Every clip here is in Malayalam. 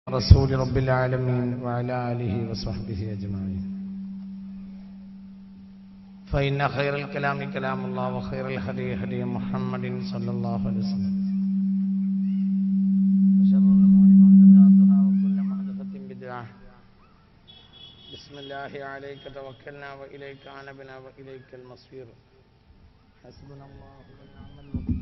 رسول رب العالمين وعلى آله وصحبه أجمعين فإن خير الكلام كلام الله وخير الهدي هدي محمد صلى الله عليه وسلم وشر الأمور محدثاتها وكل محدثة بدعة بسم الله عليك توكلنا وإليك أنبنا وإليك المصير حسبنا الله ونعم الوكيل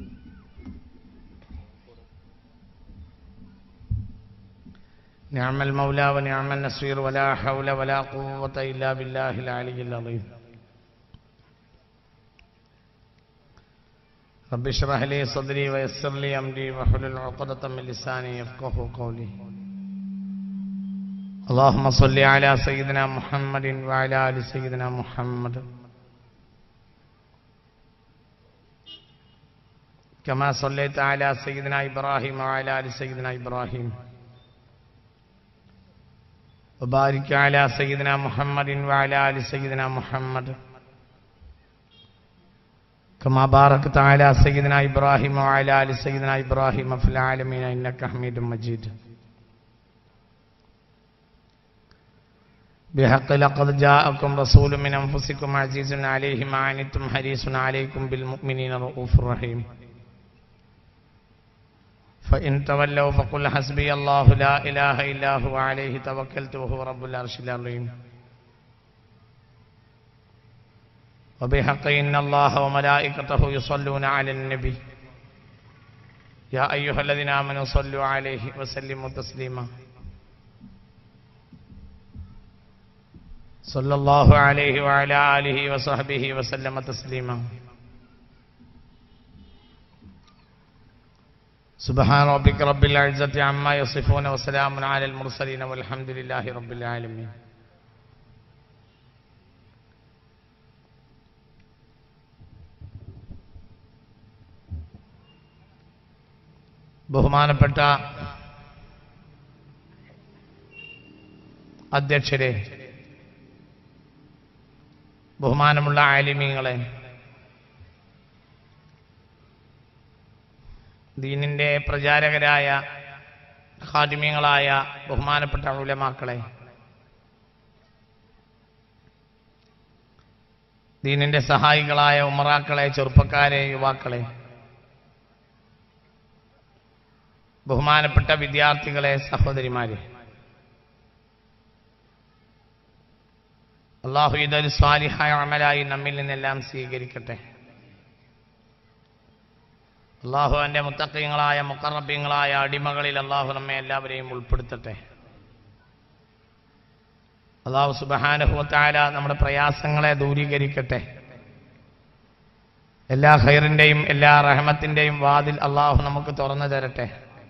نعم المولى ونعم النصير ولا حول ولا قوة إلا بالله العلي العظيم رب اشرح لي صدري ويسر لي أمري واحلل عقدة من لساني يفقهوا قولي اللهم صل على سيدنا محمد وعلى آل سيدنا محمد كما صليت على سيدنا إبراهيم وعلى آل سيدنا إبراهيم وبارك على سيدنا محمد وعلى آل سيدنا محمد كما باركت على سيدنا إبراهيم وعلى آل سيدنا إبراهيم في العالمين إنك حميد مجيد بحق لقد جاءكم رسول من أنفسكم عزيز عليه ما عنتم حريص عليكم بالمؤمنين رؤوف رحيم فإن تولوا فقل حسبي الله لا إله إلا هو عليه توكلت وهو رب العرش العظيم وبحق إن الله وملائكته يصلون على النبي يا أيها الذين آمنوا صلوا عليه وسلموا تسليما صلى الله عليه وعلى آله وصحبه وسلم تسليما سبحان ربك رب العزة عما يصفون وسلام على المرسلين والحمد لله رب العالمين ബഹുമാനപ്പെട്ട അധ്യക്ഷരെ, ബഹുമാനമുള്ള ആലിമീങ്ങളെ, ദീനിന്റെ പ്രചാരകരായ ഖാദിമീങ്ങളായ ബഹുമാനപ്പെട്ട ഉലമാക്കളെ, ദീനിന്റെ സഹായികളായ ഉമറാക്കളെ, ചെറുപ്പക്കാരെ, യുവാക്കളെ, ബഹുമാനപ്പെട്ട വിദ്യാർത്ഥികളെ, സഹോദരിമാരെ, അല്ലാഹു ഇതൊരു സ്വാലിഹായ അമലായി നമ്മിൽ നിന്നെല്ലാം സ്വീകരിക്കട്ടെ. അല്ലാഹു എൻ്റെ മുത്തഖീങ്ങളായ മുഖറബീങ്ങളായ അടിമകളിൽ അല്ലാഹു നമ്മെ എല്ലാവരെയും ഉൾപ്പെടുത്തട്ടെ. അല്ലാഹു സുബ്ഹാനഹു വ തആല നമ്മുടെ പ്രയാസങ്ങളെ ദൂരീകരിക്കട്ടെ. എല്ലാ ഖൈറിൻ്റെയും എല്ലാ റഹ്മത്തിൻ്റെയും വാതിൽ അല്ലാഹു നമുക്ക് തുറന്നു തരട്ടെ.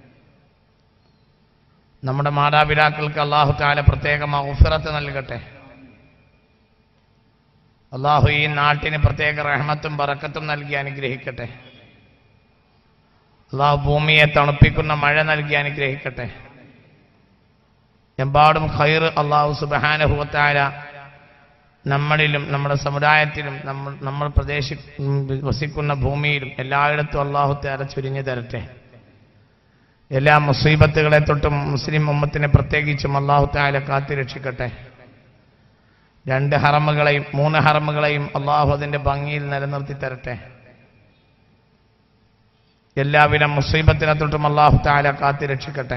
നമ്മുടെ മാതാപിതാക്കൾക്ക് അല്ലാഹു തആല പ്രത്യേക മഗ്ഫിറത്ത് നൽകട്ടെ. അല്ലാഹു ഈ നാട്ടിന് പ്രത്യേക റഹ്മത്തും ബറക്കത്തും നൽകി അനുഗ്രഹിക്കട്ടെ. അല്ലാഹു ഭൂമിയെ തണുപ്പിക്കുന്ന മഴ നൽകി അനുഗ്രഹിക്കട്ടെ. എമ്പാടും ഖൈർ അല്ലാഹു സുബ്ഹാനഹു വ തആല നമ്മളിലും നമ്മുടെ സമുദായത്തിലും നമ്മൾ വസിക്കുന്ന ഭൂമിയിലും എല്ലായിടത്തും അല്ലാഹു തആല ചുരിഞ്ഞു തരട്ടെ. എല്ലാ മുസീബത്തുകളെ തൊട്ടും മുസ്ലിം ഉമ്മത്തിനെ പ്രത്യേകിച്ചും അല്ലാഹു തആല കാത്തുരക്ഷിക്കട്ടെ. 2 ഹറമുകളെയും 3 ഹറമുകളെയും അല്ലാഹു അതിന്റെ ഭംഗിയിൽ നിലനിർത്തി തരട്ടെ. എല്ലാവിധ മുസീബത്തിനെ തൊട്ടും അല്ലാഹു തആല കാത്തുരക്ഷിക്കട്ടെ.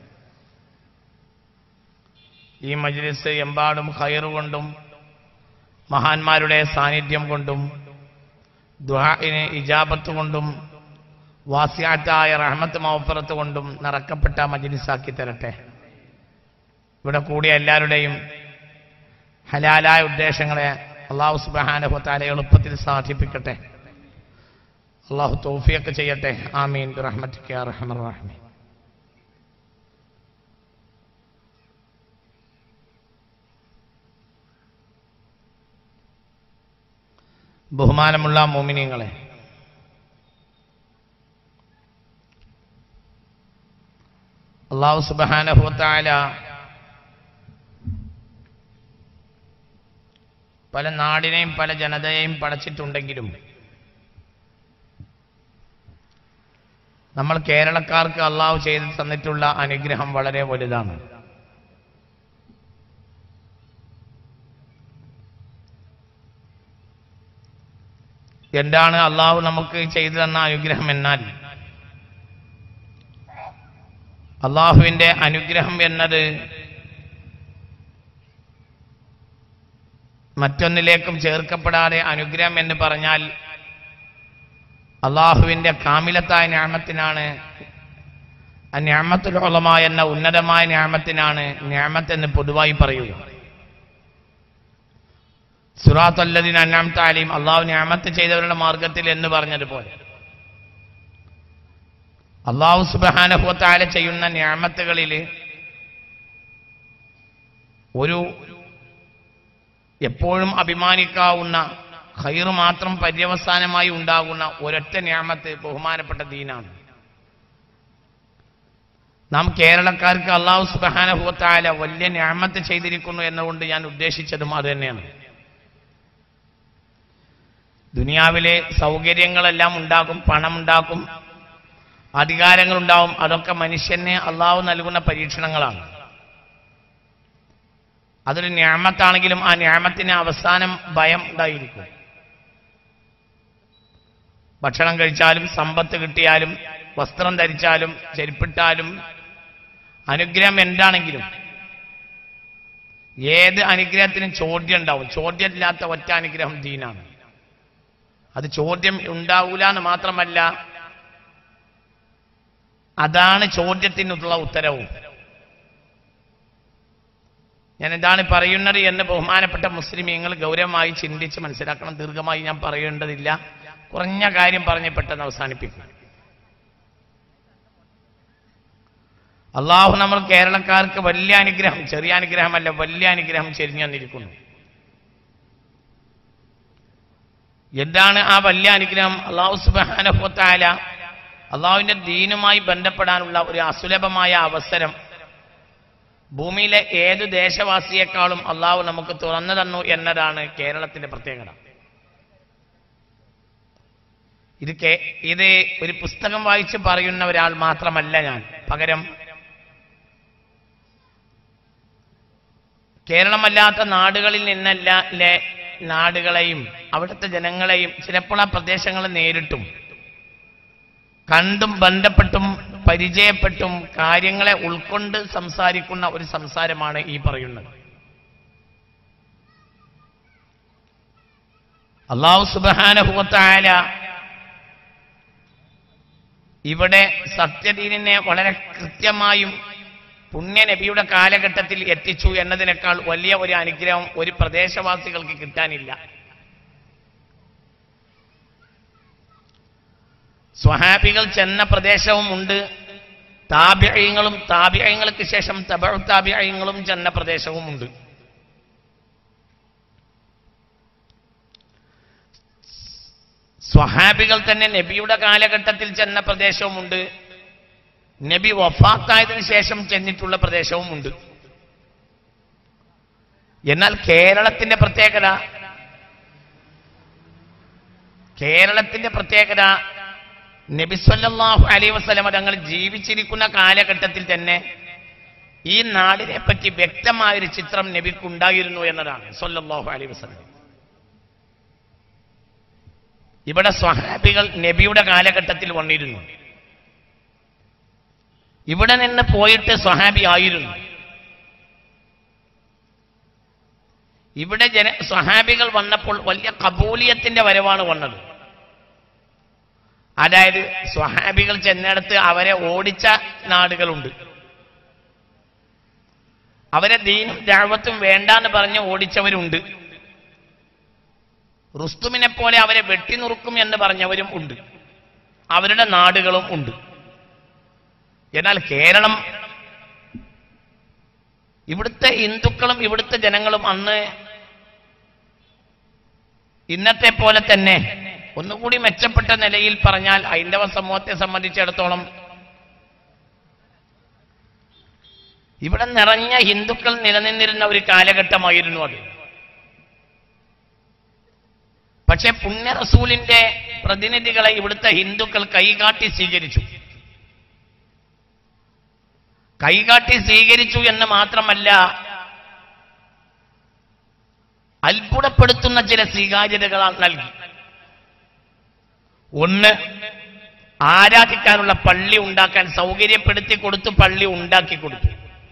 ഈ മജ്ലിസ് എമ്പാടും ഖൈർ കൊണ്ടും മഹാന്മാരുടെ സാന്നിധ്യം കൊണ്ടും ദുആഇന് ഇജാബത്ത് കൊണ്ടും വാസിഅത്തായ റഹ്മത്ത് മഗ്ഫിറത്ത് കൊണ്ടും നിറക്കപ്പെട്ട മജ്ലിസാക്കി തരട്ടെ. ഇവിടെ കൂടിയ എല്ലാവരുടെയും ഹലാലായ ഉദ്ദേശങ്ങളെ അല്ലാഹു സുബ്ഹാനഹു വ തആല എളുപ്പത്തിൽ സാധിപ്പിക്കട്ടെ. അല്ലാഹു തൗഫീഖ് ചെയ്യട്ടെ. ആമീൻ ബിറഹ്മതിക യാ അർഹമർ റഹീമീൻ. ബഹുമാനമുള്ള മുഅ്മിനീങ്ങളെ, അല്ലാഹു സുബ്ഹാനഹു വ തആല പല നാടിനെയും പല ജനതയെയും പടച്ചിട്ടുണ്ടെങ്കിലും നമ്മൾ കേരളക്കാർക്ക് അള്ളാഹു ചെയ്തു തന്നിട്ടുള്ള അനുഗ്രഹം വളരെ വലുതാണ്. എന്താണ് അള്ളാഹു നമുക്ക് ചെയ്തു തന്ന അനുഗ്രഹം എന്നാൽ, അള്ളാഹുവിന്റെ അനുഗ്രഹം എന്നത് മറ്റൊന്നിലേക്കും ചേർക്കപ്പെടാതെ അനുഗ്രഹം എന്ന് പറഞ്ഞാൽ അള്ളാഹുവിന്റെ കാമിലത്തായ നിഅമത്തിനാണ്, നിഅമത്തുൽ ഉളമ എന്ന ഉന്നതമായ നിഅമത്തിനാണ് നിഅമത്ത് എന്ന് പൊതുവായി പറയുക. സിറാത്തല്ലദീന അൻഅംത അലൈഹിം, അള്ളാഹു നിഅമത്ത് ചെയ്തവരുടെ മാർഗത്തിൽ എന്ന് പറഞ്ഞതുപോലെ അള്ളാഹു സുബ്ഹാനഹു വ തആല ചെയ്യുന്ന നിഅമത്തുകളിൽ ഒരു എപ്പോഴും അഭിമാനിക്കാവുന്ന ഖൈറ് മാത്രം പര്യവസാനമായി ഉണ്ടാകുന്ന ഒരൊറ്റ നിഅമത്ത് ബഹുമാനപ്പെട്ട ദീനാണ്. നാം കേരളക്കാർക്ക് അള്ളാഹു സുബ്ഹാനഹു വ തആല വലിയ നിഅമത്ത് ചെയ്തിരിക്കുന്നു എന്നുകൊണ്ട് ഞാൻ ഉദ്ദേശിച്ചതും അത് തന്നെയാണ്. ദുനിയാവിലെ സൗകര്യങ്ങളെല്ലാം ഉണ്ടാകും, പണമുണ്ടാക്കും, അധികാരങ്ങളുണ്ടാവും. അതൊക്കെ മനുഷ്യന് അള്ളാഹു നൽകുന്ന പരീക്ഷണങ്ങളാണ്. അതൊരു നിഅമത്താണെങ്കിലും ആ നിഅമത്തിന് അവസാനം ഭയം ഉണ്ടായിരിക്കും. ഭക്ഷണം കഴിച്ചാലും, സമ്പത്ത് കിട്ടിയാലും, വസ്ത്രം ധരിച്ചാലും, ചെരുപ്പിട്ടാലും, അനുഗ്രഹം എന്താണെങ്കിലും ഏത് അനുഗ്രഹത്തിനും ചോദ്യം ഉണ്ടാവും. ചോദ്യമില്ലാത്ത ഒറ്റ അനുഗ്രഹം ദീനാണ്. അത് ചോദ്യം ഉണ്ടാവൂല എന്ന് മാത്രമല്ല, അതാണ് ചോദ്യത്തിനുള്ള ഉത്തരവും. ഞാൻ എന്താണ് പറയുന്നത് എന്ന് ബഹുമാനപ്പെട്ട മുസ്ലിമീങ്ങൾ ഗൗരവമായി ചിന്തിച്ച് മനസ്സിലാക്കണം. ദീർഘമായി ഞാൻ പറയേണ്ടതില്ല, കുറഞ്ഞ കാര്യം പറഞ്ഞ് പെട്ടെന്ന് അവസാനിപ്പിക്കും. അള്ളാഹു നമ്മൾ കേരളക്കാർക്ക് വലിയ അനുഗ്രഹം, ചെറിയ അനുഗ്രഹമല്ല, വലിയ അനുഗ്രഹം ചെരിഞ്ഞു വന്നിരിക്കുന്നു. എന്താണ് ആ വലിയ അനുഗ്രഹം? അള്ളാഹു സുബ്ഹാനഹു വ തആല അള്ളാഹുവിന്റെ ദീനുമായി ബന്ധപ്പെടാനുള്ള ഒരു അസുലഭമായ അവസരം ഭൂമിയിലെ ഏതു ദേശവാസിയെക്കാളും അള്ളാഹു നമുക്ക് തുറന്നു തന്നു എന്നതാണ് കേരളത്തിന്റെ പ്രത്യേകത. ഇത് ഒരു പുസ്തകം വായിച്ച് പറയുന്ന ഒരാൾ മാത്രമല്ല ഞാൻ. പകരം കേരളമല്ലാത്ത നാടുകളിൽ നിന്നല്ല നാടുകളെയും അവിടുത്തെ ജനങ്ങളെയും ചിലപ്പോൾ ആ പ്രദേശങ്ങളെ നേരിട്ടും കണ്ടും ബന്ധപ്പെട്ടും പരിചയപ്പെട്ടും കാര്യങ്ങളെ ഉൾക്കൊണ്ട് സംസാരിക്കുന്ന ഒരു സംസാരമാണ് ഈ പറയുന്നത്. അല്ലാഹു സുബ്ഹാനഹു വ തആല ഇവിടെ സത്യദീനിനെ വളരെ കൃത്യമായും പുണ്യ നബിയുടെ കാലഘട്ടത്തിൽ എത്തിച്ചു എന്നതിനേക്കാൾ വലിയ ഒരു അനുഗ്രഹം ഒരു പ്രദേശവാസികൾക്ക് കിട്ടാനില്ല. സ്വഹാബികൾ ചെന്ന പ്രദേശവും ഉണ്ട്, താബിഈങ്ങളും താബിഈങ്ങൾക്ക് ശേഷം തബഉ താബിഈങ്ങളും ചെന്ന പ്രദേശവും ഉണ്ട്. സ്വഹാബികൾ തന്നെ നബിയുടെ കാലഘട്ടത്തിൽ ചെന്ന പ്രദേശവുമുണ്ട്, നബി വഫാത്തായതിനു ശേഷം ചെന്നിട്ടുള്ള പ്രദേശവുമുണ്ട്. എന്നാൽ കേരളത്തിന്റെ പ്രത്യേകത നബി സല്ലല്ലാഹു അലൈഹി വസല്ലം തങ്ങൾ ജീവിച്ചിരിക്കുന്ന കാലഘട്ടത്തിൽ തന്നെ ഈ നാടിനെ പറ്റി വ്യക്തമായൊരു ചിത്രം നബിക്കുണ്ടായിരുന്നു എന്നതാണ്. സല്ലല്ലാഹു അലൈഹി വസല്ലം ഇവിടെ സ്വഹാബികൾ നബിയുടെ കാലഘട്ടത്തിൽ വന്നിരുന്നു. ഇവിടെ നിന്ന് പോയിട്ട് സ്വഹാബി ആയിരുന്നു. ഇവിടെ സ്വഹാബികൾ വന്നപ്പോൾ വലിയ കബൂലിയത്തിന്റെ വരവാണ് വന്നത്. അതായത് സ്വഹാബികൾ ചെന്നിടത്ത് അവരെ ഓടിച്ച നാടുകളുണ്ട്, അവരെ ദീനും ദഅവത്തും വേണ്ടാന്ന് പറഞ്ഞ് ഓടിച്ചവരുണ്ട്, റുസ്തുമിനെ പോലെ അവരെ വെട്ടിനുറുക്കും എന്ന് പറഞ്ഞവരും ഉണ്ട്, അവരുടെ നാടുകളും ഉണ്ട്. എന്നാൽ കേരളം, ഇവിടുത്തെ ഹിന്ദുക്കളും ഇവിടുത്തെ ജനങ്ങളും അന്ന് ഇന്നത്തെ പോലെ തന്നെ ഒന്നുകൂടി മെച്ചപ്പെട്ട നിലയിൽ പറഞ്ഞാൽ ഹൈന്ദവ സമൂഹത്തെ സംബന്ധിച്ചിടത്തോളം ഇവിടെ നിറഞ്ഞ ഹിന്ദുക്കൾ നിലനിന്നിരുന്ന ഒരു കാലഘട്ടമായിരുന്നു അത്. പക്ഷെ പുണ്യ റസൂലിന്റെ പ്രതിനിധികളെ ഇവിടുത്തെ ഹിന്ദുക്കൾ കൈകാട്ടി സ്വീകരിച്ചു. കൈകാട്ടി സ്വീകരിച്ചു എന്ന് മാത്രമല്ല, അത്ഭുതപ്പെടുത്തുന്ന ചില സ്വീകാര്യതകൾ നൽകി. ഒന്ന്, ആരാധിക്കാനുള്ള പള്ളി ഉണ്ടാക്കാൻ സൗകര്യപ്പെടുത്തി കൊടുത്തു, പള്ളി ഉണ്ടാക്കി കൊടുത്തു.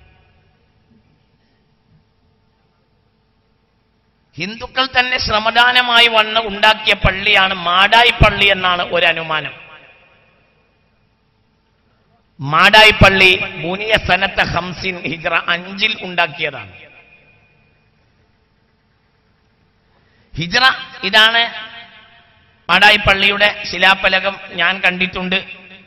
ഹിന്ദുക്കൾ തന്നെ ശ്രമദാനമായി വന്ന് ഉണ്ടാക്കിയ പള്ളിയാണ് മാടായി പള്ളി എന്നാണ് ഒരു അനുമാനം. മാടായി പള്ളി ബുനിയ സനത്ത 50 ഹിജ്റ 5 ഉണ്ടാക്കിയതാണ്. ഹിജ്റ ഇതാണ് മാടായി പള്ളിയുടെ ശിലാഫലകം. ഞാൻ കണ്ടിട്ടുണ്ട്.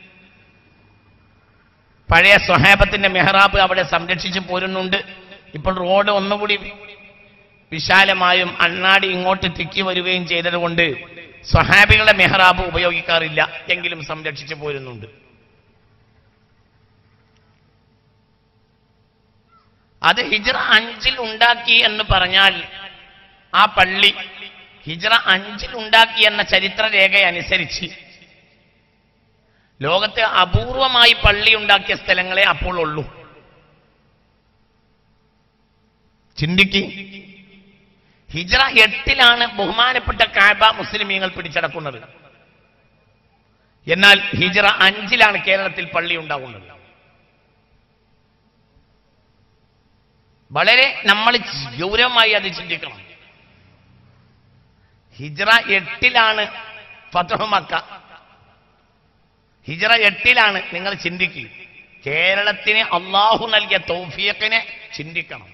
പഴയ സ്വഹാബത്തിന്റെ മെഹ്റാബ് അവിടെ സംരക്ഷിച്ചു പോരുന്നുണ്ട്. ഇപ്പോൾ റോഡ് ഒന്നുകൂടി വിശാലമായും അണ്ണാടി ഇങ്ങോട്ട് തിക്കി വരികയും ചെയ്തതുകൊണ്ട് സ്വഹാബികളുടെ മെഹ്റാബ് ഉപയോഗിക്കാറില്ല, എങ്കിലും സംരക്ഷിച്ചു പോരുന്നുണ്ട്. അത് ഹിജ്റ 5 ഉണ്ടാക്കി എന്ന് പറഞ്ഞാൽ ആ പള്ളി ഹിജ്റ 5 ഉണ്ടാക്കി എന്ന ചരിത്രരേഖ അനുസരിച്ച് ലോകത്തെ അപൂർവമായി പള്ളി ഉണ്ടാക്കിയ സ്ഥലങ്ങളെ അപ്പോൾ ഉള്ളൂ. ചിന്തിക്ക്, ഹിജ്റ 8 ബഹുമാനപ്പെട്ട കഅബ മുസ്ലിമീങ്ങൾ പിടിച്ചടക്കുന്നത്. എന്നാൽ ഹിജ്റ 5 കേരളത്തിൽ പള്ളി ഉണ്ടാകുന്നത്. വളരെ നമ്മൾ ഗൗരവമായി അത് ചിന്തിക്കണം. ഹിജ്റ 8 ഫത്ഹു മക്ക. ഹിജ്റ 8 നിങ്ങൾ ചിന്തിക്കുക. കേരളത്തിന് അള്ളാഹു നൽകിയ തൗഫീഖിനെ ചിന്തിക്കണം.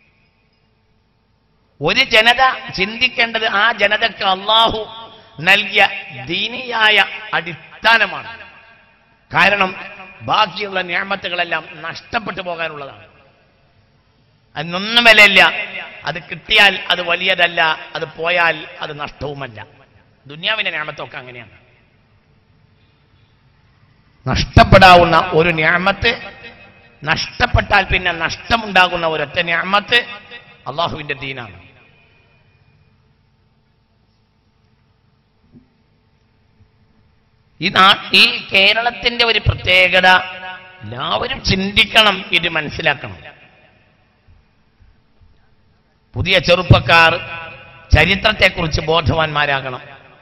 ഒരു ജനത ചിന്തിക്കേണ്ടത് ആ ജനതക്ക് അള്ളാഹു നൽകിയ ദീനിയായ അടിസ്ഥാനമാണ്. കാരണം ബാക്കിയുള്ള നിഅമത്തുകളെല്ലാം നഷ്ടപ്പെട്ടു പോകാനുള്ളതാണ്. അതിനൊന്നും വിലയില്ല. അത് കിട്ടിയാൽ അത് വലിയതല്ല, അത് പോയാൽ അത് നഷ്ടവുമല്ല. ദുനിയാവിന്റെ നിഅമത്തൊക്കെ അങ്ങനെയാണ്. നഷ്ടപ്പെടാവുന്ന ഒരു നിഅമത്ത്, നഷ്ടപ്പെട്ടാൽ പിന്നെ നഷ്ടമുണ്ടാകുന്ന ഒരൊറ്റ നിഅമത്ത് അള്ളാഹുവിന്റെ ദീനാണ്. ഈ കേരളത്തിന്റെ ഒരു പ്രത്യേകത എല്ലാവരും ചിന്തിക്കണം, ഇത് മനസ്സിലാക്കണം. പുതിയ ചെറുപ്പക്കാർ ചരിത്രത്തെക്കുറിച്ച് ബോധവാന്മാരാകണം.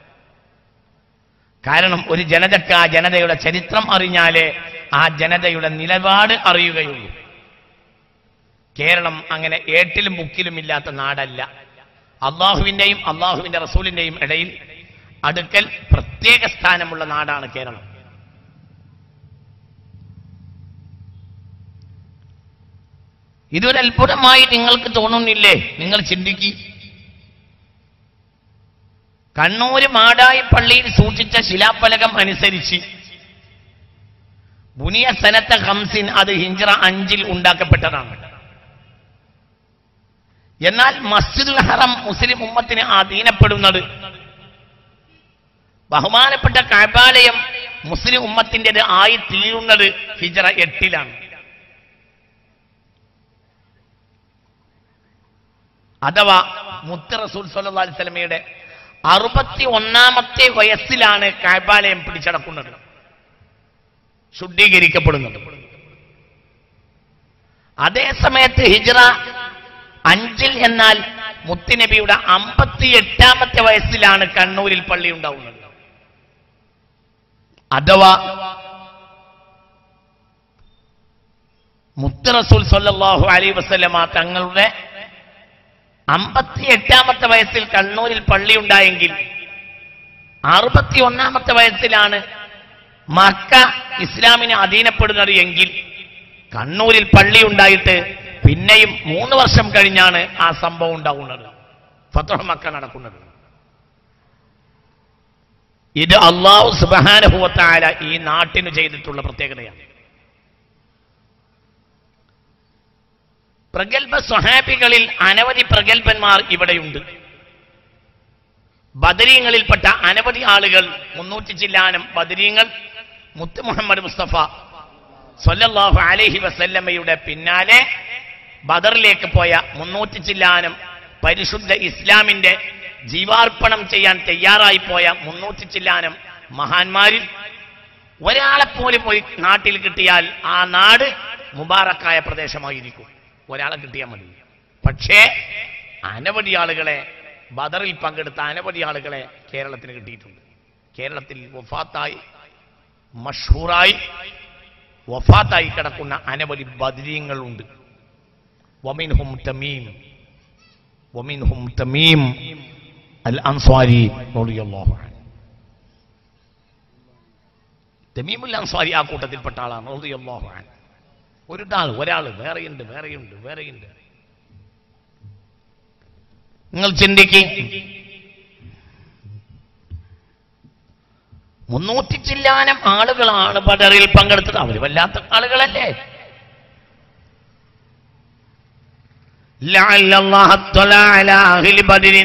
കാരണം ഒരു ജനതയ്ക്ക് ആ ജനതയുടെ ചരിത്രം അറിഞ്ഞാലേ ആ ജനതയുടെ നിലപാട് അറിയുകയുള്ളൂ. കേരളം അങ്ങനെ ഏട്ടിലും ബുക്കിലും ഇല്ലാത്ത നാടല്ല. അള്ളാഹുവിന്റെയും അള്ളാഹുവിന്റെ റസൂലിന്റെയും ഇടയിൽ അടുക്കൽ പ്രത്യേക സ്ഥാനമുള്ള നാടാണ് കേരളം. ഇതൊരു അത്ഭുതമായി നിങ്ങൾക്ക് തോന്നുന്നില്ലേ? നിങ്ങൾ ചിന്തിക്കി. കണ്ണൂര് മാടായി പള്ളിയിൽ സൂക്ഷിച്ച ശിലാഫലകം അനുസരിച്ച് ബുനിയ സനത്ത 50 അത് ഹിജ്റ 5 ഉണ്ടാക്കപ്പെട്ടതാണ്. എന്നാൽ മസ്ജിദുൽ ഹറം മുസ്ലിം ഉമ്മത്തിന് അധീനപ്പെടുന്നത്, ബഹുമാനപ്പെട്ട കഅബാലയം മുസ്ലിം ഉമ്മത്തിൻ്റെത് ആയി തീരുന്നത് ഹിജ്റ 8 അഥവാ മുത്ത് റസൂൽ സ്വല്ലല്ലാഹു അലൈഹി വസല്ലമയുടെ 61ാമത്തെ വയസ്സിലാണ് കഅബാലയം പിടിച്ചടക്കുന്നത്, ശുദ്ധീകരിക്കപ്പെടുന്നത്. അതേ സമയത്ത് ഹിജ്റ 5 എന്നാൽ മുത്തുനബിയുടെ 58ാമത്തെ വയസ്സിലാണ് കണ്ണൂരിൽ പള്ളി ഉണ്ടാവുന്നത്. അഥവാ മുത്ത് റസൂൽ സ്വല്ലല്ലാഹു അലൈഹി വസല്ലമ തങ്ങളുടെ 58ാമത്തെ വയസ്സിൽ കണ്ണൂരിൽ പള്ളി ഉണ്ടായെങ്കിൽ 61ാമത്തെ വയസ്സിലാണ് മക്ക ഇസ്ലാമിന് അധീനപ്പെടുന്നത് എങ്കിൽ കണ്ണൂരിൽ പള്ളി ഉണ്ടായിട്ട് പിന്നെയും 3 വർഷം കഴിഞ്ഞാണ് ആ സംഭവം ഉണ്ടാകുന്നത്, ഫത്ഹ് മക്ക നടക്കുന്നത്. ഇത് അല്ലാഹു സുബ്ഹാനഹു വ തആല ഈ നാട്ടിന് ചെയ്തിട്ടുള്ള പ്രത്യേകതയാണ്. പ്രഗൽഭ സ്വഹാബികളിൽ അനവധി പ്രഗൽഭന്മാർ ഇവിടെയുണ്ട്. ബദരീങ്ങളിൽപ്പെട്ട അനവധി ആളുകൾ, 300 ചില്ലാനം ബദരീങ്ങൾ മുത്ത് മുഹമ്മദ് മുസ്തഫ സ്വല്ലല്ലാഹു അലൈഹി വസല്ലമയുടെ പിന്നാലെ ബദറിലേക്ക് പോയ 300 ചില്ലാനം പരിശുദ്ധ ഇസ്ലാമിന്റെ ജീവാർപ്പണം ചെയ്യാൻ തയ്യാറായി പോയ 300 ചില്ലാനം മഹാന്മാരിൽ ഒരാളെപ്പോലും പോയി നാട്ടിൽ കിട്ടിയാൽ ആ നാട് മുബാറക്കായ പ്രദേശമായിരിക്കും, ഒരാളെ കിട്ടിയാൽ മതി. പക്ഷേ അനവധി ആളുകളെ, ബദറിൽ പങ്കെടുത്ത അനവധി ആളുകളെ കേരളത്തിന് കിട്ടിയിട്ടുണ്ട്. കേരളത്തിൽ വഫാത്തായി മഷ്ഹൂറായി വഫാത്തായി കിടക്കുന്ന അനവധി ബദരീങ്ങളുണ്ട്. വമിൻഹും തമീം അൽ അൻസ്വാരി റളിയല്ലാഹു അൻഹു. തമീമുൽ അൻസ്വാരി ആ കൂട്ടത്തിൽപ്പെട്ട ആളാണ് റളിയല്ലാഹു അൻഹു. ഒരാൾ വേറെയുണ്ട്. നിങ്ങൾ ചിന്തിക്കുക, 300 ചില്ലാനം ആളുകളാണ് ബദറിൽ പങ്കെടുത്തത്. അവർ വല്ലാത്ത ആളുകളല്ലേ? ലഅല്ല അല്ലാഹു തആല അലാ അഹ്ലി ബദരിൻ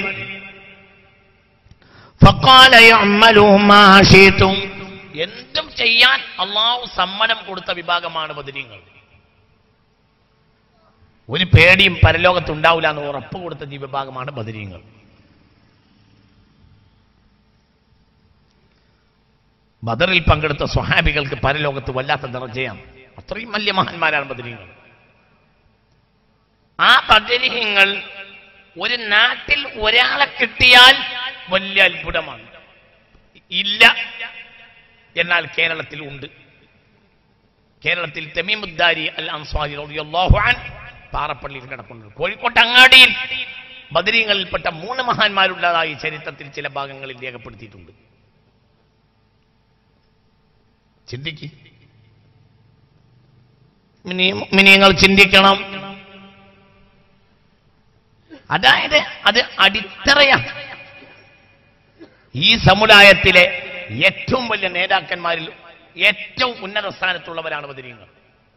ഫഖാല യഅമലു മാ ശിതും. എന്തും ചെയ്യാൻ അല്ലാഹു സമ്മതം കൊടുത്ത വിഭാഗമാണ് ബദരീങ്ങൾ. ഒരു പേടിയും പരലോകത്തുണ്ടാവില്ല എന്ന് ഉറപ്പ് കൊടുത്ത വിഭാഗമാണ് ബദരീങ്ങൾ. ബദറിൽ പങ്കെടുത്ത സ്വഹാബികൾക്ക് പരലോകത്ത് വല്ലാത്ത ദർജയാണ്. അത്രയും വലിയ മഹാന്മാരാണ് ബദരീങ്ങൾ. ആ ബദരീങ്ങൾ ഒരു നാട്ടിൽ ഒരാളെ കിട്ടിയാൽ വലിയ അത്ഭുതമാണ്. ഇല്ല എന്നാൽ കേരളത്തിൽ ഉണ്ട്. കേരളത്തിൽ തമീമുദ്ദാരി അൽ അൻസ്വാരി റളിയല്ലാഹു അൻഹു പാറപ്പള്ളിയിൽ കിടക്കുന്നത്. കോഴിക്കോട്ട് അങ്ങാടിയിൽ ബദരീങ്ങളിൽപ്പെട്ട 3 മഹാന്മാരുള്ളതായി ചരിത്രത്തിൽ ചില ഭാഗങ്ങളിൽ രേഖപ്പെടുത്തിയിട്ടുണ്ട്. ചിന്തിക്ക്, നിങ്ങൾ ചിന്തിക്കണം. അതായത് അത് അടിത്തറയാണ്. ഈ സമുദായത്തിലെ ഏറ്റവും വലിയ നേതാക്കന്മാരിൽ ഏറ്റവും ഉന്നത സ്ഥാനത്തുള്ളവരാണ് ബദരീങ്ങൾ.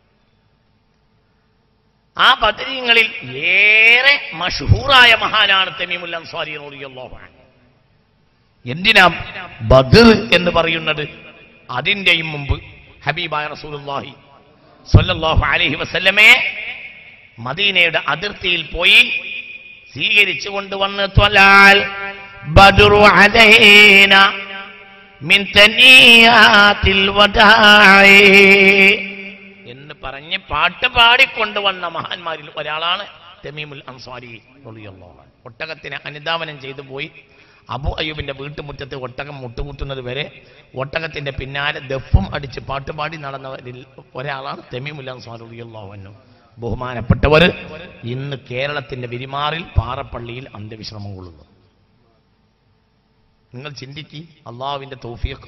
ആ ബദരീങ്ങളിൽ ഏറെ മഷ്ഹൂറായ മഹാനാണ് തമീമുൽ അൻസ്വാരി റളിയല്ലാഹു അൻഹു. എന്തിനാ ബദർ എന്ന് പറയുന്നത്? അതിന്റെയും മുമ്പ് ഹബീബായ റസൂലുള്ളാഹി സ്വല്ലല്ലാഹു അലൈഹി വസല്ലമയെ മദീനയുടെ അതിർത്തിയിൽ പോയി സ്വീകരിച്ചു കൊണ്ടുവന്ന് ത്വലാൽ ബദ്റു അലൈന മിൻ തനിയാത്തിൽ വദാഇ എന്ന് പറഞ്ഞ് പാട്ട് പാടിക്കൊണ്ടുവന്ന മഹാന്മാരിൽ ഒരാളാണ് തമീമുൽ അൻസ്വാരി റളിയല്ലാഹു അൻഹു. ഒട്ടകത്തിനെ അനുധാവനം ചെയ്തു പോയി അബു അയ്യൂബിന്റെ വീട്ടുമുറ്റത്ത് ഒട്ടകം മുട്ടുകൂട്ടുന്നത് വരെ ഒട്ടകത്തിന്റെ പിന്നാലെ ദഫും അടിച്ച് പാട്ടുപാടി നടന്നവരിൽ ഒരാളാണ് തമീമുൽ അൻസ്വാരി റളിയല്ലാഹു അൻഹു. ബഹുമാനപ്പെട്ടവർ ഇന്ന് കേരളത്തിന്റെ വിരിമാറിൽ പാറപ്പള്ളിയിൽ അന്ത്യവിശ്രമം കൊള്ളുന്നു. നിങ്ങൾ ചിന്തിക്കി, അള്ളാഹുവിന്റെ തൗഫീഖ്,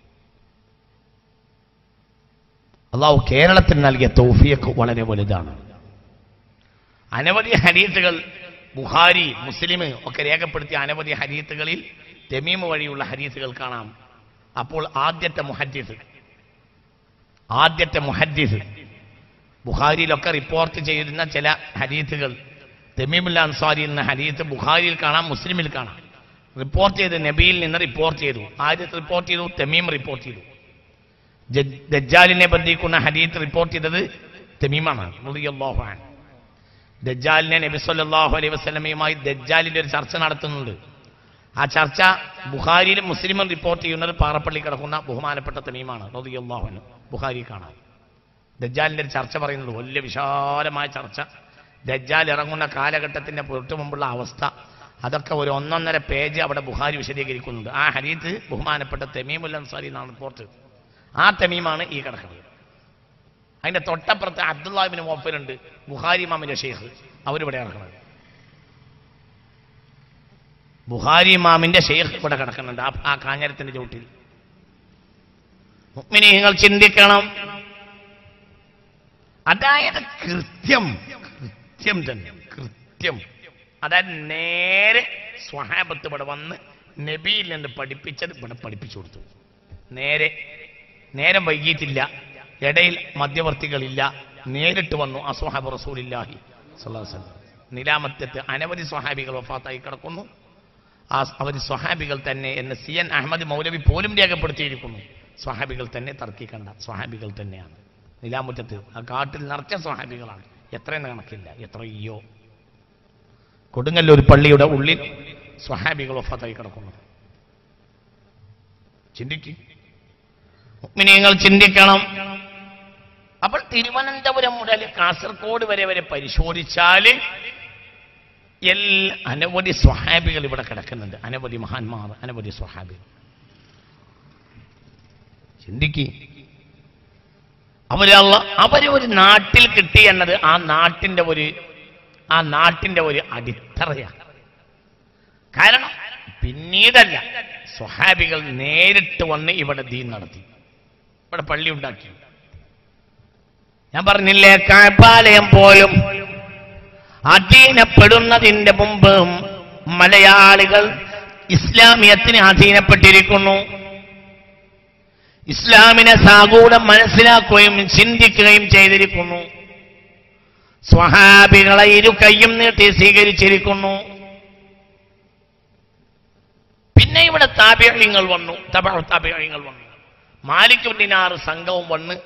അള്ളാഹു കേരളത്തിന് നൽകിയ തൗഫീഖ് വളരെ വലുതാണ്. അനവധി ഹദീസുകൾ ബുഖാരി, മുസ്ലിം ഒക്കെ രേഖപ്പെടുത്തിയ അനവധി ഹദീസുകളിൽ തമീം വഴിയുള്ള ഹദീസുകൾ കാണാം. അപ്പോൾ ആദ്യത്തെ മുഹദ്ദിസ് ബുഖാരിയിലൊക്കെ റിപ്പോർട്ട് ചെയ്യുന്ന ചില ഹദീസുകൾ, തമീമുൽ അൻസ്വാരി എന്ന ഹദീസ് ബുഖാരിയിൽ കാണാം, മുസ്ലിമിൽ കാണാം. റിപ്പോർട്ട് ചെയ്ത് നബിയിൽ നിന്ന് റിപ്പോർട്ട് ചെയ്തു. ആദ്യത്തെ റിപ്പോർട്ട് ചെയ്തു തമീം റിപ്പോർട്ട് ചെയ്തു. ദജ്ജാലിനെ ബന്ധിക്കുന്ന ഹദീസ് റിപ്പോർട്ട് ചെയ്തത് തമീമാണ് റളിയല്ലാഹു അൻഹു. ദജ്ജാലിനെ നബി സല്ലല്ലാഹു അലൈഹി വസല്ലമയുമായി ദജ്ജാലിന്റെ ഒരു ചർച്ച നടത്തുന്നുണ്ട്. ആ ചർച്ച ബുഖാരിയിലും മുസ്ലിമും റിപ്പോർട്ട് ചെയ്യുന്നത് പാറപ്പള്ളി കിടക്കുന്ന ബഹുമാനപ്പെട്ട തമീമാണ് റളിയല്ലാഹു അൻഹു. ബുഖാരി കാണാം. ദജ്ജാലിന്റെ ഒരു ചർച്ച പറയുന്നത് വലിയ വിശാലമായ ചർച്ച. ദജ്ജാൽ ഇറങ്ങുന്ന കാലഘട്ടത്തിന്റെ തൊട്ടു മുമ്പുള്ള അവസ്ഥ, അതൊക്കെ ഒരു 1.5 പേജ് അവിടെ ബുഖാരി വിശദീകരിക്കുന്നുണ്ട്. ആ ഹദീസ് ബഹുമാനപ്പെട്ട തമീമുൽ അൻസ്വാരി എന്നാണ് റിപ്പോർട്ട്. ആ തമീമാണ് ഈ കിടക്കുന്നത്. അതിന്റെ തൊട്ടപ്പുറത്ത് അബ്ദുല്ലാഹ് ഇബ്നു മുഅഫ്ഫലുണ്ട്, ബുഖാരി ഇമാമിന്റെ ഷെയ്ഖ്, അവരിവിടെ കിടക്കുന്നത്. ബുഖാരി ഇമാമിന്റെ ഷെയ്ഖ് ഇവിടെ കിടക്കുന്നുണ്ട് ആ കാഞ്ഞരത്തിന്റെ ചുവട്ടിൽ. മുഅ്മിനീങ്ങൾ ചിന്തിക്കണം. അതായത് കൃത്യം തന്നെ, അതായത് നേരെ സ്വഹാബത്ത് ഇവിടെ വന്ന് നബിയിൽ നിന്ന് പഠിപ്പിച്ചത് ഇവിടെ പഠിപ്പിച്ചു കൊടുത്തു. നേരം വൈകിയിട്ടില്ല, ഇടയിൽ മധ്യവർത്തികളില്ല, നേരിട്ട് വന്നു. ആ സ്വഹാബ് റസൂലുള്ളാഹി സ്വല്ലല്ലാഹു അലൈഹി വസല്ലം നിലാമത്തെ അനവധി സ്വഹാബികൾ വഫാത്തായി കിടക്കുന്നു. ആ അവധി സ്വഹാബികൾ തന്നെ എന്ന് CN അഹമ്മദ് മൗലവി പോലും രേഖപ്പെടുത്തിയിരിക്കുന്നു. സ്വഹാബികൾ തന്നെ, തർക്കിക്കണ്ട, സ്വഹാബികൾ തന്നെയാണ്. നിലാമുറ്റത്ത് ആ കാട്ടിൽ നിറച്ച സ്വഹാബികളാണ്. എത്രയെന്ന് കണക്കില്ല, എത്രയോ. കൊടുങ്ങല്ലൂർ പള്ളിയുടെ ഉള്ളിൽ സ്വഹാബികൾ വഫാത്തായി കിടക്കുന്നു. ചിന്തിക്കും, മുഅ്മിനീങ്ങൾ ചിന്തിക്കണം. അപ്പോൾ തിരുവനന്തപുരം മുതൽ കാസർഗോഡ് വരെ പരിശോധിച്ചാൽ അനവധി സ്വഹാബികൾ ഇവിടെ കിടക്കുന്നുണ്ട്. അനവധി മഹാന്മാർ, അനവധി സ്വഹാബികൾ. ചിന്തിക്ക്, അവര് ഒരു നാട്ടിൽ കിട്ടി എന്നത് ആ നാട്ടിന്റെ ഒരു അടിത്തറയാണ്. കാരണം പിന്നീടല്ല, സ്വഹാബികൾ നേരിട്ട് വന്ന് ഇവിടെ ദീൻ നടത്തി, ഇവിടെ പള്ളി ഉണ്ടാക്കി. ഞാൻ പറഞ്ഞില്ലേ, കഅബാലയം പോലും അധീനപ്പെടുന്നതിന്റെ മുമ്പ് മലയാളികൾ ഇസ്ലാമിയത്തിന് അധീനപ്പെട്ടിരിക്കുന്നു. ഇസ്ലാമിനെ സാഗൂഢം മനസ്സിലാക്കുകയും ചിന്തിക്കുകയും ചെയ്തിരിക്കുന്നു. സ്വഹാബികളെ ഇരു കൈയും നീട്ടി സ്വീകരിച്ചിരിക്കുന്നു. പിന്നെ ഇവിടെ താബിഈങ്ങൾ വന്നു, താബിഈങ്ങൾ വന്നു. മാലിക് ബിൻ ദിനാർ സംഘവും വന്ന്,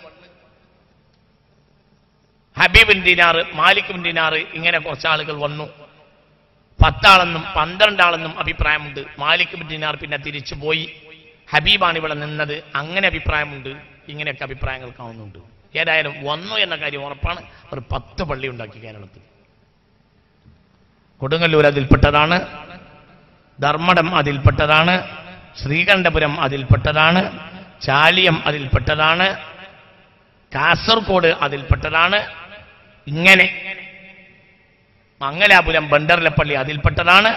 Habib bin Dinar, Malik bin Dinar, ഇങ്ങനെ കുറച്ചാളുകൾ വന്നു. 10 ആളെന്നും 12 ആളെന്നും അഭിപ്രായമുണ്ട്. മാലിക് ബിൻ ദിനാർ പിന്നെ തിരിച്ചു പോയി. ഹബീബാണ് ഇവിടെ നിന്നത്, അങ്ങനെ അഭിപ്രായമുണ്ട്. ഇങ്ങനെയൊക്കെ അഭിപ്രായങ്ങൾ കാണുന്നുണ്ട്. ഏതായാലും വന്നു എന്ന കാര്യം ഉറപ്പാണ്. ഒരു 10 പള്ളി ഉണ്ടാക്കി കേരളത്തിൽ. കൊടുങ്ങല്ലൂർ അതിൽപ്പെട്ടതാണ്, ധർമ്മടം അതിൽപ്പെട്ടതാണ്, ശ്രീകണ്ഠപുരം അതിൽപ്പെട്ടതാണ്, ചാലിയം അതിൽപ്പെട്ടതാണ്, കാസർഗോഡ് അതിൽപ്പെട്ടതാണ്. ഇങ്ങനെ മംഗലാപുരം ബണ്ടർലപ്പള്ളി അതിൽപ്പെട്ടതാണ്.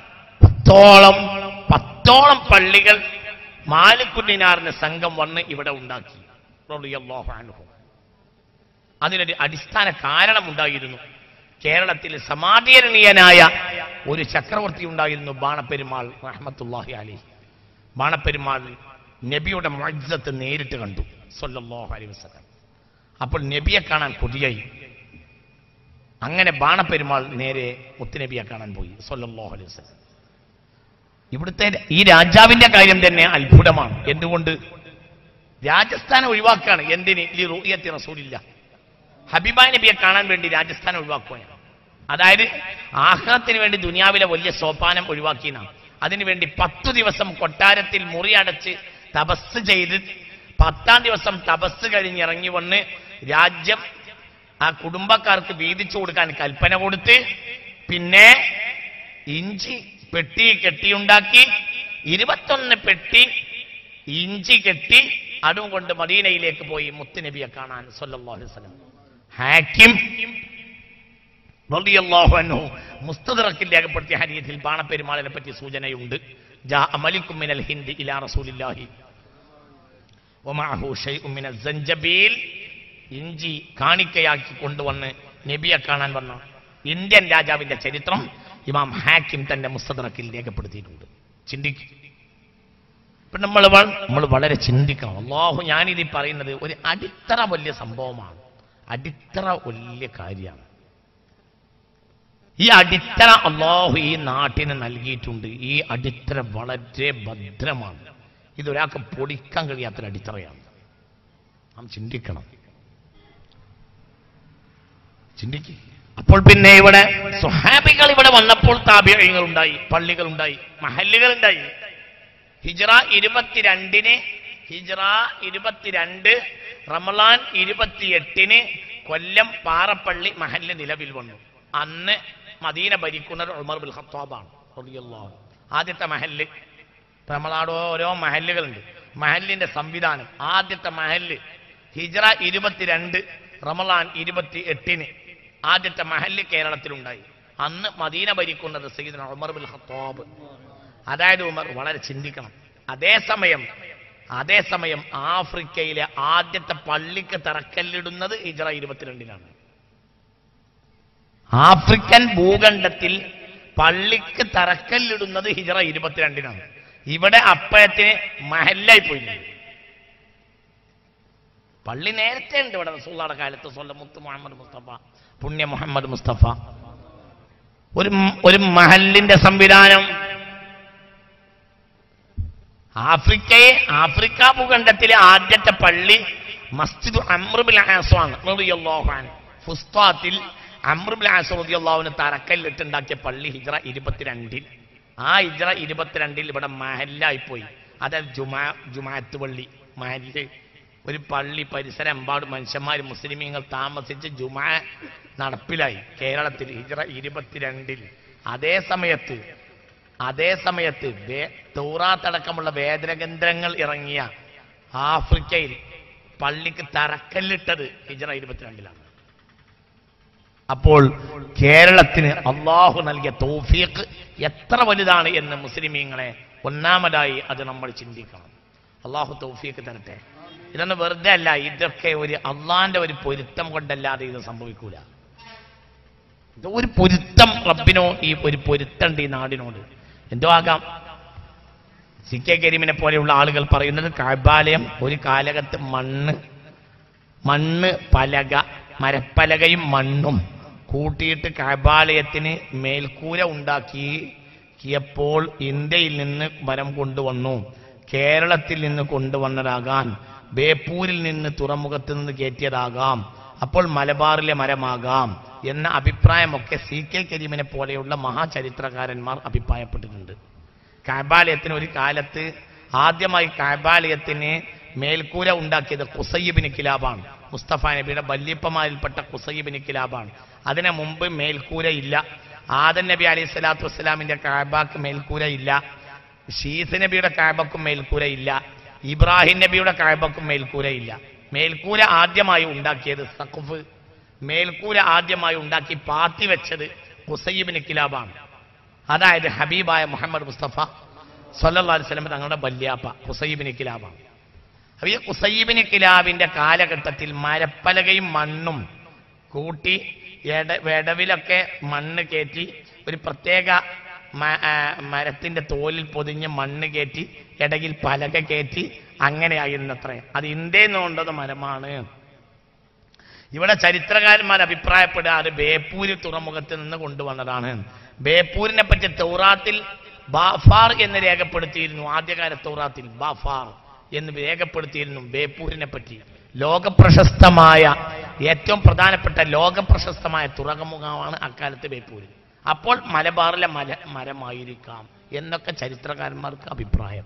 10ഓളം പള്ളികൾ മാലിക് ബിൻ ദിനാറിന്റെ സംഘം വന്ന് ഇവിടെ ഉണ്ടാക്കി. റളിയല്ലാഹു അൻഹു. അതിനൊരു അടിസ്ഥാന കാരണമുണ്ടായിരുന്നു. കേരളത്തിൽ സമാദരണീയനായ ഒരു ചക്രവർത്തി ഉണ്ടായിരുന്നു, ബാണപ്പെരുമാൾ റഹ്മത്തുള്ളാഹി അലൈഹി. ബാണപ്പെരുമാൾ നബിയുടെ മുഅ്ജിസത്ത് നേരിട്ട് കണ്ടു സ്വല്ലല്ലാഹു അലൈഹി വസല്ലം. അപ്പോൾ നബിയെ കാണാൻ കൊതിയായി. അങ്ങനെ ബാണപ്പെരുമാൾ നേരെ മുത്തുനബിയെ കാണാൻ പോയി സ്വല്ലല്ലാഹു അലൈഹി വസല്ലം. ഇവിടുത്തെ ഈ രാജാവിന്റെ കാര്യം തന്നെ അത്ഭുതമാണ്. എന്തുകൊണ്ട്? രാജസ്ഥാൻ ഒഴിവാക്കുകയാണ്. എന്തിന്? ഈ റുഅയത്തി റസൂലില്ല, ഹബീബായ നബിയെ കാണാൻ വേണ്ടി രാജസ്ഥാൻ ഒഴിവാക്കുകയാണ്. അതായത് ആഖിറത്തിന് വേണ്ടി ദുനിയാവിലെ വലിയ സോപാനം ഒഴിവാക്കിയാണ്. അതിനുവേണ്ടി 10 ദിവസം കൊട്ടാരത്തിൽ മുറിയടച്ച് തപസ് ചെയ്ത് 10ാം ദിവസം തപസ് കഴിഞ്ഞിറങ്ങി വന്ന് രാജ്യം ആ കുടുംബക്കാർക്ക് വീതിച്ചു കൊടുക്കാൻ കൽപ്പന കൊടുത്ത്, പിന്നെ ഇഞ്ചി പെട്ടി കെട്ടിയുണ്ടാക്കി 21 പെട്ടി ഇഞ്ചി കെട്ടി അതും കൊണ്ട് മദീനയിലേക്ക് പോയി മുത്തുനബിയെ കാണാൻ സ്വല്ലല്ലാഹു അലൈഹി വസല്ലം. ഹാക്കിം റളിയല്ലാഹു അൻഹു മുസ്തദറക്കിൽ രേഖപ്പെടുത്തിയ ഹദീസിൽ ബാണപ്പെരുമാളിനെ പറ്റി സൂചനയുണ്ട്. ജാഅ മലികും മിനൽ ഹിന്ദ് ഇലാ റസൂലില്ലാഹി വമഅഹു ശൈഉം മിനൽ സഞ്ചബീൽ. ഇഞ്ചി കാണിക്കയാക്കി കൊണ്ടുവന്ന് നബിയെ കാണാൻ വന്ന ഇന്ത്യൻ രാജാവിന്റെ ചരിത്രം ഇമാം ഹാക്കിം തന്റെ മുസ്തദറക്കിൽ രേഖപ്പെടുത്തിയിട്ടുണ്ട്. ചിന്തിക്കും. ഇപ്പൊ നമ്മൾ വളരെ ചിന്തിക്കണം. അല്ലാഹു, ഞാനിത് പറയുന്നത് ഒരു അടിത്തറ വലിയ സംഭവമാണ്, അടിത്തറ വലിയ കാര്യമാണ്. ഈ അടിത്തറ അല്ലാഹു ഈ നാട്ടിന് നൽകിയിട്ടുണ്ട്. ഈ അടിത്തറ വളരെ ഭദ്രമാണ്. ഇതൊരാൾക്ക് പൊടിക്കാൻ കഴിയാത്തൊരു അടിത്തറയാണ്. നാം ചിന്തിക്കണം. ചിന്തിക്കുക. അപ്പോൾ പിന്നെ ഇവിടെ സ്വഹാബികൾ ഇവിടെ വന്നപ്പോൾ താബിഈങ്ങൾ ഉണ്ടായി, പള്ളികൾ ഉണ്ടായി, മഹല്ലുകൾ ഉണ്ടായി. ഹിജ്റ 22 റമളാൻ 28 കൊല്ലം പാറപ്പള്ളി മഹല്ല് നിലവിൽ വന്നു. അന്ന് മദീന ഭരിക്കുന്നത് ഉമർ ബിൻ ഖത്താബാണ് റളിയല്ലാഹു. ആദ്യത്തെ മഹല്ല്, നമ്മളാട് ഓരോ മഹല്ലുകളുണ്ട്, മഹല്ലിന്റെ സംവിധാനം. ആദ്യത്തെ മഹല്ല് ഹിജ്റ 22 റമളാൻ 28 ആദ്യത്തെ മഹല്ല് കേരളത്തിലുണ്ടായി. അന്ന് മദീന ഭരിക്കുന്നത് സയ്യിദുനാ ഉമർ ബിൻ ഖത്താബ്. അതായത് ഉമർ വളരെ ചിന്തിക്കണം. അതേസമയം ആഫ്രിക്കയിലെ ആദ്യത്തെ പള്ളിക്ക് തറക്കല്ലിടുന്നത് ഹിജ്റ 22 ആഫ്രിക്കൻ ഭൂഖണ്ഡത്തിൽ പള്ളിക്ക് തറക്കല്ലിടുന്നത് ഹിജ്റ 22 ഇവിടെ അപ്പഴത്തിന് മഹല്ലായി പോയില്ല. പള്ളി നേരത്തെ ഉണ്ട് ഇവിടെ. റസൂലുള്ളാഹിയുടെ കാലത്ത് മുത്ത് മുഹമ്മദ് മുസ്തഫ, പുണ്യ മുഹമ്മദ് മുസ്തഫ, ഒരു മഹല്ലിന്റെ സംവിധാനം. ആഫ്രിക്ക ഭൂഖണ്ഡത്തിലെ ആദ്യത്തെ പള്ളി മസ്ജിദ് അംർ ബിൻ ആസ് ആണ് റളിയല്ലാഹു അൻഹു. ഫുസ്താത്തിൽ അംർ ബിൻ ആസ് റളിയല്ലാഹു അൻഹു തറക്കല്ലിട്ടുണ്ടാക്കിയ പള്ളി ഹിജ്റ 22. ആ ഹിജ്റ 22 ഇവിടെ മഹല്ലായി പോയി. അതായത് ജുമാഅത്ത് പള്ളി, മഹല്ല്. ഒരു പള്ളി പരിസരം എമ്പാട് മനുഷ്യന്മാർ മുസ്ലിമീങ്ങൾ താമസിച്ച് ജുമാ നടപ്പിലായി കേരളത്തിൽ ഹിജ്റ 22-ൽ. അതേ സമയത്ത് തൗറാത്തടക്കമുള്ള വേദഗ്രന്ഥങ്ങൾ ഇറങ്ങിയ ആഫ്രിക്കയിൽ പള്ളിക്ക് തറക്കല്ലിട്ടത് ഹിജ്റ 22-ലാണ്. അപ്പോൾ കേരളത്തിന് അള്ളാഹു നൽകിയ തൗഫീഖ് എത്ര വലുതാണ് എന്ന് മുസ്ലിമീങ്ങളെ ഒന്നാമതായി അത് നമ്മൾ ചിന്തിക്കണം. അള്ളാഹു തൗഫീഖ് തരട്ടെ. ഇതൊന്നും വെറുതെ അല്ല, ഇതൊക്കെ ഒരു അള്ളാന്റെ ഒരു പൊരുത്തം കൊണ്ടല്ലാതെ ഇത് സംഭവിക്കൂല. ഇത് ഒരു പൊരുത്തം, റബ്ബിനോ ഈ ഒരു പൊരുത്തമുണ്ട് ഈ നാടിനോട്. എന്തോ ആകാം. CK കരീമിനെ പോലെയുള്ള ആളുകൾ പറയുന്നത് കഅബാലയം ഒരു കാലഘട്ടത്ത് മണ്ണ് പലക, മരപ്പലകയും മണ്ണും കൂട്ടിയിട്ട് കഅബാലയത്തിന് മേൽക്കൂര ഉണ്ടാക്കിയപ്പോൾ ഇന്ത്യയിൽ നിന്ന് മരം കൊണ്ടുവന്നു, കേരളത്തിൽ നിന്ന് കൊണ്ടുവന്നതാകാം, ബേപ്പൂരിൽ നിന്ന് തുറമുഖത്ത് നിന്ന് കയറ്റിയതാകാം, അപ്പോൾ മലബാറിലെ മരമാകാം എന്ന അഭിപ്രായമൊക്കെ CK കരീമിനെ പോലെയുള്ള മഹാചരിത്രകാരന്മാർ അഭിപ്രായപ്പെട്ടിട്ടുണ്ട്. കഅബാലയത്തിന് ഒരു കാലത്ത് ആദ്യമായി കഅബാലയത്തിന് മേൽക്കൂര ഉണ്ടാക്കിയത് ഖുസൈ ഇബ്നു കിലാബാണ്. മുസ്തഫ നബിയുടെ വല്യപ്പമാരിൽപ്പെട്ട ഖുസൈ ഇബ്നു കിലാബാണ്. അതിനു മുമ്പ് മേൽക്കൂര ഇല്ല. ആദം നബി അലൈഹി സ്വലാത്തു വസ്സലാമിന്റെ കഅബക്ക് മേൽക്കൂര ഇല്ല. ഷീസ് നബിയുടെ കഅബക്കും മേൽക്കൂര ഇല്ല. ഇബ്രാഹിം നബിയുടെ കഅബക്കും മേൽക്കൂര ഇല്ല. മേൽക്കൂര ആദ്യമായി ഉണ്ടാക്കിയത് സഖഫ്, മേൽക്കൂര ആദ്യമായി ഉണ്ടാക്കി പാത്തി വെച്ചത് ഖുസൈ ഇബ്നു കിലാബാണ്. അതായത് ഹബീബായ മുഹമ്മദ് മുസ്തഫ സല്ലല്ലാഹു അലൈഹി വസല്ലം തങ്ങളുടെ വല്യാപ്പ ഖുസൈ ഇബ്നു കിലാബാണ്. അപ്പോൾ ഈ ഖുസൈ ഇബ്നു കിലാബിന്റെ കാലഘട്ടത്തിൽ മരപ്പലകയും മണ്ണും കൂട്ടി വെടവിലൊക്കെ മണ്ണ് കയറ്റി ഒരു പ്രത്യേക മരത്തിന്റെ തോലിൽ പൊതിഞ്ഞ് മണ്ണ് കയറ്റി ഇടയിൽ പലക കയറ്റി അങ്ങനെയായിരുന്നത്രേ. അത് ഇന്ത്യയിൽ നിന്ന് കൊണ്ടത് മരമാണ്. ഇവിടെ ചരിത്രകാരന്മാർ അഭിപ്രായപ്പെടുക അത് ബേപ്പൂര് തുറമുഖത്ത് നിന്ന് കൊണ്ടുവന്നതാണ്. ബേപ്പൂരിനെ പറ്റി തൗറാത്തിൽ ബാഫാർ എന്ന് രേഖപ്പെടുത്തിയിരുന്നു. ആദ്യകാല തൗറാത്തിൽ ബാഫാർ എന്ന് രേഖപ്പെടുത്തിയിരുന്നു ബേപ്പൂരിനെ പറ്റി. ലോകപ്രശസ്തമായ ഏറ്റവും പ്രധാനപ്പെട്ട ലോകപ്രശസ്തമായ തുറമുഖമാണ് അക്കാലത്ത് ബേപ്പൂര്. അപ്പോൾ മലബാറിലെ മരമായിരിക്കാം എന്നൊക്കെ ചരിത്രകാരന്മാർക്ക് അഭിപ്രായം.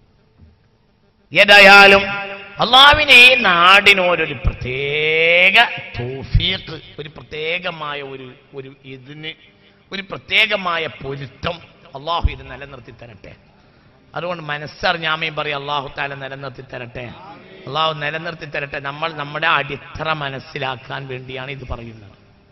ഏതായാലും അള്ളാഹുവിനെ ഈ നാടിനോടൊരു പ്രത്യേക തൗഫീഖ്, ഒരു പ്രത്യേകമായ ഒരു പ്രത്യേകമായ പൊരുത്തം അള്ളാഹു ഇത് നിലനിർത്തി തരട്ടെ. അതുകൊണ്ട് മനസ്സറിഞ്ഞാമയും പറയും അള്ളാഹു താല നിലനിർത്തി തരട്ടെ, അള്ളാഹു നിലനിർത്തി തരട്ടെ. നമ്മൾ നമ്മുടെ അടിത്തറ മനസ്സിലാക്കാൻ വേണ്ടിയാണ് ഇത് പറയുന്നത്.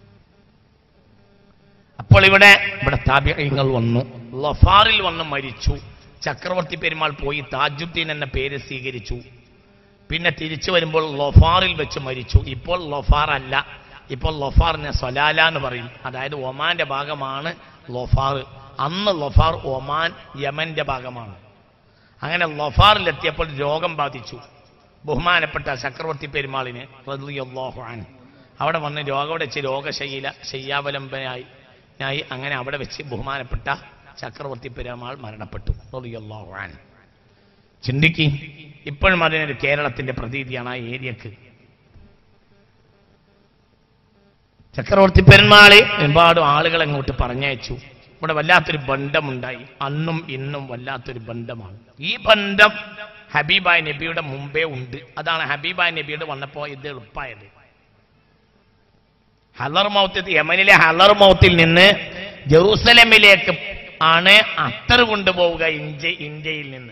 അപ്പോൾ ഇവിടെ താബിഈങ്ങൾ വന്നു, ലഫാറിൽ വന്ന് മരിച്ചു. ചക്രവർത്തി പെരുമാൾ പോയി താജുദ്ദീൻ എന്ന പേര് സ്വീകരിച്ചു. പിന്നെ തിരിച്ചു വരുമ്പോൾ ലഫാറിൽ വെച്ച് മരിച്ചു. ഇപ്പോൾ ലഫാർ അല്ല, ഇപ്പോൾ ലഫാറിനെ സലാല എന്ന് പറയും. അതായത് ഒമാന്റെ ഭാഗമാണ് ലഫാർ. അന്ന് ലഫാർ ഒമാൻ യമന്റെ ഭാഗമാണ്. അങ്ങനെ ലഫാറിലെത്തിയപ്പോൾ രോഗം ബാധിച്ചു ബഹുമാനപ്പെട്ട ചക്രവർത്തി പെരുമാളിന് റളിയല്ലാഹു അൻഹു. അവിടെ വന്ന് രോഗം വെച്ച് ശയ്യാവലംബനായി അങ്ങനെ അവിടെ വെച്ച് ബഹുമാനപ്പെട്ട ചക്രവർത്തി പെരുമാൾ മരണപ്പെട്ടു റളിയല്ലാഹു അൻഹു. ചിന്തിക്ക്, ഇപ്പോഴും അതിനൊരു കേരളത്തിന്റെ പ്രതീതിയാണ് ആ ഏരിയക്ക്. ചക്രവർത്തി പെരുമാളെ ഒരുപാട് ആളുകൾ അങ്ങോട്ട് പറഞ്ഞയച്ചു. ഇവിടെ വല്ലാത്തൊരു ബന്ധമുണ്ടായി. അന്നും ഇന്നും വല്ലാത്തൊരു ബന്ധമാണ്. ഈ ബന്ധം ഹബീബായ നബിയുടെ മുമ്പേ ഉണ്ട്. അതാണ് ഹബീബായ നബിയുടെ വന്നപ്പോൾ ഇത് എളുപ്പമായത്. ഹലർമൗത്ത്, യമനിലെ ഹലർമൗത്തിൽ നിന്ന് ജെറൂസലമിലേക്ക് ആണ് അത്തർ കൊണ്ടുപോവുക. ഇന്ത്യയിൽ നിന്ന്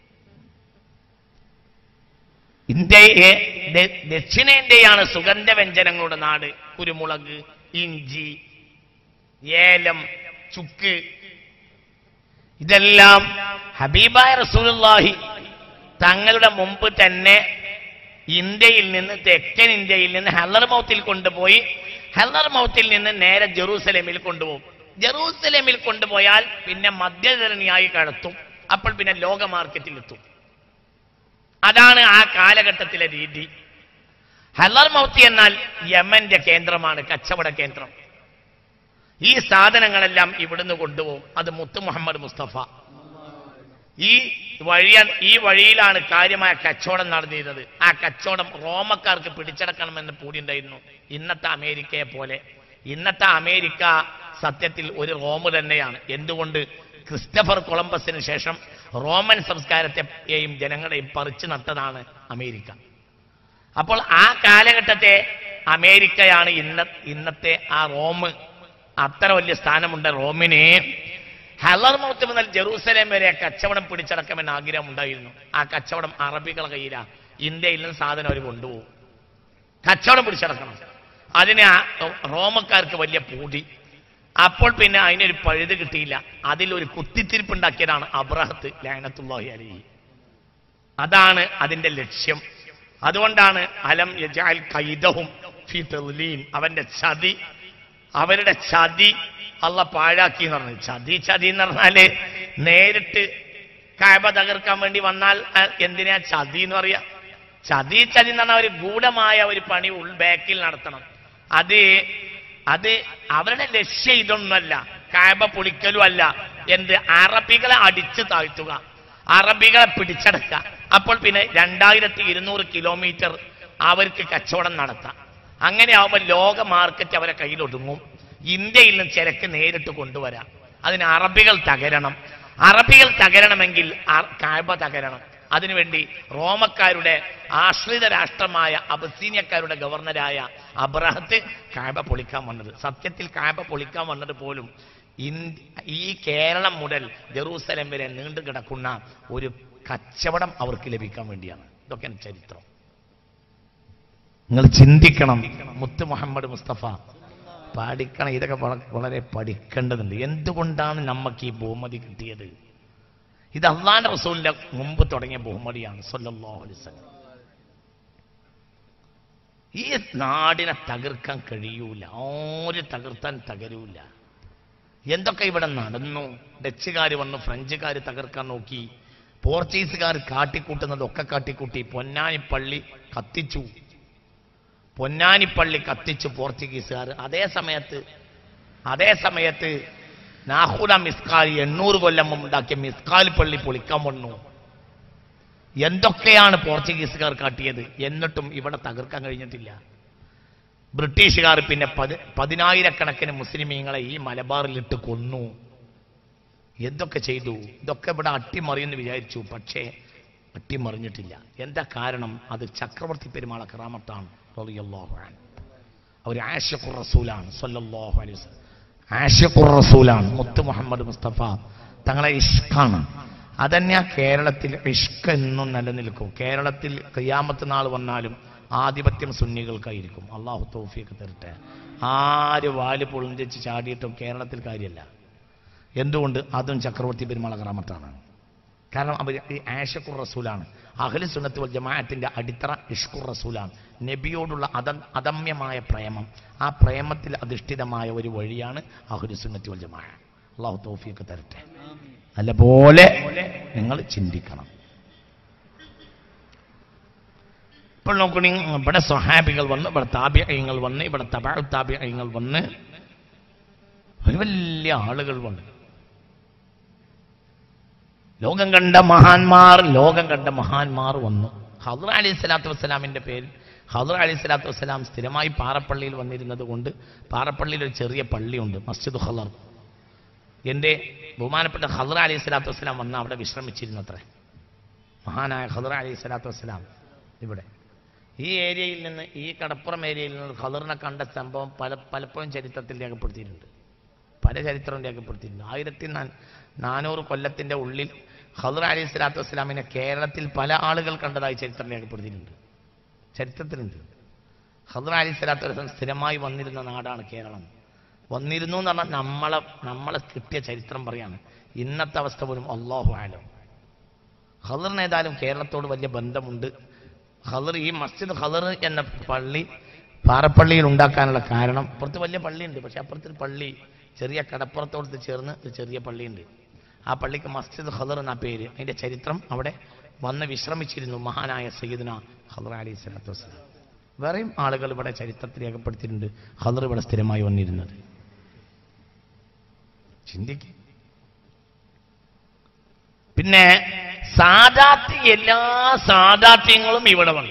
ദക്ഷിണേന്ത്യയാണ് സുഗന്ധവ്യഞ്ജനങ്ങളുടെ നാട്. കുരുമുളക്, ഇഞ്ചി, ഏലം, ചുക്ക്, ഇതെല്ലാം ഹബീബായ റസൂലുള്ളാഹി തങ്ങളുടെ മുമ്പ് തന്നെ ഇന്ത്യയിൽ നിന്ന്, തെക്കൻ ഇന്ത്യയിൽ നിന്ന് ഹലർമൗത്തിൽ കൊണ്ടുപോയി ഹലർമൗത്തിൽ നിന്ന് നേരെ ജെറൂസലേമിൽ കൊണ്ടുപോകും. ജെറൂസലേമിൽ കൊണ്ടുപോയാൽ പിന്നെ മധ്യധരണിയായി കടത്തും. അപ്പോൾ പിന്നെ ലോക മാർക്കറ്റിലെത്തും. അതാണ് ആ കാലഘട്ടത്തിലെ രീതി. ഹലർമൗത്ത് എന്നാൽ യമന്റെ കേന്ദ്രമാണ്, കച്ചവട കേന്ദ്രം. ഈ സാധനങ്ങളെല്ലാം ഇവിടുന്ന് കൊണ്ടുപോകും. അത് മുത്ത് മുഹമ്മദ് മുസ്തഫ ഈ വഴിയിലാണ് കാര്യമായ കച്ചവടം നടന്നിരുന്നത്. ആ കച്ചവടം റോമക്കാർക്ക് പിടിച്ചടക്കണമെന്ന് പൂടിയുണ്ടായിരുന്നു. ഇന്നത്തെ അമേരിക്കയെ പോലെ. ഇന്നത്തെ അമേരിക്ക സത്യത്തിൽ ഒരു റോമ് തന്നെയാണ്. എന്തുകൊണ്ട്? ക്രിസ്റ്റഫർ കൊളംബസിന് ശേഷം റോമൻ സംസ്കാരത്തെയും ജനങ്ങളെയും പറിച്ചു നട്ടതാണ് അമേരിക്ക. അപ്പോൾ ആ കാലഘട്ടത്തെ അമേരിക്കയാണ് ഇന്നത്തെ ആ റോം. അത്ര വലിയ സ്ഥാനമുണ്ട് റോമിന്. ഹളർമൗത്ത് മുതൽ ജെറൂസലേം വരെ കച്ചവടം പിടിച്ചടക്കമെന്ന് ആഗ്രഹം ഉണ്ടായിരുന്നു. ആ കച്ചവടം അറബികളുടെ കയ്യിലാണ്. ഇന്ത്യയിൽ നിന്ന് സാധനം അവർ കൊണ്ടുപോകും, കച്ചവടം പിടിച്ചടക്കണം. അതിന് റോമക്കാർക്ക് വലിയ പൂതി. അപ്പോൾ പിന്നെ അതിനൊരു പഴുത് കിട്ടിയില്ല. അതിലൊരു കുത്തിത്തിരിപ്പുണ്ടാക്കിയതാണ് അബ്രഹത്ത് ലഅനത്തുല്ലാഹി അലൈഹി. അതാണ് അതിന്റെ ലക്ഷ്യം. അതുകൊണ്ടാണ് അലം യജഅൽ കൈദഹും ഫീ തദ്ലീൽ, അവരുടെ ചതി അള്ള പാഴാക്കി എന്ന് പറഞ്ഞു. ചതി എന്ന് പറഞ്ഞാല് നേരിട്ട് കഅബ തകർക്കാൻ വേണ്ടി വന്നാൽ എന്തിനാ ചതി എന്ന് പറയാ? ചതി എന്ന് പറഞ്ഞാൽ ഒരു ഗൂഢമായ ഒരു പണി ബാക്കിൽ നടത്തണം. അത് അവരുടെ ലക്ഷ്യം ഇതൊന്നുമല്ല, കഅബ പൊളിക്കലും അല്ല. എന്ത്? അറബികളെ അടിച്ചു താഴ്ത്തുക, അറബികളെ പിടിച്ചടക്കുക. അപ്പോൾ പിന്നെ 2200 കിലോമീറ്റർ അവർക്ക് കച്ചവടം നടത്താം. അങ്ങനെ ആവുമ്പോൾ ലോക മാർക്കറ്റ് അവരെ കയ്യിലൊടുങ്ങും. ഇന്ത്യയിൽ നിന്ന് ചരക്ക് നേരിട്ട് കൊണ്ടുവരാം. അതിന് അറബികൾ തകരണം. അറബികൾ തകരണമെങ്കിൽ കഅബ തകരണം. അതിനുവേണ്ടി റോമക്കാരുടെ ആശ്രിത രാഷ്ട്രമായ അബസീനിയക്കാരുടെ ഗവർണറായ അബ്രഹത്ത് കഅബ പൊളിക്കാൻ വന്നത്. സത്യത്തിൽ കഅബ പൊളിക്കാൻ വന്നത് പോലും ഈ കേരളം മുതൽ ജെറൂസലേം വരെ നീണ്ടു കിടക്കുന്ന ഒരു കച്ചവടം അവർക്ക് ലഭിക്കാൻ വേണ്ടിയാണ്. ഇതൊക്കെ ചരിത്രം. നിങ്ങൾ ചിന്തിക്കണം. മുത്ത് മുഹമ്മദ് മുസ്തഫ പഠിക്കണം. ഇതൊക്കെ വളരെ പഠിക്കേണ്ടതുണ്ട്. എന്തുകൊണ്ടാണ് നമുക്ക് ഈ ബഹുമതി കിട്ടിയത്? ഇത് അല്ലാഹുവിന്റെ റസൂലിന്റെ മുമ്പ് തുടങ്ങിയ ബഹുമതിയാണ് സല്ലല്ലാഹു അലൈഹി വസല്ലം. ഈ നാടിനെ തകർക്കാൻ കഴിയൂല, ആര് തകർത്താൻ തകരൂല. എന്തൊക്കെ ഇവിടെ നടന്നു? ഡച്ചുകാർ വന്നു, ഫ്രഞ്ചുകാർ തകർക്കാൻ നോക്കി, പോർച്ചുഗീസുകാർ കാട്ടിക്കൂട്ടുന്നതൊക്കെ കാട്ടിക്കൂട്ടി. പൊന്നാനിപ്പള്ളി കത്തിച്ചു പോർച്ചുഗീസുകാർ. അതേ സമയത്ത് നാഹുല മിസ്കാൽ 800 കൊല്ലം മുമ്പ് ഉണ്ടാക്കിയ മിസ്കാൽ പള്ളി പൊളിക്കാൻ വന്നു. എന്തൊക്കെയാണ് പോർച്ചുഗീസുകാർ കാട്ടിയത്? എന്നിട്ടും ഇവിടെ തകർക്കാൻ കഴിഞ്ഞിട്ടില്ല. ബ്രിട്ടീഷുകാർ പിന്നെ 10,000 മുസ്ലിമീങ്ങളെ ഈ മലബാറിലിട്ട് കൊന്നു. എന്തൊക്കെ ചെയ്തു? ഇതൊക്കെ ഇവിടെ അട്ടിമറിയെന്ന് വിചാരിച്ചു. പക്ഷേ അട്ടിമറിഞ്ഞിട്ടില്ല. എന്താ കാരണം? അത് ചക്രവർത്തി പെരുമാൾ കറാമത്താണ് റളിയല്ലാഹു അൻഹു. അവർ ആശിഖുർ റസൂലാണ് സല്ലല്ലാഹു അലൈഹി വസല്ലം. ആശിഖുർ റസൂലാണ് മുത്ത് മുഹമ്മദ് മുസ്തഫ തങ്ങളെ ഇഷ്കാണ്. അതന്നെ കേരളത്തിൽ ഇഷ്ക് എന്നും നിലനിൽക്കും. കേരളത്തിൽ ഖിയാമത്ത് നാൾ വന്നാലും ആധിപത്യം സുന്നികൾക്കായിരിക്കും. അള്ളാഹു തൗഫീഖ് തരട്ടെ. ആര് വാല് പൊളിഞ്ചിച്ച് ചാടിയിട്ടും കേരളത്തിൽ കാര്യമല്ല. എന്തുകൊണ്ട്? അതും ചക്രവർത്തി പെരുമാൾ കറാമത്താണ്. കാരണം അവർ ആശിഖുർ റസൂലാണ്. അഹ്ലു സുന്നത്ത് വൽ ജമാഅത്തിന്റെ അടിത്തറ ഇഷ്കുർ റസൂലാണ്. നബിയോടുള്ള അദമ്യമായ പ്രേമം, ആ പ്രേമത്തിൽ അധിഷ്ഠിതമായ ഒരു വഴിയാണ് അഹ്ലു സുന്നത്ത് വൽ ജമാഅ. അല്ലാഹു തൗഫീഖ് തരട്ടെ. നല്ലപോലെ നിങ്ങൾ ചിന്തിക്കണം. ഇപ്പോൾ നോക്കണി, ഇവിടെ സ്വഹാബികൾ വന്ന്, ഇവിടെ താബിഈങ്ങൾ വന്ന്, ഇവിടെ തബഉ താബിഈങ്ങൾ വന്ന്, ഒരു വലിയ ആളുകൾ വന്നു. ലോകം കണ്ട മഹാന്മാർ വന്നു. ഖദർ അലൈഹിസ്സലാത്തു വസ്സലാമിന്റെ പേരിൽ ഖദർ അലൈഹിസ്സലാത്തു വസ്സലാം സ്ഥിരമായി പാറപ്പള്ളിയിൽ വന്നിരുന്നത് കൊണ്ട് പാറപ്പള്ളിയിൽ ഒരു ചെറിയ പള്ളിയുണ്ട്, മസ്ജിദ് ഖദർ. എൻ്റെ ബഹുമാനപ്പെട്ട ഖദർ അലൈഹിസ്സലാത്തു വസ്സലാം വന്ന് അവിടെ വിശ്രമിച്ചിരുന്നത്രേ. മഹാനായ ഖദർ അലൈഹിസ്സലാത്തു വസ്സലാം ഇവിടെ ഈ ഏരിയയിൽ നിന്ന്, ഈ കടപ്പുറം ഏരിയയിൽ നിന്ന് ഖദറിനെ കണ്ട സംഭവം പലപ്പോഴും ചരിത്രത്തിൽ രേഖപ്പെടുത്തിയിട്ടുണ്ട്. പല ചരിത്രവും രേഖപ്പെടുത്തിയിട്ടുണ്ട്. 1400 കൊല്ലത്തിന്റെ ഉള്ളിൽ ഖദർ അലൈഹിസ്സലാത്തു വസ്സലാമിനെ കേരളത്തിൽ പല ആളുകൾ കണ്ടതായി ചരിത്രം രേഖപ്പെടുത്തിയിട്ടുണ്ട്. ചരിത്രത്തിലുണ്ട്. ഖദർ അലൈഹിസ്സലാത്തു വസ്സലാം സ്ഥിരമായി വന്നിരുന്ന നാടാണ് കേരളം. വന്നിരുന്നു എന്ന് പറഞ്ഞാൽ നമ്മളെ കിട്ടിയ ചരിത്രം പറയാണ്. ഇന്നത്തെ അവസ്ഥ പോലും അല്ലാഹു ആലം. ഖദറിന് ഏതായാലും കേരളത്തോട് വലിയ ബന്ധമുണ്ട്. ഖദർ, ഈ മസ്ജിദ് ഖദർ എന്ന പള്ളി പാറപ്പള്ളിയിൽ ഉണ്ടാക്കാനുള്ള കാരണം, അപ്പുറത്ത് വലിയ പള്ളിയുണ്ട്, പക്ഷെ അപ്പുറത്തൊരു പള്ളി ചെറിയ കടപ്പുറത്തോട് ചേർന്ന് ഒരു ചെറിയ പള്ളിയുണ്ട്. ആ പള്ളിക്ക് മസ്ജിദ് ഖദർ എന്ന പേര്. അതിന്റെ ചരിത്രം അവിടെ വന്ന് വിശ്രമിച്ചിരുന്നു മഹാനായ സയ്യിദുന ഖദർ അലൈഹിസ്സലാത്തു വസ്സലാം. വേറെയും ആളുകൾ ഇവിടെ ചരിത്രത്തിൽ രേഖപ്പെടുത്തിയിട്ടുണ്ട് ഖദർ ഇവിടെ സ്ഥിരമായി വന്നിരുന്നത്. ചിന്തിക്കും. പിന്നെ എല്ലാ സാദാത്യങ്ങളും ഇവിടെ വന്നു.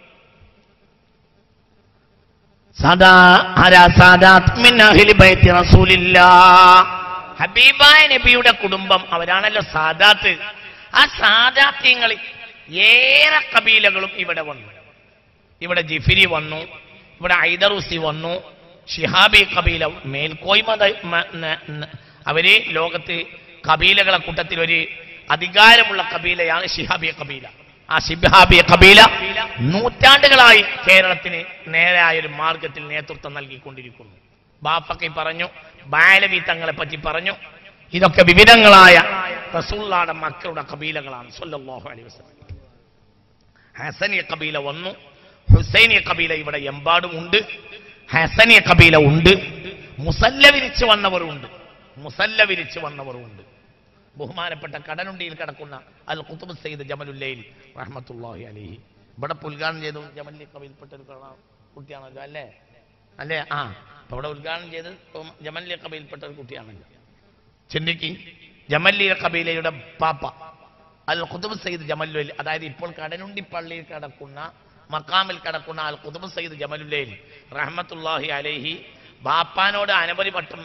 ഹബീബായ നബിയുടെ കുടുംബം, അവരാണല്ലോ സാദാത്ത്. ആ സാദാത്യങ്ങളിൽ ഏറെ കബീലകളും ഇവിടെ വന്നു. ഇവിടെ ജിഫിരി വന്നു, ഇവിടെ ഹൈദറുസി വന്നു, ഷിഹാബി കബീല മേൽക്കോയ്മ അവര് ലോകത്ത് കബീലകളെ കൂട്ടത്തിൽ ഒരു അധികാരമുള്ള കബീലയാണ് ഷിഹാബി കബീല. ആ ഷിഹാബി കബീല നൂറ്റാണ്ടുകളായി കേരളത്തിന് നേരായ ഒരു മാർഗത്തിൽ നേതൃത്വം നൽകിക്കൊണ്ടിരിക്കുന്നു. ബാഫക്കി പറഞ്ഞു, ബാലവി തങ്ങളെ പറ്റി പറഞ്ഞു. ഇതൊക്കെ വിവിധങ്ങളായ റസൂലുള്ളാഹിയുടെ മക്കളുടെ കബീലകളാണ് സ്വല്ലല്ലാഹു അലൈഹി വസല്ലം. ഹസനി കബീല വന്നു, ഹുസൈനി കബീല ഇവിടെ എമ്പാടും ഉണ്ട്. ഹസനി കബീല ഉണ്ട്, മുസല്ല വിരിച്ചു വന്നവരുണ്ട്. ബഹുമാനപ്പെട്ട കടലുണ്ടിയിൽ കിടക്കുന്ന അൽ ഖുത്ബ് സയ്യിദ് ജമലുല്ലൈൽ റഹ്മത്തുള്ളാഹി അലൈഹി ഇവിടെ ഉദ്ഘാടനം ചെയ്തു. ജമലി കബീൽപ്പെട്ട ഒരു കുട്ടിയാണല്ലോ അല്ലേ? അപ്പൊ ഇവിടെ ഉദ്ഘാടനം ചെയ്ത് ജമലി കബീൽപ്പെട്ട ഒരു കുട്ടിയാണല്ലോ. ചിന്തിക്ക്, ജമലി കബീലയുടെ പാപ്പ അൽ ഖുത്ബ് സയ്യിദ് ജമലുല്ലൈൽ, അതായത് ഇപ്പോൾ കടലുണ്ടി പള്ളിയിൽ കിടക്കുന്ന മക്കാമിൽ കിടക്കുന്ന അൽ ഖുത്ബ് സയ്യിദ് ജമലുല്ലൈൽ റഹ്മത്തുള്ളാഹി അലൈഹി ബാപ്പാനോട് അനവധി പട്ടം.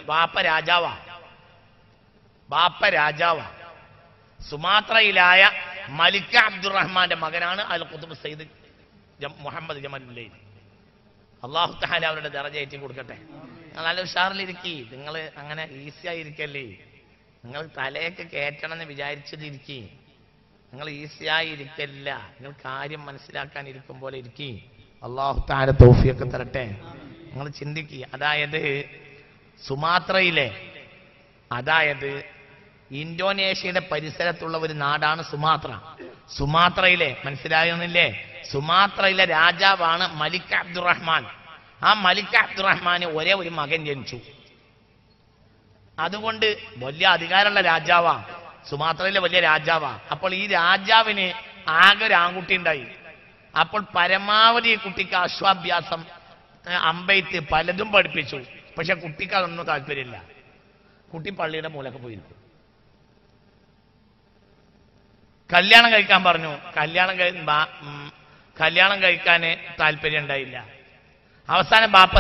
ബാപ്പ രാജാവാ. സുമാത്രയിലായ മലിക്ക അബ്ദുറഹ്മാന്റെ മകനാണ് അൽ ഖുത്ബ് സയ്യിദ് മുഹമ്മദ് ജമലുല്ലൈൽ. അല്ലാഹു തആല അവരുടെ ദറജ ഏറ്റി കൊടുക്കട്ടെ. നിങ്ങൾ നല്ല ഉഷാറിലിരിക്കി. നിങ്ങൾ അങ്ങനെ ഈസി ആയിരിക്കല്ലേ. നിങ്ങൾ തലയൊക്കെ കയറ്റണമെന്ന് വിചാരിച്ചതിരിക്കി. നിങ്ങൾ ഈസിയായി ഇരിക്കല്ല. നിങ്ങൾ കാര്യം മനസ്സിലാക്കാൻ ഇരിക്കും പോലെ ഇരിക്കി. അല്ലാഹു തആല തൗഫീഖ് തരട്ടെ. നിങ്ങൾ ചിന്തിക്കുക. അതായത് സുമാത്രയിലെ, അതായത് ഇന്തോനേഷ്യയുടെ പരിസരത്തുള്ള ഒരു നാടാണ് സുമാത്ര. സുമാത്രയിലെ, മനസ്സിലാകുന്നില്ലേ? സുമാത്രയിലെ രാജാവാണ് മലിക് അബ്ദുറഹ്മാൻ. ആ മലിക് അബ്ദുറഹ്മാന് ഒരേ ഒരു മകൻ ജനിച്ചു. അതുകൊണ്ട് വലിയ അധികാരമുള്ള രാജാവാ, സുമാത്രയിലെ വലിയ രാജാവാ. അപ്പോൾ ഈ രാജാവിന് ആകെ ഒരു ആൺകുട്ടി ഉണ്ടായി. അപ്പോൾ പരമാവധി കുട്ടിക്ക് അശ്വാഭ്യാസം, അമ്പെയ്ത്ത് പലതും പഠിപ്പിച്ചു. പക്ഷെ കുട്ടിക്ക് അതൊന്നും താല്പര്യമില്ല. കുട്ടി പള്ളിയുടെ മൂലൊക്കെ പോയിരിക്കും. കല്യാണം കഴിക്കാൻ പറഞ്ഞു. കല്യാണം കഴിക്കാൻ താല്പര്യം ഉണ്ടായില്ല. അവസാനം ബാപ്പ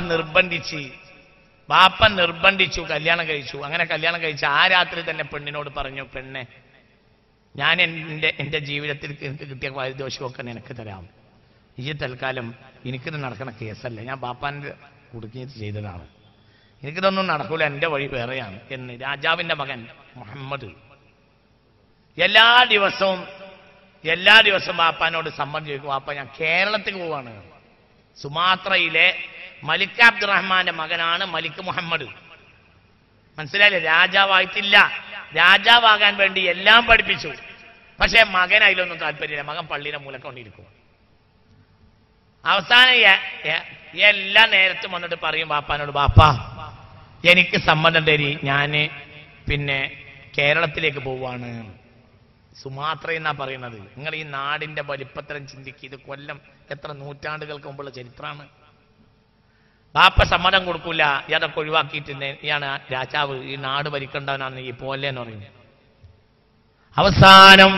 നിർബന്ധിച്ചു കല്യാണം കഴിച്ചു. അങ്ങനെ കല്യാണം കഴിച്ച ആ രാത്രി തന്നെ പെണ്ണിനോട് പറഞ്ഞു, പെണ്ണെ, ഞാൻ എൻ്റെ ജീവിതത്തിൽ എനിക്ക് കിട്ടിയ പാരിതോഷികമൊക്കെ നിനക്ക് തരാം. ഈ തൽക്കാലം എനിക്കിത് നടക്കുന്ന കേസല്ല. ഞാൻ ബാപ്പാൻ്റെ കുടുക്കിയിട്ട് ചെയ്തതാണ്. എനിക്കിതൊന്നും നടക്കൂല. എൻ്റെ വഴി വേറെയാണ് എന്ന് രാജാവിൻ്റെ മകൻ മുഹമ്മദ് എല്ലാ ദിവസവും ബാപ്പാനോട് സമ്മതം ചോദിക്കും. ബാപ്പ, ഞാൻ കേരളത്തിൽ പോവാണ്. സുമാത്രയിലെ മലിക് അബ്ദുറഹ്മാന്റെ മകനാണ് മലിക് മുഹമ്മദ്. മനസ്സിലായില്ലേ? രാജാവായിട്ടില്ല. രാജാവാകാൻ വേണ്ടി എല്ലാം പഠിപ്പിച്ചു. പക്ഷെ മകൻ അതിലൊന്നും താല്പര്യമില്ല. മകൻ പള്ളിയുടെ മൂലക്കൊണ്ടിരിക്കും. അവസാനം എല്ലാ നേരത്തും വന്നിട്ട് പറയും ബാപ്പാനോട്, ബാപ്പാ, എനിക്ക് സമ്മതം തരി, ഞാന് പിന്നെ കേരളത്തിലേക്ക് പോവാണ്. സുമാത്ര എന്നാ പറയുന്നത്. നിങ്ങൾ ഈ നാടിന്റെ വലിപ്പത്തരം ചിന്തിക്കുക. ഇത് കൊല്ലം എത്ര നൂറ്റാണ്ടുകൾക്ക് മുമ്പുള്ള ചരിത്രമാണ്. ബാപ്പ സമ്മതം കൊടുക്കൂല. ഇതൊക്കെ ഒഴിവാക്കിയിട്ട് ഇയാണ് രാജാവ്, ഈ നാട് ഭരിക്കേണ്ടവനാണ് ഈ പോലെ എന്ന് പറയുന്നത്. അവസാനം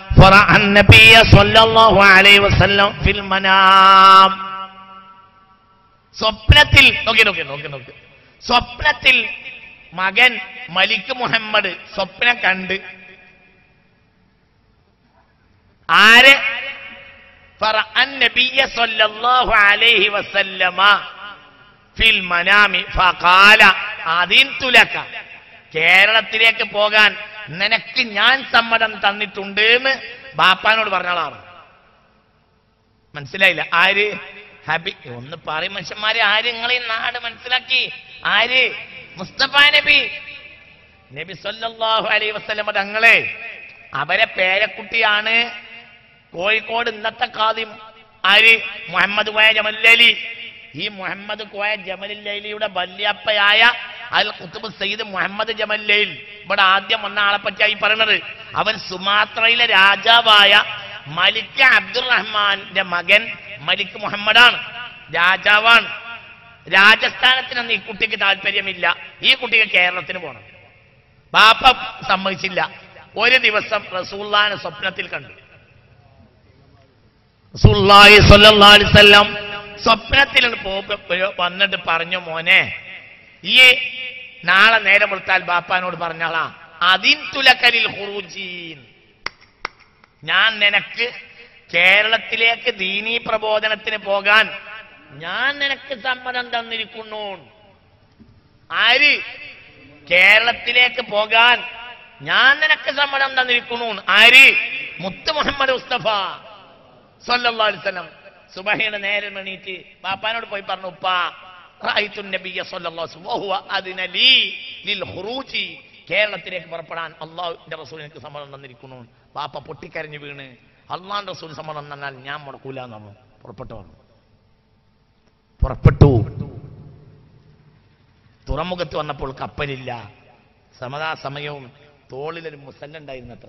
സ്വപ്നത്തിൽ നോക്കി സ്വപ്നത്തിൽ മകൻ മലിക് മുഹമ്മദ് സ്വപ്നം കണ്ട് ആരെ കേരളത്തിലേക്ക് പോകാൻ നിനക്ക് ഞാൻ സമ്മതം തന്നിട്ടുണ്ട് എന്ന് ബാപ്പാനോട് പറഞ്ഞാളാണ്. മനസ്സിലായില്ല? ആര്? ഹബി. ഒന്ന് പറയും മനുഷ്യന്മാരെ, ആര്? നിങ്ങളീ നാട് മനസ്സിലാക്കി. ആര്? മുസ്തഫ നബി സല്ലല്ലാഹു അലൈഹി വസല്ലം തങ്ങളെ. അവരെ പേരക്കുട്ടിയാണ് കോഴിക്കോട് ഇന്നത്തെ ഖാദിം. ആര്? മുഹമ്മദ് കോയ ജമലുല്ലൈലി. ഈ മുഹമ്മദ് കോയ ജമലുല്ലൈലിയുടെ വല്യപ്പയായ അൽ ഖുത്ബ് സയ്യിദ് മുഹമ്മദ് ജമലുല്ലൈൽ. ഇവിടെ ആദ്യം വന്ന ആളെ പറ്റിയായി പറയുന്നത്. അവൻ സുമാത്രയിലെ രാജാവായ മലിക് അബ്ദുറഹ്മാന്റെ മകൻ മലിക് മുഹമ്മദാണ്. രാജാവാണ്. രാജസ്ഥാനത്തിനൊന്നും ഈ കുട്ടിക്ക് താല്പര്യമില്ല. ഈ കുട്ടിക്ക് കേരളത്തിന് പോകണം. ബാപ്പ സമ്മതിച്ചില്ല. ഒരു ദിവസം റസൂലുള്ളാഹിനെ സ്വപ്നത്തിൽ കണ്ടു. റസൂലുള്ളാഹി സ്വല്ലല്ലാഹു അലൈഹി വസല്ലം സ്വപ്നത്തിൽ വന്നിട്ട് പറഞ്ഞു, മോനെ, ഈ നാളെ നേരം വെളുത്താൽ ബാപ്പാനോട് പറഞ്ഞാളാ, അതിൻ തുലക്കലിൽ ഖുറൂജീൻ, ഞാൻ നിനക്ക് കേരളത്തിലേക്ക് ദീനീ പ്രബോധനത്തിന് പോകാൻ ഞാൻ നിനക്ക് സമ്മതം തന്നിരിക്കുന്നു. ആര്? കേരളത്തിലേക്ക് പോകാൻ ഞാൻ നിനക്ക് സമ്മതം തന്നിരിക്കുന്നു. ആര്? മുത്ത് മുഹമ്മദ് മുസ്തഫ സല്ലല്ലാഹു അലൈഹി വസല്ലം. സുബഹിയുടെ നേരം എണീറ്റ് ബാപ്പാനോട് പോയി പറഞ്ഞു, ഉപ്പാ റഅയ്തു നബിയ സല്ലല്ലാഹു അലൈഹി വസല്ലം വഹുവ അദ്ന ലീ ലിൽ ഖുറൂജി, കേരളത്തിലേക്ക് പുറപ്പെടാൻ അല്ലാഹുവിന്റെ റസൂൽ എനിക്ക് സമ്മതം തന്നിരിക്കുന്നു. ബാപ്പ പൊട്ടിക്കരഞ്ഞു വീണ്, അല്ലാഹുവിന്റെ റസൂൽ സമ്മതം തന്നാൽ ഞാൻ മുടക്കൂല എന്ന് പറഞ്ഞു. പുറപ്പെട്ടു. തുറമുഖത്ത് വന്നപ്പോൾ കപ്പലില്ല. സമയവും തോളിലൊരു മുസല്ല ഉണ്ടായിരുന്നത്ര.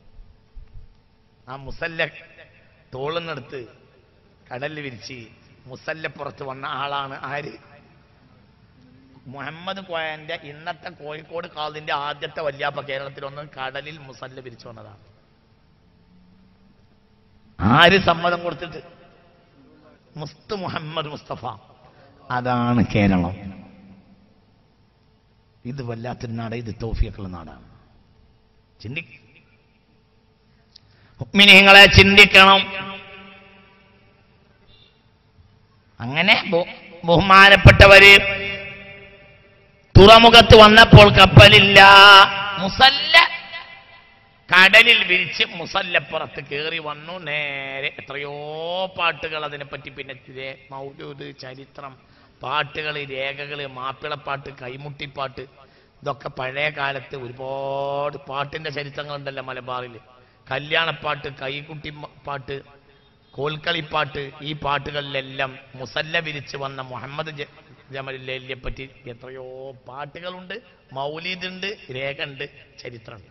ആ മുസല്ല തോളുന്നെടുത്ത് കടലിൽ വിരിച്ച് മുസല്ലപ്പുറത്ത് വന്ന ആളാണ് ആര്? മുഹമ്മദ് കോയന്റെ ഇന്നത്തെ കോഴിക്കോട് കാളിന്റെ ആദ്യത്തെ വല്യാപ്പ കേരളത്തിൽ വന്ന് കടലിൽ മുസല്ല വിരിച്ചു വന്നതാണ്. ആര് സമ്മതം കൊടുത്തിട്ട്? മുസ്തു മുഹമ്മദ് മുസ്തഫ. അതാണ് കേരളം. ഇത് വല്ലാത്തൊരു നാട്, ഇത് തൗഫീഖുള്ള നാടാണ്. മുഅ്മിനീങ്ങളെ ചിന്തിക്കണം. അങ്ങനെ ബഹുമാനപ്പെട്ടവര് തുറമുഖത്ത് വന്നപ്പോൾ കപ്പലില്ല. മുസല്ല കടലിൽ വിരിച്ച് മുസല്ലപ്പുറത്ത് കയറി വന്നു. നേരെ എത്രയോ പാട്ടുകൾ അതിനെപ്പറ്റി, പിന്നെ മൗലൂദ്, ചരിത്രം, പാട്ടുകൾ, രേഖകൾ, മാപ്പിളപ്പാട്ട്, കൈമുട്ടിപ്പാട്ട്, ഇതൊക്കെ പഴയ കാലത്ത് ഒരുപാട് പാട്ടിന്റെ ചരിത്രങ്ങളുണ്ടല്ലോ മലബാറിൽ. കല്യാണപ്പാട്ട്, കൈകുട്ടി പാട്ട്, കോൽക്കളിപ്പാട്ട്, ഈ പാട്ടുകളിലെല്ലാം മുസല്ല വിരിച്ച് വന്ന മുഹമ്മദ് ജമലിനെ പറ്റി എത്രയോ പാട്ടുകളുണ്ട്, മൗലീദുണ്ട്, രേഖ ഉണ്ട്, ചരിത്രമുണ്ട്.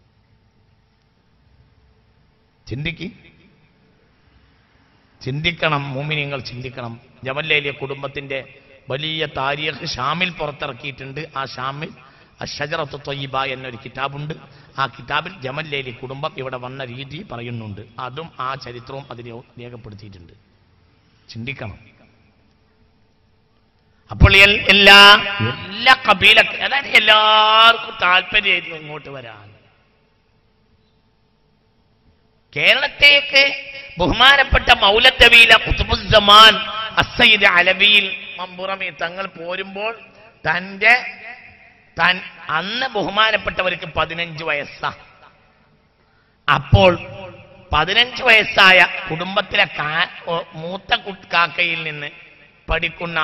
ചിന്തിക്കണം മുഅ്മിനീങ്ങൾ, ചിന്തിക്കണം. ജമലിലെ കുടുംബത്തിന്റെ വലിയ താരീഖ് ഷാമിൽ പുറത്തിറക്കിയിട്ടുണ്ട്. ആ ഷാമിൽ അശ്ശജറത്തു ത്വയ്യിബ എന്നൊരു കിതാബുണ്ട്. ആ കിതാബിൽ ജമലിലെ കുടുംബം ഇവിടെ വന്ന രീതി പറയുന്നുണ്ട്. അതും ആ ചരിത്രവും അതിൽ രേഖപ്പെടുത്തിയിട്ടുണ്ട്. ചിന്തിക്കണം. അപ്പോൾ എല്ലാ കബീല, അതായത് എല്ലാവർക്കും താല്പര്യമായിരുന്നു ഇങ്ങോട്ട് വരാൻ. കേരളത്തേക്ക് ബഹുമാനപ്പെട്ട മൗലദ്ദവീല ഖുത്ബുസ്സമാൻ അസ്സയ്യിദ് അലവിയിൽ മമ്പുറമി തങ്ങൾ പോരുമ്പോൾ അന്ന് ബഹുമാനപ്പെട്ടവർക്ക് 15 വയസ്സാ. അപ്പോൾ 15 വയസ്സായ കുടുംബത്തിലെ മൂത്ത കാക്കയിൽ നിന്ന് പഠിക്കുന്ന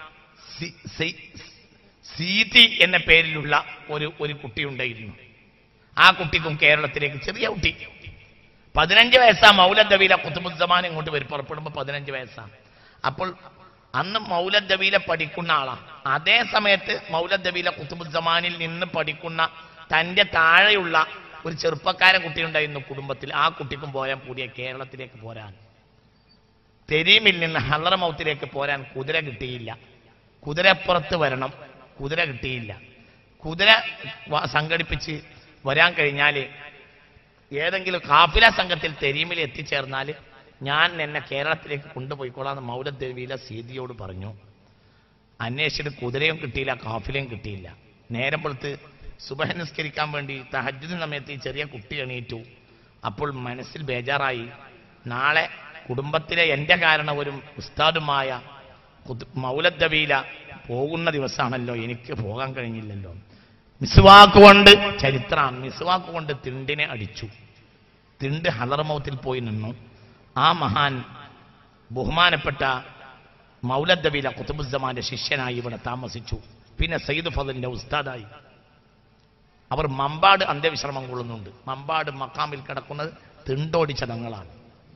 സീതി എന്ന പേരിലുള്ള ഒരു കുട്ടിയുണ്ടായിരുന്നു. ആ കുട്ടിക്കും കേരളത്തിലേക്ക്, ചെറിയ കുട്ടി, 15 വയസ്സാ. മൗലദ്ദവീല ഖുത്ബുസ്സമാൻ ഇങ്ങോട്ട് പുറപ്പെടുമ്പോൾ 15 വയസ്സാണ്. അപ്പോൾ അന്ന് മൗലദ്ദവീല പഠിക്കുന്ന ആളാണ്. അതേ സമയത്ത് മൗലദ്ദവീല ഖുത്ബുസ്സമാനിൽ നിന്ന് പഠിക്കുന്ന തന്റെ താഴെയുള്ള ഒരു ചെറുപ്പക്കാരൻ കുട്ടിയുണ്ടായിരുന്നു കുടുംബത്തിൽ. ആ കുട്ടിക്കും പോരാൻ കൂടിയ കേരളത്തിലേക്ക് പോരാൻ, തെരീമിൽ നിന്ന് ഹളറമൗത്തിലേക്ക് പോരാൻ കുതിര കിട്ടിയില്ല. കുതിരപ്പുറത്ത് വരണം, കുതിര കിട്ടിയില്ല. കുതിര സംഘടിപ്പിച്ച് വരാൻ കഴിഞ്ഞാൽ ഏതെങ്കിലും കാഫില സംഘത്തിൽ തെരീമിൽ എത്തിച്ചേർന്നാൽ ഞാൻ എന്നെ കേരളത്തിലേക്ക് കൊണ്ടുപോയിക്കോളാന്ന് മൗലദ്ദവീല സീതിയോട് പറഞ്ഞു. അന്വേഷിച്ചിട്ട് കുതിരയും കിട്ടിയില്ല, കാഫിലയും കിട്ടിയില്ല. നേരം പൊളുത്ത് സുബഹ നിസ്കരിക്കാൻ വേണ്ടി തഹജ്ജുദ് സമയത്ത് ഈ ചെറിയ കുട്ടി എണീറ്റു. അപ്പോൾ മനസ്സിൽ ബേജാറായി. നാളെ കുടുംബത്തിലെ എൻ്റെ കാരണവരും ഉസ്താദുമായ മൗലദ്ദവീല പോകുന്ന ദിവസമാണല്ലോ, എനിക്ക് പോകാൻ കഴിഞ്ഞില്ലല്ലോ. മിസ്വാക്ക് കൊണ്ട്, ചരിത്രമാണ്, മിസ്വാക്ക് കൊണ്ട് തിണ്ടിനെ അടിച്ചു. തിണ്ട് ഹളറമൗത്തിൽ പോയി നിന്നു. ആ മഹാൻ ബഹുമാനപ്പെട്ട മൗലദ്ദവീല ഖുത്ബുസ്സമാന്റെ ശിഷ്യനായി ഇവിടെ താമസിച്ചു. പിന്നെ സയ്യിദ് ഫضലിന്റെ ഉസ്താദായി. അവർ മമ്പാട് അന്ത്യവിശ്രമം കൊള്ളുന്നുണ്ട്. മമ്പാട് മക്കാമിൽ കിടക്കുന്നത് തിണ്ടോടിച്ച തങ്ങളാണ്.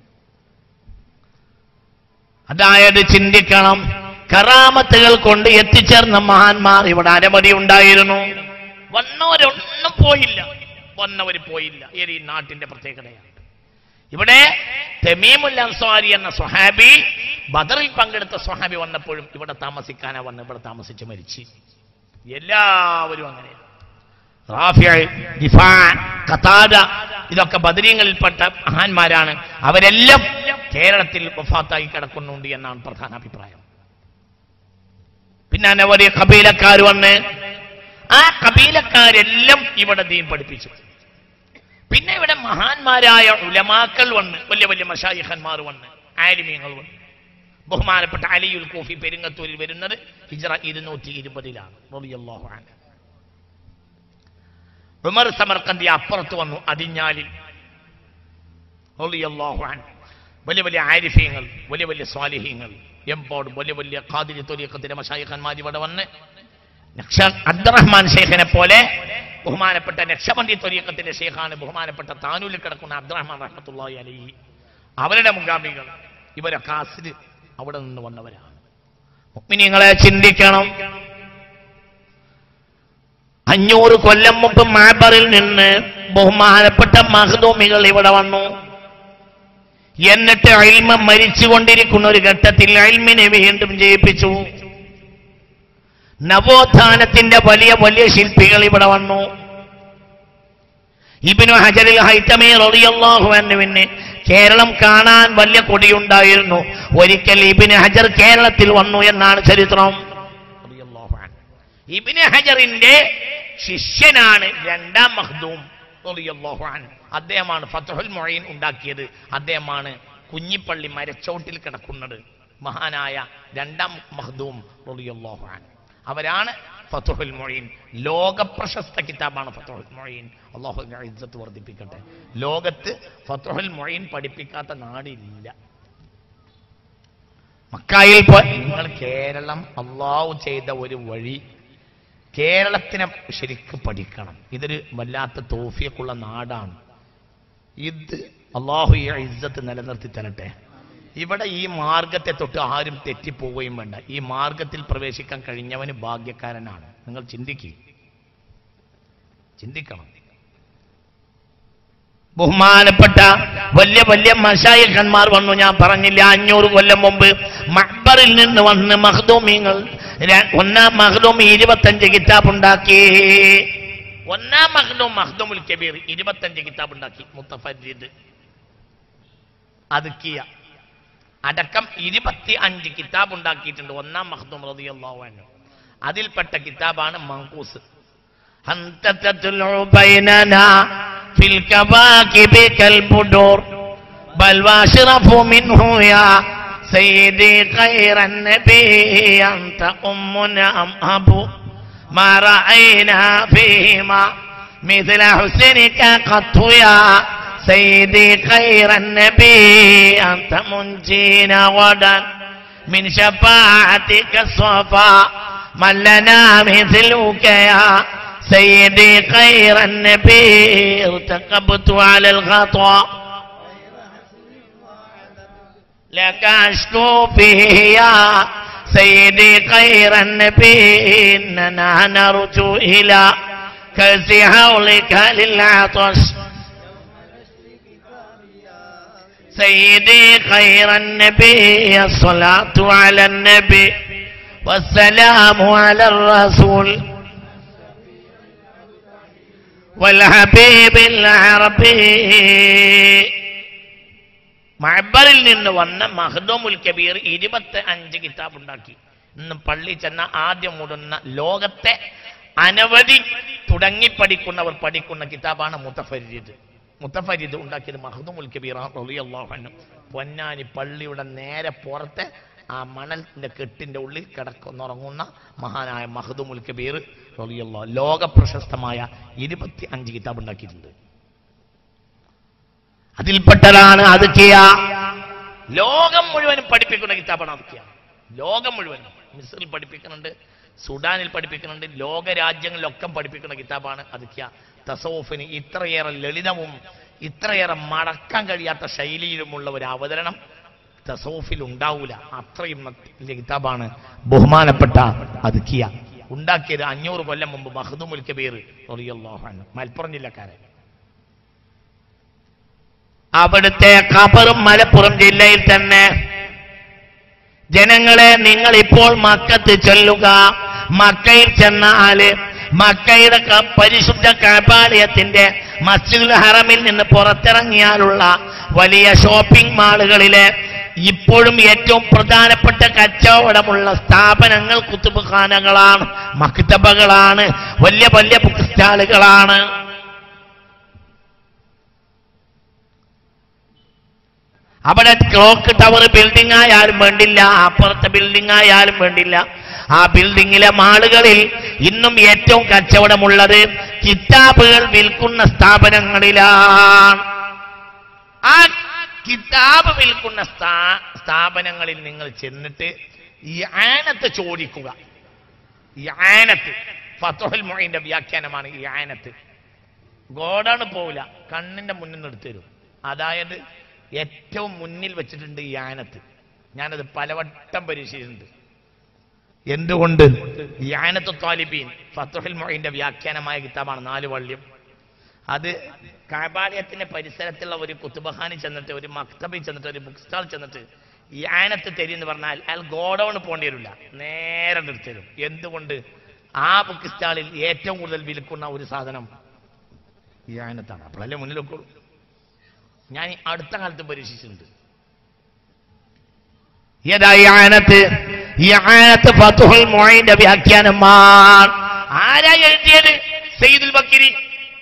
അതായത് ചിന്തിക്കണം, കറാമത്തുകൾ കൊണ്ട് എത്തിച്ചേർന്ന മഹാന്മാർ ഇവിടെ അനവധി ഉണ്ടായിരുന്നു. വന്നവരൊന്നും പോയില്ല, വന്നവർ പോയില്ല. ഈ നാട്ടിന്റെ പ്രത്യേകതയാണ്. ഇവിടെ തമീമുൽ അൻസാരി എന്ന സ്വഹാബി, ബദറിൽ പങ്കെടുത്ത സ്വഹാബി വന്നപ്പോഴും ഇവിടെ താമസിക്കാനാ വന്ന് ഇവിടെ താമസിച്ച് മരിച്ചു. എല്ലാവരും അങ്ങനെ. റാഫിഅ, ദിഫാ, ഖതാദ, ഇതൊക്കെ ബദരീങ്ങളിൽപ്പെട്ട മഹാന്മാരാണ്. അവരെല്ലാം കേരളത്തിൽ വഫാത്തായി കിടക്കുന്നുണ്ട് എന്നാണ് പ്രധാന അഭിപ്രായം. പിന്നെ അനവധി കബീലക്കാർ വന്ന് ആ കബീലക്കാരെല്ലാം ഇവിടെ ദീൻ പഠിപ്പിച്ചു. പിന്നെ ഇവിടെ മഹാന്മാരായ ഉലമാക്കൾ വന്ന്, വലിയ വലിയ മശായിഖന്മാർ വന്ന്, ആലിമീങ്ങൾ വന്ന്. ബഹുമാനപ്പെട്ട അലിയുൽ കൂഫി പെരിങ്ങത്തൂരിൽ വരുന്നത് ഹിജ്റ 220-ലാണ് റളിയല്ലാഹു അൻഹു. ഉമർ സമർഖന്ദി അപ്പുറത്ത് വന്നു, അതിഞ്ഞാലിൽ റളിയല്ലാഹു അൻഹു. വലിയ വലിയ ആരിഫീങ്ങൾ, വലിയ വലിയ സ്വാലിഹീങ്ങൾ, എമ്പോഴും വലിയ വലിയ ഖാദിരി ത്വരീഖത്തിന്റെ മശായിഖന്മാർ ഇവിടെ വന്ന് അബ്ദുറഹ്മാൻ ഷെയ്ഖിനെ പോലെ ബഹുമാനപ്പെട്ട നക്ഷബന്ദി ത്വരീഖത്തിന്റെ ഷെയ്ഖാണ് ബഹുമാനപ്പെട്ട താനൂരിൽ കിടക്കുന്ന അബ്ദുറഹ്മാൻ റഹ്മത്തുള്ളാഹി അലൈഹി. അവരുടെ മുഖാമികൾ ഇവരൊക്കെ അസ്ലി അവിടെ നിന്ന് വന്നവരാണ്. മുഅ്മിനീങ്ങളെ ചിന്തിക്കണം. 500 കൊല്ലം മുമ്പ് മഅബറിൽ നിന്ന് ബഹുമാനപ്പെട്ട മഖ്ദൂമികൾ ഇവിടെ വന്നു. എന്നിട്ട് ഇൽമ മരിച്ചുകൊണ്ടിരിക്കുന്ന ഒരു ഘട്ടത്തിൽ ഇൽമിനെ വീണ്ടും ജയിപ്പിച്ചു. നവോത്ഥാനത്തിന്റെ വലിയ വലിയ ശില്പികൾ ഇവിടെ വന്നു. ഇബ്നു ഹജറിൽ ഹൈതമി റളിയല്ലാഹു അൻഹുവിന് കേരളം കാണാൻ വലിയ കൊടിയുണ്ടായിരുന്നു. ഒരിക്കൽ ഇബ്നു ഹജർ കേരളത്തിൽ വന്നു എന്നാണ് ചരിത്രം. ഇബ്നു ഹജറിന്റെ ശിഷ്യനാണ് രണ്ടാം മഖ്ദൂം റളിയല്ലാഹു അൻഹു. അദ്ദേഹമാണ് ഫത്ഹുൽ മുഈൻ ഉണ്ടാക്കിയത്. അദ്ദേഹമാണ് കുഞ്ഞിപ്പള്ളി മരച്ചോട്ടിൽ കിടക്കുന്നത് മഹാനായ രണ്ടാം മഖ്ദൂം റളിയല്ലാഹു അൻഹു. അവരാണ് ഫത്ഹുൽ മുഈൻ. ലോക പ്രശസ്ത കിതാബാണ് ഫത്ഹുൽ മുഈൻ. അല്ലാഹുവിന്റെ ഇസ്സത്ത് വർദ്ധിപ്പിക്കട്ടെ. ലോകത്ത് ഫത്ഹുൽ മുഈൻ പഠിപ്പിക്കാത്ത നാടില്ല. മക്കയിൽ നിങ്ങൾ കേരളം അല്ലാഹു ചെയ്ത ഒരു വഴി, കേരളത്തിനെ ശരിക്കും പഠിക്കണം. ഇതൊരു വല്ലാത്ത തൗഫീഖുള്ള നാടാണ്. ഇത് അല്ലാഹു ഈ ഇസ്സത്ത് നിലനിർത്തി തരട്ടെ. ഇവിടെ ഈ മാർഗത്തെ തൊട്ട് ആരും തെറ്റിപ്പോവുകയും വേണ്ട. ഈ മാർഗത്തിൽ പ്രവേശിക്കാൻ കഴിഞ്ഞവന് ഭാഗ്യക്കാരനാണ്. നിങ്ങൾ ചിന്തിക്കണം. ബഹുമാനപ്പെട്ട വലിയ വലിയ മശായിഖന്മാർ വന്നു. ഞാൻ പറഞ്ഞില്ല, 500 കൊല്ലം മുമ്പ് മഅബറിൽ നിന്ന് വന്ന് മഖ്ദൂമിങ്ങൾ. ഒന്നാം മഖ്ദൂം 25 കിതാബ് ഉണ്ടാക്കി. ഒന്നാം മഖ്ദൂം മഖ്ദൂമുൽ കബീർ 25 കിതാബ് ഉണ്ടാക്കി. മുത്തഫരിദ്, അദ്കിയ അടക്കം 25 കിതാബ് ഉണ്ടാക്കിയിട്ടുണ്ട് ഒന്നാം മഖ്ദൂം റളിയല്ലാഹു അൻഹു. അതിൽപ്പെട്ട കിതാബാണ് മൻഖൂസ്. അൻത തത്ലഉ ബൈനനാ ഫിൽ കവാകിബി കൽ ബുദൂർ ബൽ വാശറഫു മിൻഹു യാ സയ്യിദി ഖൈറൻ നബി അൻത ഉമ്മുനാ അം അബു മാ റഅയ്നാ ഫീഹിമാ മിഥല ഹുസ്നിക ഖത്തു യാ سيدي خير النبي أنت منجينا غدا من شفاعتك الصفا من لنا مثلك يا سيدي خير النبي ارتقبت على الخطا لك أشكو فيه يا سيدي خير النبي إننا نرجو إلى كأس حولك للعطش سيدي خير النبي الصلاة على النبي والسلام على الرسول والحبيب العربي. മഅബറിൽ നിന്ന് വന്ന മഖ്ദൂമുൽ കബീർ 25 കിതാബ് ഉണ്ടാക്കി. ഇന്ന് പള്ളി ചെന്ന ആദ്യം മുടുന്ന ലോകത്തെ അനവധി തുടങ്ങി പഠിക്കുന്നവർ പഠിക്കുന്ന കിതാബാണ് മുത്തഫരിദ്. മുത്തഫരിദ് ഉണ്ടാക്കിയത് മഖ്ദൂമുൽ കബീർ റളിയല്ലാഹു അൻഹു. പൊന്നാനി പള്ളിയുടെ നേരെ പുറത്തെ ആ മണലിന്റെ കെട്ടിന്റെ ഉള്ളിൽ കിടക്കുന്നുറങ്ങുന്ന മഹാനായ മഖ്ദൂമുൽ കബീർ റളിയല്ലാഹു ലോക പ്രശസ്തമായ 25 കിതാബ് ഉണ്ടാക്കിയിട്ടുണ്ട്. അതിൽപ്പെട്ടതാണ് അദ്കിയ. ലോകം മുഴുവനും പഠിപ്പിക്കുന്ന കിതാബാണ് അദ്കിയ. ലോകം മുഴുവനും മിസ്രിൽ പഠിപ്പിക്കുന്നുണ്ട്, സുഡാനിൽ പഠിപ്പിക്കുന്നുണ്ട്, ലോക രാജ്യങ്ങളിലൊക്കെ പഠിപ്പിക്കുന്ന കിതാബാണ് അദ്കിയ. തസവുഫിന് ഇത്രയേറെ ലളിതവും ഇത്രയേറെ മടക്കാൻ കഴിയാത്ത ശൈലിയിലുമുള്ള ഒരു അവതരണം തസവുഫിൽ ഉണ്ടാവൂല. അത്രയും വലിയ കിതാബാണ് ബഹുമാനപ്പെട്ട അദ്കിയ. ഉണ്ടാക്കിയത് 500 കൊല്ലം മുമ്പ് മഖ്ദൂമുൽ കബീർ റളിയല്ലാഹു അൻഹു, മലപ്പുറം ജില്ലക്കാരൻ. അവിടുത്തെ ഖബറും മലപ്പുറം ജില്ലയിൽ തന്നെ. ജനങ്ങളെ, നിങ്ങൾ ഇപ്പോൾ മക്കത്ത് ചെല്ലുക. മക്കയിൽ ചെന്നാല് മക്കയുടെ പരിശുദ്ധ കഅബാലയത്തിന്റെ മസ്ജിദുൽ ഹറമിൽ നിന്ന് പുറത്തിറങ്ങിയാലുള്ള വലിയ ഷോപ്പിംഗ് മാളുകളിലെ ഇപ്പോഴും ഏറ്റവും പ്രധാനപ്പെട്ട കച്ചവടമുള്ള സ്ഥാപനങ്ങൾ കുത്തുബ് ഖാനകളാണ്, മക്തബകളാണ്, വലിയ വലിയ ബുക്ക് സ്റ്റാളുകളാണ്. അവിടെ ക്ലോക്ക് ടവർ ബിൽഡിംഗ് ആയാലും വേണ്ടില്ല, അപ്പുറത്തെ ബിൽഡിംഗ് ആയാലും വേണ്ടില്ല, ആ ബിൽഡിങ്ങിലെ മാളുകളിൽ ഇന്നും ഏറ്റവും കച്ചവടമുള്ളത് കിതാബുകൾ വിൽക്കുന്ന സ്ഥാപനങ്ങളിലാണ്. ആ കിതാബ് വിൽക്കുന്ന സ്ഥാപനങ്ങളിൽ നിങ്ങൾ ചെന്നിട്ട് ഈ ആനത്ത് ചോദിക്കുക. ഈ ആനത്ത് ഫത്ഹുൽ മുഈന്റെ വ്യാഖ്യാനമാണ്. ഈ ആനത്ത് ഗോഡാണ് പോവില്ല, കണ്ണിന്റെ മുന്നിൽ നിന്ന് എടുത്തു തരും. അതായത് ഏറ്റവും മുന്നിൽ വെച്ചിട്ടുണ്ട് ഈ ആനത്ത്. ഞാനത് പലവട്ടം പരീക്ഷിച്ചിട്ടുണ്ട്. എന്തുകൊണ്ട്? ഈ ആനത്ത് ത്വാലിബീൻ ഫത്ഹുൽ മുഈന്റെ വ്യാഖ്യാനമായ കിതാബാണ്, 4 വള്ളിയും. അത് കഅബാലയത്തിന്റെ പരിസരത്തുള്ള ഒരു കുത്തുബഖാനി ചെന്നിട്ട്, ഒരു മക്തബിൽ ചെന്നിട്ട്, ഒരു ബുക്ക് സ്റ്റാൾ ചെന്നിട്ട് ഈ ആനത്ത് തരി എന്ന് പറഞ്ഞാൽ അയാൾ ഗോഡൌൺ പോകേണ്ടി വരില്ല, നേരെ എടുത്തരും. എന്തുകൊണ്ട്? ആ ബുക്ക് സ്റ്റാളിൽ ഏറ്റവും കൂടുതൽ വിൽക്കുന്ന ഒരു സാധനം ഈ ആനത്താണ്. അപ്പോഴല്ലേ മുന്നിൽ വെക്കുള്ളൂ. ഞാൻ അടുത്ത കാലത്ത് പരീക്ഷിച്ചിട്ടുണ്ട്. ഏതാ ഈ ആനത്ത്? ഈ ആനത്ത് ഫത്ഹുൽ മുഈന്റെ വ്യാഖ്യാനമാണ്. ആരാ എഴുതിയത്? സയ്യിദുൽ ബക്കരി.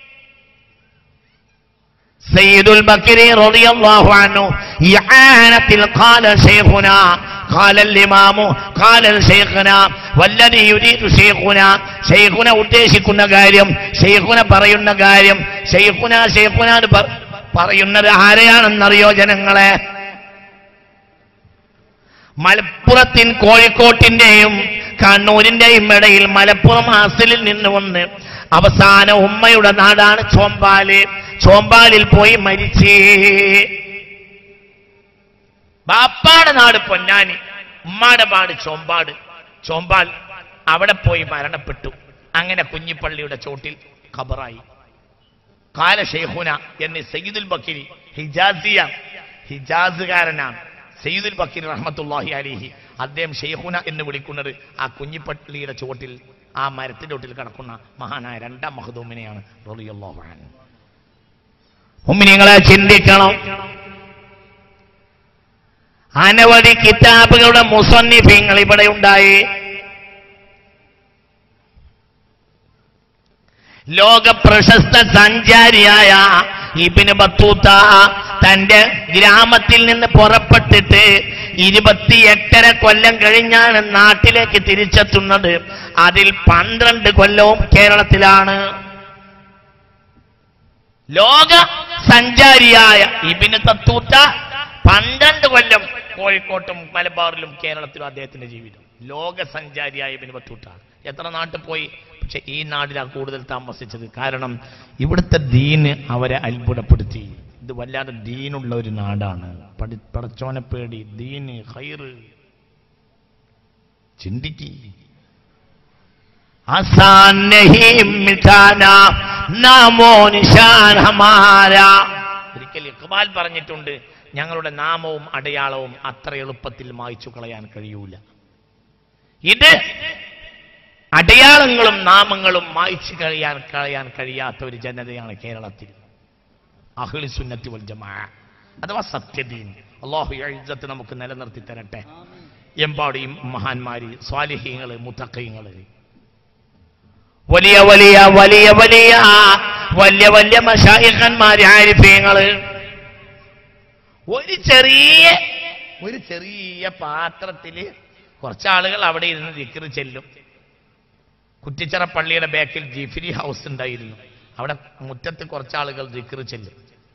സയ്യിദുൽ ബക്കരി റളിയല്ലാഹു അൻഹു ഈ ആനത്തിൽ ഖാല ശൈഖുനാ ഖാല ഇമാമു ഖാല ശൈഖുനാ വല്ലദി യുരീദു ശൈഖുനാ, ശൈഖുന ഉദ്ദേശിക്കുന്ന കാര്യം, ശൈഖുന പറയുന്ന കാര്യം, ശൈഖുന പറയുന്നത് ആരെയാണെന്നറിയോ ജനങ്ങളെ? മലപ്പുറത്തിൻ കോഴിക്കോട്ടിന്റെയും കണ്ണൂരിന്റെയും ഇടയിൽ മലപ്പുറം അസലിൽ നിന്ന് വന്ന് അവസാന ഉമ്മയുടെ നാടാണ് ചോമ്പാല്. ചോമ്പാലിൽ പോയി മരിച്ചേ. ബാപ്പാടെ നാട് പൊന്നാനി, ഉമ്മാടെ നാട് ചോമ്പാൽ. അവിടെ പോയി മരണപ്പെട്ടു. അങ്ങനെ കുഞ്ഞിപ്പള്ളിയുടെ ചോട്ടിൽ ഖബറായി. കാല ഷെയ്ഖുന എന്ന് സയ്യിദുൽ ബക്കരി ഹിജാസുകാരനാണ്. സയ്യിദുൽ ബക്കരി റഹ്മത്തുള്ളാഹി അലൈഹി അദ്ദേഹം ഷെയ്ഖുന എന്ന് വിളിക്കുന്നത് ആ കുഞ്ഞിപ്പള്ളിയുടെ ചോട്ടിൽ, ആ മരത്തിന്റെ ചോട്ടിൽ കിടക്കുന്ന മഹാനായ 2ാം മഖ്ദൂമിനെയാണ് റളിയല്ലാഹു അൻഹു. മുഅ്മിനീങ്ങളെ ചിന്തിക്കണം. അനവധി കിതാബുകളുടെ മുസന്നിഫീങ്ങൾ ഇവിടെ ഉണ്ടായി. ലോക പ്രശസ്ത സഞ്ചാരിയായ ഇബ്നു ബത്തൂത്ത തന്റെ ഗ്രാമത്തിൽ നിന്ന് പുറപ്പെട്ടിട്ട് 28.5 കൊല്ലം കഴിഞ്ഞാണ് നാട്ടിലേക്ക് തിരിച്ചെത്തുന്നത്. അതിൽ 12 കൊല്ലവും കേരളത്തിലാണ്. ലോക സഞ്ചാരിയായ ഇബ്നു ബത്തൂത്ത 12 കൊല്ലം കോഴിക്കോട്ടും മലബാറിലും കേരളത്തിലും അദ്ദേഹത്തിന്റെ ജീവിതം. ലോക സഞ്ചാരിയായ ഇബ്നു ബത്തൂത്ത എത്ര നാട്ടിൽ പോയി, പക്ഷെ ഈ നാട്ടിലാണ് കൂടുതൽ താമസിച്ചത്. കാരണം ഇവിടുത്തെ ദീന് അവരെ അത്ഭുതപ്പെടുത്തി. ഇത് വല്ലാതെ ദീനുള്ള ഒരു നാടാണ്. പടച്ചോനെ പേടി, ദീന്, ഖൈറ്. ചിന്തിക്ക്. ആസാൻ നഹീ മിട്ടാനാ നാമോ നിശാൻ ഹമാരാ. ഒരിക്കൽ ഇഖ്ബാൽ പറഞ്ഞിട്ടുണ്ട്, ഞങ്ങളുടെ നാമവും അടയാളവും അത്ര എളുപ്പത്തിൽ മായ്ച്ചു കളയാൻ കഴിയൂല. ഇത് അടയാളങ്ങളും നാമങ്ങളും മായ്ച്ചു കളയാൻ കഴിയാത്ത ഒരു ജനതയാണ് കേരളത്തിൽ. അഹ്ലു സുന്നത്തി വൽ ജമാഅ അഥവാ സത്യദീൻ. അല്ലാഹു ഇസ്സത്ത് നമുക്ക് നിലനിർത്തി തരട്ടെ. എമ്പാടിയും മഹാന്മാര്, സ്വാലിഹീങ്ങള്, മുത്തഖീങ്ങള്, വലിയ വലിയ വലിയ വലിയ വലിയ വലിയ മശായിഖന്മാര്, ആരിഫീങ്ങള് ഒരു ചെറിയ പാത്രത്തില് കുറച്ചാളുകൾ അവിടെ ഇരുന്ന് ദിക്ർ ചെല്ലും. കുറ്റിച്ചിറ പള്ളിയുടെ ബാക്കിൽ ജിഫിരി ഹൗസ് ഉണ്ടായിരുന്നു. അവിടെ മുറ്റത്ത് കുറച്ചാളുകൾ ദിക്ർ ചെല്ലും.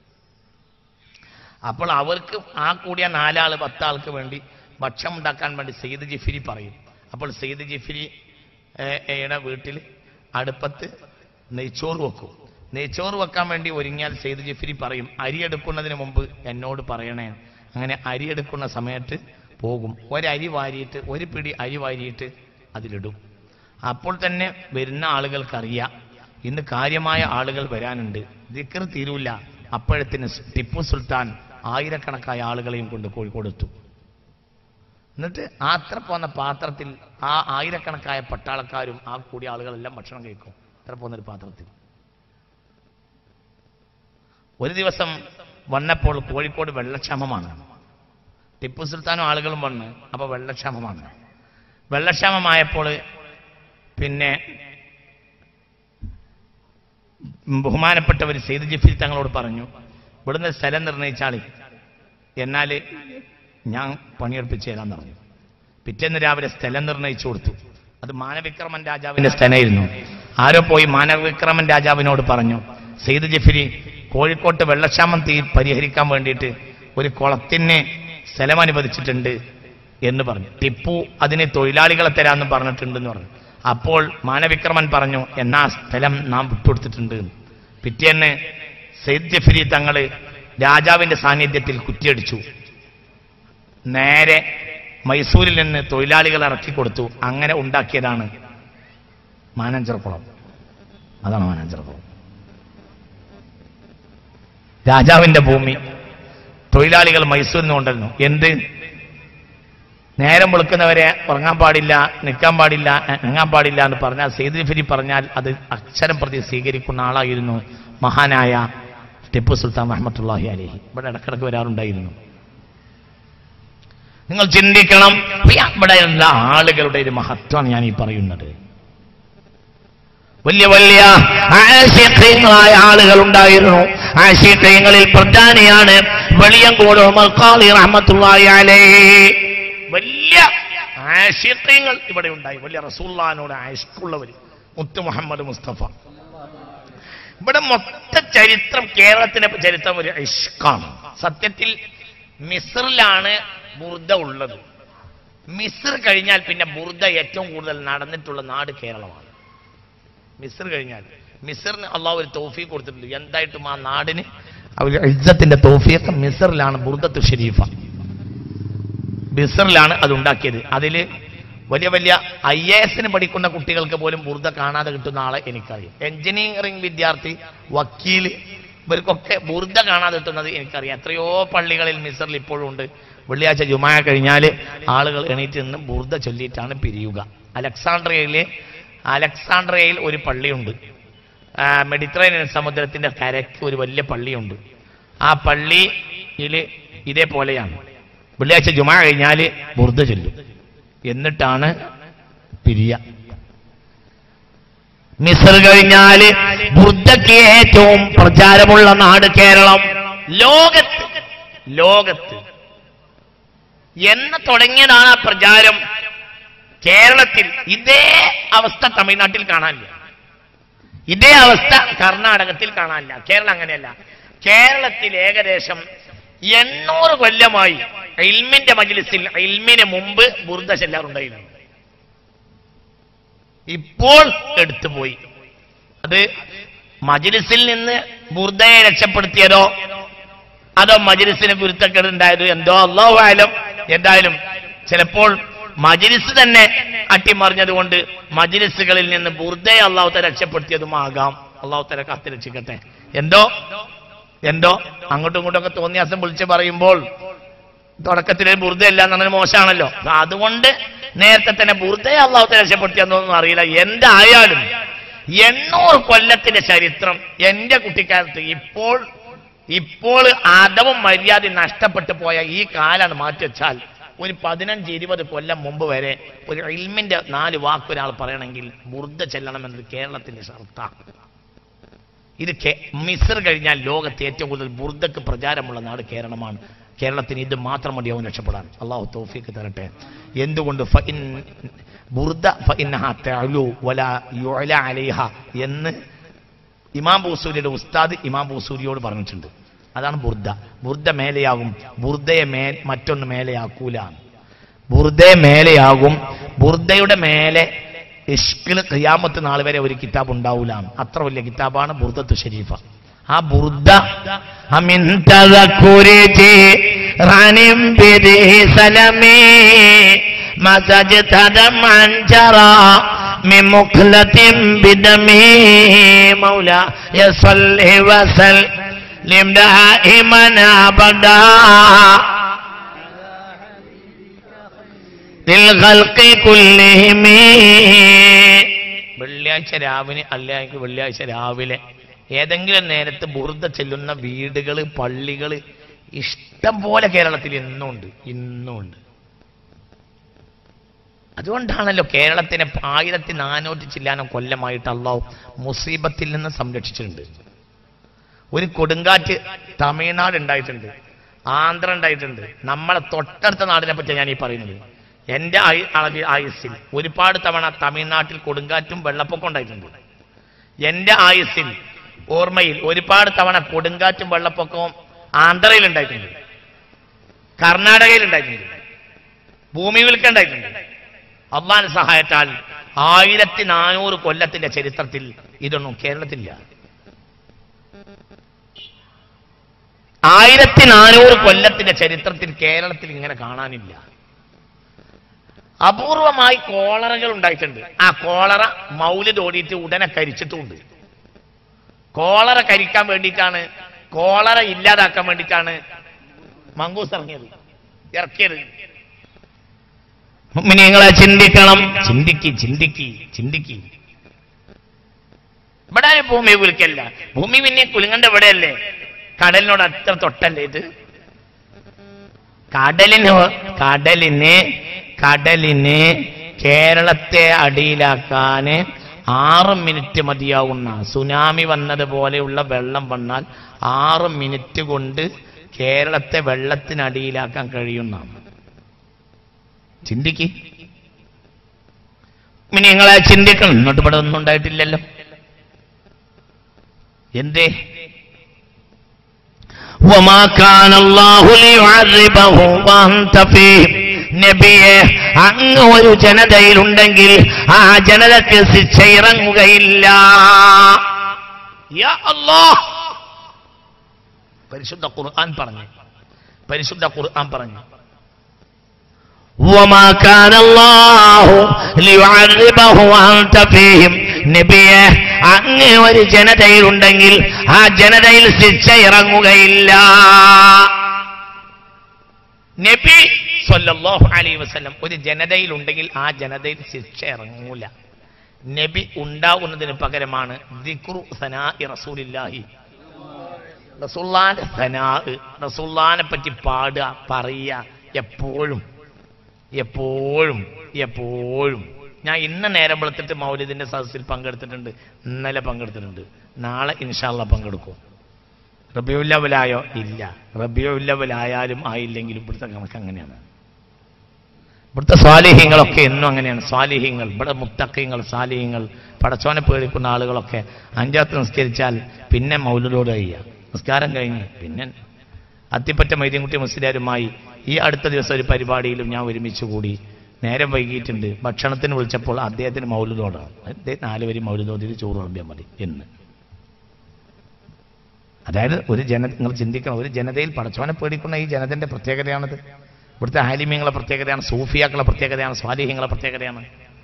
അപ്പോൾ അവർക്ക് ആ കൂടിയ 4 ആൾ 10 ആൾക്ക് വേണ്ടി ഭക്ഷണം ഉണ്ടാക്കാൻ വേണ്ടി സയ്യിദ് ജിഫിരി പറയും. അപ്പോൾ സയ്യിദ് ജിഫിരിയുടെ വീട്ടിൽ അടുപ്പത്ത് നെയ്ച്ചോറ് വെക്കും. നെയ്ച്ചോറ് വെക്കാൻ വേണ്ടി ഒരുങ്ങിയാൽ സയ്യിദ് ജിഫിരി പറയും, അരി എടുക്കുന്നതിന് മുമ്പ് എന്നോട് പറയണേ. അങ്ങനെ അരി എടുക്കുന്ന സമയത്ത് പോകും. ഒരു പിടി അരി വാരിയിട്ട് അതിലിടും. അപ്പോൾ തന്നെ വരുന്ന ആളുകൾക്കറിയാം ഇന്ന് കാര്യമായ ആളുകൾ വരാനുണ്ട്, ദിക്ർ തീരൂല. അപ്പോഴത്തിന് ടിപ്പു സുൽത്താൻ ആയിരക്കണക്കായ ആളുകളെയും കൊണ്ട് കോഴിക്കോട് എത്തും. എന്നിട്ട് അത്ര പോന്ന പാത്രത്തിൽ ആ ആയിരക്കണക്കായ പട്ടാളക്കാരും ആ കൂടിയ ആളുകളെല്ലാം ഭക്ഷണം കഴിക്കും. അത്ര പോന്നൊരു പാത്രത്തിൽ. ഒരു ദിവസം വന്നപ്പോൾ കോഴിക്കോട് വെള്ളക്ഷാമമാണ്. ടിപ്പു സുൽത്താനും ആളുകളും വന്ന്, അപ്പൊ വെള്ളക്ഷാമമാണ്. വെള്ളക്ഷാമമായപ്പോൾ പിന്നെ ബഹുമാനപ്പെട്ടവർ സയ്യിദ് ജിഫ്രി തങ്ങളോട് പറഞ്ഞു, ഇവിടുന്ന് സ്ഥലം നിർണയിച്ചാളി, എന്നാൽ ഞാൻ പണിയെടുപ്പിച്ച് തരാമെന്ന് പറഞ്ഞു. പിറ്റേന്ന് രാവിലെ സ്ഥലം നിർണയിച്ചു കൊടുത്തു. അത് മാനവിക്രമൻ രാജാവിന്റെ സ്ഥലമായിരുന്നു. ആരോ പോയി മാനവിക്രമൻ രാജാവിനോട് പറഞ്ഞു, സെയ്ദ് ജഫരി കോഴിക്കോട്ട് വെള്ളക്ഷാമം പരിഹരിക്കാൻ വേണ്ടിയിട്ട് ഒരു കുളത്തിന് സ്ഥലം അനുവദിച്ചിട്ടുണ്ട് എന്ന് പറഞ്ഞു. ടിപ്പു അതിന് തൊഴിലാളികളെ തരാമെന്ന് പറഞ്ഞിട്ടുണ്ടെന്ന് പറഞ്ഞു. അപ്പോൾ മാനവിക്രമൻ പറഞ്ഞു, എന്നാ സ്ഥലം നാം വിട്ടുകൊടുത്തിട്ടുണ്ട്. പിറ്റേന്ന് സെയ്ദ് ജഫരി തങ്ങൾ രാജാവിന്റെ സാന്നിധ്യത്തിൽ കുറ്റിയടിച്ചു. നേരെ മൈസൂരിൽ നിന്ന് തൊഴിലാളികളെ ഇറക്കിക്കൊടുത്തു. അങ്ങനെ ഉണ്ടാക്കിയതാണ് മാനാഞ്ചിറക്കുളം. അതാണ് മാനാഞ്ചിറക്കുളം. രാജാവിന്റെ ഭൂമി തൊഴിലാളികൾ മൈസൂരിൽ നിന്ന് കൊണ്ടുവരുന്നു. എന്ത്? നേരം വെളുക്കുന്നവരെ ഉറങ്ങാൻ പാടില്ല, നിൽക്കാൻ പാടില്ല, ഇറങ്ങാൻ പാടില്ല എന്ന് പറഞ്ഞാൽ സെയ്ദ് ജഫരി പറഞ്ഞാൽ അത് അക്ഷരം പ്രതി സ്വീകരിക്കുന്ന ആളായിരുന്നു മഹാനായ ടിപ്പു സുൽത്താൻ റഹ്മത്തുള്ളാഹി അലൈഹി. ഇവിടെ ഇടക്കിടക്ക് വരാറുണ്ടായിരുന്നു. നിങ്ങൾ ചിന്തിക്കണം, ഇവിടെയുള്ള ആളുകളുടെ ഒരു മഹത്വമാണ് ഞാൻ ഈ പറയുന്നത്. വലിയ വലിയ ആശിഖീങ്ങളായ ആളുകൾ ഉണ്ടായിരുന്നു. ആശിഖീങ്ങളിൽ പ്രധാനിയാണ് വെളിയങ്കോട് ഉമർ ഖാദി റഹ്മത്തുള്ളാഹി അലൈഹി. വലിയ ആശിഖീങ്ങൾ ഇവിടെ ഉണ്ടായി. വലിയ റസൂലുള്ളാഹിനോട് ആശിഖുള്ളവർ. മുത്ത് മുഹമ്മദ് മുസ്തഫ. ഇവിടെ മൊത്ത ചരിത്രം, കേരളത്തിന്റെ ചരിത്രം ഒരു ഇഷ്കാണ്. സത്യത്തിൽ മിസ്റിലാണ് ബുർദ ഉള്ളത്. മിസ്ർ കഴിഞ്ഞാൽ പിന്നെ ബുർദ ഏറ്റവും കൂടുതൽ നടന്നിട്ടുള്ള നാട് കേരളമാണ്. മിസ്ർ കഴിഞ്ഞാൽ, മിസ്റിന് അള്ളാഹു ഒരു തൗഫീഖ് കൊടുത്തിട്ടുണ്ട്. എന്തായിട്ടും ആ നാടിന് അവർ ഇസ്സത്തിന്റെ തൗഫീഖ് മിസ്റിലാണ്. ബുർദത്തു ഷരീഫ മിസ്റിലാണ് അത് ഉണ്ടാക്കിയത്. അതിൽ വലിയ വലിയ IAS പഠിക്കുന്ന കുട്ടികൾക്ക് പോലും ബുർദ കാണാതെ കിട്ടുന്ന ആളെ എനിക്കറിയാം. എഞ്ചിനീയറിംഗ് വിദ്യാർത്ഥി, വക്കീൽ, ഇവർക്കൊക്കെ ബുർദ കാണാതെ കിട്ടുന്നത് എനിക്കറിയാം. എത്രയോ പള്ളികളിൽ മിസ്റിൽ ഇപ്പോഴും ഉണ്ട്. വെള്ളിയാഴ്ച ജുമാ കഴിഞ്ഞാൽ ആളുകൾ എണീറ്റ് നിന്ന് ബുർദ ചൊല്ലിയിട്ടാണ് പിരിയുക. അലക്സാണ്ട്രിയയിൽ ഒരു പള്ളിയുണ്ട്. മെഡിറ്ററേനിയൻ സമുദ്രത്തിന്റെ കരയ്ക്ക് ഒരു വലിയ പള്ളിയുണ്ട്. ആ പള്ളിയിൽ ഇതേപോലെയാണ്. വെള്ളിയാഴ്ച ജുമാ കഴിഞ്ഞാൽ ബുർദ ചൊല്ലും, എന്നിട്ടാണ് പിരിയ. മിസ്ർ കഴിഞ്ഞാൽ ബുർദയ്ക്ക് ഏറ്റവും പ്രചാരമുള്ള നാട് കേരളം. ലോകത്ത് എന്ന് തുടങ്ങിയതാണ് ആ പ്രചാരം. കേരളത്തിൽ ഇതേ അവസ്ഥ തമിഴ്നാട്ടിൽ കാണാനില്ല, ഇതേ അവസ്ഥ കർണാടകത്തിൽ കാണാനില്ല. കേരളം അങ്ങനെയല്ല. കേരളത്തിൽ ഏകദേശം 800 കൊല്ലമായി ഇൽമിന്റെ മജ്ലിസിൽ ഇൽമിന് മുമ്പ് ബുർദ ചെല്ലാറുണ്ടായിരുന്നു. ഇപ്പോൾ എടുത്തുപോയി. അത് മജ്ലിസിൽ നിന്ന് ബുർദയെ രക്ഷപ്പെടുത്തിയതോ അതോ മജ്ലിസിന് ഗുരുത്തക്കേട് ഉണ്ടായത് എന്തോ അല്ലാഹു അഅലം. എന്തായാലും ചിലപ്പോൾ മജ്ലിസ് തന്നെ അട്ടിമറിഞ്ഞതുകൊണ്ട് മജ്ലിസുകളിൽ നിന്ന് ബുർദയെ അല്ലാഹു തആല രക്ഷപ്പെടുത്തിയതുമാകാം. അല്ലാഹു തആല കാത്തുരക്ഷിക്കട്ടെ. എന്തോ അങ്ങോട്ടും ഇങ്ങോട്ടൊക്കെ തോന്നിയാസം വിളിച്ച് പറയുമ്പോൾ തുടക്കത്തിൽ ബുർദയല്ല എന്നത് മോശമാണല്ലോ. അതുകൊണ്ട് നേരത്തെ തന്നെ ബുർദയെ അല്ലാഹു തആല രക്ഷപ്പെടുത്തിയെന്നൊന്നും അറിയില്ല. എന്തായാലും 800 കൊല്ലത്തിന്റെ ചരിത്രം എന്റെ കുട്ടിക്കാലത്ത് ഇപ്പോൾ ആദവും മര്യാദ നഷ്ടപ്പെട്ടു പോയ ഈ കാലാണ് മാറ്റിവെച്ചാൽ ഒരു 15-20 കൊല്ലം മുമ്പ് വരെ ഒരു ഇൽമിന്റെ 4 വാക്ക് ഒരാൾ പറയണമെങ്കിൽ ബുർദ ചെല്ലണമെന്നത് കേരളത്തിന്റെ ഷർത്താണ്. ഇത് മിസ്ർ കഴിഞ്ഞാൽ ലോകത്ത് ഏറ്റവും കൂടുതൽ ബുർദക്ക് പ്രചാരമുള്ള നാട് കേരളമാണ്. കേരളത്തിന് ഇത് മാത്രം മതിയാവും രക്ഷപ്പെടാൻ. അള്ളാഹു തൗഫീഖ് തരട്ടെ. എന്തുകൊണ്ട് ബുർദ ഫഇന്നഹാ തഅലു വലാ യുഅല അലൈഹ എന്ന് ഇമാം ബൂസൂരിയുടെ ഉസ്താദ് ഇമാം ബൂസൂരിയോട് പറഞ്ഞിട്ടുണ്ട്. അതാണ് ബുർദ. ബുർദ മേലെയാകും, ബുർദയെ മറ്റൊന്ന് മേലെയാക്കൂല. ബുർദയെ മേലെയാകും, ബുർദയുടെ മേലെ ഇഷ്കിൽ ഖിയാമത്ത് നാൾ വരെ ഒരു കിതാബ് ഉണ്ടാവൂല. അത്ര വലിയ കിതാബാണ് ബുർദത്തു ഷരീഫ. ആ ബുർദ അമിൻ തദക്കുരിതി റാനിം ബിദി സലമി മസജ്തദം അൻജറാ മിൻ മുഖ്ലതിൻ ബിദമി മൗലാ യസല്ലി വസല്ലിം ദായിമൻ അബദാ വെള്ളിയാഴ്ച രാവിലെ ഏതെങ്കിലും നേരത്ത് ബുർദ ചെല്ലുന്ന വീടുകൾ, പള്ളികൾ ഇഷ്ടം പോലെ കേരളത്തിൽ ഇന്നുണ്ട്. അതുകൊണ്ടാണല്ലോ കേരളത്തിനെ 1400 ചില്ലാനം കൊല്ലമായിട്ട് അള്ളാഹു മുസീബത്തിൽ നിന്ന് സംരക്ഷിച്ചിട്ടുണ്ട്. ഒരു കൊടുങ്കാറ്റ് തമിഴ്നാട് ഉണ്ടായിട്ടുണ്ട്. ആന്ധ്ര ഉണ്ടായിട്ടുണ്ട്. നമ്മളെ തൊട്ടടുത്ത നാടിനെ പറ്റിയാണ് ഞാൻ ഈ പറയുന്നത്. എൻ്റെ ആയുസ്സിൽ ഒരുപാട് തവണ തമിഴ്നാട്ടിൽ കൊടുങ്കാറ്റും വെള്ളപ്പൊക്കം ഉണ്ടായിട്ടുണ്ട്. എൻ്റെ ആയുസ്സിൽ ഓർമ്മയിൽ ഒരുപാട് തവണ കൊടുങ്കാറ്റും വെള്ളപ്പൊക്കവും ആന്ധ്രയിൽ ഉണ്ടായിട്ടുണ്ട്, കർണാടകയിൽ ഉണ്ടായിട്ടുണ്ട്, ഭൂമി വിൽക്കുണ്ടായിട്ടുണ്ട്. അള്ളാഹുവിന്റെ സഹായത്താൽ 1400 കൊല്ലത്തിന്റെ ചരിത്രത്തിൽ ഇതൊന്നും കേരളത്തിലില്ല. 1400 കൊല്ലത്തിന്റെ ചരിത്രത്തിൽ കേരളത്തിൽ ഇങ്ങനെ കാണാനില്ല. അപൂർവമായി കോളറകൾ ഉണ്ടായിട്ടുണ്ട്. ആ കോളറ മൗലിദ് ഓടിയിട്ട് ഉടനെ കരിച്ചിട്ടുമുണ്ട്. കോളറ കരിക്കാൻ വേണ്ടിയിട്ടാണ്, കോളറ ഇല്ലാതാക്കാൻ വേണ്ടിയിട്ടാണ് മങ്കൂസ് ഇറക്കിയത്. നിങ്ങളെ ചിന്തിക്കണം, ചിന്തിക്കി. ഇവിടെ ഭൂമി കുലുക്കല്ല. ഭൂമി പിന്നെ കുലുങ്ങണ്ട ഇവിടെയല്ലേ, കടലിനോട് അത്ര തൊട്ടല്ലേ ഇത്. കടലിന് കേരളത്തെ അടിയിലാക്കാൻ 6 മിനിറ്റ് മതിയാവുന്ന, സുനാമി വന്നതുപോലെയുള്ള വെള്ളം വന്നാൽ 6 മിനിറ്റ് കൊണ്ട് കേരളത്തെ വെള്ളത്തിനടിയിലാക്കാൻ കഴിയുന്ന. ചിന്തിക്ക്, നിങ്ങളെ ചിന്തിക്കണം. ഇങ്ങോട്ട് ഇവിടെ ഒന്നും ഉണ്ടായിട്ടില്ലല്ലോ. എന്തേ? നബിയെ, അങ്ങ് ഒരു ജനതയിലുണ്ടെങ്കിൽ ആ ജനതയ്ക്ക് ശിക്ഷ ഇറങ്ങുകയില്ല. യാ അല്ലാഹ്, പരിശുദ്ധ ഖുർആൻ പറഞ്ഞു വമാ കാന അല്ലാഹു ലിയുഅദ്ദിബഹു വഅൻത ഫീഹിം. നബിയെ, അങ്ങ് ഒരു ജനതയിലുണ്ടെങ്കിൽ ആ ജനതയിൽ ശിക്ഷ ഇറങ്ങുകയില്ല. നബി സല്ലല്ലാഹു അലൈഹി വസല്ലം ഒരു ജനതയിലുണ്ടെങ്കിൽ ആ ജനതയിൽ ശിക്ഷ ഇറങ്ങൂല. നബി ഉണ്ടാകുന്നതിന് പകരമാണ് ദിക്റു സനാഇ റസൂലില്ലാഹി, റസൂലുള്ളാഹിന്റെ സനാ, റസൂലുള്ളാഹിനെ പറ്റി പാടുക, പറയുക. എപ്പോഴും ഞാൻ ഇന്ന് നേരം വെളുത്തിട്ട് മൗലിദിന്റെ സദസ്സിൽ പങ്കെടുത്തിട്ടുണ്ട്, ഇന്നലെ പങ്കെടുത്തിട്ടുണ്ട്, നാളെ ഇൻഷാ അല്ലാഹ് പങ്കെടുക്കും. റബീഉൽ അവ്വലായോ? ഇല്ല. റബീഉൽ അവ്വലായാലും ആയില്ലെങ്കിലും ഇവിടുത്തെ കണക്ക് അങ്ങനെയാണ്. ഇവിടുത്തെ സ്വാലിഹീങ്ങളൊക്കെ എന്നും അങ്ങനെയാണ്. സ്വാലിഹീങ്ങൾ, ഇവിടെ മുത്തഖീങ്ങൾ, സാലിഹീങ്ങൾ, പടച്ചോനെ പേടിക്കുന്ന ആളുകളൊക്കെ 5 വക്ത് നിസ്കരിച്ചാൽ പിന്നെ മൗലിദോട് കഴിയുക. നിസ്കാരം കഴിഞ്ഞ് പിന്നെ അത്തിപ്പറ്റ മൈദീൻകുട്ടി മുസ്ലിയാരുമായി ഈ അടുത്ത ദിവസം ഒരു പരിപാടിയിലും ഞാൻ ഒരുമിച്ച് കൂടി. നേരം വൈകിയിട്ടുണ്ട്. ഭക്ഷണത്തിന് വിളിച്ചപ്പോൾ അദ്ദേഹത്തിന് മൗലിദോടാണ്. അദ്ദേഹം 4 വരി മൗലിദോദിൽ ചോറ് വിളമ്പിയാൽ മതി എന്ന്. അതായത് നിങ്ങൾ ചിന്തിക്കണം, ഒരു ജനതയിൽ പടച്ചോനെ പേടിക്കുന്ന ഈ ജനതന്റെ പ്രത്യേകതയാണത്. ഇവിടുത്തെ ആലിമീങ്ങളെ പ്രത്യേകതയാണ്, സൂഫിയാക്കളെ പ്രത്യേകതയാണ്, സ്വാലിഹീങ്ങളെ പ്രത്യേകതയാണ്.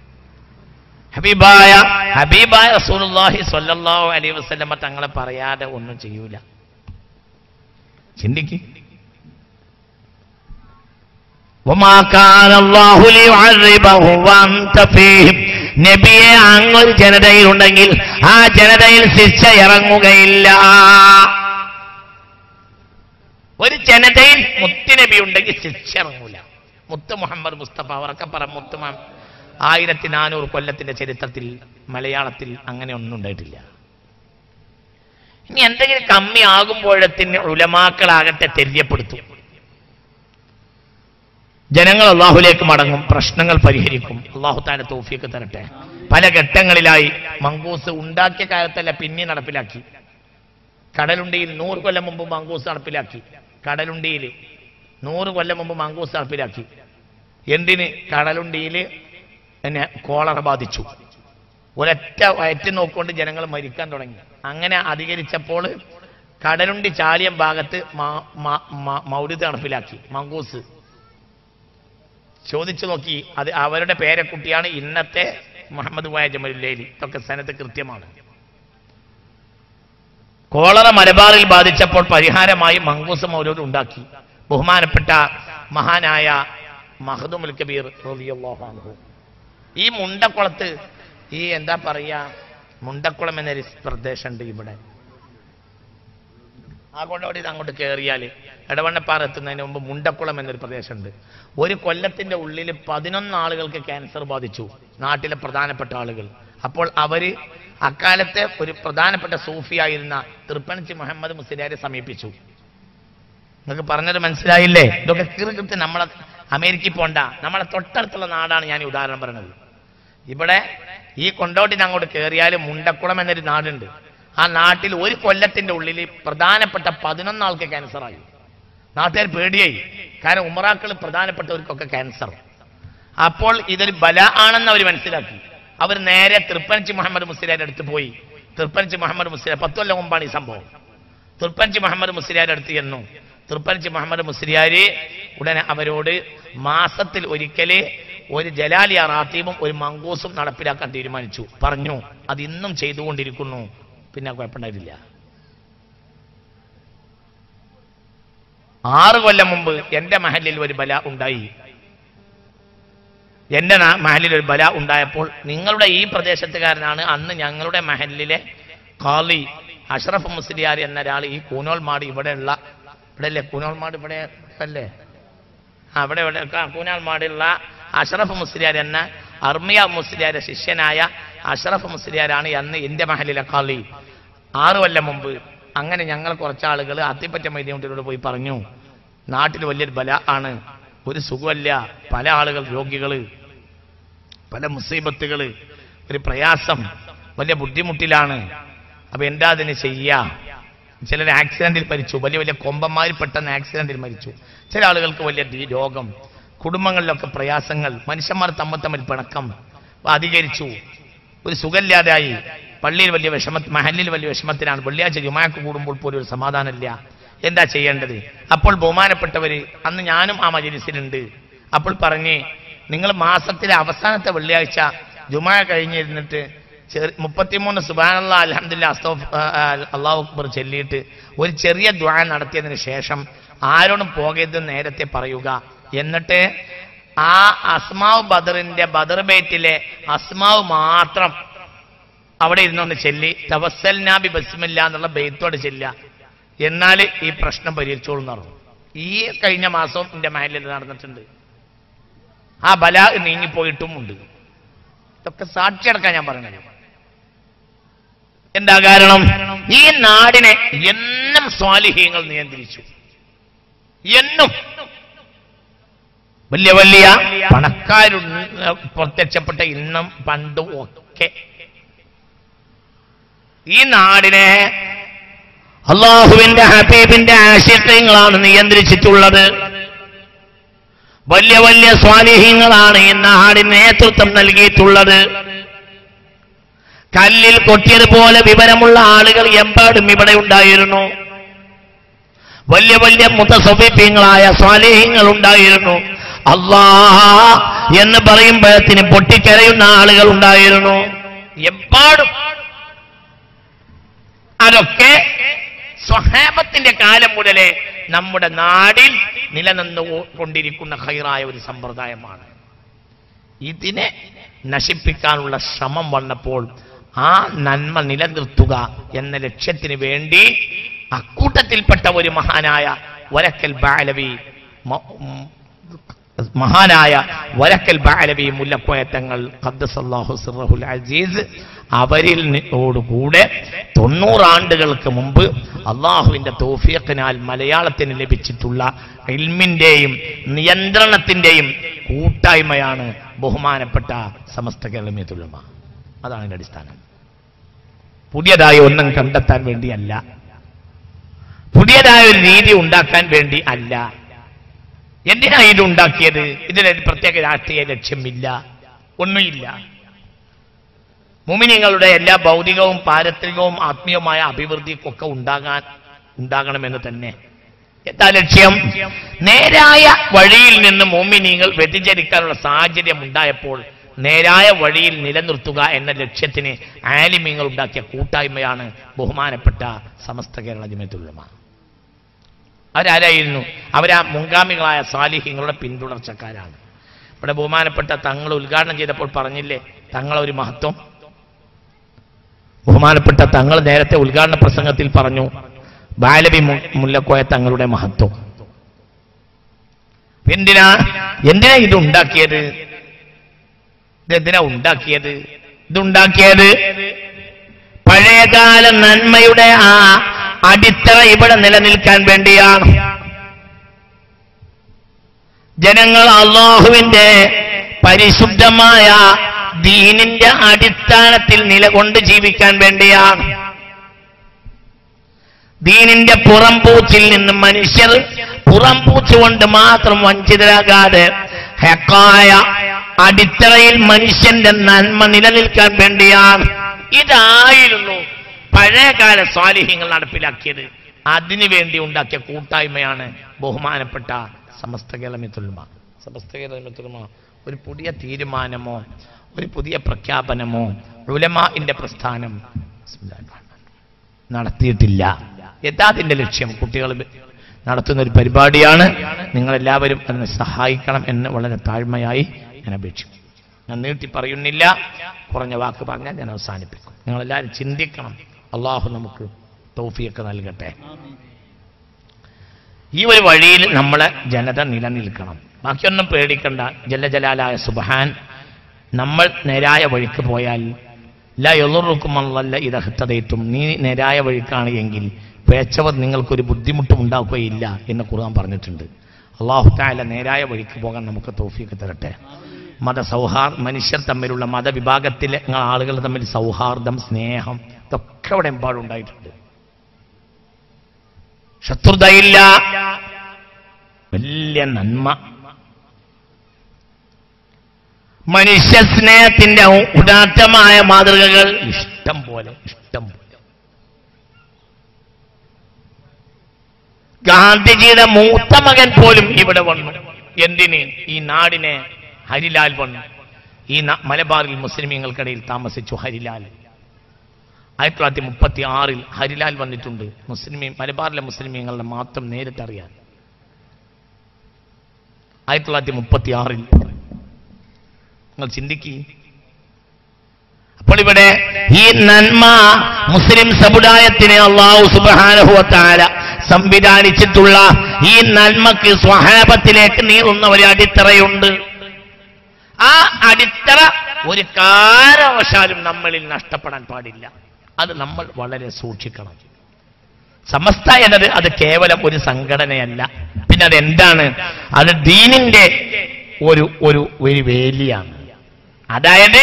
ഹബീബായ റസൂലുള്ളാഹി സ്വല്ലല്ലാഹു അലൈഹി വസല്ലം തങ്ങളെ പറയാതെ ഒന്നും ചെയ്യൂല. ചിന്തിക്ക്. നബിയെ, അങ്ങൊരു ജനതയിലുണ്ടെങ്കിൽ ആ ജനതയിൽ ശിക്ഷ ഇറങ്ങുകയില്ല. ഒരു ജനതയിൽ മുത്തുനബി ഉണ്ടെങ്കിൽ ശിക്ഷ ഇറങ്ങൂല. മുത്ത് മുഹമ്മദ് മുസ്തഫ അവരൊക്കെ പറ, 1400 കൊല്ലത്തിന്റെ ചരിത്രത്തിൽ മലയാളത്തിൽ അങ്ങനെ ഒന്നും ഉണ്ടായിട്ടില്ല. ഇനി എന്തെങ്കിലും കമ്മി ആകുമ്പോഴത്തിന് ഉലമാക്കളാകട്ടെ തെര്യപ്പെടുത്തും. ജനങ്ങൾ അള്ളാഹുലേക്ക് മടങ്ങും, പ്രശ്നങ്ങൾ പരിഹരിക്കും. അള്ളാഹു താല തൗഫീഖ് തരട്ടെ. പല ഘട്ടങ്ങളിലായി മങ്കൂസ് ഉണ്ടാക്കിയ കാലത്തല്ല പിന്നെ നടപ്പിലാക്കി. കടലുണ്ടിയിൽ 100 കൊല്ലം മുമ്പ് മങ്കൂസ് നടപ്പിലാക്കി. കടലുണ്ടിയിൽ 100 കൊല്ലം മുമ്പ് മങ്കൂസ് നടപ്പിലാക്കി. എന്തിന്? കടലുണ്ടിയിൽ പിന്നെ കോളറ ബാധിച്ചു. ഒരൊറ്റ വയറ്റ് നോക്കൊണ്ട് ജനങ്ങൾ മരിക്കാൻ തുടങ്ങി. അങ്ങനെ അധികരിച്ചപ്പോൾ കടലുണ്ടി ചാലിയം ഭാഗത്ത് മൗലിദ് നടപ്പിലാക്കി. മങ്കൂസ് ചോദിച്ചു നോക്കി, അത് അവരുടെ പേരക്കുട്ടിയാണ് ഇന്നത്തെ മുഹമ്മദ് വായ ജമലുല്ലൈലി. ഇതൊക്കെ സനത്ത് കൃത്യമാണ്. കോളറ മലബാറിൽ ബാധിച്ചപ്പോൾ പരിഹാരമായി മങ്കൂസ് മൗലൂദ് ഉണ്ടാക്കി. ബഹുമാനപ്പെട്ട മഹാനായ മഖ്ദൂമുൽ കബീർ റളിയല്ലാഹു അൻഹു ഈ മുണ്ടക്കുളത്ത്, ഈ എന്താ പറയാ, മുണ്ടക്കുളം എന്നൊരു പ്രദേശമുണ്ട് ഇവിടെ. ആകൊണ്ടോടി അങ്ങോട്ട് കയറിയാൽ എടവണ്ണപ്പാറ എത്തുന്നതിന് മുമ്പ് മുണ്ടക്കുളം എന്നൊരു പ്രദേശമുണ്ട്. ഒരു കൊല്ലത്തിന്റെ ഉള്ളിൽ 11 ആളുകൾക്ക് ക്യാൻസർ ബാധിച്ചു, നാട്ടിലെ പ്രധാനപ്പെട്ട ആളുകൾ. അപ്പോൾ അവര് അക്കാലത്തെ ഒരു പ്രധാനപ്പെട്ട സൂഫിയായിരുന്ന തൃപ്പണിച്ചി മുഹമ്മദ് മുസ്ലിയാരെ സമീപിച്ചു. നിങ്ങൾക്ക് പറഞ്ഞത് മനസ്സിലായില്ലേ? ഇതൊക്കെ കീറിട്ട് നമ്മളെ അമേരിക്കയിൽ പോണ്ട, നമ്മളെ തൊട്ടടുത്തുള്ള നാടാണ് ഞാൻ ഉദാഹരണം പറയുന്നത്. ഇവിടെ ഈ കൊണ്ടോട്ടിന് അങ്ങോട്ട് കയറിയാൽ മുണ്ടക്കുളം എന്നൊരു നാടുണ്ട്. ആ നാട്ടിൽ ഒരു കൊല്ലത്തിന്റെ ഉള്ളിൽ പ്രധാനപ്പെട്ട 11 ആൾക്ക് ക്യാൻസറായി. നാട്ടുകാർ പേടിയായി. കാരണം ഉമറാക്കൾ പ്രധാനപ്പെട്ടവർക്കൊക്കെ ക്യാൻസർ. അപ്പോൾ ഇതൊരു ബല ആണെന്ന് അവർ മനസ്സിലാക്കി. അവർ നേരെ തൃപ്പനച്ചി മുഹമ്മദ് മുസ്ലിയാരുടെ അടുത്ത് പോയി. തൃപ്പനച്ചി മുഹമ്മദ് മുസ്ലിയാർ 10 കൊല്ലം മുമ്പാണ് ഈ സംഭവം. തൃപ്പനച്ചി മുഹമ്മദ് മുസ്ലിയാരുടെ അടുത്ത് ചെന്നു. തൃപ്പനച്ചി മുഹമ്മദ് മുസ്ലിയാര് ഉടനെ അവരോട് മാസത്തിൽ ഒരിക്കൽ ഒരു ജലാലിയ റാത്തീബും ഒരു മങ്കൂസും നടപ്പിലാക്കാൻ തീരുമാനിച്ചു. പറഞ്ഞു അത് ഇന്നും ചെയ്തുകൊണ്ടിരിക്കുന്നു. പിന്നെ കുഴപ്പമുണ്ടായിട്ടില്ല. 6 കൊല്ലം മുമ്പ് എന്റെ മഹലിൽ ഒരു ബല ഉണ്ടായി. എന്റെ മഹലിൽ ഒരു ബല ഉണ്ടായപ്പോൾ നിങ്ങളുടെ ഈ പ്രദേശത്തുകാരനാണ് അന്ന് ഞങ്ങളുടെ മഹലിലെ ഖാളി അഷ്റഫ് മുസ്ലിയാർ എന്ന ഒരാൾ ഈ കൂനോൾമാട് ഇവിടെയുള്ള ഇവിടെയല്ലേ കൂനോൾമാട് ഇവിടെ അല്ലേ അവിടെ കൂനാൾമാടുള്ള അഷ്റഫ് മുസ്ലിയാർ എന്ന അർമിയ മുസ്ലിയാരുടെ ശിഷ്യനായ അഷ്റഫ് മുസ്ലിയാരാണ് അന്ന് എന്റെ മഹലിലെ ഖാളി. 6 കൊല്ലം മുമ്പ് അങ്ങനെ ഞങ്ങൾ കുറച്ചാളുകൾ അത്തിപ്പറ്റ മൈതാനത്തിലൂടെ പോയി പറഞ്ഞു, നാട്ടിൽ വലിയൊരു ബല ആണ്, ഒരു സുഖമല്ല, പല ആളുകൾ രോഗികൾ, പല മുസീബത്തുകൾ, ഒരു പ്രയാസം, വലിയ ബുദ്ധിമുട്ടിലാണ്. അപ്പൊ എന്താ അതിന് ചെയ്യാ? ചിലർ ആക്സിഡന്റിൽ മരിച്ചു, വലിയ വലിയ കൊമ്പന്മാർ പെട്ടെന്ന് ആക്സിഡന്റിൽ മരിച്ചു. ചില ആളുകൾക്ക് വലിയ രോഗം, കുടുംബങ്ങളിലൊക്കെ പ്രയാസങ്ങൾ, മനുഷ്യന്മാർ തമ്മിൽ പിണക്കം അധികരിച്ചു, ഒരു സുഖമില്ലാതായി, പള്ളിയിൽ വലിയ മഹലിൽ വലിയ വിഷമത്തിലാണ്. വെള്ളിയാഴ്ച ജുമാക്ക് കൂടുമ്പോൾ പോലും ഒരു സമാധാനമില്ല. എന്താ ചെയ്യേണ്ടത്? അപ്പോൾ ബഹുമാനപ്പെട്ടവര് അന്ന് ഞാനും ആ മജ്‌ലിസിലുണ്ട്. അപ്പോൾ പറഞ്ഞ് നിങ്ങൾ മാസത്തിലെ അവസാനത്തെ വെള്ളിയാഴ്ച ജുമാ കഴിഞ്ഞിരുന്നിട്ട് 33 സുബ്ഹാനല്ലാഹ് അൽഹംദുലില്ലാഹ് അല്ലാഹു അക്ബർ ചൊല്ലിയിട്ട് ഒരു ചെറിയ ദുആ നടത്തിയതിനു ശേഷം ആരോടും പോകരുത് നേരത്തെ പറയുക. എന്നിട്ട് ആ അസ്മാവ് ബദറിന്റെ ബദർ ബൈത്തിലെ അസ്മാവ് മാത്രം അവിടെ ഇരുന്നൊന്ന് ചൊല്ലി തവസ്സൽനാ ബി ബിസ്മില്ലാ എന്നുള്ള ബൈത്തോട് ചൊല്ലുക. എന്നാൽ ഈ പ്രശ്നം പരിഹരിച്ചോളും എന്ന് പറഞ്ഞു. ഈ കഴിഞ്ഞ മാസം എന്റെ മഹലിൽ നടന്നിട്ടുണ്ട്. ആ ബലാ നീങ്ങിപ്പോയിട്ടുമുണ്ട്. ഇതൊക്കെ സാക്ഷിയടക്കാൻ ഞാൻ പറഞ്ഞത്. എന്താ കാരണം? ഈ നാടിനെ എന്നും സ്വാലിഹീങ്ങൾ നിയന്ത്രിച്ചു. എന്നും വലിയ വലിയ പണക്കാരു പ്രത്യക്ഷപ്പെട്ട ഇന്നും പണ്ടും ഒക്കെ ഈ നാടിനെ അള്ളാഹുവിന്റെ ഹബീബിന്റെ ആശയങ്ങളാണ് നിയന്ത്രിച്ചിട്ടുള്ളത്. വലിയ വലിയ സ്വാലിഹീങ്ങളാണ് ഈ നാടിന് നേതൃത്വം നൽകിയിട്ടുള്ളത്. കല്ലിൽ കൊട്ടിയതുപോലെ വിവരമുള്ള ആളുകൾ എമ്പാടും ഇവിടെ ഉണ്ടായിരുന്നു. വലിയ വലിയ മുതസവ്വിഫീങ്ങളായ സ്വാലിഹീങ്ങൾ ഉണ്ടായിരുന്നു. അല്ലാഹ് എന്ന് പറയുമ്പോഴത്തിന് പൊട്ടിക്കരയുന്ന ആളുകൾ ഉണ്ടായിരുന്നു എമ്പാടും. അതൊക്കെ സ്വഹാബത്തിന്റെ കാലം മുതലേ നമ്മുടെ നാടിൽ നിലനിന്നുകൊണ്ടിരിക്കുന്ന ഖൈറായ ഒരു സമ്പ്രദായമാണ്. ഇതിനെ നശിപ്പിക്കാനുള്ള ശ്രമം വന്നപ്പോൾ ആ നന്മ നിലനിർത്തുക എന്ന ലക്ഷ്യത്തിന് വേണ്ടി അക്കൂട്ടത്തിൽപ്പെട്ട ഒരു മഹാനായ വരക്കൽ ബഅലവി മുല്ലക്കോയ തങ്ങൾ ഖദ്ദസല്ലാഹു സിർറഹുൽ അസീസ് അവരിൽ ഓടുകൂടെ 90 ആണ്ടുകൾക്ക് മുമ്പ് അള്ളാഹുവിന്റെ തൗഫീഖിനാൽ മലയാളത്തിന് ലഭിച്ചിട്ടുള്ള ഇൽമിന്റെയും നിയന്ത്രണത്തിന്റെയും കൂട്ടായ്മയാണ് ബഹുമാനപ്പെട്ട സമസ്ത കേരളീയത്തുൽ ഉലമ. അതാണ് ഇതിന്റെ അടിസ്ഥാനം. പുതിയതായ ഒന്നും കണ്ടെത്താൻ വേണ്ടിയല്ല, പുതിയതായ ഒരു രീതി ഉണ്ടാക്കാൻ വേണ്ടി അല്ല. എന്തിനാ ഇത് ഉണ്ടാക്കിയത്? ഇതിനൊരു പ്രത്യേക രാഷ്ട്രീയ ലക്ഷ്യമില്ല, ഒന്നുമില്ല. മുഅ്മിനീങ്ങളുടെ എല്ലാ ഭൗതികവും പാരത്രികവും ആത്മീയമായ അഭിവൃദ്ധിക്കൊക്കെ ഉണ്ടാകണമെന്ന് തന്നെ. എന്താ ലക്ഷ്യം? നേരായ വഴിയിൽ നിന്ന് മുഅ്മിനീങ്ങൾ വ്യതിചലിക്കാനുള്ള സാഹചര്യം ഉണ്ടായപ്പോൾ നേരായ വഴിയിൽ നിലനിർത്തുക എന്ന ലക്ഷ്യത്തിന് ആലിമീങ്ങൾ ഉണ്ടാക്കിയ കൂട്ടായ്മയാണ് ബഹുമാനപ്പെട്ട സമസ്ത കേരള ജമിഅത്തുൽ ഉലമ. അവരാരായിരുന്നു? അവരാ മുൻഗാമികളായ സാലിഹീങ്ങളുടെ പിന്തുടർച്ചക്കാരാണ്. ഇവിടെ ബഹുമാനപ്പെട്ട തങ്ങൾ ഉദ്ഘാടനം ചെയ്തപ്പോൾ പറഞ്ഞില്ലേ തങ്ങളൊരു മഹത്വം. ബഹുമാനപ്പെട്ട തങ്ങൾ നേരത്തെ ഉദ്ഘാടന പ്രസംഗത്തിൽ പറഞ്ഞു ബാലബി മുല്ലക്കോയ തങ്ങളുടെ മഹത്വം. എന്തിനാ ഇതുണ്ടാക്കിയത്? ഇതുണ്ടാക്കിയത് പഴയകാല നന്മയുടെ ആ അടിത്തറ ഇവിടെ നിലനിൽക്കാൻ വേണ്ടിയാണ്. ജനങ്ങൾ അല്ലാഹുവിന്റെ പരിശുദ്ധമായ ദീനിന്റെ അടിസ്ഥാനത്തിൽ നിലകൊണ്ട് ജീവിക്കാൻ വേണ്ടിയാണ്. ദീനിന്റെ പുറംപൂച്ചിൽ നിന്ന് മനുഷ്യർ പുറംപൂച്ചുകൊണ്ട് മാത്രം വഞ്ചിതരാകാതെ ഹക്കായ അടിത്തറയിൽ മനുഷ്യന്റെ നന്മ നിലനിൽക്കാൻ വേണ്ടിയാണ്. ഇതായിരുന്നു പഴയകാല സ്വാലിഹ്യങ്ങൾ നടപ്പിലാക്കിയത്. അതിനുവേണ്ടി ഉണ്ടാക്കിയ കൂട്ടായ്മയാണ് ബഹുമാനപ്പെട്ട സമസ്ത കേരളമിത്തുൽ ഉലമ. സമസ്ത കേരളമിത്തുൽ ഉലമ ഒരു പുതിയ തീരുമാനമോ ഒരു പുതിയ പ്രഖ്യാപനമോ ഉലമാഇന്റെ പ്രസ്ഥാനം നടത്തിയിട്ടില്ല. യഥാർത്ഥത്തിന്റെ ലക്ഷ്യം കുട്ടികൾ നടത്തുന്ന ഒരു പരിപാടിയാണ്. നിങ്ങളെല്ലാവരും അതിനെ സഹായിക്കണം എന്ന് വളരെ താഴ്മയായി ഞാൻ അപേക്ഷിക്കും. ഞാൻ നീട്ടി പറയുന്നില്ല, കുറഞ്ഞ വാക്ക് പറഞ്ഞാൽ ഞാൻ അവസാനിപ്പിക്കും. നിങ്ങളെല്ലാവരും ചിന്തിക്കണം. അള്ളാഹു നമുക്ക് തൗഫീഖ് നൽകട്ടെ. ഈ ഒരു വഴിയിൽ നമ്മളെ ജനത നിലനിൽക്കണം. ബാക്കിയൊന്നും പേടിക്കണ്ട. ജലജലാലായ സുബ്ഹാൻ നമ്മൾ നേരായ വഴിക്ക് പോയാൽ ലാ യളുറുക്കും അല്ലല്ല ഇദഹ്തദൈതും, നീ നേരായ വഴിക്കാണ് എങ്കിൽ പേച്ചവർ നിങ്ങൾക്കൊരു ബുദ്ധിമുട്ടും ഉണ്ടാക്കുകയില്ല എന്ന് ഖുർആൻ പറഞ്ഞിട്ടുണ്ട്. അല്ലാഹു തആല നേരായ വഴിക്ക് പോകാൻ നമുക്ക് തൗഫീഖ് തരട്ടെ. മനുഷ്യർ തമ്മിലുള്ള മതവിഭാഗത്തിലെ ആളുകൾ തമ്മിൽ സൗഹാർദ്ദം, സ്നേഹം ഇതൊക്കെ അവിടെ എമ്പാടുണ്ടായിട്ടുണ്ട്. ശത്രുതയില്ല, വലിയ നന്മ, മനുഷ്യ സ്നേഹത്തിന്റെ ഉദാത്തമായ മാതൃകകൾ ഇഷ്ടം പോലെ. ഗാന്ധിജിയുടെ മൂത്ത മകൻ പോലും ഇവിടെ വന്നു. എന്തിന്? ഈ നാടിനെ ഹരിലാൽ വന്നു. ഈ മലബാറിൽ മുസ്ലിമീങ്ങൾക്കിടയിൽ താമസിച്ചു ഹരിലാൽ. 1936 ഹരിലാൽ വന്നിട്ടുണ്ട്. മലബാറിലെ മുസ്ലിമീങ്ങളുടെ മാത്രം നേരിട്ടറിയാൻ 1936 നിങ്ങൾ ചിന്തിക്കുക. അപ്പോൾ ഇവിടെ ഈ നന്മ മുസ്ലിം സമുദായത്തിനെ അല്ലാഹു സുബ്ഹാനഹു വ തആല സംവിധാനിച്ചിട്ടുള്ള ഈ നന്മക്ക് സ്വഹാബത്തിലേക്ക് നീളുന്ന ഒരു അടിത്തറയുണ്ട്. ആ അടിത്തറ ഒരു കാരണവശാലും നമ്മളിൽ നഷ്ടപ്പെടാൻ പാടില്ല. അത് നമ്മൾ വളരെ സൂക്ഷിക്കണം. സമസ്ത എന്നത് അത് കേവലം ഒരു സംഘടനയല്ല. പിന്നെ അതെന്താണ്? അത് ദീനിന്റെ ഒരു വേലിയാണ്. അതായത്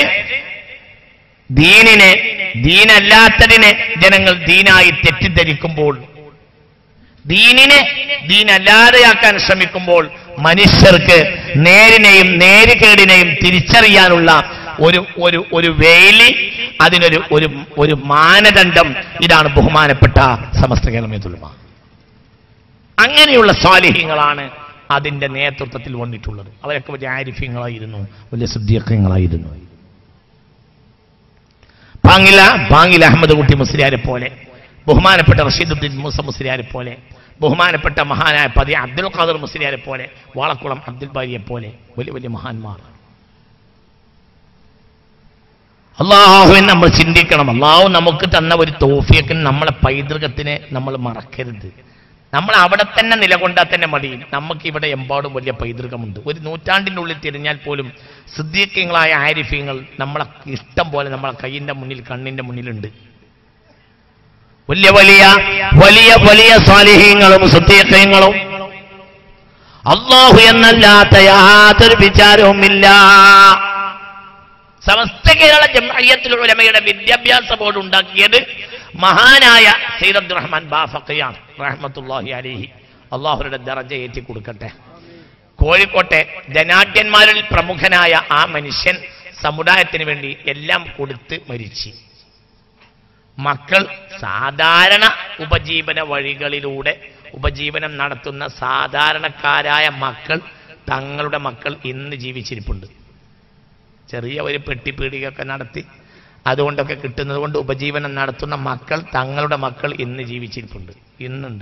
ദീനല്ലാത്തതിനെ ജനങ്ങൾ ദീനായി തെറ്റിദ്ധരിക്കുമ്പോൾ, ദീനിനെ ദീനല്ലാതെയാക്കാൻ ശ്രമിക്കുമ്പോൾ മനുഷ്യർക്ക് നേരിനെയും നേരുകേടിനെയും തിരിച്ചറിയാനുള്ള ഒരു വേലി, അതിനൊരു മാനദണ്ഡം ഇതാണ് ബഹുമാനപ്പെട്ട സമസ്ത കേരളമിത്തുൽ ഉലമ. അങ്ങനെയുള്ള സ്വാലിഹ്യങ്ങളാണ് അതിന്റെ നേതൃത്വത്തിൽ വന്നിട്ടുള്ളത്. അവരൊക്കെ വലിയ ആരിഫ്യങ്ങളായിരുന്നു, വലിയ സിദ്ദീഖീങ്ങളായിരുന്നു. പാങ്ങിൽ അഹമ്മദ് കുട്ടി മുസ്ലിയാരെ പോലെ, ബഹുമാനപ്പെട്ട റഷീദുദ്ദീൻ മൂസ മുസ്ലിയാരെ പോലെ, ബഹുമാനപ്പെട്ട മഹാനായ പതി അബ്ദുൽ ഖാദർ മുസ്ലിയാരെ പോലെ, വാളക്കുളം അബ്ദുൽ ബാരിയെ പോലെ വലിയ വലിയ മഹാന്മാർ. അള്ളാഹുവിനെ നമ്മൾ ചിന്തിക്കണം. അള്ളാഹു നമുക്ക് തന്ന ഒരു തൗഫീഖിന്, നമ്മളെ പൈതൃകത്തിനെ നമ്മൾ മറക്കരുത്. നമ്മൾ അവിടെ തന്നെ നിലകൊണ്ടാൽ തന്നെ മതി. നമുക്ക് ഇവിടെ എമ്പാടും വലിയ പൈതൃകമുണ്ട്. ഒരു നൂറ്റാണ്ടിനുള്ളിൽ തിരിഞ്ഞാൽ പോലും സിദ്ദീഖീങ്ങളായ ആരിഫീങ്ങൾ നമ്മളെ ഇഷ്ടം പോലെ നമ്മളെ കയ്യിന്റെ മുന്നിൽ, കണ്ണിന്റെ മുന്നിലുണ്ട്. വലിയ വലിയ വലിയ വലിയ സ്വാലിഹീങ്ങളും സിദ്ദീഖീങ്ങളും. അല്ലാഹു എന്നല്ലാത്ത യാതൊരു വിചാരവുമില്ല. സമസ്ത കേരള ജംഇയ്യത്തുൽ ഉലമയുടെ വിദ്യാഭ്യാസ ബോർഡ് ഉണ്ടാക്കിയത് മഹാനായ സയ്യിദ് അബ്ദുറഹ്മാൻ ബാഫഖിയാണ് റഹ്മത്തുള്ളാഹി അലൈഹി. അല്ലാഹുവിന്റെ ദറജ ഏറ്റി കൊടുക്കട്ടെ. കോഴിക്കോട്ടെ ജനാഢ്യന്മാരിൽ പ്രമുഖനായ ആ മനുഷ്യൻ സമുദായത്തിന് വേണ്ടി എല്ലാം കൊടുത്ത് മരിച്ചു. മക്കൾ സാധാരണ ഉപജീവന വഴികളിലൂടെ ഉപജീവനം നടത്തുന്ന സാധാരണക്കാരായ മക്കൾ, തങ്ങളുടെ മക്കൾ ഇന്ന് ജീവിച്ചിരിപ്പുണ്ട്. ചെറിയ ഒരു പെട്ടിപ്പീടികയൊക്കെ നടത്തി അതുകൊണ്ടൊക്കെ കിട്ടുന്നത് കൊണ്ട് ഉപജീവനം നടത്തുന്ന മക്കൾ, തങ്ങളുടെ മക്കൾ ഇന്ന് ജീവിച്ചിരിപ്പുണ്ട്, ഇന്നുണ്ട്.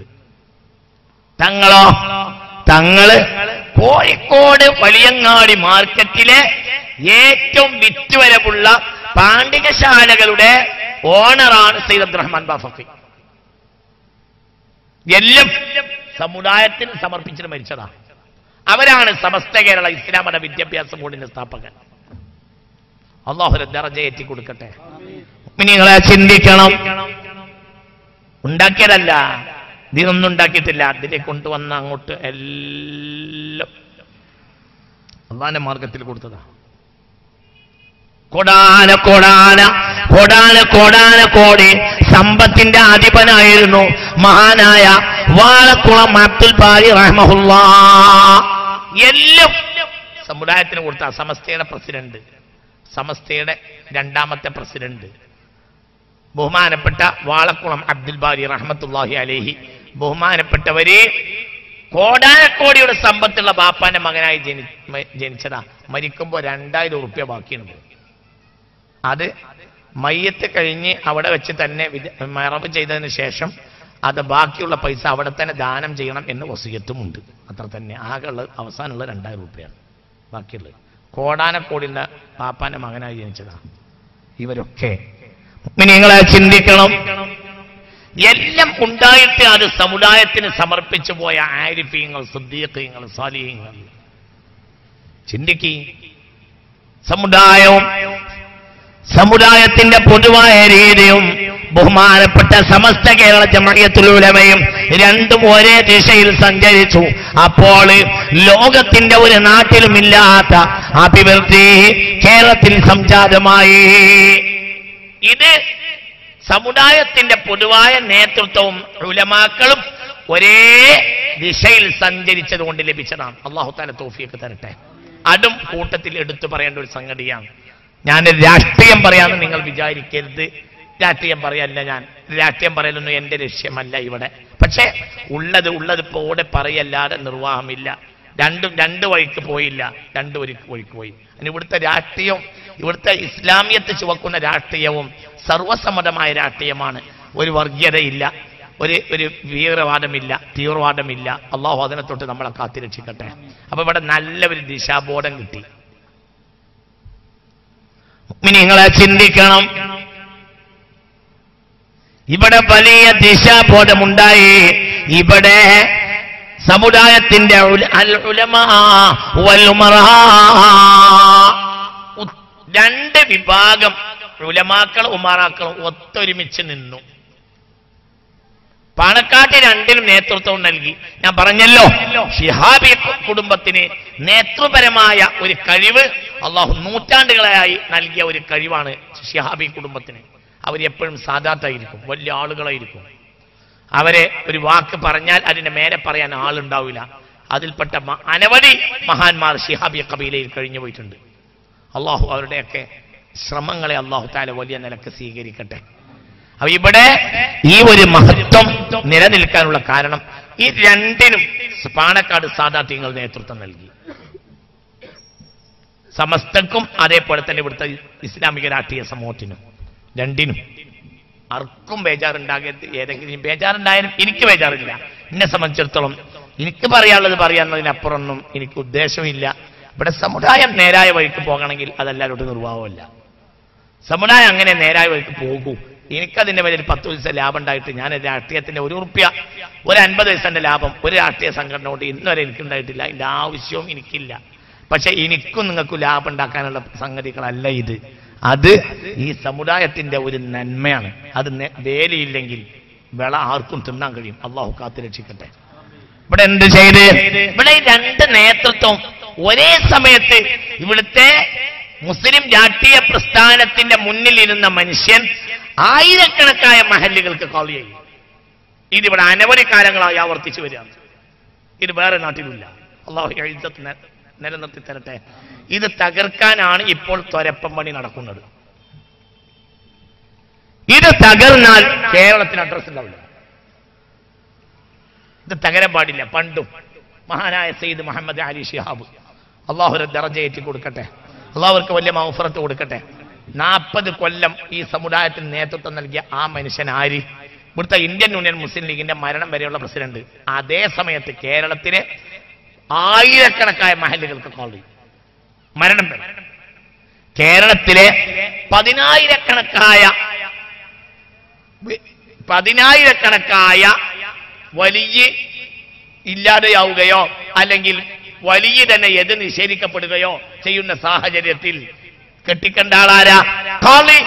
തങ്ങള് കോഴിക്കോട് വലിയങ്ങാടി മാർക്കറ്റിലെ ഏറ്റവും വിറ്റുവരവുള്ള പാണ്ഡികശാലകളുടെ ഓണറാണ് സയ്യിദ് അബ്ദുറഹ്മാൻ ബാഫഖി. എല്ലാം സമുദായത്തിന് സമർപ്പിച്ചിട്ട് മരിച്ചതാണ്. അവരാണ് സമസ്ത കേരള ഇസ്ലാം മത വിദ്യാഭ്യാസ ബോർഡിന്റെ സ്ഥാപകൻ. അല്ലാഹു ദറജ ഏറ്റി കൊടുക്കട്ടെ. മുഅ്മിനീങ്ങളെ ചിന്തിക്കണം. ഉണ്ടാക്കിയതല്ല, ഇതിനൊന്നും ഉണ്ടാക്കിയിട്ടില്ല. അതിനെ കൊണ്ടുവന്ന അങ്ങോട്ട് എല്ലാം അള്ളാന്റെ മാർഗത്തിൽ കൊടുത്തതാ. കോടി സമ്പത്തിന്റെ അധിപനായിരുന്നു മഹാനായ വാളക്കുളം അബ്ദുൽ ബാരി റഹ്മഹുല്ലാഹ്. എല്ലാം സമുദായത്തിന് കൊടുത്ത സമസ്തയുടെ പ്രസിഡന്റ്, സമസ്തയുടെ രണ്ടാമത്തെ പ്രസിഡന്റ് ബഹുമാനപ്പെട്ട വാളക്കുളം അബ്ദുൽ ബാരി റഹ്മത്തുള്ളാഹി അലൈഹി. ബഹുമാനപ്പെട്ടവര് കോടാനക്കോടിയുടെ സമ്പത്തുള്ള ബാപ്പാന്റെ മകനായി ജനിച്ചതാ. മരിക്കുമ്പോൾ 2000 ഉറുപ്യ ബാക്കിയുണ്ട്. അത് മയ്യത്ത് കഴിഞ്ഞ് അവിടെ വെച്ച് തന്നെ മറവ് ചെയ്തതിന് ശേഷം അത് ബാക്കിയുള്ള പൈസ അവിടെ തന്നെ ദാനം ചെയ്യണം എന്ന് വസിയത്തുമുണ്ട്. അത്ര തന്നെ. ആകെയുള്ള അവസാനമുള്ള 2000 ഉറുപ്പ്യാണ് ബാക്കിയുള്ളത്. കോടാനക്കോടിന്റെ പാപ്പാന്റെ മകനായി ജനിച്ചതാണ്. ഇവരൊക്കെ നിങ്ങളെ ചിന്തിക്കണം. എല്ലാം ഉണ്ടായിട്ട് അത് സമുദായത്തിന് സമർപ്പിച്ചു പോയ ആരിഫീങ്ങൾ, സിദ്ദീഖീങ്ങൾ, സാലിഹീങ്ങൾ. ചിന്തിക്കി. സമുദായത്തിന്റെ പൊതുവായ രീതിയും ബഹുമാനപ്പെട്ട സമസ്ത കേരള ജമഅത്തുൽ ഉലമയും രണ്ടും ഒരേ ദിശയിൽ സഞ്ചരിച്ചു. അപ്പോൾ ലോകത്തിന്റെ ഒരു നാട്ടിലുമില്ലാത്ത അഭിവൃദ്ധി കേരളത്തിൽ സംജാതമായി. ഇത് സമുദായത്തിന്റെ പൊതുവായ നേതൃത്വവും ഉലമാക്കളും ഒരേ ദിശയിൽ സഞ്ചരിച്ചത് കൊണ്ട് ലഭിച്ചതാണ്. അല്ലാഹു തആല തൗഫീഖ് തരട്ടെ. അതും കൂട്ടത്തിൽ എടുത്തു പറയേണ്ട ഒരു സംഗതിയാണ്. ഞാൻ രാഷ്ട്രീയം പറയാമെന്ന് നിങ്ങൾ വിചാരിക്കരുത്. രാഷ്ട്രീയം പറയല്ല, ഞാൻ രാഷ്ട്രീയം പറയലൊന്നും എന്റെ ലക്ഷ്യമല്ല ഇവിടെ. പക്ഷേ ഉള്ളത് പോലെ പറയല്ലാതെ നിർവാഹമില്ല. രണ്ട് വഴിക്ക് പോയില്ല, രണ്ട് വഴിക്ക് പോയി. ഇവിടുത്തെ രാഷ്ട്രീയം, ഇവിടുത്തെ ഇസ്ലാമിയത്ത് ചുവക്കുന്ന രാഷ്ട്രീയവും സർവസമ്മതമായ രാഷ്ട്രീയമാണ്. ഒരു വർഗീയതയില്ല, ഒരു വീരവാദമില്ല, തീവ്രവാദമില്ല. അള്ളാഹു അതിനെ തൊട്ട് നമ്മളെ കാത്തിരക്ഷിക്കട്ടെ. അപ്പൊ ഇവിടെ നല്ല ഒരു ദിശാബോധം കിട്ടി. നിങ്ങളെ ചിന്തിക്കണം. ഇവിടെ വലിയ ദിശാബോധമുണ്ടായി. ഇവിടെ സമുദായത്തിന്റെ രണ്ട് വിഭാഗം ഉലമാക്കളും ഉമറാക്കളും ഒത്തൊരുമിച്ച് നിന്നു. പാണക്കാട്ട് രണ്ടിനും നേതൃത്വം നൽകി. ഞാൻ പറഞ്ഞല്ലോ, ശിഹാബി കുടുംബത്തിന് നേതൃപരമായ ഒരു കഴിവ് അള്ളാഹു നൂറ്റാണ്ടുകളായി നൽകിയ ഒരു കഴിവാണ് ശിഹാബി കുടുംബത്തിന്. അവരെപ്പോഴും സാദാത്തായിരിക്കും, വലിയ ആളുകളായിരിക്കും. അവരെ ഒരു വാക്ക് പറഞ്ഞാൽ അതിന്റെ മേലെ പറയാൻ ആളുണ്ടാവില്ല. അതിൽപ്പെട്ട അനവധി മഹാന്മാർ ശിഹാബി ഖബീലയിൽ കഴിഞ്ഞു പോയിട്ടുണ്ട്. അള്ളാഹു അവരുടെയൊക്കെ ശ്രമങ്ങളെ അള്ളാഹു തആല വലിയ നിലക്ക് സ്വീകരിക്കട്ടെ. അപ്പൊ ഇവിടെ ഈ ഒരു മഹത്വം നിലനിൽക്കാനുള്ള കാരണം ഈ രണ്ടിനും പാണക്കാട് സാദാത്യങ്ങൾ നേതൃത്വം നൽകി. സമസ്തക്കും അതേപോലെ തന്നെ ഇവിടുത്തെ ഇസ്ലാമിക രാഷ്ട്രീയ സമൂഹത്തിനും രണ്ടിനും. ആർക്കും ബേജാറുണ്ടാകരുത്. ഏതെങ്കിലും ബേജാറുണ്ടായാലും എനിക്ക് ബേജാറില്ല. എന്നെ സംബന്ധിച്ചിടത്തോളം എനിക്ക് പറയാനുള്ളത് പറയാവുന്നതിനപ്പുറമൊന്നും എനിക്ക് ഉദ്ദേശമില്ല. ഇവിടെ സമുദായം നേരായ വഴിക്ക് പോകണമെങ്കിൽ അതെല്ലാവരോടും നിർവാഹമല്ല. സമുദായം അങ്ങനെ നേരായ വഴിക്ക് പോകൂ. എനിക്കതിന്റെ മേലെ 10 പൈസ ലാഭം ഉണ്ടായിട്ട് ഞാൻ രാഷ്ട്രീയത്തിന്റെ ₹1, ഒരു 50 പൈസന്റെ ലാഭം ഒരു രാഷ്ട്രീയ സംഘടന കൊണ്ട് ഇന്നുവരെ എനിക്കുണ്ടായിട്ടില്ല. ഇതിന്റെ ആവശ്യവും എനിക്കില്ല. പക്ഷെ എനിക്കും നിങ്ങൾക്കും ലാഭം ഉണ്ടാക്കാനുള്ള സംഗതികളല്ല ഇത്. അത് ഈ സമുദായത്തിന്റെ ഒരു നന്മയാണ്. അത് വേലിയില്ലെങ്കിൽ വിള ആർക്കും തിന്നാൻ കഴിയും. അള്ളാഹു കാത്തുരക്ഷിക്കട്ടെ. ഇവിടെ എന്ത് ചെയ്ത്, ഇവിടെ രണ്ട് നേതൃത്വം ഒരേ സമയത്ത് ഇവിടുത്തെ മുസ്ലിം രാഷ്ട്രീയ പ്രസ്ഥാനത്തിന്റെ മുന്നിൽ ഇരുന്ന മനുഷ്യൻ ആയിരക്കണക്കായ മഹല്ലുകൾക്ക് കോൾ ചെയ്യും. ഇതിവിടെ അനവധി കാലങ്ങളായി ആവർത്തിച്ചു വരികയാണ്. ഇത് വേറെ നാട്ടിലില്ല. അള്ളാഹു ഇജ്ജത്ത് നിലനിർത്തി തരട്ടെ. ഇത് തകർക്കാനാണ് ഇപ്പോൾ ത്വരപ്പം പണി നടക്കുന്നത്. ഇത് തകർന്നാൽ കേരളത്തിന് അഡ്രസ് ഉണ്ടാവില്ല. ഇത് തകരാൻ പാടില്ല. പണ്ടും മഹാനായ സയ്യിദ് മുഹമ്മദ് അലി ശിഹാബ് അള്ളാഹുരെ ദറജയേറ്റി കൊടുക്കട്ടെ. അള്ളാഹുർക്ക് വലിയ മഗ്ഫിറത്ത് കൊടുക്കട്ടെ. 40 കൊല്ലം ഈ സമുദായത്തിന് നേതൃത്വം നൽകിയ ആ മനുഷ്യൻ ആര്? ഇവിടുത്തെ ഇന്ത്യൻ യൂണിയൻ മുസ്ലിം ലീഗിന്റെ മരണം വരെയുള്ള പ്രസിഡന്റ്. അതേ സമയത്ത് കേരളത്തിലെ ആയിരക്കണക്കായ മഹല്ലുകൾക്ക് കോൾ ചെയ്യും. മരണം വരെ കേരളത്തിലെ പതിനായിരക്കണക്കായ വലിയ ഇല്ലാതെയാവുകയോ അല്ലെങ്കിൽ വലിയ തന്നെ എത് നിഷേധിക്കപ്പെടുകയോ ചെയ്യുന്ന സാഹചര്യത്തിൽ കെട്ടിക്കണ്ട ആളാരാ? കോളി.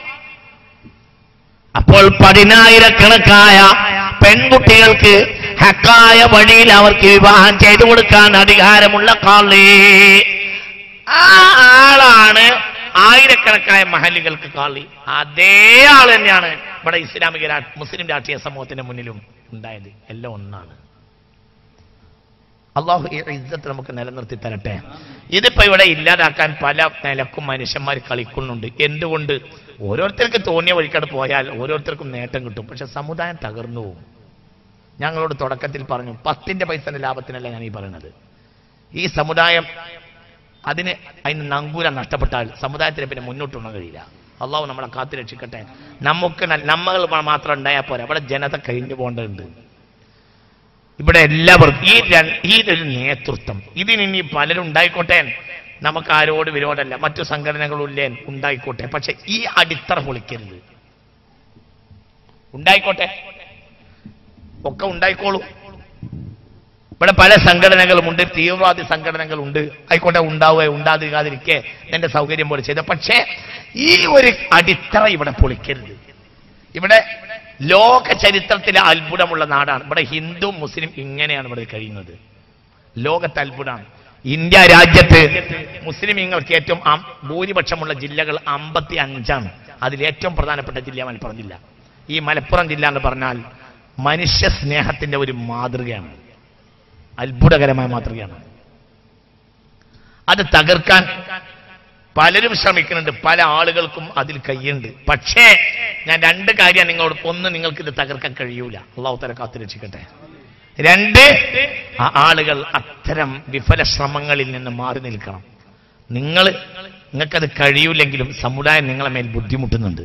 അപ്പോൾ 10,000കണക്കായ പെൺകുട്ടികൾക്ക് ഹക്കായ വഴിയിൽ അവർക്ക് വിവാഹം ചെയ്തു കൊടുക്കാൻ അധികാരമുള്ള കോളി. ആ ആളാണ് ആയിരക്കണക്കായ മഹല്ലുകൾക്ക് കാളി. അതേ ആൾ തന്നെയാണ് ഇവിടെ ഇസ്ലാമിക മുസ്ലിം രാഷ്ട്രീയ സമൂഹത്തിന്റെ മുന്നിലും ഉണ്ടായത്. എല്ലാം ഒന്നാണ്. അള്ളാഹു ഈ ഇസ്സത്ത് നമുക്ക് നിലനിർത്തി തരട്ടെ. ഇതിപ്പോ ഇവിടെ ഇല്ലാതാക്കാൻ പല നിലക്കും മനുഷ്യന്മാർ കളിക്കുന്നുണ്ട്. എന്തുകൊണ്ട്? ഓരോരുത്തർക്ക് തോന്നിയ വഴിക്കട് പോയാൽ ഓരോരുത്തർക്കും നേട്ടം കിട്ടും. പക്ഷെ സമുദായം തകർന്നു പോകും. ഞങ്ങളോട് തുടക്കത്തിൽ പറഞ്ഞു 10 പൈസന്റെ ലാഭത്തിനല്ല ഞാൻ ഈ പറയുന്നത്. ഈ സമുദായം അതിന് നങ്കൂരം നഷ്ടപ്പെട്ടാൽ സമുദായത്തിന് പിന്നെ മുന്നോട്ടുള്ള കഴിയില്ല. അള്ളാഹു നമ്മളെ കാത്തു രക്ഷിക്കട്ടെ. നമ്മൾ മാത്രം ഉണ്ടായാൽ പോരാ, ഇവിടെ ജനത കഴിഞ്ഞു പോകേണ്ടതുണ്ട്. ഇവിടെ എല്ലാവർക്കും ഈ ഒരു നേതൃത്വം ഇതിനി പലരും ഉണ്ടായിക്കോട്ടെ. നമുക്ക് ആരോട് വിരോധമല്ല, മറ്റു സംഘടനകളില്ലേ ഉണ്ടായിക്കോട്ടെ. പക്ഷെ ഈ അടിത്തറ പൊളിക്കരുത്. ഉണ്ടായിക്കോട്ടെ, ഒക്കെ ഉണ്ടായിക്കോളൂ. ഇവിടെ പല സംഘടനകളുമുണ്ട്, തീവ്രവാദി സംഘടനകളുണ്ട്. ആയിക്കോട്ടെ, ഉണ്ടാവുക ഉണ്ടാതിരിക്കാതിരിക്കെ എന്റെ സൗകര്യം പോലെ ചെയ്ത. പക്ഷേ ഈ ഒരു അടിത്തറ ഇവിടെ പൊളിക്കരുത്. ഇവിടെ ലോക ചരിത്രത്തിലെ അത്ഭുതമുള്ള നാടാണ്. ഇവിടെ ഹിന്ദു മുസ്ലിം ഇങ്ങനെയാണ് ഇവിടെ കഴിയുന്നത്. ലോകത്തെ അത്ഭുതമാണ്. ഇന്ത്യ രാജ്യത്ത് മുസ്ലിമീങ്ങൾക്ക് ഏറ്റവും ഭൂരിപക്ഷമുള്ള ജില്ലകൾ 55ആണ്. അതിൽ ഏറ്റവും പ്രധാനപ്പെട്ട ജില്ല മലപ്പുറം ജില്ല. ഈ മലപ്പുറം ജില്ല എന്ന് പറഞ്ഞാൽ മനുഷ്യ സ്നേഹത്തിന്റെ ഒരു മാതൃകയാണ്, അത്ഭുതകരമായ മാതൃകയാണ്. അത് തകർക്കാൻ പലരും ശ്രമിക്കുന്നുണ്ട്, പല ആളുകൾക്കും അതിൽ കയ്യുണ്ട്. പക്ഷേ ഞാൻ 2 കാര്യം നിങ്ങളോട്. ഒന്ന്, നിങ്ങൾക്ക് ഇത് തകർക്കാൻ കഴിയൂല. അള്ളാഹു തആല കാത്തു രക്ഷിക്കട്ടെ. 2, ആ ആളുകൾ അത്തരം വിഫല ശ്രമങ്ങളിൽ നിന്ന് മാറി നിൽക്കണം. നിങ്ങൾക്കത് കഴിയൂലെങ്കിലും സമുദായം നിങ്ങളെ മേൽ ബുദ്ധിമുട്ടുന്നുണ്ട്.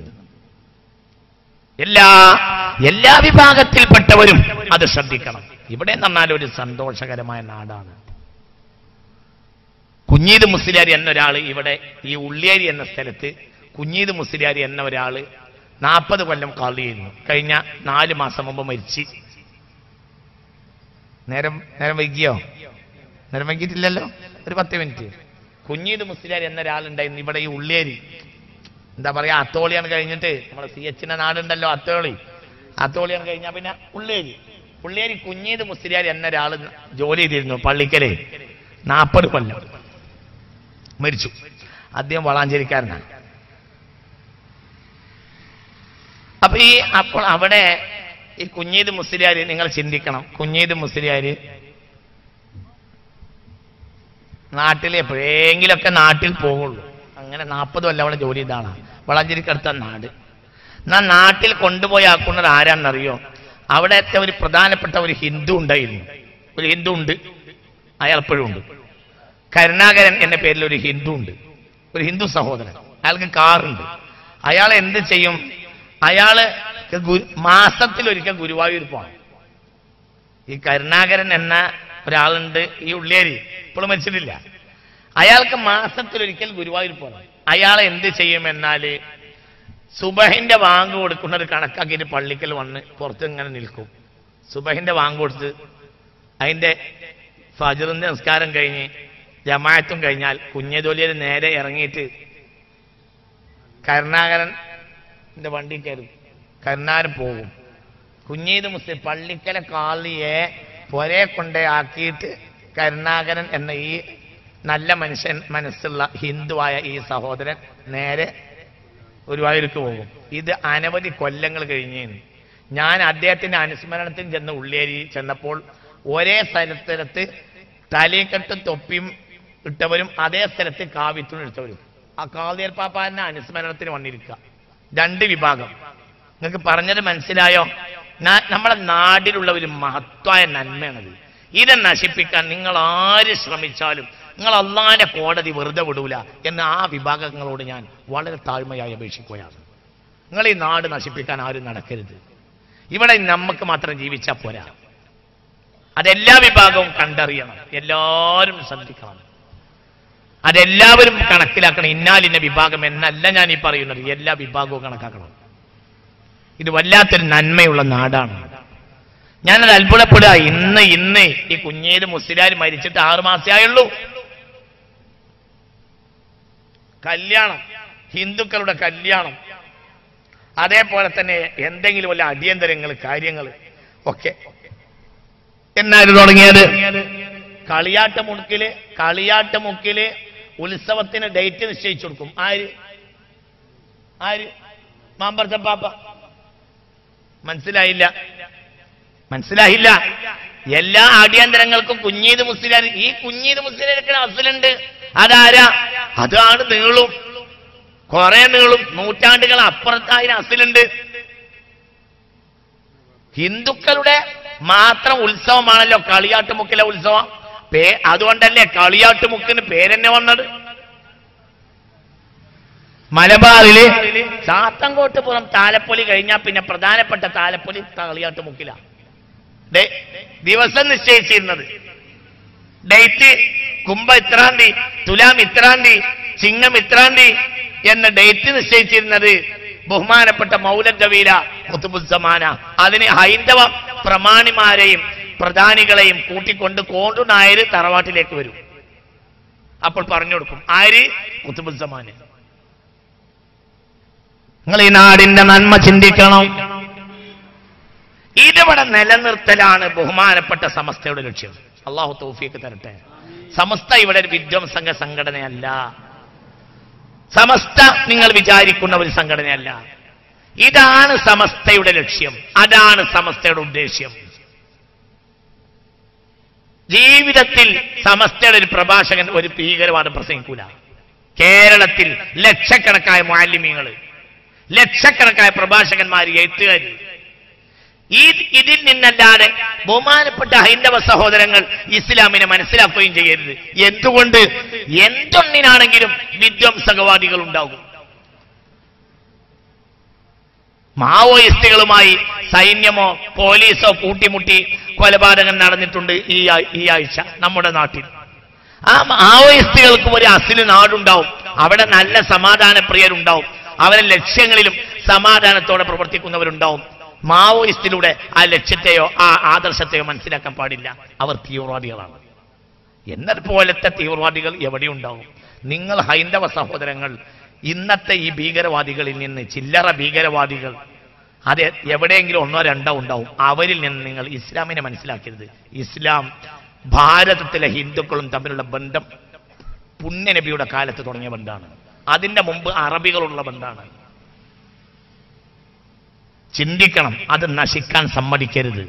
എല്ലാ വിഭാഗത്തിൽപ്പെട്ടവരും അത് ശ്രദ്ധിക്കണം. ഇവിടെ എന്നാൽ ഒരു സന്തോഷകരമായ നാടാണ്. കുഞ്ഞീദ് മുസ്ലിയാർ എന്നൊരാൾ ഇവിടെ ഈ ഉള്ളിയേരി എന്ന സ്ഥലത്ത് കുഞ്ഞീദ് മുസ്ലിയാർ എന്ന ഒരാൾ 40 കൊല്ലം കാളി ചെയ്യുന്നു. കഴിഞ്ഞ 4 മാസം മുമ്പ് മരിച്ച്. നേരം വൈകിയോ? നേരം വൈകിട്ടില്ലല്ലോ, ഒരു 10 മിനിറ്റ്. കുഞ്ഞീദ് മുസ്ലിയാർ എന്ന ഒരാളുണ്ടായിരുന്നു ഇവിടെ ഈ ഉള്ളിയേരി. എന്താ പറയാ, അത്തോളിയാണ് കഴിഞ്ഞിട്ട് നമ്മളെ CHന്റെ നാടുണ്ടല്ലോ, അത്തോളിയാണ് കഴിഞ്ഞാൽ പിന്നെ ഉള്ളിയേരി കുഞ്ഞീദ് മുസ്ലിയാർ എന്ന ഒരാൾ ജോലി ചെയ്തിരുന്നു പള്ളിക്കല്. 40 കൊല്ലം മരിച്ചു. അദ്ദേഹം വളാഞ്ചേരിക്കാരനാണ്. അപ്പോൾ അവിടെ ഈ കുഞ്ഞീദ് മുസ്ലിയാര്, നിങ്ങൾ ചിന്തിക്കണം, കുഞ്ഞീദ് മുസ്ലിയാര് നാട്ടിൽ എപ്പോഴെങ്കിലൊക്കെ നാട്ടിൽ പോകുള്ളൂ. അങ്ങനെ 40 കൊല്ലം അവിടെ ജോലി ചെയ്താണ്. വളാഞ്ചേരിക്കടുത്ത നാട്. നാട്ടിൽ കൊണ്ടുപോയി ആക്കുന്നത് ആരാന്നറിയോ? അവിടത്തെ ഒരു പ്രധാനപ്പെട്ട ഒരു ഹിന്ദു ഉണ്ടായിരുന്നു. ഒരു ഹിന്ദു ഉണ്ട്, അയാൾ എപ്പോഴും ഉണ്ട്. കരുണാകരൻ എന്ന പേരിൽ ഒരു ഹിന്ദു ഉണ്ട്, ഒരു ഹിന്ദു സഹോദരൻ. അയാൾക്ക് കാറുണ്ട്. അയാൾ എന്ത് ചെയ്യും? അയാള് മാസത്തിലൊരിക്കൽ ഗുരുവായൂർ പോകണം. ഈ കരുണാകരൻ എന്ന ഒരാളുണ്ട് ഈ ഉള്ളിയേരി, ഇപ്പോഴും മരിച്ചിട്ടില്ല. അയാൾക്ക് മാസത്തിലൊരിക്കൽ ഗുരുവായൂർ പോകണം. അയാൾ എന്ത് ചെയ്യും എന്നാല് സുബഹിന്റെ വാങ്ക് കൊടുക്കുന്നത് കണക്കാക്കിയിട്ട് പള്ളിക്കൽ വന്ന് പുറത്ത് ഇങ്ങനെ നിൽക്കും. സുബഹിന്റെ വാങ്ക് കൊടുത്ത് അതിന്റെ ഫജ്റിന്റെ നിസ്കാരം കഴിഞ്ഞ് ജമാഅത്തും കഴിഞ്ഞാൽ കുഞ്ഞേതൊലിയിൽ നേരെ ഇറങ്ങിയിട്ട് കരുണാകരന്റെ വണ്ടി കയറും. കരുണാകരൻ പോകും. കുഞ്ഞീദ് മുസ്ലിം പള്ളിക്കലെ കാളിയെ പൊരെ കൊണ്ടേ ആക്കിയിട്ട് കരുണാകരൻ എന്ന ഈ നല്ല മനസ്സുള്ള ഹിന്ദുവായ ഈ സഹോദരൻ നേരെ ഗുരുവായൂർക്ക് പോകും. ഇത് അനവധി കൊല്ലങ്ങൾ കഴിഞ്ഞേന്. ഞാൻ അദ്ദേഹത്തിന്റെ അനുസ്മരണത്തിന് ചെന്ന് ഉള്ളിയേരി ചെന്നപ്പോൾ ഒരേ സ്ഥലത്ത് തലയെക്കെട്ടും തൊപ്പിയും ഇട്ടവരും അതേ സ്ഥലത്ത് കാവിത്തും ഇട്ടവരും ആ കാളിയർ പാപ്പാന്റെ അനുസ്മരണത്തിന് വന്നിരിക്കുക. 2 വിഭാഗം. നിങ്ങൾക്ക് പറഞ്ഞത് മനസ്സിലായോ? നമ്മുടെ നാടിലുള്ള ഒരു മഹത്വമായ നന്മയാണത്. ഇത് നശിപ്പിക്കാൻ നിങ്ങൾ ആര് ശ്രമിച്ചാലും നിങ്ങൾ അള്ളാന്റെ കോടതി വെറുതെ വിടൂല എന്ന് ആ വിഭാഗങ്ങളോട് ഞാൻ വളരെ താഴ്മയായി അപേക്ഷിക്കുകയാണ്. നിങ്ങൾ ഈ നാട് നശിപ്പിക്കാൻ ആരും നടക്കരുത്. ഇവിടെ നമുക്ക് മാത്രം ജീവിച്ചാൽ പോരാ, അതെല്ലാ വിഭാഗവും കണ്ടറിയണം, എല്ലാവരും ശ്രദ്ധിക്കണം, അതെല്ലാവരും കണക്കിലാക്കണം. ഇന്നാലിന്ന വിഭാഗം എന്നല്ല ഞാൻ ഈ പറയുന്നത്, എല്ലാ വിഭാഗവും കണക്കാക്കണം. ഇത് വല്ലാത്തൊരു നന്മയുള്ള നാടാണ്. ഞാനത് അത്ഭുതപ്പെടുക. ഇന്ന് ഈ കുഞ്ഞേത് മുസ്ലിയാർ മരിച്ചിട്ട് 6 മാസമായുള്ളൂ. കല്യാണം, ഹിന്ദുക്കളുടെ കല്യാണം, അതേപോലെ തന്നെ എന്തെങ്കിലും വല്ല അടിയന്തരങ്ങൾ കാര്യങ്ങൾ ഒക്കെ എന്നായിരുന്നു തുടങ്ങിയത്. കളിയാട്ടമുക്കില് ഉത്സവത്തിന് ഡേറ്റ് നിശ്ചയിച്ചു കൊടുക്കും. ആര് ആര് മാമ്പർച്ച പാപ്പ. മനസ്സിലായില്ല. എല്ലാ ആഢ്യന്തരങ്ങൾക്കും കുഞ്ഞീത് മുസ്ലിയാർ. ഈ കുഞ്ഞീത് മുസ്ലിയാർക്കുള്ള അസലുണ്ട്. അതാരാ? അതാണ് നീളും, കുറെ നീളും, നൂറ്റാണ്ടുകൾ അപ്പുറത്തായ അസലുണ്ട്. ഹിന്ദുക്കളുടെ മാത്രം ഉത്സവമാണല്ലോ കളിയാട്ടുമുക്കിലെ ഉത്സവം. അതുകൊണ്ടല്ലേ കളിയാട്ടുമുക്കിന് പേരെന്നെ വന്നത്. മലബാറില് ചാത്തങ്കോട്ടുപുറം താലപ്പൊലി കഴിഞ്ഞാൽ പിന്നെ പ്രധാനപ്പെട്ട താലപ്പൊലി കളിയാട്ടുമുക്കിലാണ്. ദിവസം നിശ്ചയിച്ചിരുന്നത്, ഡേറ്റ് കുംഭ ഇത്രാം തീയതി, തുലാം ഇത്രാം തീയതി, ചിങ്ങം ഇത്രാം തീയതി എന്ന ഡേറ്റ് നിശ്ചയിച്ചിരുന്നത് ബഹുമാനപ്പെട്ട മൗലദ് ജവീല ഖുതുബുസ്സമാന. അതിന് ഹൈന്ദവ പ്രമാണിമാരെയും പ്രധാനികളെയും കൂട്ടിക്കൊണ്ട് കോണ്ടു നായർ തറവാട്ടിലേക്ക് വരും. അപ്പോൾ പറഞ്ഞു കൊടുക്കും ആര്? ഖുതുബുസ്സമാന്. നിങ്ങൾ ഈ നാടിന്റെ നന്മ ചിന്തിക്കണം. ഇതിവിടെ നിലനിർത്തലാണ് ബഹുമാനപ്പെട്ട സമസ്തയുടെ ലക്ഷ്യം. അള്ളാഹു തൗഫീഖ് തരട്ടെ. സമസ്ത ഇവിടെ ഒരു വിധ്വംസക സംഘടനയല്ല. സമസ്ത നിങ്ങൾ വിചാരിക്കുന്ന ഒരു സംഘടനയല്ല. ഇതാണ് സമസ്തയുടെ ലക്ഷ്യം, അതാണ് സമസ്തയുടെ ഉദ്ദേശ്യം. ജീവിതത്തിൽ സമസ്തയുടെ ഒരു പ്രഭാഷകൻ ഒരു ഭീകരവാദം പ്രസംഗിക്കൂല. കേരളത്തിൽ ലക്ഷക്കണക്കായ മുഅല്ലിമീങ്ങൾ, ലക്ഷക്കണക്കായ പ്രഭാഷകന്മാർ, എഴുത്തുകാർ, ഇതിൽ നിന്നല്ലാതെ ബഹുമാനപ്പെട്ട ഹൈന്ദവ സഹോദരങ്ങൾ ഇസ്ലാമിനെ മനസ്സിലാക്കുകയും ചെയ്യരുത്. എന്തുകൊണ്ട്? എന്തൊന്നിനാണെങ്കിലും വിധ്വംസകവാദികൾ ഉണ്ടാകും. മാവോയിസ്റ്റുകളുമായി സൈന്യമോ പോലീസോ കൂട്ടിമുട്ടി കൊലപാതകം നടന്നിട്ടുണ്ട് ഈ ആഴ്ച നമ്മുടെ നാട്ടിൽ. ആ മാവോയിസ്റ്റുകൾക്ക് ഒരു അസില് നാടുണ്ടാവും. അവിടെ നല്ല സമാധാനപ്രിയരുണ്ടാവും. അവരെ ലക്ഷ്യങ്ങളിലും സമാധാനത്തോടെ പ്രവർത്തിക്കുന്നവരുണ്ടാവും. മാവോയിസ്റ്റിലൂടെ ആ ലക്ഷ്യത്തെയോ ആ ആദർശത്തെയോ മനസ്സിലാക്കാൻ പാടില്ല. അവർ തീവ്രവാദികളാണ്. എന്നതുപോലത്തെ തീവ്രവാദികൾ എവിടെയുണ്ടാവും? നിങ്ങൾ ഹൈന്ദവ സഹോദരങ്ങൾ ഇന്നത്തെ ഈ ഭീകരവാദികളിൽ നിന്ന്, ചില്ലറ ഭീകരവാദികൾ, അത് എവിടെയെങ്കിലും ഒന്നോ രണ്ടോ ഉണ്ടാവും. അവരിൽ നിന്ന് നിങ്ങൾ ഇസ്ലാമിനെ മനസ്സിലാക്കരുത്. ഇസ്ലാം ഭാരതത്തിലെ ഹിന്ദുക്കളും തമ്മിലുള്ള ബന്ധം പുണ്യനബിയുടെ കാലത്ത് തുടങ്ങിയ ബന്ധമാണ്. അതിന്റെ മുമ്പ് അറബികളുള്ള ബന്ധമാണ്. ചിന്തിക്കണം, അത് നശിക്കാൻ സമ്മതിക്കരുത്.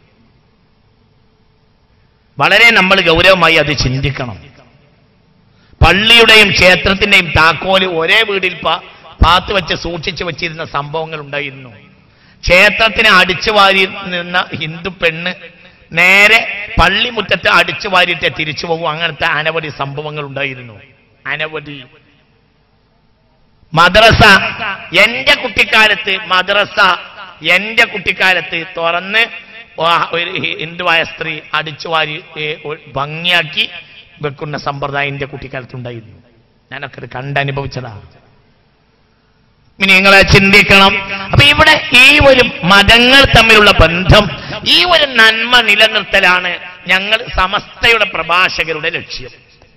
വളരെ നമ്മൾ ഗൗരവമായി അത് ചിന്തിക്കണം. പള്ളിയുടെയും ക്ഷേത്രത്തിന്റെയും താക്കോല് ഒരേ വീടിൽ പാത്ത് വെച്ച് സൂക്ഷിച്ചു വെച്ചിരുന്ന സംഭവങ്ങൾ ഉണ്ടായിരുന്നു. ക്ഷേത്രത്തിനെ അടിച്ചു വാരി നിന്ന ഹിന്ദു പെണ്ണ് നേരെ പള്ളിമുറ്റത്ത് അടിച്ചു വാരിയിട്ട് തിരിച്ചു പോകും. അങ്ങനത്തെ അനവധി സംഭവങ്ങൾ ഉണ്ടായിരുന്നു. അനവധി. മദ്രസ, എന്റെ കുട്ടിക്കാലത്ത് തുറന്ന് ഒരു ഹിന്ദുവായ സ്ത്രീ അടിച്ചു വാരി ഭംഗിയാക്കി വെക്കുന്ന സമ്പ്രദായം എന്റെ കുട്ടിക്കാലത്തുണ്ടായിരുന്നു. ഞാനൊക്കെ അത് കണ്ടനുഭവിച്ചതാണ്. ഇനി നിങ്ങളെ ചിന്തിക്കണം. അപ്പൊ ഇവിടെ ഈ ഒരു മതങ്ങൾ തമ്മിലുള്ള ബന്ധം, ഈ ഒരു നന്മ നിലനിർത്തലാണ് ഞങ്ങൾ സമസ്തയുടെ പ്രഭാഷകരുടെ ലക്ഷ്യം.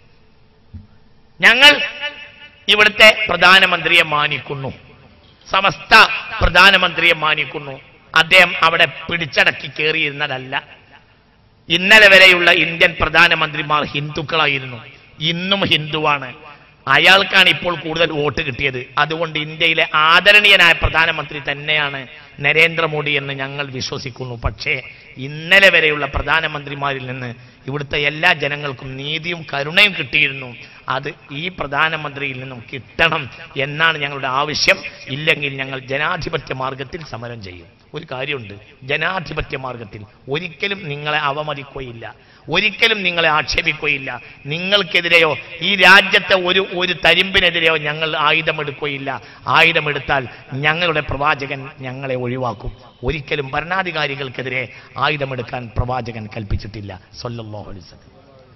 ഞങ്ങൾ ഇവിടുത്തെ പ്രധാനമന്ത്രിയെ മാനിക്കുന്നു. സമസ്ത പ്രധാനമന്ത്രിയെ മാനിക്കുന്നു. അദ്ദേഹം അവിടെ പിടിച്ചടക്കി കയറിയിരുന്നതല്ല. ഇന്നലെ വരെയുള്ള ഇന്ത്യൻ പ്രധാനമന്ത്രിമാർ ഹിന്ദുക്കളായിരുന്നു, ഇന്നും ഹിന്ദുവാണ്. അയാൾക്കാണ് ഇപ്പോൾ കൂടുതൽ വോട്ട് കിട്ടിയത്. അതുകൊണ്ട് ഇന്ത്യയിലെ ആദരണീയനായ പ്രധാനമന്ത്രി തന്നെയാണ് നരേന്ദ്രമോദി എന്ന് ഞങ്ങൾ വിശ്വസിക്കുന്നു. പക്ഷേ ഇന്നലെ വരെയുള്ള പ്രധാനമന്ത്രിമാരിൽ നിന്ന് ഇവിടുത്തെ എല്ലാ ജനങ്ങൾക്കും നീതിയും കരുണയും കിട്ടിയിരുന്നു. അത് ഈ പ്രധാനമന്ത്രിയിൽ നിന്നും കിട്ടണം എന്നാണ് ഞങ്ങളുടെ ആവശ്യം. ഇല്ലെങ്കിൽ ഞങ്ങൾ ജനാധിപത്യ മാർഗത്തിൽ സമരം ചെയ്യും. ഒരു കാര്യമുണ്ട്, ജനാധിപത്യ മാർഗത്തിൽ ഒരിക്കലും നിങ്ങളെ അവമതിക്കുകയില്ല, ഒരിക്കലും നിങ്ങളെ ആക്ഷേപിക്കുകയില്ല. നിങ്ങൾക്കെതിരെയോ ഈ രാജ്യത്തെ ഒരു തരിമ്പിനെതിരെയോ ഞങ്ങൾ ആയുധമെടുക്കുകയില്ല. ആയുധമെടുത്താൽ ഞങ്ങളുടെ പ്രവാചകൻ ഞങ്ങളെ ഒഴിവാക്കും. ഒരിക്കലും ഭരണാധികാരികൾക്കെതിരെ ആയുധമെടുക്കാൻ പ്രവാചകൻ കൽപ്പിച്ചിട്ടില്ല സല്ലല്ലാഹു അലൈഹി വസല്ലം.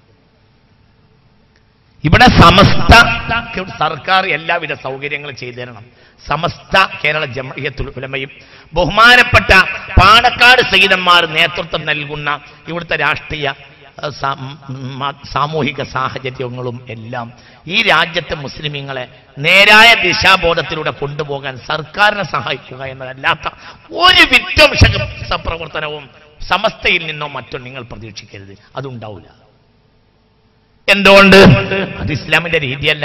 ഇവിടെ സമസ്ത സർക്കാർ എല്ലാവിധ സൗകര്യങ്ങളും ചെയ്തു തരണം. സമസ്ത കേരള ജംഇയ്യത്തുൽ ഉലമയും ബഹുമാനപ്പെട്ട പാണക്കാട് സയ്യിദന്മാർ നേതൃത്വം നൽകുന്ന ഇവിടുത്തെ രാഷ്ട്രീയ സാമൂഹിക സാഹചര്യങ്ങളും എല്ലാം ഈ രാജ്യത്തെ മുസ്ലിമീങ്ങളെ നേരായ ദിശാബോധത്തിലൂടെ കൊണ്ടുപോകാൻ സർക്കാരിനെ സഹായിക്കുക എന്നതല്ലാത്ത ഒരു വിധ്വംസക പ്രവർത്തനവും സമസ്തയിൽ നിന്നോ മറ്റോ നിങ്ങൾ പ്രതീക്ഷിക്കരുത്. അതുണ്ടാവില്ല. എന്തുകൊണ്ട്? അത് ഇസ്ലാമിന്റെ രീതിയല്ല.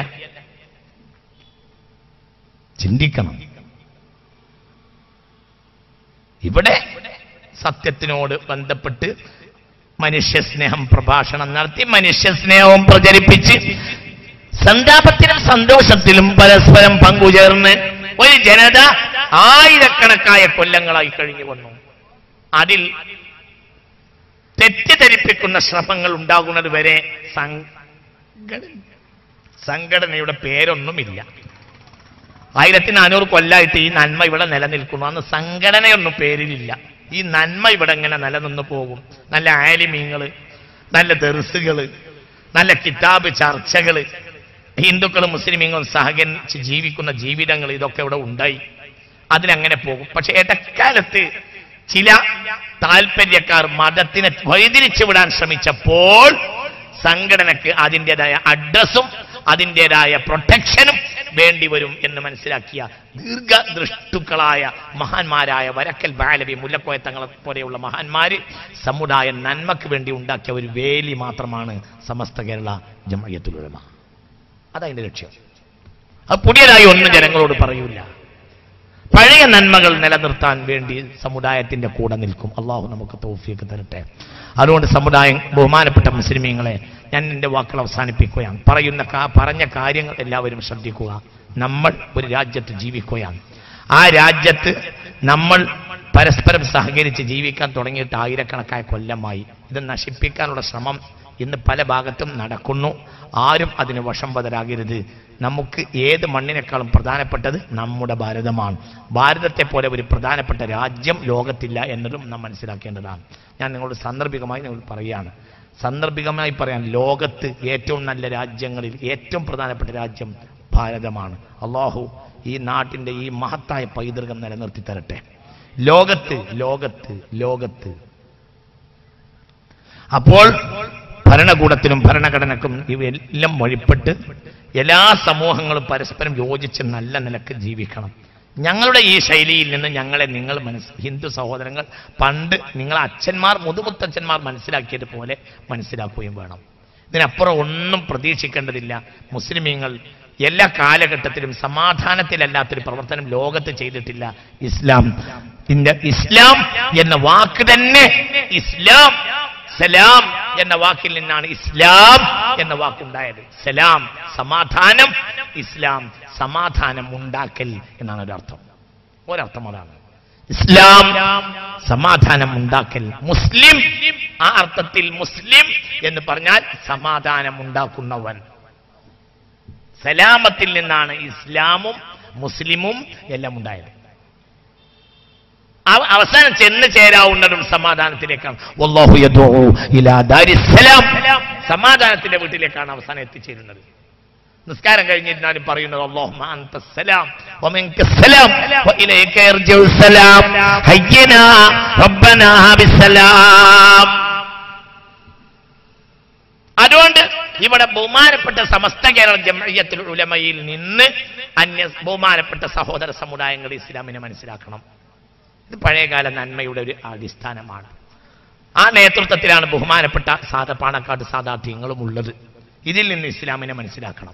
ചിന്തിക്കണം. ഇവിടെ സത്യത്തിനോട് ബന്ധപ്പെട്ട് മനുഷ്യസ്നേഹം പ്രഭാഷണം നടത്തി മനുഷ്യസ്നേഹവും പ്രചരിപ്പിച്ച് സന്താപത്തിലും സന്തോഷത്തിലും പരസ്പരം പങ്കുചേർന്ന് ഒരു ജനത ആയിരക്കണക്കായ കൊല്ലങ്ങളായി കഴിഞ്ഞു വന്നു. അതിൽ തെറ്റിദ്ധരിപ്പിക്കുന്ന ശ്രമങ്ങൾ ഉണ്ടാകുന്നത് വരെ സംഘടനയുടെ പേരൊന്നുമില്ല. 1400 കൊല്ലായിട്ട് ഈ നന്മ ഇവിടെ നിലനിൽക്കുന്നു. അന്ന് സംഘടനയൊന്നും പേരിലില്ല. ഈ നന്മ ഇവിടെ എങ്ങനെ നിലനിന്ന് പോകും? നല്ല ആലിമീങ്ങള്, നല്ല ദർസുകള്, നല്ല കിതാബ് ചർച്ചകള്, ഹിന്ദുക്കളും മുസ്ലിമീങ്ങളും സഹകരിച്ച് ജീവിക്കുന്ന ജീവിതങ്ങൾ, ഇതൊക്കെ ഇവിടെ ഉണ്ടായി. അതിനങ്ങനെ പോകും. പക്ഷെ ഇടക്കാലത്ത് ചില താല്പര്യക്കാർ മതത്തിനെ വഴിതിരിച്ചു വിടാൻ ശ്രമിച്ചപ്പോൾ സംഘടനയ്ക്ക് അതിൻ്റെതായ അഡ്രസ്സും അതിൻ്റെതായ പ്രൊട്ടക്ഷനും വേണ്ടി വരും എന്ന് മനസ്സിലാക്കിയ ദീർഘദൃഷ്ടുക്കളായ മഹാന്മാരായ വരക്കൽ ബാലവി, മുല്ലക്കോയ തങ്ങളെ പോലെയുള്ള മഹാന്മാര് സമുദായ നന്മക്ക് വേണ്ടി ഉണ്ടാക്കിയ ഒരു വേലി മാത്രമാണ് സമസ്ത കേരള ജംഇയ്യത്തുൽ ഉലമ. അതതിന്റെ ലക്ഷ്യം. അത് പുതിയതായി ഒന്നും ജനങ്ങളോട് പറയൂല. പഴയ നന്മകൾ നിലനിർത്താൻ വേണ്ടി സമുദായത്തിന്റെ കൂടെ നിൽക്കും. അള്ളാഹു നമുക്ക് തൗഫീഖ് തരട്ടെ. അതുകൊണ്ട് സമുദായം, ബഹുമാനപ്പെട്ട മുസ്ലിമീങ്ങളെ, ഞാൻ എൻ്റെ വാക്കുകൾ അവസാനിപ്പിക്കുകയാണ്. പറഞ്ഞ കാര്യങ്ങൾ എല്ലാവരും ശ്രദ്ധിക്കുക. നമ്മൾ ഒരു രാജ്യത്ത് ജീവിക്കുകയാണ്. ആ രാജ്യത്ത് നമ്മൾ പരസ്പരം സഹകരിച്ച് ജീവിക്കാൻ തുടങ്ങിയിട്ട് ആയിരക്കണക്കായ കൊല്ലമായി. ഇത് നശിപ്പിക്കാനുള്ള ശ്രമം ഇന്ന് പല ഭാഗത്തും നടക്കുന്നു. ആരും അതിന് വശംവദരാകരുത്. നമുക്ക് ഏത് മണ്ണിനേക്കാളും പ്രധാനപ്പെട്ടത് നമ്മുടെ ഭാരതമാണ്. ഭാരതത്തെ പോലെ ഒരു പ്രധാനപ്പെട്ട രാജ്യം ലോകത്തില്ല എന്നതും നാം മനസ്സിലാക്കേണ്ടതാണ്. ഞാൻ നിങ്ങളോട് സാന്ദർഭികമായി പറയുകയാണ്. സാന്ദർഭികമായി പറയാൻ, ലോകത്ത് ഏറ്റവും നല്ല രാജ്യങ്ങളിൽ ഏറ്റവും പ്രധാനപ്പെട്ട രാജ്യം ഭാരതമാണ്. അള്ളാഹു ഈ നാട്ടിൻ്റെ ഈ മഹത്തായ പൈതൃകം നിലനിർത്തി തരട്ടെ. ലോകത്ത് അപ്പോൾ ഭരണകൂടത്തിനും ഭരണഘടനക്കും ഇവയെല്ലാം വഴിപ്പെട്ട് എല്ലാ സമൂഹങ്ങളും പരസ്പരം യോജിച്ച് നല്ല നിലക്ക് ജീവിക്കണം. ഞങ്ങളുടെ ഈ ശൈലിയിൽ നിന്ന് ഞങ്ങളെ നിങ്ങൾ ഹിന്ദു സഹോദരങ്ങൾ പണ്ട് നിങ്ങളെ അച്ഛന്മാർ, മുതുമുത്തച്ഛന്മാർ മനസ്സിലാക്കിയതുപോലെ മനസ്സിലാക്കുകയും വേണം. ഇതിനപ്പുറം ഒന്നും പ്രതീക്ഷിക്കേണ്ടതില്ല. മുസ്ലിമീങ്ങൾ എല്ലാ കാലഘട്ടത്തിലും സമാധാനത്തിലല്ലാത്തൊരു പ്രവർത്തനം ലോകത്ത് ചെയ്തിട്ടില്ല. ഇസ്ലാം എന്ന വാക്ക് തന്നെ, ഇസ്ലാം, സലാം എന്ന വാക്കിൽ നിന്നാണ് ഇസ്ലാം എന്ന വാക്കുണ്ടായത്. സലാം സമാധാനം, ഇസ്ലാം സമാധാനം ഉണ്ടാക്കൽ എന്നാണ് ഒരർത്ഥം അതാണ്. ഇസ്ലാം സമാധാനം ഉണ്ടാക്കൽ. മുസ്ലിം, ആ അർത്ഥത്തിൽ മുസ്ലിം എന്ന് പറഞ്ഞാൽ സമാധാനം ഉണ്ടാക്കുന്നവൻ. സലാമത്തിൽ നിന്നാണ് ഇസ്ലാമും മുസ്ലിമും എല്ലാം ഉണ്ടായത്. അവസാനം ചെന്ന് ചേരാവുന്നതും സമാധാനത്തിലേക്കാണ്. വല്ലാഹു യദഉ ഇലാ ദാരിസ്സലാം, സമാധാനത്തിന്റെ വീട്ടിലേക്കാണ് അവസാനം എത്തിച്ചേരുന്നത്. നിസ്കാരം കഴിഞ്ഞിരുന്നാലും പറയുന്നത് അല്ലാഹുമ്മ അൻതസ്സലാം വമിൻകസ്സലാം വഇലൈക യർജിഉസ്സലാം ഹയ്യനാ റബ്ബനാ ബിസ്സലാം. അതുകൊണ്ട് ഇവിടെ ബഹുമാനപ്പെട്ട സമസ്ത കേരള ജംഇയ്യത്തുൽ ഉലമയിൽ നിന്ന് ബഹുമാനപ്പെട്ട സഹോദര സമുദായങ്ങൾ ഇസ്ലാമിനെ മനസ്സിലാക്കണം. ഇത് പഴയകാല നന്മയുടെ ഒരു അടിസ്ഥാനമാണ്. ആ നേതൃത്വത്തിലാണ് ബഹുമാനപ്പെട്ട പാണക്കാട് സാദാത്യങ്ങളും ഉള്ളത്. ഇതിൽ നിന്ന് ഇസ്ലാമിനെ മനസ്സിലാക്കണം.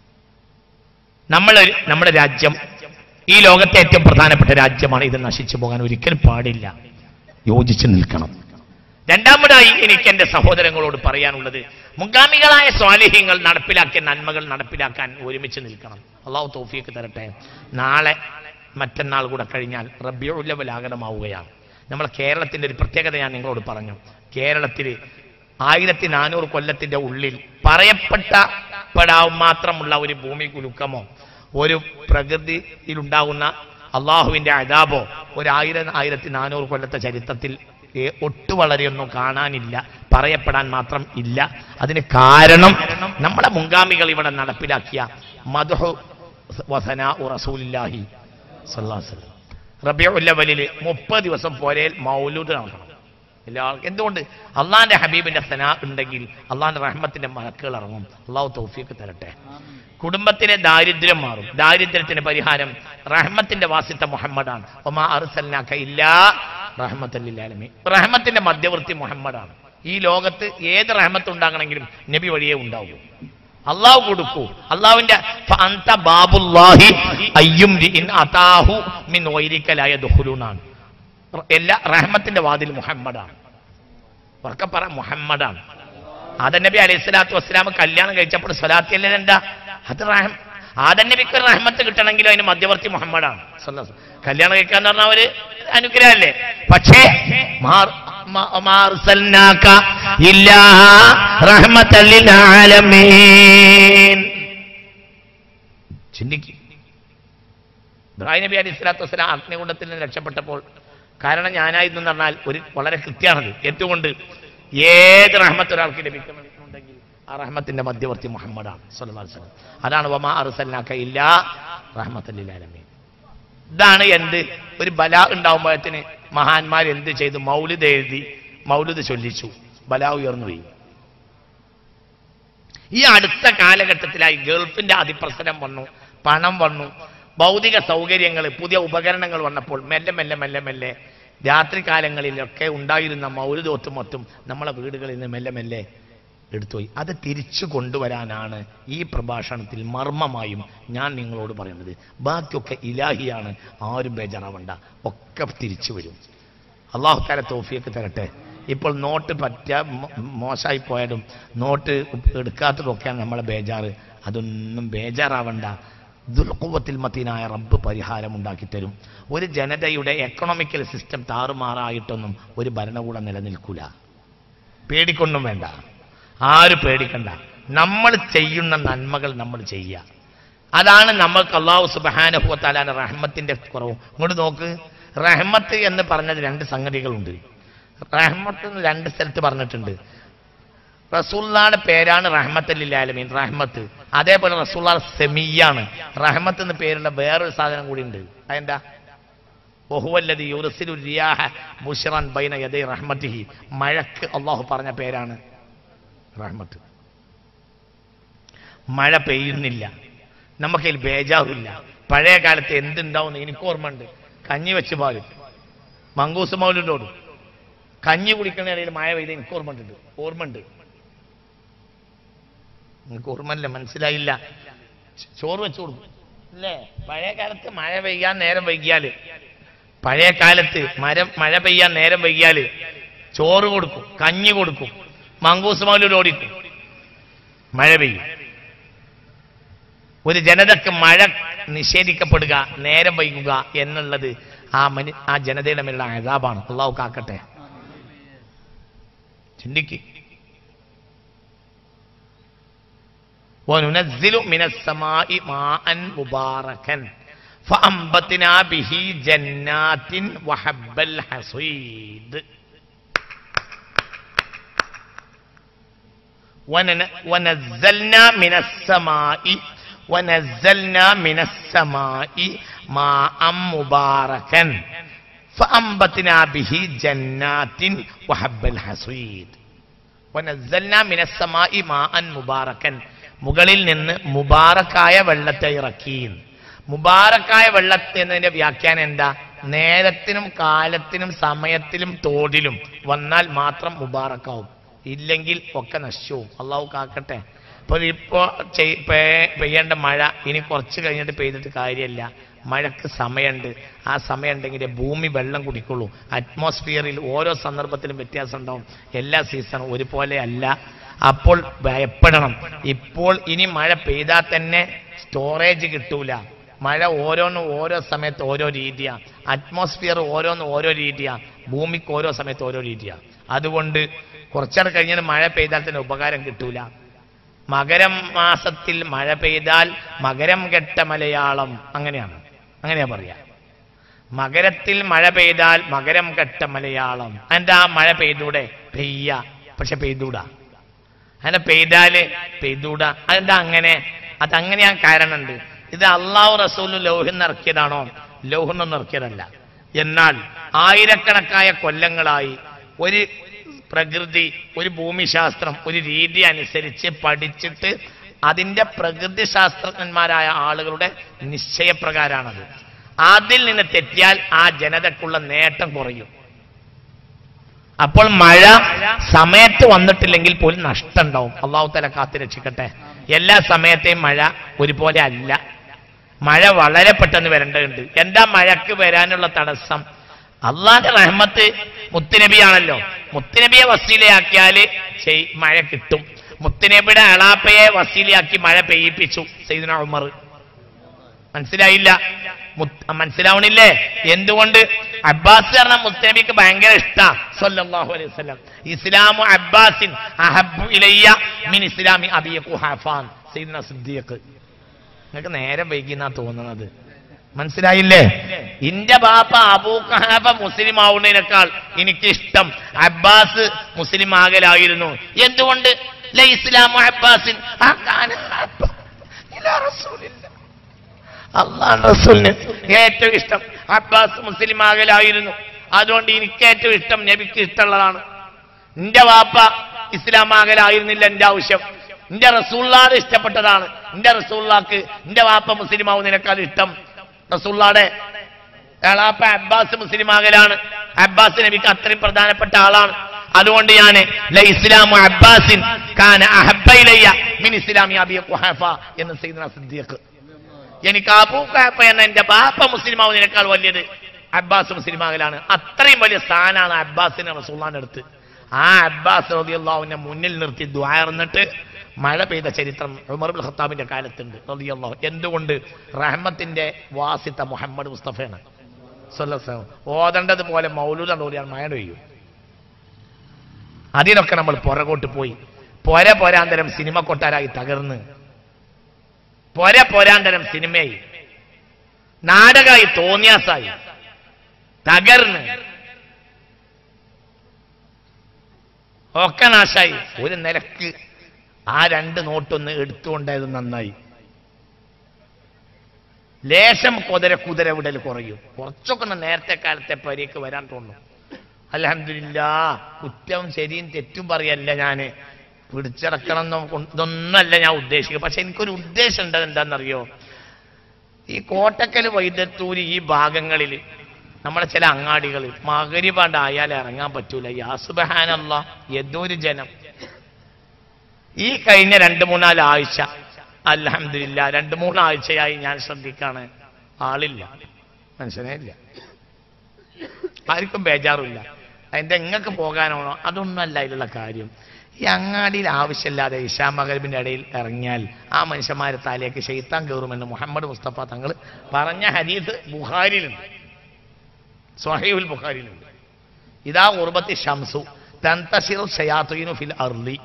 നമ്മുടെ രാജ്യം ഈ ലോകത്തെ ഏറ്റവും പ്രധാനപ്പെട്ട രാജ്യമാണ്. ഇത് നശിച്ചു പോകാൻ ഒരിക്കലും പാടില്ല. യോജിച്ച് നിൽക്കണം. രണ്ടാമതായി എനിക്ക് എൻ്റെ സഹോദരങ്ങളോട് പറയാനുള്ളത്, മുൻഗാമികളായ സ്വാലിഹീങ്ങൾ നടപ്പിലാക്കിയ നന്മകൾ നടപ്പിലാക്കാൻ ഒരുമിച്ച് നിൽക്കണം. അള്ളാഹു തൗഫീഖ് തരട്ടെ. നാളെ മറ്റന്നാൾ കൂടെ കഴിഞ്ഞാൽ റബീഉൽ അവ്വൽ ആഗതമാവുകയാണ്. നമ്മളെ കേരളത്തിൻ്റെ ഒരു പ്രത്യേകത ഞാൻ നിങ്ങളോട് പറഞ്ഞു. കേരളത്തിൽ 1400 കൊല്ലത്തിൻ്റെ ഉള്ളിൽ പറയപ്പെടാൻ മാത്രമുള്ള ഒരു ഭൂമി കുലുക്കമോ ഒരു പ്രകൃതിയിലുണ്ടാകുന്ന അള്ളാഹുവിൻ്റെ അദാബോ 1400 കൊല്ലത്തെ ചരിത്രത്തിൽ ഒട്ടുവളരെയൊന്നും കാണാനില്ല, പറയപ്പെടാൻ മാത്രം ഇല്ല. അതിന് കാരണം നമ്മുടെ മുൻഗാമികൾ ഇവിടെ നടപ്പിലാക്കിയ മദ്ഹു വസനാഉ റസൂലില്ലാഹി സ്വല്ലല്ലാഹു അലൈഹി വസല്ലം. റബീഉൽ അവ്വലിൽ 30 ദിവസം പോരെ മൗലൂദ് നടക്കണം. എന്തുകൊണ്ട്? അള്ളാഹിന്റെ ഹബീബിന്റെ സനാ ഉണ്ടെങ്കിൽ അള്ളാഹിന്റെ റഹ്മത്തിന്റെ മലക്കുകൾ ഇറങ്ങും. അള്ളാഹു തൗഫീഖ് തരട്ടെ. കുടുംബത്തിലെ ദാരിദ്ര്യം മാറും. ദാരിദ്ര്യത്തിന് പരിഹാരം റഹ്മത്തിന്റെ വാസിത്ത മുഹമ്മദാണ്. വമാ അർസൽനാക ഇല്ലാ റഹ്മത്തൽ ലിൽ ആലമീൻ. റഹ്മത്തിന്റെ മധ്യവർത്തി മുഹമ്മദാണ്. ഈ ലോകത്ത് ഏത് റഹ്മത്ത് ഉണ്ടാകണമെങ്കിലും നബി വഴിയേ ഉണ്ടാവൂ. അള്ളാഹു കൊടുക്കൂ. അള്ളാഹുവിന്റെ എല്ലാ റഹ്മത്തിന്റെ വാതിൽ മുഹമ്മദാണ്. ഉറക്കെ പറ, മുഹമ്മദാണ്. ആദം നബി അലൈഹി സ്വലാത്തു വസ്സലാം കല്യാണം കഴിച്ചപ്പോൾ സ്വലാത്തിയല്ലേ എന്താ? അത് ആദം നബിക്ക് ഒരു റഹ്മത്ത് കിട്ടണമെങ്കിലും അതിന് മധ്യവർത്തി മുഹമ്മദാണ്. കല്യാണം കഴിക്കാന്ന് പറഞ്ഞാൽ ഒരു അനുഗ്രഹമല്ലേ. പക്ഷേ ചിന്തിക്കും. ഇബ്രാഹിം നബി അലൈഹി സ്വലാത്തു വസ്സലാം അഗ്നികുണ്ഡത്തിൽ നിന്ന് രക്ഷപ്പെട്ടപ്പോൾ കാരണം ഞാനായിരുന്നു എന്ന് പറഞ്ഞാൽ ഒരു വളരെ കൃത്യമാണത്. എന്തുകൊണ്ട് ഏത് റഹ്മത്ത് ഒരാൾക്ക് ലഭിക്കണമെന്നുണ്ടെങ്കിൽ ആ റഹ്മത്തിന്റെ മധ്യവർത്തി മുഹമ്മദാണ് സ്വല്ലല്ലാഹു അലൈഹി വസല്ലം. അതാണ് വമാ അർസൽനാക ഇല്ലാ റഹ്മത്തൽ ലിൽ ആലമീൻ. ഇതാണ് എന്ത് ഒരു ബലാ ഉണ്ടാവുമ്പോഴത്തിന് മഹാന്മാർ എന്ത് ചെയ്തു? മൗലിദ് എഴുതി, മൗലിദ് ചൊല്ലിച്ചു, ബലാ ഉയർന്നുപോയി. ഈ അടുത്ത കാലഘട്ടത്തിലായി ഗൾഫിന്റെ അതിപ്രസരം വന്നു, പണം വന്നു, ഭൗതിക സൗകര്യങ്ങൾ, പുതിയ ഉപകരണങ്ങൾ വന്നപ്പോൾ മെല്ലെ മെല്ലെ മെല്ലെ മെല്ലെ രാത്രി കാലങ്ങളിലൊക്കെ ഉണ്ടായിരുന്ന മൗലിദ് ഒത്തുമൊത്തും നമ്മളെ വീടുകളിൽ നിന്ന് മെല്ലെ മെല്ലെ എടുത്തുപോയി. അത് തിരിച്ചു കൊണ്ടുവരാനാണ് ഈ പ്രഭാഷണത്തിൽ മർമ്മമായും ഞാൻ നിങ്ങളോട് പറയുന്നത്. ബാക്കിയൊക്കെ ഇലാഹിയാണ്, ആരും ബേജാറാവണ്ട, ഒക്കെ തിരിച്ചു വരും. അല്ലാഹു തആല തൗഫീഖ് തരട്ടെ. ഇപ്പോൾ നോട്ട് മോശമായി പോയതും നോട്ട് എടുക്കാത്തതൊക്കെയാണ് നമ്മളെ ബേജാറ്. അതൊന്നും ബേജാറാവണ്ട. ദുൽഖുവത്തിൽ മതീനായ റബ്ബ് പരിഹാരം ഉണ്ടാക്കി തരും. ഒരു ജനതയുടെ എക്കണോമിക്കൽ സിസ്റ്റം താറുമാറായിട്ടൊന്നും ഒരു ഭരണകൂടം നിലനിൽക്കൂല. പേടിക്കൊന്നും വേണ്ട, ആരും പേടിക്കണ്ട. നമ്മൾ ചെയ്യുന്ന നന്മകൾ നമ്മൾ ചെയ്യുക. അതാണ് നമ്മൾക്ക് അല്ലാഹു സുബ്ഹാനഹു വ തആലയുടെ റഹ്മത്തിന്റെ കുറവ്. ഇങ്ങോട്ട് നോക്ക്, റഹ്മത്ത് എന്ന് പറഞ്ഞത് രണ്ട് സംഗതികളുണ്ട്. റഹ്മത്ത് എന്ന് രണ്ട് സ്ഥലത്ത് പറഞ്ഞിട്ടുണ്ട്. റസൂലുള്ളാഹിയുടെ പേരാണ് റഹ്മത്തുൽ ലിൽ ആലമീൻ, റഹ്മത്ത്. അതേപോലെ റസൂലുള്ളാഹി സെമിയാണ്. റഹ്മത്ത് എന്ന് പേരുള്ള വേറൊരു സാധനം കൂടി ഉണ്ട്. അതെന്താ? വഹുവല്ലദീ യുർസിലു റിയാഹ ബുശ്റൻ ബൈന യദൈ റഹ്മത്തിഹി. മഴക്ക് അല്ലാഹു പറഞ്ഞ പേരാണ് റഹ്മത്ത്. മഴ പെയ്യുന്നില്ല, നമുക്കതിൽ ബേജാറില്ല. പഴയ കാലത്ത് എന്തുണ്ടാവുമെന്ന് എനിക്ക് ഓർമ്മയുണ്ട്. കഞ്ഞി വെച്ച് പാലും മങ്കൂസ് മൗലിനോടും കഞ്ഞി കുടിക്കുന്ന ഇടയിൽ മഴ പെയ്ത് എനിക്ക് ഓർമ്മയുണ്ട്. നിങ്ങൾക്ക് ഓർമ്മയില്ല, മനസ്സിലായില്ല. ചോറ് വെച്ചു കൊടുക്കും അല്ലേ? പഴയ കാലത്ത് മഴ പെയ്യാൻ നേരം വൈകിയാല്, പഴയ കാലത്ത് മഴ പെയ്യാൻ നേരം വൈകിയാല് ചോറ് കൊടുക്കും, കഞ്ഞി കൊടുക്കും, മങ്കൂസ് മൗലിൽ ഓടിക്കും, മഴ പെയ്യും. ഒരു ജനതക്ക് മഴ നിഷേധിക്കപ്പെടുക, നേരം വൈകുക എന്നുള്ളത് ആ ജനതയുടെ മേലുള്ള അദാബാണ്. അല്ലാഹു കാക്കട്ടെ. ചിന്തിക്ക്. وَنُنَزِّلُ مِنَ السَّمَاءِ مَاءً مُبَارَكًا فَأَنبَتْنَا بِهِ جَنَّاتٍ وَحَبَّ الْحَصِيدِ وَنَزَّلْنَا مِنَ السَّمَاءِ مَاءً مُبَارَكًا فَأَنبَتْنَا بِهِ جَنَّاتٍ وَحَبَّ الْحَصِيدِ وَنَزَّلْنَا مِنَ السَّمَاءِ مَاءً مُبَارَكًا. മുകളിൽ നിന്ന് മുബാറക്കായ വെള്ളത്തെ ഇറക്കി. മുബാറക്കായ വെള്ളത്തെ എന്നതിന്റെ വ്യാഖ്യാനം എന്താ? നേരത്തിനും കാലത്തിനും സമയത്തിലും തോതിലും വന്നാൽ മാത്രം മുബാറക്കാവും, ഇല്ലെങ്കിൽ ഒക്കെ നശിച്ചുവും. അല്ലാഹു കാക്കട്ടെ. ഇപ്പോ പെയ്യേണ്ട മഴ ഇനി കുറച്ച് കഴിഞ്ഞിട്ട് പെയ്തിട്ട് കാര്യമില്ല. മഴക്ക് സമയമുണ്ട്. ആ സമയം ഉണ്ടെങ്കിൽ ഭൂമി വെള്ളം കുടിക്കുള്ളൂ. അറ്റ്മോസ്ഫിയറിൽ ഓരോ സന്ദർഭത്തിലും വ്യത്യാസം ഉണ്ടാവും. എല്ലാ സീസണും ഒരുപോലെ അല്ല. അപ്പോൾ ഭയപ്പെടണം. ഇപ്പോൾ ഇനി മഴ പെയ്താൽ തന്നെ സ്റ്റോറേജ് കിട്ടൂല. മഴ ഓരോന്നും ഓരോ സമയത്ത് ഓരോ രീതിയാണ്. അറ്റ്മോസ്ഫിയർ ഓരോന്നും ഓരോ രീതിയാണ്. ഭൂമിക്ക് ഓരോ സമയത്ത് ഓരോ രീതിയാണ്. അതുകൊണ്ട് കുറച്ചാൾ കഴിഞ്ഞാൽ മഴ പെയ്താൽ തന്നെ ഉപകാരം കിട്ടൂല. മകരം മാസത്തിൽ മഴ പെയ്താൽ മകരം കെട്ട മലയാളം, അങ്ങനെയാ പറയാ. മകരത്തിൽ മഴ പെയ്താൽ മകരം കെട്ട മലയാളം. എന്താ? മഴ പെയ്തൂടെ? പെയ്യ, പക്ഷെ പെയ്തൂടാ. അങ്ങനെ പെയ്താല് പെയ്തൂടാ. അതെന്താ അങ്ങനെ? അതങ്ങനെയാ കാരണമുണ്ട്. ഇത് അള്ളാഹു റസൂല് ലൗഹിൽ നിറക്കിയതാണോ? ലൗഹിൽ ഇറക്കിയതല്ല. എന്നാൽ ആയിരക്കണക്കായ കൊല്ലങ്ങളായി ഒരു പ്രകൃതി, ഒരു ഭൂമിശാസ്ത്രം, ഒരു രീതി അനുസരിച്ച് പഠിച്ചിട്ട് അതിൻ്റെ പ്രകൃതി ശാസ്ത്രജ്ഞന്മാരായ ആളുകളുടെ നിശ്ചയപ്രകാരമാണത്. അതിൽ നിന്ന് തെറ്റിയാൽ ആ ജനതക്കുള്ള നേട്ടം കുറയും. അപ്പോൾ മഴ സമയത്ത് വന്നിട്ടില്ലെങ്കിൽ പോലും നഷ്ടം ഉണ്ടാവും. അള്ളാഹു തആല കാത്തു രക്ഷിക്കട്ടെ. എല്ലാ സമയത്തെയും മഴ ഒരുപോലെ അല്ല. മഴ വളരെ പെട്ടെന്ന് വരേണ്ടതുണ്ട്. എന്താ മഴക്ക് വരാനുള്ള തടസ്സം? അള്ളാന്റെ റഹ്മത്ത് മുത്തുനബിയാണല്ലോ. മുത്തുനബിയെ വസീലയാക്കിയാൽ മഴ കിട്ടും. മുത്തുനബിയുടെ അളാപ്പയെ വസീലയാക്കി മഴ പെയ്യിപ്പിച്ചു സയ്യിദുനാ ഉമർ. മനസ്സിലായില്ല? മനസ്സിലാവണില്ലേ? എന്തുകൊണ്ട്? അബ്ബാസ് പറഞ്ഞ മുസ്തനബിക്ക് ഭയങ്കര ഇഷ്ടാ സല്ലല്ലാഹു അലൈഹി വസല്ലം. ഇസ്ലാമു അബ്ബാസിൻ അഹബ്ബു ഇലയ്യ മിൻ ഇസ്ലാമി അബീ ഖുഹാഫാൻ സയ്യിദ്ന സിദ്ദീഖ്. നിങ്ങൾക്ക് നേരം വൈകിന്നാ തോന്നുന്നത്. മനസ്സിലായില്ലേ? ഇന്റെ ബാപ്പ അബൂ ഖുഹാഫ മുസ്ലിം ആവുന്നതിനേക്കാൾ എനിക്കിഷ്ടം അബ്ബാസ് മുസ്ലിം ആകലായിരുന്നു. എന്തുകൊണ്ട്? ഇസ്ലാമു അബ്ബാസിൻ അള്ളാഹു റസൂലിന് ഏറ്റവും ഇഷ്ടം അബ്ബാസ് മുസ്ലിം ആകലായിരുന്നു. അതുകൊണ്ട് എനിക്ക് ഏറ്റവും ഇഷ്ടം നബിക്ക് ഇഷ്ടമുള്ളതാണ്. എന്റെ വാപ്പ ഇസ്ലാം ആകലായിരുന്നില്ല എന്റെ ആവശ്യം. എന്റെ റസൂലുള്ളാഹിനെ ഇഷ്ടപ്പെട്ടതാണ്. എന്റെ റസൂലുള്ളാഹിക്ക് എന്റെ വാപ്പ മുസ്ലിം ആവുന്നതിനേക്കാൾ ഇഷ്ടം റസൂലുള്ളാഹിയുടെ എളാപ്പ അബ്ബാസ് മുസ്ലിം ആകലാണ്. അബ്ബാസ് നബിക്ക് അത്രയും പ്രധാനപ്പെട്ട ആളാണ്. അതുകൊണ്ട് ഞാൻ ഇസ്ലാമു അബ്ബാസിൻ കാന അഹബ്ബ ഇലയ്യ മിൻ ഇസ്ലാമി അബീ ഖുഹാഫ എന്ന് സയ്യിദ്ന സിദ്ദീഖ്. എനിക്ക് അബൂ ഖുഹാഫ എന്ന എന്റെ ബാപ്പ മുസ്ലിം ആവുന്നതിനേക്കാൾ വലിയത് അബ്ബാസ് മുസ്ലിം ആകലാണ്. അത്രയും വലിയ സ്ഥാനാണ് അബ്ബാസിനെ റസൂലുള്ളാഹിന്റെ അടുത്ത്. ആ അബ്ബാസ് റളിയല്ലാഹു അൻഹു മുന്നിൽ നിർത്തി ദുആ ഇറന്നിട്ട് മഴ പെയ്ത ചരിത്രം ഉമർ ഇബ്നുൽ ഖത്താബിന്റെ കാലത്തുണ്ട് റളിയല്ലാഹു. എന്തുകൊണ്ട്? റഹ്മത്തിന്റെ വാസിത മുഹമ്മദ് മുസ്തഫയാണ് സ്വല്ലല്ലാഹു അലൈഹി വസല്ലം. ഓതേണ്ടതുപോലെ മൗലൂദ് ഓതിയാൽ മഴ പെയ്യും. അതിനൊക്കെ നമ്മൾ പുറകോട്ട് പോയി. പോരാന്തരം സിനിമ കൊട്ടാരായി തകർന്ന്, പോരാന്തരം സിനിമയായി, നാടകമായി, തോന്നിയാസായി തകർന്ന് ഒക്കെ നാശായി. ഒരു നിലക്ക് ആ 2 നോട്ടൊന്ന് എടുത്തുകൊണ്ടായത് നന്നായി. ലേശം കുതിര വിടൽ കുറയും. കുറച്ചൊക്കെ നേരത്തെ കാലത്തെ പരിക്ക് വരാൻ തോന്നും. അൽഹംദുലില്ലാഹ്. കുറ്റവും ശരിയും തെറ്റും പറയല്ല ഞാന്, പിടിച്ചടക്കണം ഇതൊന്നല്ല ഞാൻ ഉദ്ദേശിക്കുക. പക്ഷെ എനിക്കൊരു ഉദ്ദേശം ഉണ്ട്. എന്താണെന്നറിയോ? ഈ കോട്ടക്കൽ, വൈദത്തൂര് ഈ ഭാഗങ്ങളിൽ നമ്മളെ ചില അങ്ങാടികൾ മഗ്‌രിബാണ്ടായാൽ ഇറങ്ങാൻ പറ്റൂല. യാ സുബ്ഹാനല്ലാഹ്, ഏതൊരു ജനം. ഈ കഴിഞ്ഞ 2-3 ആഴ്ച അൽഹംദുലില്ലാഹ് 2-3 ആഴ്ചയായി ഞാൻ ശ്രദ്ധിക്കാണ്, ആളില്ല, മനുഷ്യനില്ല, ആർക്കും ബേജാറില്ല. അതിന്റെ എങ്ങൾക്ക് പോകാനാണോ? അതൊന്നുമല്ല അതിലുള്ള കാര്യം. ഈ അങ്ങാടിയിൽ ആവശ്യമില്ലാതെ ഇശാ മഗ്‌രിബിന്റെ ഇടയിൽ ഇറങ്ങിയാൽ ആ മനുഷ്യന്മാരെ തലയ്ക്ക് ശൈത്താൻ കയറുമെന്ന് മുഹമ്മദ് മുസ്തഫ തങ്ങൾ പറഞ്ഞ ഹദീസ് ബുഖാരിയിലുണ്ട്, സ്വഹീഹുൽ ബുഖാരിയിലുണ്ട്. ഇദാ ഖുർബത്തി ശംസു തൻതശിറു ശയാത്തീനു ഫിൽ അർളി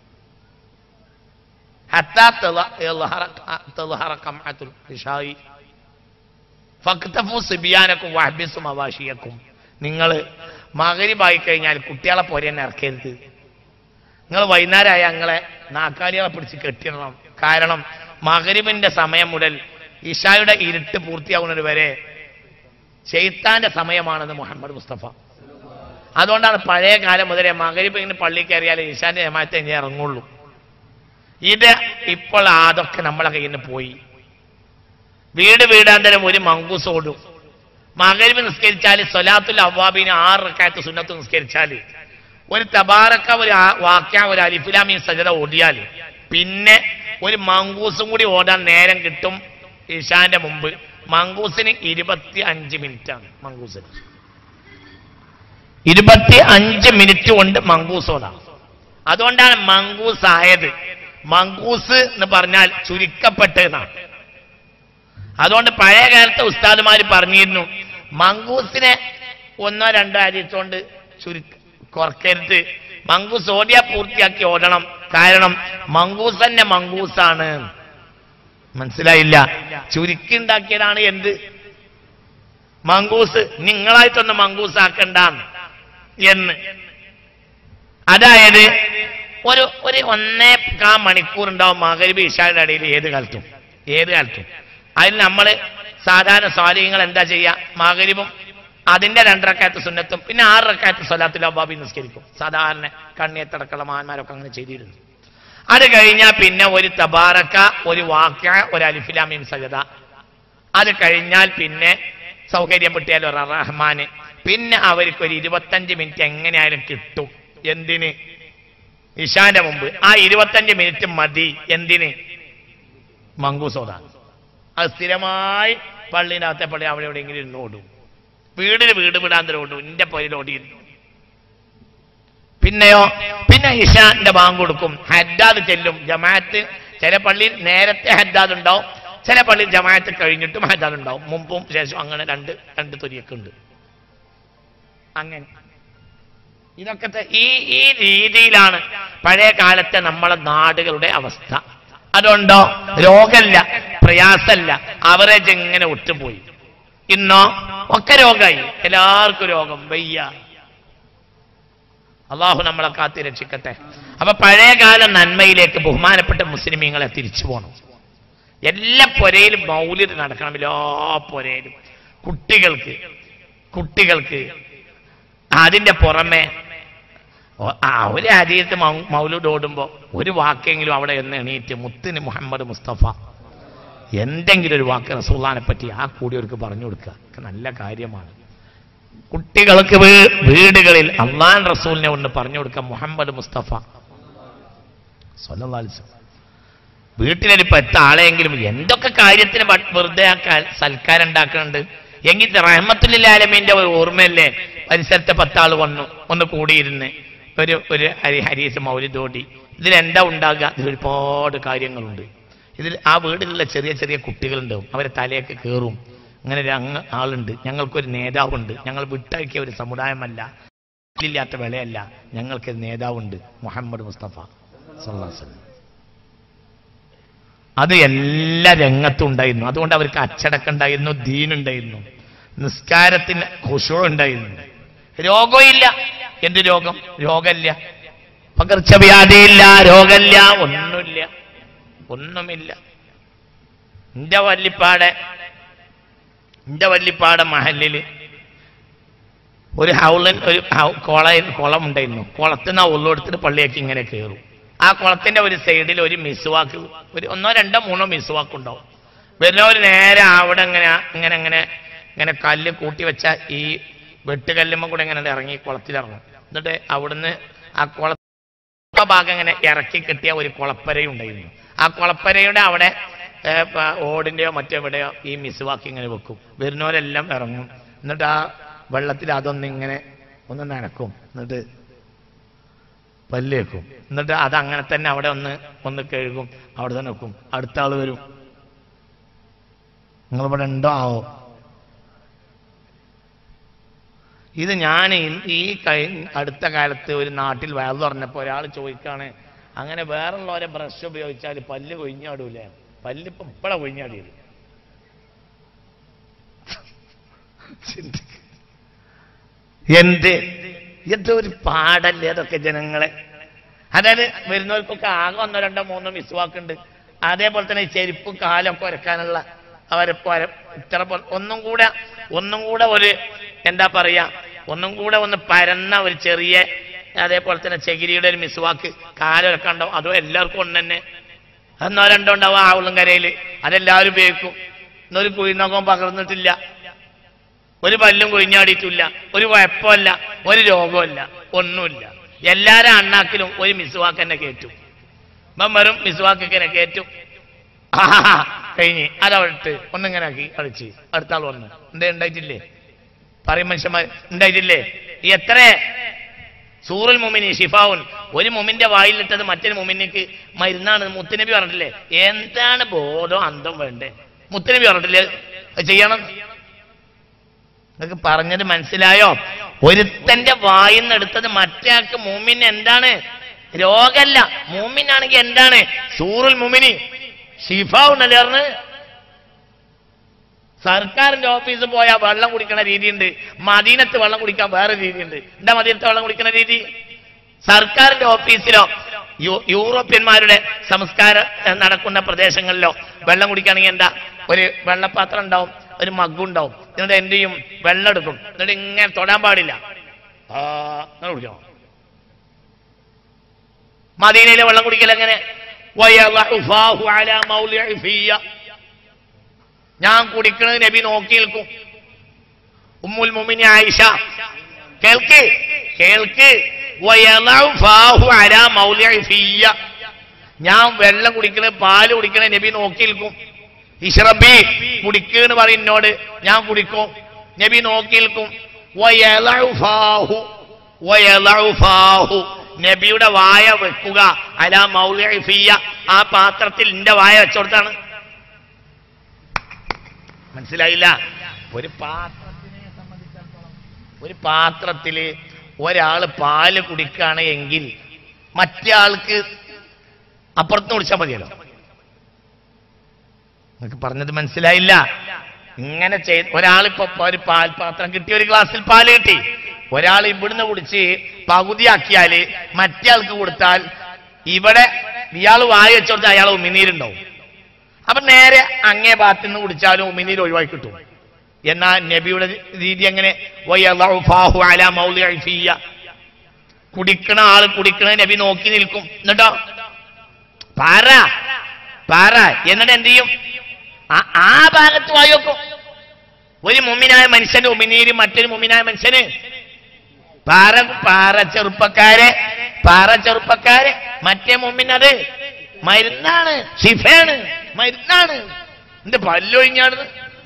ഹത്താ തളഹറ ഖംഅത്തുൽ ഇശാഇ ഫക്തഫു സിബിയാനക്കും വഹ്ബിസു മവാശിയക്കും. നിങ്ങൾ മഗ്‌രിബായി കഴിഞ്ഞാൽ കുട്ടികളെ പോരെന്നെ ഇറക്കരുത്. നിങ്ങൾ വൈകുന്നേരമായ ഞങ്ങളെ നാക്കാലികളെ പിടിച്ച് കെട്ടിടണം. കാരണം മഗ്‌രിബിന്റെ സമയം മുതൽ ഇശായുടെ ഇരുട്ട് പൂർത്തിയാകുന്നത് വരെ ശൈത്താന്റെ സമയമാണെന്ന് മുഹമ്മദ് മുസ്തഫ. അതുകൊണ്ടാണ് പഴയ കാലം മുതലേ മഗ്‌രിബ് ഇങ്ങനെ പള്ളി കയറിയാൽ ഇശാന്റെ ജമാഅത്തെ ഇനി ഇറങ്ങുള്ളൂ. ഇത് ഇപ്പോൾ അതൊക്കെ നമ്മളെ കയ്യിൽ നിന്ന് പോയി. വീടാന്തരം ഒരു മങ്കൂസ് ഓടും. മഗ്‌രിബ് നിസ്കരിച്ചാൽ സ്വലാത്തുൽ അവ്വാബിന് 6 റക്അത്ത് സുന്നത്ത് നിസ്കരിച്ചാൽ ഒരു തബാറക്ക, ഒരു വാക്യ, ഒരു അലിഫ് ലാം മീം സജദ ഓടിയാൽ പിന്നെ ഒരു മങ്കൂസും കൂടി ഓടാൻ നേരം കിട്ടും ഇശാന്റെ മുമ്പ്. മങ്കൂസിന് 25 മിനിറ്റാണ്. മങ്കൂസിന് 25 മിനിറ്റ് കൊണ്ട് മങ്കൂസ് ഓടാം. അതുകൊണ്ടാണ് മങ്കൂസ് ആയത്. മങ്കൂസ് എന്ന് പറഞ്ഞാൽ ചുരുക്കപ്പെട്ടതാണ്. അതുകൊണ്ട് പഴയ കാലത്തെ ഉസ്താദുമാർ പറഞ്ഞിരുന്നു, മങ്കൂസിനെ 1-2 ഹദീസുകൊണ്ട് കുറക്കരുത്, മങ്കൂസ് ഓടിയാ പൂർത്തിയാക്കി ഓടണം. കാരണം മങ്കൂസ് തന്നെ മങ്കൂസാണ്. മനസ്സിലായില്ല? ചുരുക്കി ഉണ്ടാക്കിയതാണ് എന്ത് മങ്കൂസ്. നിങ്ങളായിട്ടൊന്ന് മങ്കൂസ് ആക്കണ്ട എന്ന്. അതായത് ഒരു 1.25 മണിക്കൂർ ഉണ്ടാവും മഗ്‌രിബ് ഇശായുടെ ഇടയിൽ. ഏത് കാലത്തും അതിൽ നമ്മൾ സാധാരണ സ്വാലിഹ്യങ്ങൾ എന്താ ചെയ്യുക? മഗ്‌രിബും അതിന്റെ 2 റക്അത്ത് സുന്നത്തും പിന്നെ 6 റക്അത്ത് സ്വലാത്തുൽ അവ്വാബി നിസ്കരിക്കും. സാധാരണ കണ്ണിയത്തടക്കമുള്ള മഹാന്മാരൊക്കെ അങ്ങനെ ചെയ്തിരുന്നു. അത് കഴിഞ്ഞാൽ പിന്നെ ഒരു തബാറക്ക, ഒരു വാക്യ, ഒരു അലിഫ് ലാം മീം സജദ. അത് കഴിഞ്ഞാൽ പിന്നെ സൗകര്യം കിട്ടിയാൽ ഒരു റഹ്മാന്, പിന്നെ അവർക്കൊരു 25 മിനിറ്റ് എങ്ങനെയായാലും കിട്ടും. എന്തിന്? ഇശാന്റെ മുമ്പ്. ആ 25 മിനിറ്റ് മതി. എന്തിന്? മങ്കൂസോദാൻ. അത് സ്ഥിരമായി പള്ളിൻ്റെ അകത്തെ പള്ളി അവിടെ എവിടെയെങ്കിലും ഇരുന്ന് ഓടും. വീട് വിടാന്തരം ഓടും. എന്റെ പൊരയിൽ ഓടിയിരുന്നു. പിന്നെയോ, പിന്നെ ഇശാന്റെ ബാങ്ക് കൊടുക്കും, ഹദ്ദാദ് ചെല്ലും. ജമാഅത്ത് ചില പള്ളിയിൽ നേരത്തെ ഹദ്ദാദ് ഉണ്ടാവും, ചില പള്ളിയിൽ ജമാഅത്ത് കഴിഞ്ഞിട്ടും ഹദ്ദാദ് ഉണ്ടാവും. മുമ്പും ശേഷം അങ്ങനെ രണ്ട് തൊരിയൊക്കെ ഉണ്ട്. അങ്ങനെ ഇതൊക്കെ ഈ രീതിയിലാണ് പഴയ കാലത്തെ നമ്മളെ നാടുകളുടെ അവസ്ഥ. അതുകൊണ്ടോ രോഗമല്ല, പ്രയാസമല്ല, അവറേജ് എങ്ങനെ ഒത്തുപോയി. ഇന്നോ ഒക്കെ രോഗമായി, എല്ലാവർക്കും രോഗം, വയ്യ. അള്ളാഹു നമ്മളെ കാത്തി രക്ഷിക്കട്ടെ. അപ്പൊ പഴയകാല നന്മയിലേക്ക് ബഹുമാനപ്പെട്ട മുസ്ലിമീങ്ങളെ തിരിച്ചു പോകണം. എല്ലാ പൊരയിലും മൗലിദ് നടക്കണം. എല്ലാ പൊരയിലും കുട്ടികൾക്ക് അതിന്റെ പുറമെ ഒരു ഹദീസ് മൗലൂദ് ഓടുമ്പോ ഒരു വാക്കെങ്കിലും അവിടെ എന്ന് എണീറ്റ് മുത്തിന് മുഹമ്മദ് മുസ്തഫ എന്തെങ്കിലും ഒരു വാക്ക് റസൂലുള്ളാഹിനെ പറ്റി ആ കൂടിയവർക്ക് പറഞ്ഞു കൊടുക്കുക നല്ല കാര്യമാണ്. കുട്ടികൾക്ക് വീടുകളിൽ അല്ലാഹു റസൂലിനെ ഒന്ന് പറഞ്ഞു കൊടുക്കുക, മുഹമ്മദ് മുസ്തഫ സ്വല്ലല്ലാഹു അലൈഹി വസല്ലം. വീട്ടിലൊരു 10 ആളെങ്കിലും എന്തൊക്കെ കാര്യത്തിന് വെറുതെ സൽക്കാരം ഉണ്ടാക്കുന്നുണ്ട് എങ്കിൽ റഹ്മത്തുൽ ആലമീന്റെ ഒരു ഓർമ്മയല്ലേ. പരിസരത്തെ 10 ആൾ വന്നു, ഒന്ന് കൂടിയിരുന്ന് ഒരു ഹരീസ് മൗലിദ് ഓടി. ഇതിലെന്താ ഉണ്ടാകുക? ഇതിൽ ഒരുപാട് കാര്യങ്ങളുണ്ട്. ഇതിൽ ആ വീട്ടിലുള്ള ചെറിയ ചെറിയ കുട്ടികളുണ്ടാവും, അവരെ തലയൊക്കെ കയറും. അങ്ങനെ ഒരു ആളുണ്ട്, ഞങ്ങൾക്കൊരു നേതാവുണ്ട്, ഞങ്ങൾ വിട്ടയക്കിയ ഒരു സമുദായമല്ല, ഇല്ലാത്ത വിലയല്ല, ഞങ്ങൾക്കൊരു നേതാവുണ്ട്, മുഹമ്മദ് മുസ്തഫ സ്വല്ലല്ലാഹു അലൈഹി വസല്ലം. അത് എല്ലാ രംഗത്തും ഉണ്ടായിരുന്നു. അതുകൊണ്ട് അവർക്ക് അച്ചടക്കം ഉണ്ടായിരുന്നു, ദീനുണ്ടായിരുന്നു, നിസ്കാരത്തിന് ഖുശൂ ഉണ്ടായിരുന്നു. രോഗമില്ല. എന്ത് രോഗം? രോഗമില്ല, പകർച്ചവ്യാധിയില്ല, രോഗമില്ല, ഒന്നുമില്ല. എന്റെ വല്ലിപ്പാടെ മഹല്ലില് ഒരു കുളം ഉണ്ടായിരുന്നു. കുളത്തിന് ഉള്ളെടുത്തിട്ട് പള്ളിയൊക്കെ ഇങ്ങനെ കയറും. ആ കുളത്തിന്റെ ഒരു സൈഡിൽ ഒരു മിസ്വാക്ക്, ഒരു 1, 2, 3 മിസ്വാക്ക് ഉണ്ടാവും. വരുന്നവർ നേരെ അവിടെ ഇങ്ങനെ കല്ല് കൂട്ടി വെച്ച ഈ വെട്ടുകല്ലുമ്പോ കൂടെ ഇങ്ങനെ ഇറങ്ങി കുളത്തിലിറങ്ങും. എന്നിട്ട് അവിടുന്ന് ആ ഭാഗം ഇങ്ങനെ ഇറക്കി കിട്ടിയ ഒരു കുളപ്പരയുണ്ടായിരുന്നു. ആ കുളപ്പരയുടെ അവിടെ ഓടിന്റെയോ മറ്റെവിടെയോ ഈ മിസ്വാക്ക് ഇങ്ങനെ വെക്കും. വരുന്നവരെല്ലാം ഇറങ്ങും. എന്നിട്ട് ആ വെള്ളത്തിൽ അതൊന്നിങ്ങനെ ഒന്ന് നനക്കും, എന്നിട്ട് പല്ലേക്കും, എന്നിട്ട് അതങ്ങനെ തന്നെ അവിടെ ഒന്ന് കഴുകും, അവിടെ തന്നെ വെക്കും. അടുത്ത ആള് വരും, നിങ്ങളിവിടെ ഉണ്ടോ ആവോ? ഇത് ഞാൻ ഈ അടുത്ത കാലത്ത് ഒരു നാട്ടിൽ വയൽ പറഞ്ഞപ്പോൾ ഒരാൾ ചോദിക്കാണ്, അങ്ങനെ വേറുള്ളവരെ ബ്രഷ് ഉപയോഗിച്ചാൽ പല്ല് കൊഴിഞ്ഞാടൂലേ? പല്ലിപ്പം ഇപ്പഴാ കൊഴിഞ്ഞാടിയത്. എന്തൊരു പാടല്ലേ അതൊക്കെ ജനങ്ങളെ. അതായത് വരുന്നവർക്കൊക്കെ ആകെ 1, 2, 3 മിസ്വാക്കുണ്ട്. അതേപോലെ തന്നെ ചെരുപ്പും കാലൊക്കെ ഉരക്കാനുള്ള അവരെ ഇത്ര ഒന്നും കൂടെ ഒരു എന്താ പറയാ, ഒന്നും കൂടെ ഒന്ന് പരന്ന ഒരു ചെറിയ, അതേപോലെ തന്നെ ചകിരിയുടെ ഒരു മിസ്വാക്ക് കാലൊക്കെ ഉണ്ടാവും. അതോ എല്ലാവർക്കും ഒന്ന് തന്നെ 1, 2 ഉണ്ടാവും ആവളും കരയില്. അതെല്ലാവരും ഉപയോഗിക്കും. ഇന്നൊരു കുഴിനകം പകർന്നിട്ടില്ല, ഒരു പല്ലും കൊഴിഞ്ഞാടിയിട്ടില്ല, ഒരു കുഴപ്പമല്ല, ഒരു രോഗമല്ല, ഒന്നുമില്ല. എല്ലാരും അണ്ണാക്കിലും ഒരു മിസ്വാക്ക് തന്നെ കയറ്റും. വെറും മിസ്വാക്ക് ഇങ്ങനെ കയറ്റും. കഴിഞ്ഞ് അതവിട്ട് ഒന്നിങ്ങനെ ആക്കി കളിച്ച് അടുത്ത ആൾ വന്ന് എന്തേ ഉണ്ടായിട്ടില്ലേ? പറയും മനുഷ്യന്മാർ, ഉണ്ടായിട്ടില്ലേ? എത്ര സൂറുൽ മുഅ്മിനി ഷിഫാഉൻ, ഒരു മുഅ്മിന്റെ വായിലിട്ടത് മറ്റൊരു മുഅ്മിനിക്ക് മരുന്നാണ്. മുത്തുനബി പറഞ്ഞിട്ടില്ലേ? എന്താണ് ബോധം അന്തം വേണ്ടേ? മുത്തുനബി പറഞ്ഞിട്ടില്ലേ ചെയ്യണം? നിങ്ങൾക്ക് പറഞ്ഞത് മനസ്സിലായോ? ഒരുത്തന്റെ വായിന്ന് എടുത്തത് മറ്റേ ആൾക്ക് മുഅ്മിന് എന്താണ്? രോഗമല്ല. മുഅ്മിനാണെങ്കിൽ എന്താണ്? സൂറുൽ മുഅ്മിനി ഷിഫാഉൻ അല്ലേ പറഞ്ഞ്. സർക്കാരിന്റെ ഓഫീസിൽ പോയാൽ വെള്ളം കുടിക്കുന്ന രീതിയുണ്ട്, മദീനത്ത് വെള്ളം കുടിക്കാൻ വേറെ രീതിയുണ്ട്. എന്താ മദീനത്ത് വെള്ളം കുടിക്കുന്ന രീതി? സർക്കാരിന്റെ ഓഫീസിലോ യൂറോപ്യന്മാരുടെ സംസ്കാരം നടക്കുന്ന പ്രദേശങ്ങളിലോ വെള്ളം കുടിക്കുകയാണെങ്കിൽ എന്താ? ഒരു വെള്ളപ്പാത്രം ഉണ്ടാവും, ഒരു മഗ്ഗുണ്ടാവും. എന്നിട്ട് എന്ത് ചെയ്യും? വെള്ളം എടുക്കും, എന്നിട്ട് ഇങ്ങനെ തൊടാൻ പാടില്ല, അങ്ങനെ കുടിക്കണം. മദീനയിലെ വെള്ളം കുടിക്കൽ എങ്ങനെ? ഞാൻ കുടിക്കുന്നത് നബി നോക്കി നിൽക്കും. ഉമ്മുൽ മുഅ്മിനീൻ ആയിഷ കേൾക്ക് കേൾക്ക് വയലഉ ഫാഹു അലാ മൗലിഇ ഫിയ്യ. ഞാൻ വെള്ളം കുടിക്കണേ പാല് കുടിക്കണേ നബി നോക്കി നിൽക്കും. ഇശ്റബി കുടിക്കെന്ന് പറയും എന്നോട്, ഞാൻ കുടിക്കും. നബി നോക്കി നിൽക്കും. വയലഉ ഫാഹു വയലഉ ഫാഹു നബിയുടെ വായ വെക്കുക അലാ മൗലിഇ ഫിയ്യ, ആ പാത്രത്തിൽ എന്റെ വായ വെച്ചോടത്താണ്. മനസ്സിലായില്ല? ഒരു പാത്രത്തിനെ സംബന്ധിച്ചിടത്തോളം ഒരു പാത്രത്തില് ഒരാള് പാല് കുടിക്കുകയാണ് എങ്കിൽ മറ്റേ ആൾക്ക് അപ്പുറത്ത് കുടിച്ചാൽ മതിയല്ലോ. നിങ്ങൾക്ക് പറഞ്ഞത് മനസ്സിലായില്ല? ഇങ്ങനെ ഒരാളിപ്പോ ഒരു പാൽപാത്രം കിട്ടി, ഒരു ഗ്ലാസ്സിൽ പാല് കിട്ടി, ഒരാൾ ഇവിടുന്ന് കുടിച്ച് പകുതിയാക്കിയാല് മറ്റേ ആൾക്ക് കൊടുത്താൽ ഇവിടെ ഇയാൾ വായ വെച്ചോടത്ത് അയാൾ ഉമിനീരുണ്ടാവും. അപ്പൊ നേരെ അങ്ങേ ഭാഗത്ത് നിന്ന് കുടിച്ചാലും ഉമിനീര് ഒഴിവാക്കി കിട്ടും. എന്നാൽ നബിയുടെ രീതി എങ്ങനെ? കുടിക്കണ ആള് കുടിക്കണ നബി നോക്കി നിൽക്കും. എന്നിട്ടോ പാറ പാറ എന്നിട്ട് എന്ത് ചെയ്യും? ആ ഭാഗത്ത് വായി വെക്കും. ഒരു മുഅ്മിനായ മനുഷ്യന്റെ ഉമിനീര് മറ്റൊരു മുഅ്മിനായ മനുഷ്യന് പാറ പാറ ചെറുപ്പക്കാരെ പാറ ചെറുപ്പക്കാരെ മറ്റേ മുഅ്മിനത് മരുന്നാണ്, ശിഫയാണ്, മരുന്നാണ്. എന്റെ പല്ലൊഴിഞ്ഞാണ്.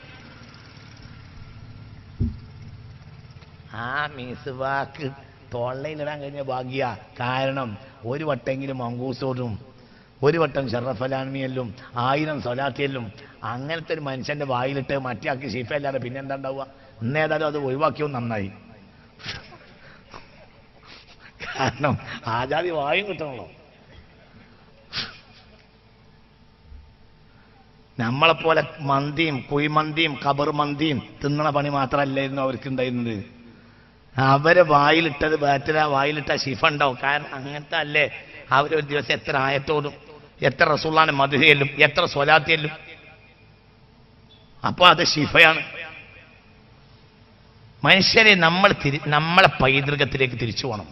ആ മിസ്വാക്ക് തൊള്ളയിലിടാൻ കഴിഞ്ഞ ഭാഗ്യ. കാരണം ഒരു വട്ടെങ്കിലും മങ്കൂസോടും ഒരു വട്ടം ഷറഫലാൻമിയല്ലും 1000 സ്വലാത്തിയല്ലും അങ്ങനത്തെ ഒരു മനുഷ്യന്റെ വായിലിട്ട് മറ്റേ ആക്കി ശിഫ അല്ലാതെ പിന്നെന്താ ഉണ്ടാവുക? ഇന്നേതായാലും അത് ഒഴിവാക്കിയോ നന്നായി. കാരണം ആജാതി വായും കിട്ടണല്ലോ. നമ്മളെപ്പോലെ മന്തിയും കുഴിമന്തിയും ഖബർ മന്തിയും തിന്നണ പണി മാത്രമല്ലായിരുന്നു അവർക്ക് ഉണ്ടായിരുന്നത്. അവരെ വായിലിട്ടത് ബാറ്റര വായിലിട്ട ശിഫ ഉണ്ടാവും. കാരണം അങ്ങനത്തെ അല്ലേ അവരൊരു ദിവസം എത്ര ആയത്തോടും എത്ര റസൂലുള്ളാഹിന്റെ മദ്ഹിയല്ലും എത്ര സ്വലാത്തിയല്ലും. അപ്പൊ അത് ശിഫയാണ്. മനുഷ്യരെ നമ്മളെ പൈതൃകത്തിലേക്ക് തിരിച്ചു പോകണം.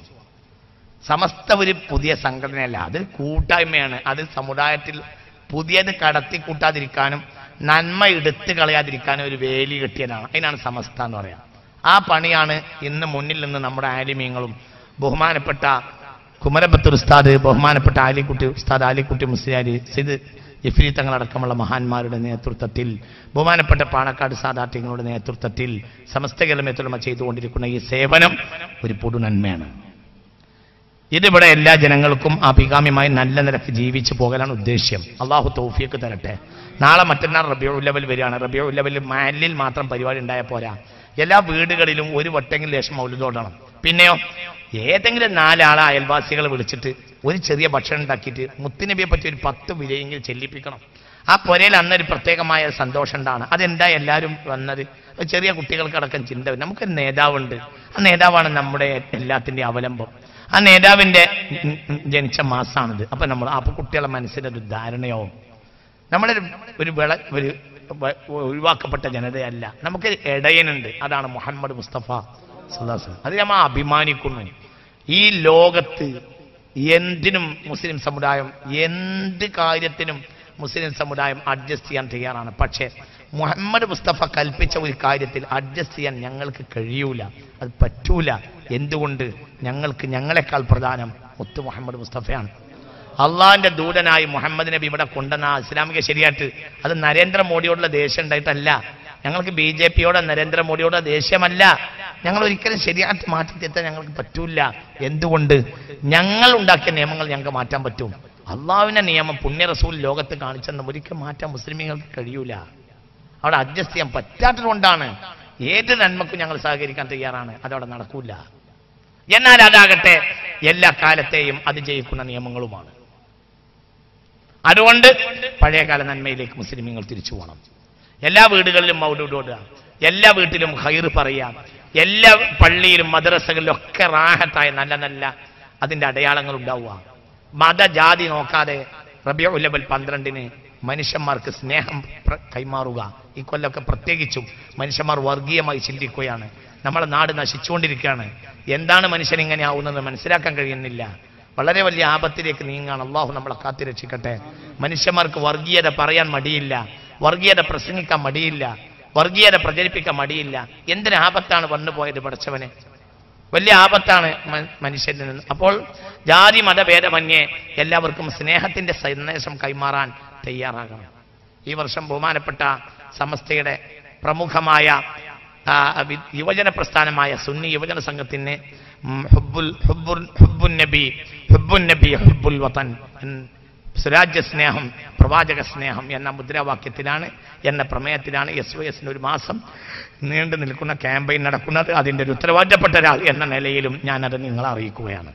സമസ്ത ഒരു പുതിയ സംഘടനയല്ല, അത് കൂട്ടായ്മയാണ്. അത് സമുദായത്തിൽ പുതിയത് കടത്തിക്കൂട്ടാതിരിക്കാനും നന്മ എടുത്തു കളയാതിരിക്കാനും ഒരു വേലി കെട്ടിയതാണ്. അതിനാണ് സമസ്ത എന്ന് പറയാം. ആ പണിയാണ് ഇന്ന് മുന്നിൽ നിന്ന് നമ്മുടെ ആലിമീങ്ങളും ബഹുമാനപ്പെട്ട കുമരപത്തൂർ ഉസ്താദ്, ബഹുമാനപ്പെട്ട ഉസ്താദ് ആലിക്കുട്ടി മുസ്ലിയാർ, സിദ് ജിഫ്രി തങ്ങളടക്കമുള്ള മഹാന്മാരുടെ നേതൃത്വത്തിൽ, ബഹുമാനപ്പെട്ട പാണക്കാട് സാദാത്യങ്ങളുടെ നേതൃത്വത്തിൽ സമസ്ത കേരളമേത്തുലമ ചെയ്തുകൊണ്ടിരിക്കുന്ന ഈ സേവനം ഒരു പൊതു നന്മയാണ്. ഇതിവിടെ എല്ലാ ജനങ്ങൾക്കും അഭികാമ്യമായി നല്ല നിലക്ക് ജീവിച്ചു പോകാനാണ് ഉദ്ദേശ്യം. അള്ളാഹു തൗഫീഖ് തരട്ടെ. നാളെ മറ്റന്നാൾ റബീഉൽ അവ്വൽ വരികയാണ്. റബീഉൽ അവ്വൽ മഹല്ലിൽ മാത്രം പരിപാടി ഉണ്ടായാൽ പോരാ, എല്ലാ വീടുകളിലും ഒരു വട്ടെങ്കിലും ലേശം മൗലിദ് ഓടണം. പിന്നെയോ ഏതെങ്കിലും 4 ആളെ അയൽവാസികളെ വിളിച്ചിട്ട് ഒരു ചെറിയ ഭക്ഷണം ഉണ്ടാക്കിയിട്ട് മുത്തുനബിയെ പറ്റി ഒരു 10 വിലയെങ്കിലും ചെല്ലിപ്പിക്കണം. ആ പുരയിൽ അന്നൊരു പ്രത്യേകമായ സന്തോഷം ഉണ്ടാണ്. അതെന്താ എല്ലാവരും വന്നത്? ചെറിയ കുട്ടികൾക്കടക്കം ചിന്ത. നമുക്കൊരു നേതാവുണ്ട്, ആ നേതാവാണ് നമ്മുടെ എല്ലാത്തിൻ്റെ അവലംബം. ആ നേതാവിൻ്റെ ജനിച്ച മാസമാണിത്. അപ്പൊ കുട്ടികളുടെ മനസ്സിലൊരു ധാരണയാവും. നമ്മളൊരു ഒരു ഒഴിവാക്കപ്പെട്ട ജനതയല്ല, നമുക്ക് ഇടയനുണ്ട്. അതാണ് മുഹമ്മദ് മുസ്തഫ സല്ലല്ലാഹു അലൈഹി വസല്ലം. അത് നമ്മൾ അഭിമാനിക്കുന്നു. ഈ ലോകത്ത് എന്തിനും മുസ്ലിം സമുദായം, എന്ത് കാര്യത്തിനും മുസ്ലിം സമുദായം അഡ്ജസ്റ്റ് ചെയ്യാൻ തയ്യാറാണ്. പക്ഷേ മുഹമ്മദ് മുസ്തഫ കൽപ്പിച്ച ഒരു കാര്യത്തിൽ അഡ്ജസ്റ്റ് ചെയ്യാൻ ഞങ്ങൾക്ക് കഴിയൂല, അത് പറ്റൂല. എന്തുകൊണ്ട്? ഞങ്ങളെക്കാൾ പ്രധാനം മുത്ത് മുഹമ്മദ് മുസ്തഫയാണ്. അള്ളാഹിന്റെ ദൂതനായി മുഹമ്മദ് നബി ഇവിടെ കൊണ്ടുവന്ന ഇസ്ലാമിക ശരിയായിട്ട് അത് നരേന്ദ്രമോദിയോടുള്ള ദേഷ്യം ഉണ്ടായിട്ടല്ല. ഞങ്ങൾക്ക് BJPയോടെ നരേന്ദ്രമോദിയോടെ ദേഷ്യമല്ല. ഞങ്ങൾ ഒരിക്കലും ശരിയായിട്ട് മാറ്റിത്തെറ്റാൻ ഞങ്ങൾക്ക് പറ്റൂല. എന്തുകൊണ്ട്? ഞങ്ങൾ ഉണ്ടാക്കിയ നിയമങ്ങൾ ഞങ്ങൾക്ക് മാറ്റാൻ പറ്റും. അള്ളാഹുവിന്റെ നിയമം പുണ്യ റസൂൽ ലോകത്ത് കാണിച്ചെന്ന് ഒരിക്കലും മാറ്റാൻ മുസ്ലിമീങ്ങൾക്ക് കഴിയൂല. അവിടെ അഡ്ജസ്റ്റ് ചെയ്യാൻ പറ്റാത്തത് കൊണ്ടാണ് ഏത് നന്മക്കും ഞങ്ങൾ സഹകരിക്കാൻ തയ്യാറാണ്. അതവിടെ നടക്കൂല. എന്നാൽ അതാകട്ടെ എല്ലാ കാലത്തെയും അതിജയിക്കുന്ന നിയമങ്ങളുമാണ്. അതുകൊണ്ട് പഴയകാല നന്മയിലേക്ക് മുസ്ലിമീങ്ങൾ തിരിച്ചു പോകണം. എല്ലാ വീടുകളിലും മൗലൂദ് ഓതുക, എല്ലാ വീട്ടിലും ഖൈറ് പറയാം, എല്ലാ പള്ളിയിലും മദ്രസകളിലും ഒക്കെ റാഹത്തായ നല്ല നല്ല അതിൻ്റെ അടയാളങ്ങൾ ഉണ്ടാവുക. മതജാതി നോക്കാതെ റബീഉൽ അവ്വൽ 12-ന് മനുഷ്യന്മാർക്ക് സ്നേഹം കൈമാറുക. ഈ കൊല്ലമൊക്കെ പ്രത്യേകിച്ചും മനുഷ്യന്മാർ വർഗീയമായി ചിന്തിക്കുകയാണ്. നമ്മുടെ നാട് നശിച്ചുകൊണ്ടിരിക്കുകയാണ്. എന്താണ് മനുഷ്യൻ ഇങ്ങനെ ആവുന്നത് മനസ്സിലാക്കാൻ കഴിയുന്നില്ല. വളരെ വലിയ ആപത്തിലേക്ക് നീങ്ങാണ്. അള്ളാഹു നമ്മളെ കാത്തിരക്ഷിക്കട്ടെ. മനുഷ്യന്മാർക്ക് വർഗീയത പറയാൻ മടിയില്ല, വർഗീയത പ്രസംഗിക്കാൻ മടിയില്ല. വർഗീയത പ്രചരിപ്പിക്കാൻ മടിയില്ല. എന്തിന് ആപത്താണ് വന്നുപോയത് പടച്ചവനെ, വലിയ ആപത്താണ് മനുഷ്യരിൽ നിന്ന്. അപ്പോൾ ജാതി മതഭേദമന്യേ എല്ലാവർക്കും സ്നേഹത്തിന്റെ സന്ദേശം കൈമാറാൻ തയ്യാറാകണം. ഈ വർഷം ബഹുമാനപ്പെട്ട സമസ്തയുടെ പ്രമുഖമായ യുവജന പ്രസ്ഥാനമായ സുന്നി യുവജന സംഘത്തിന് ഹുബ്ബുൻ നബി ഹുബ്ബുൽ വതൻ, സ്വരാജ്യ സ്നേഹം പ്രവാചക സ്നേഹം എന്ന മുദ്രാവാക്യത്തിലാണ്, എന്ന പ്രമേയത്തിലാണ് SOS ഒരു മാസം നീണ്ടു നിൽക്കുന്ന ക്യാമ്പയിൻ നടക്കുന്നത്. അതിൻ്റെ ഒരു ഉത്തരവാദിത്തപ്പെട്ട ഒരാൾ എന്ന നിലയിലും ഞാനത് നിങ്ങളെ അറിയിക്കുകയാണ്.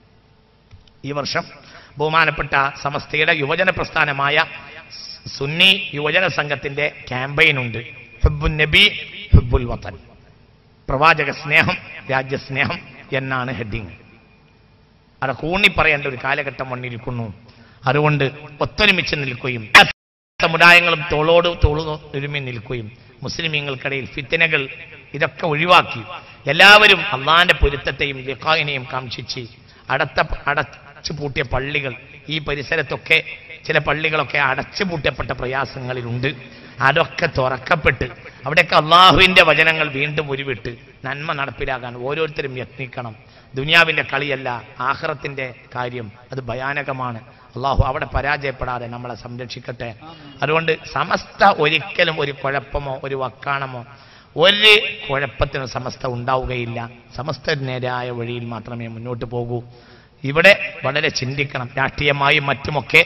ഈ വർഷം ബഹുമാനപ്പെട്ട സമസ്തയുടെ യുവജന പ്രസ്ഥാനമായ സുന്നി യുവജന സംഘത്തിന്റെ ക്യാമ്പയിനുണ്ട്. ഹുബ്ബുൻ നബി ഹുബ്ബുൽ വതൻ, പ്രവാചക സ്നേഹം രാജ്യസ്നേഹം എന്നാണ് ഹെഡിങ്. അത് കൂണി പറയേണ്ട ഒരു കാലഘട്ടം വന്നിരിക്കുന്നു. അതുകൊണ്ട് ഒത്തൊരുമിച്ച് നിൽക്കുകയും സമുദായങ്ങളും തോളോട് ഒരുമി നിൽക്കുകയും മുസ്ലിമീങ്ങൾക്കിടയിൽ ഫിത്നകൾ ഇതൊക്കെ ഒഴിവാക്കി എല്ലാവരും അള്ളാന്റെ പൊരുത്തത്തെയും ലിഖാഇനെയും കാംക്ഷിച്ച് അടച്ചു പൂട്ടിയ പള്ളികൾ, ഈ പരിസരത്തൊക്കെ ചില പള്ളികളൊക്കെ അടച്ചു പൂട്ടപ്പെട്ട പ്രയാസങ്ങളിലുണ്ട്. അതൊക്കെ തുറക്കപ്പെട്ട് അവിടെയൊക്കെ അള്ളാഹുവിന്റെ വചനങ്ങൾ വീണ്ടും ഉരുവിട്ട് നന്മ നടപ്പിലാകാൻ ഓരോരുത്തരും യത്നിക്കണം. ദുനിയാവിന്റെ കളിയല്ല, ആഖിറത്തിന്റെ കാര്യം അത് ഭയാനകമാണ്. അള്ളാഹു അവിടെ പരാജയപ്പെടാതെ നമ്മളെ സംരക്ഷിക്കട്ടെ. അതുകൊണ്ട് സമസ്ത ഒരിക്കലും ഒരു കുഴപ്പമോ ഒരു വക്കാണമോ ഒരു കുഴപ്പത്തിനും സമസ്ത ഉണ്ടാവുകയില്ല. സമസ്ത നേരായ വഴിയിൽ മാത്രമേ മുന്നോട്ട് പോകൂ. ഇവിടെ വളരെ ചിന്തിക്കണം. രാഷ്ട്രീയമായും മറ്റുമൊക്കെ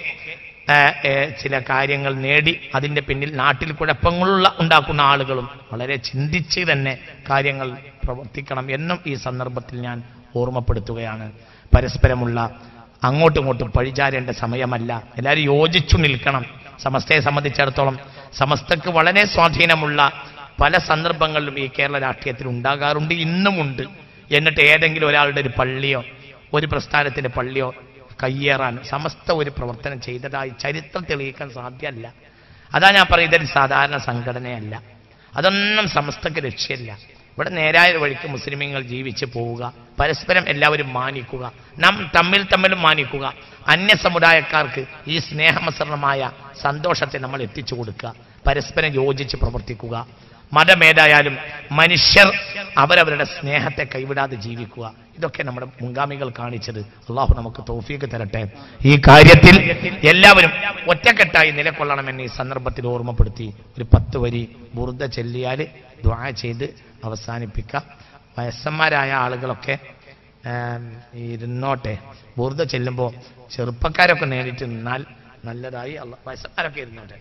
ചില കാര്യങ്ങൾ നേടി അതിൻ്റെ പിന്നിൽ നാട്ടിൽ കുഴപ്പങ്ങളുള്ള ഉണ്ടാക്കുന്ന ആളുകളും വളരെ ചിന്തിച്ച് തന്നെ കാര്യങ്ങൾ പ്രവർത്തിക്കണം എന്നും ഈ സന്ദർഭത്തിൽ ഞാൻ ഓർമ്മപ്പെടുത്തുകയാണ്. പരസ്പരമുള്ള അങ്ങോട്ടും ഇങ്ങോട്ടും പഴിചാരേണ്ട സമയമല്ല. എല്ലാവരും യോജിച്ചു നിൽക്കണം. സമസ്തയെ സംബന്ധിച്ചിടത്തോളം സമസ്തക്ക് വളരെ സ്വാധീനമുള്ള പല സന്ദർഭങ്ങളിലും ഈ കേരള രാഷ്ട്രീയത്തിൽ ഉണ്ടാകാറുണ്ട്, ഇന്നുമുണ്ട്. എന്നിട്ട് ഏതെങ്കിലും ഒരാളുടെ ഒരു പള്ളിയോ ഒരു പ്രസ്ഥാനത്തിന്റെ പള്ളിയോ കയ്യേറാൻ സമസ്ത ഒരു പ്രവർത്തനം ചെയ്തതായി ചരിത്രം തെളിയിക്കാൻ സാധ്യമല്ല. അതാ ഞാൻ പറയുന്നത്, ഇതൊരു സാധാരണ സംഘടനയല്ല. അതൊന്നും സമസ്തക്ക് രക്ഷയില്ല. ഇവിടെ നേരായ വഴിക്ക് മുസ്ലിമീങ്ങൾ ജീവിച്ച് പോവുക, പരസ്പരം എല്ലാവരും മാനിക്കുക, നാം തമ്മിലും മാനിക്കുക, അന്യ സമുദായക്കാർക്ക് ഈ സ്നേഹമസരണമായ സന്തോഷത്തെ നമ്മൾ എത്തിച്ചു കൊടുക്കുക, പരസ്പരം യോജിച്ച് പ്രവർത്തിക്കുക. മതമേതായാലും മനുഷ്യർ അവരവരുടെ സ്നേഹത്തെ കൈവിടാതെ ജീവിക്കുക. ഇതൊക്കെ നമ്മുടെ മുൻഗാമികൾ കാണിച്ചത്. അള്ളാഹു നമുക്ക് തൗഫീഖ് തരട്ടെ. ഈ കാര്യത്തിൽ എല്ലാവരും ഒറ്റക്കെട്ടായി നിലകൊള്ളണമെന്ന് ഈ സന്ദർഭത്തിൽ ഓർമ്മപ്പെടുത്തി ഒരു 10 വരി ബുർദ ചൊല്ലിയാൽ ദുആ ചെയ്ത് അവസാനിപ്പിക്കാം. വയസ്സന്മാരായ ആളുകളൊക്കെ ഇരുന്നോട്ടെ. ബുർദ ചെല്ലുമ്പോൾ ചെറുപ്പക്കാരൊക്കെ നേരിട്ട് നിന്നാൽ നല്ലതായി. വയസ്സന്മാരൊക്കെ ഇരുന്നോട്ടെ.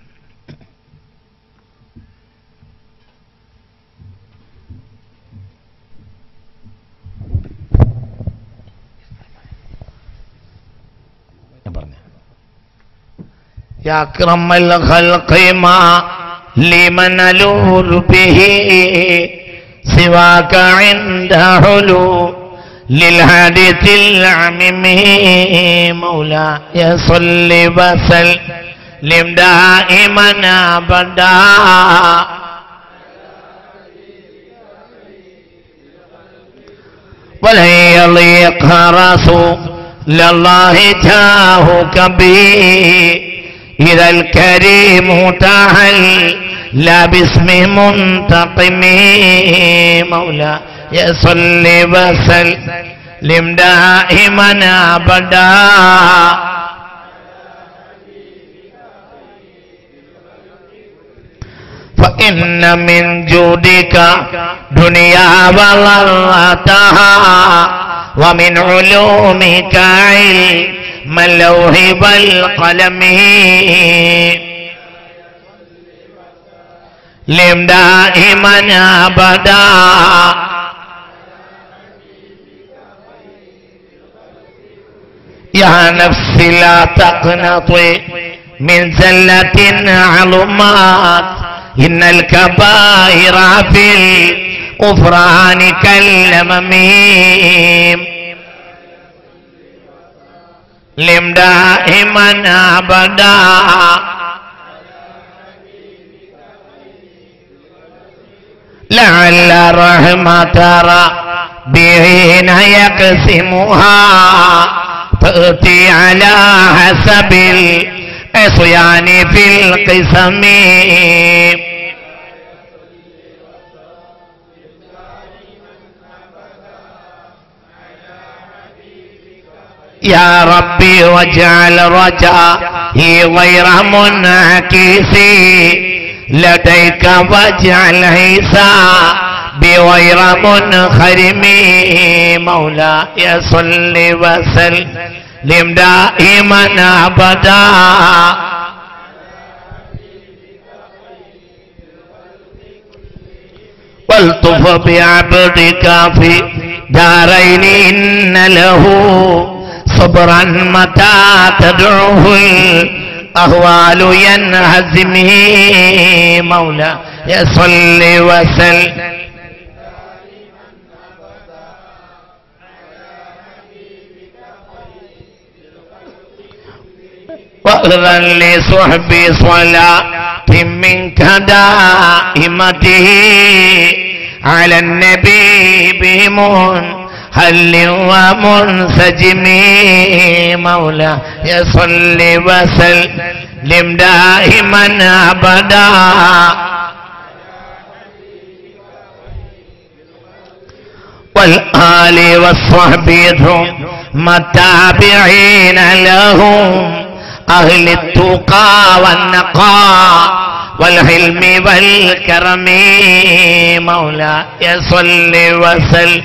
يا أكرم الخلق ما لمن ألوذ به سواك عند حلول للحديث العميم مولاي صل وسلم دائما أبدا ولن يليق رسول الله جاهك به إذا الكريم تعالى باسم منتقم مولاي صل وسلم دائما أبدا فإن من جودك دنيا وضرتها ومن علومك علم اللوح والقلم لم دائما أبدا يا نفسي لا تقنطي من زلة عظمات إن الكبائر في الغفران كالأمم لم دائما أبدا لعل رحمة ربنا يقسمها تأتي على حسب العصيان في القسم يا ربي واجعل رجائي غير منعكس لديك واجعل حسابي غير منخرم مولاي صل وسلم دائما ابدا والطف بعبدك في دارين إن له صبرا متى تدعوه الأهوال ينهزم مولاي صل وسلم واغفر لصحبي صلاة منك دائمته على النبي بمنهل ومنسجم مولاي صل وسلم دائما ابدا والآل والصحب ثم التابعين لهم أهل التقى والنقاء والحلم والكرم مولاي صل وسلم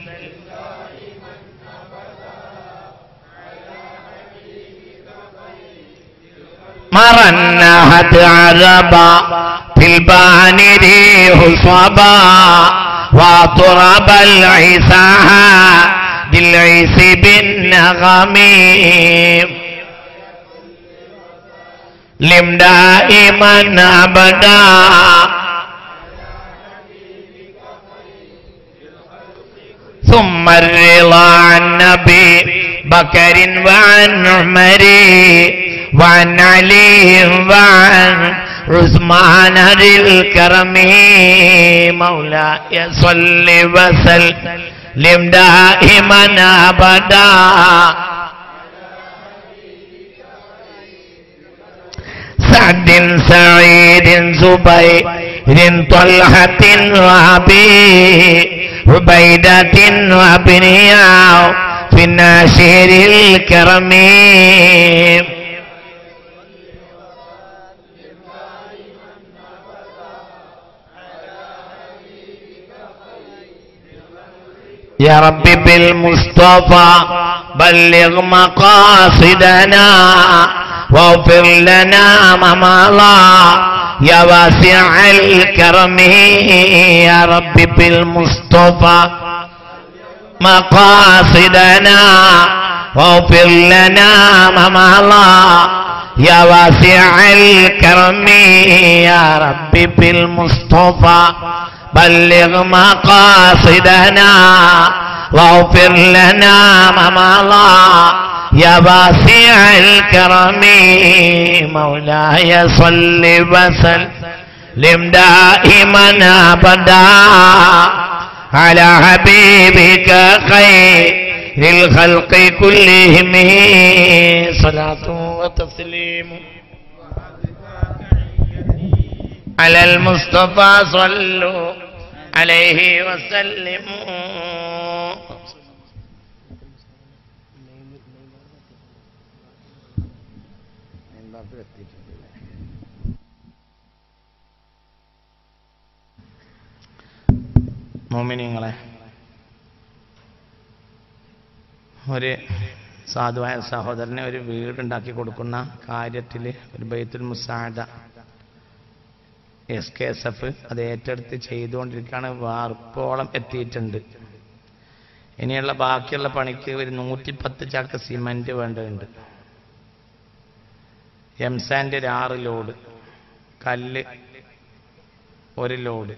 مرنهت عربا في البان ريح صبا وطرب العساها بالعيس بالنغم لم دائما ابدا ثم الرضا عن نبي بكر وعن عمر وعن علي وعن عثمان ذي الكرم مولاي صل وسلم دائما ابدا سعد سعيد زبير طلحة وأبي عبيدة وابنياء في الناشر الكرم يا رب بالمصطفى بلغ مقاصدنا واغفر لنا ما مضى يا واسع الكرم يا رب بالمصطفى مقاصدنا واغفر لنا ما مضى يا واسع الكرم يا رب بالمصطفى بلغ مقاصدنا واغفر لنا ما مضى يا واسع الكرم مولاي صل وسلم دائما ابدا على حبيبك خير الخلق كلهم صلاة وتسليم على المصطفى صلوا عليه وسلموا മോമിനിയങ്ങളെ, ഒരു സാധുവായ സഹോദരനെ ഒരു വീടുണ്ടാക്കി കൊടുക്കുന്ന കാര്യത്തിൽ ഒരു ബൈത്തുൽ മുസാഅദ SKSF അത് ഏറ്റെടുത്ത് ചെയ്തുകൊണ്ടിരിക്കുകയാണ്. വാർപ്പോളം എത്തിയിട്ടുണ്ട്. ഇനിയുള്ള ബാക്കിയുള്ള പണിക്ക് ഒരു 110 ചാക്ക് സിമന്റ് വേണ്ടതുണ്ട്. എംസാൻഡ് 6 ലോഡ്, കല്ല് 1 ലോഡ്,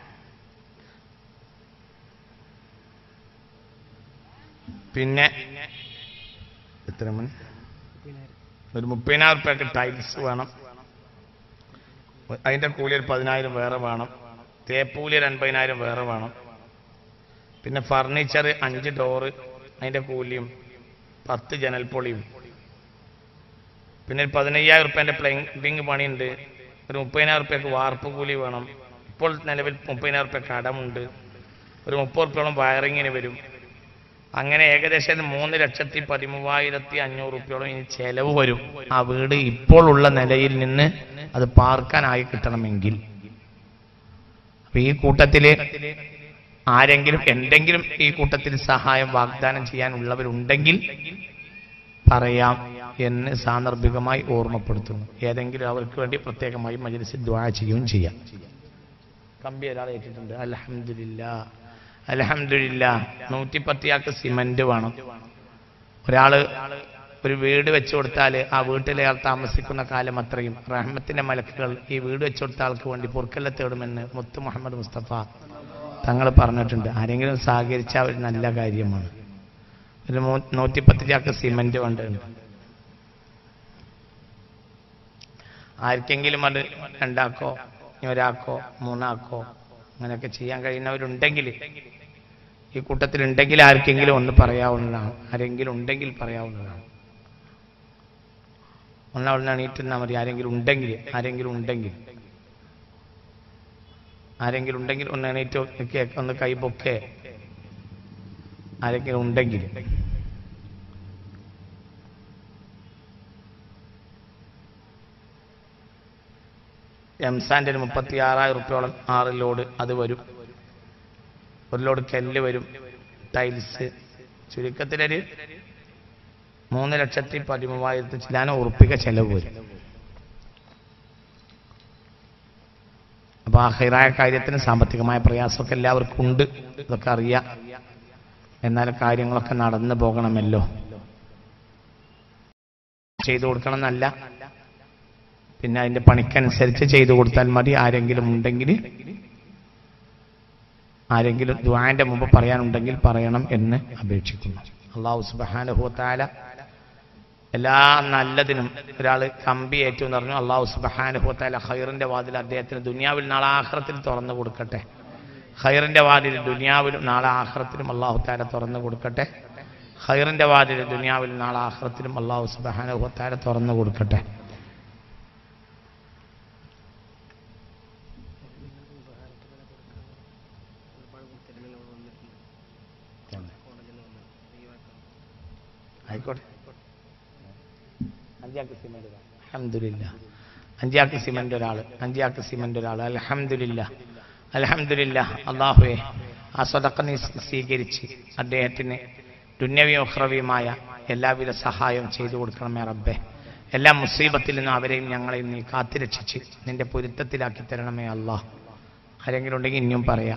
പിന്നെ എത്ര മണി ഒരു 30,000 റുപ്യക്ക് ടൈൽസ് വേണം. അതിൻ്റെ കൂലി ഒരു 10,000 വേറെ വേണം. തേപ്പൂലി ഒരു 50,000 വേറെ വേണം. പിന്നെ ഫർണിച്ചർ 5 ഡോറ് അതിൻ്റെ കൂലിയും 10 ജനൽപ്പൊളിയും, പിന്നെ ഒരു 15,000 റുപ്യൻ്റെ പ്ലംബിങ് പണിയുണ്ട്. ഒരു 30,000 റുപ്യക്ക് വാർപ്പ് കൂലി വേണം. ഇപ്പോൾ നിലവിൽ 30,000 റുപ്യ കടമുണ്ട്. ഒരു 30 റുപ്യോളം വയറിങ്ങിന് വരും. അങ്ങനെ ഏകദേശം 3,13,500 റുപ്യോളം ഇനി ചെലവ് വരും ആ വീട് ഇപ്പോൾ ഉള്ള നിലയിൽ നിന്ന് അത് പാർക്കാനായി കിട്ടണമെങ്കിൽ. അപ്പൊ ഈ കൂട്ടത്തില് ആരെങ്കിലും എന്തെങ്കിലും ഈ കൂട്ടത്തിൽ സഹായം വാഗ്ദാനം ചെയ്യാനുള്ളവരുണ്ടെങ്കിൽ പറയാം എന്ന് സാന്ദർഭികമായി ഓർമ്മപ്പെടുത്തുന്നു. ഏതെങ്കിലും അവർക്ക് വേണ്ടി പ്രത്യേകമായി മജ്‌ലിസിൽ ദുആ ചെയ്യുകയും ചെയ്യാം. കമ്പി ഒരാൾ ഏറ്റിട്ടുണ്ട്. അൽഹംദുലില്ലാ അൽഹംദുലില്ലാ. 110 സിമന്റ് വേണം. ഒരാള് ഒരു വീട് വെച്ചു കൊടുത്താൽ ആ വീട്ടിലെ ആൾ താമസിക്കുന്ന കാലം അത്രയും റഹ്മത്തിന്റെ മലക്കുകൾ ഈ വീട് വെച്ചു കൊടുത്ത ആൾക്ക് വേണ്ടി പൊറുക്കല്ല തേടുമെന്ന് മുത്ത് മുഹമ്മദ് മുസ്തഫ തങ്ങൾ പറഞ്ഞിട്ടുണ്ട്. ആരെങ്കിലും സഹകരിച്ചാൽ ഒരു നല്ല കാര്യമാണ്. ഒരു 110 സിമന്റ് വേണ്ടതുണ്ട്. ആർക്കെങ്കിലും അത് 2 ആക്കോ 1 ആക്കോ 3 ആക്കോ അങ്ങനെയൊക്കെ ചെയ്യാൻ കഴിയുന്നവരുണ്ടെങ്കിൽ ഈ കൂട്ടത്തിലുണ്ടെങ്കിൽ ആർക്കെങ്കിലും ഒന്ന് പറയാവുന്നതാണ്. ആരെങ്കിലും ഉണ്ടെങ്കിൽ പറയാവുന്നതാണ്. ഒന്നവിടെ എണീറ്റുന്നാൽ മതി. ആരെങ്കിലും ഉണ്ടെങ്കിൽ ഒന്ന് എണീറ്റ് ഒന്ന് കൈപൊക്കെ ആരെങ്കിലും ഉണ്ടെങ്കിൽ. എംസാൻ്റെ 36,000 റുപ്യോളം 6 ലോഡ് അത് വരും. 1 ലോഡ് കല്ല് വരും, ടൈൽസ്. ചുരുക്കത്തിലൊരു 3,13,000 ചില്ലാന ഉറുപ്പിക ചെലവ് വരും. അപ്പൊ ആ ഖൈറായ കാര്യത്തിന് സാമ്പത്തികമായ പ്രയാസമൊക്കെ എല്ലാവർക്കും ഉണ്ട്, ഇതൊക്കെ അറിയാം. എന്നാലും കാര്യങ്ങളൊക്കെ നടന്നു പോകണമല്ലോ. ചെയ്തു കൊടുക്കണം എന്നല്ല, പിന്നെ അതിന്റെ പണിക്കനുസരിച്ച് ചെയ്തു കൊടുത്താൽ മതി. ആരെങ്കിലും ഉണ്ടെങ്കിൽ ആരെങ്കിലും ദുആന്റെ മുമ്പ് പറയാനുണ്ടെങ്കിൽ പറയണം എന്ന് അപേക്ഷിക്കുന്നു. അല്ലാഹു സുബ്ഹാനഹു വ തആല എല്ലാ നല്ലതിനും ഒരാൾ കമ്പി ഏറ്റു എന്ന് പറഞ്ഞു. അല്ലാഹു സുബ്ഹാനഹു വ തആല ഖൈറിന്റെ വാതിൽ അദ്ദേഹത്തിന് ദുനിയാവിൽ നാളെ ആഖിറത്തിൽ തുറന്നു കൊടുക്കട്ടെ. ഖൈറിന്റെ വാതിൽ ദുനിയാവിലും നാളെ ആഖിറത്തിലും അല്ലാഹു തആല തുറന്നു കൊടുക്കട്ടെ. ഖൈറിന്റെ വാതിൽ ദുനിയാവിലും നാളെ ആഖിറത്തിലും അല്ലാഹു സുബ്ഹാനഹു വ തആല തുറന്നു കൊടുക്കട്ടെ. ആയിക്കോട്ടെ. 5 സിമന്റ് അൽഹംദുലില്ലാ. 5 സിമന്റ് ഒരാൾ, 5 സിമന്റ് ഒരാൾ. അൽഹംദുലില്ലാ അൽഹംദുലില്ലാ. അല്ലാഹുവേ, ആ സദഖ നീ സ്വീകരിച്ച് അദ്ദേഹത്തിന് ദുന്യവിയും ഉഖ്റവിയുമായ എല്ലാവിധ സഹായവും ചെയ്തു കൊടുക്കണമേ റബ്ബേ. എല്ലാ മുസീബത്തിൽ നിന്നും അവരെയും ഞങ്ങളെയും നീ കാത്തുരക്ഷിച്ച് നിന്റെ പൊരുത്തത്തിലാക്കി തരണമേ അല്ലാഹ്. ആരെങ്കിലും ഉണ്ടെങ്കിൽ ഇനിയും പറയാം.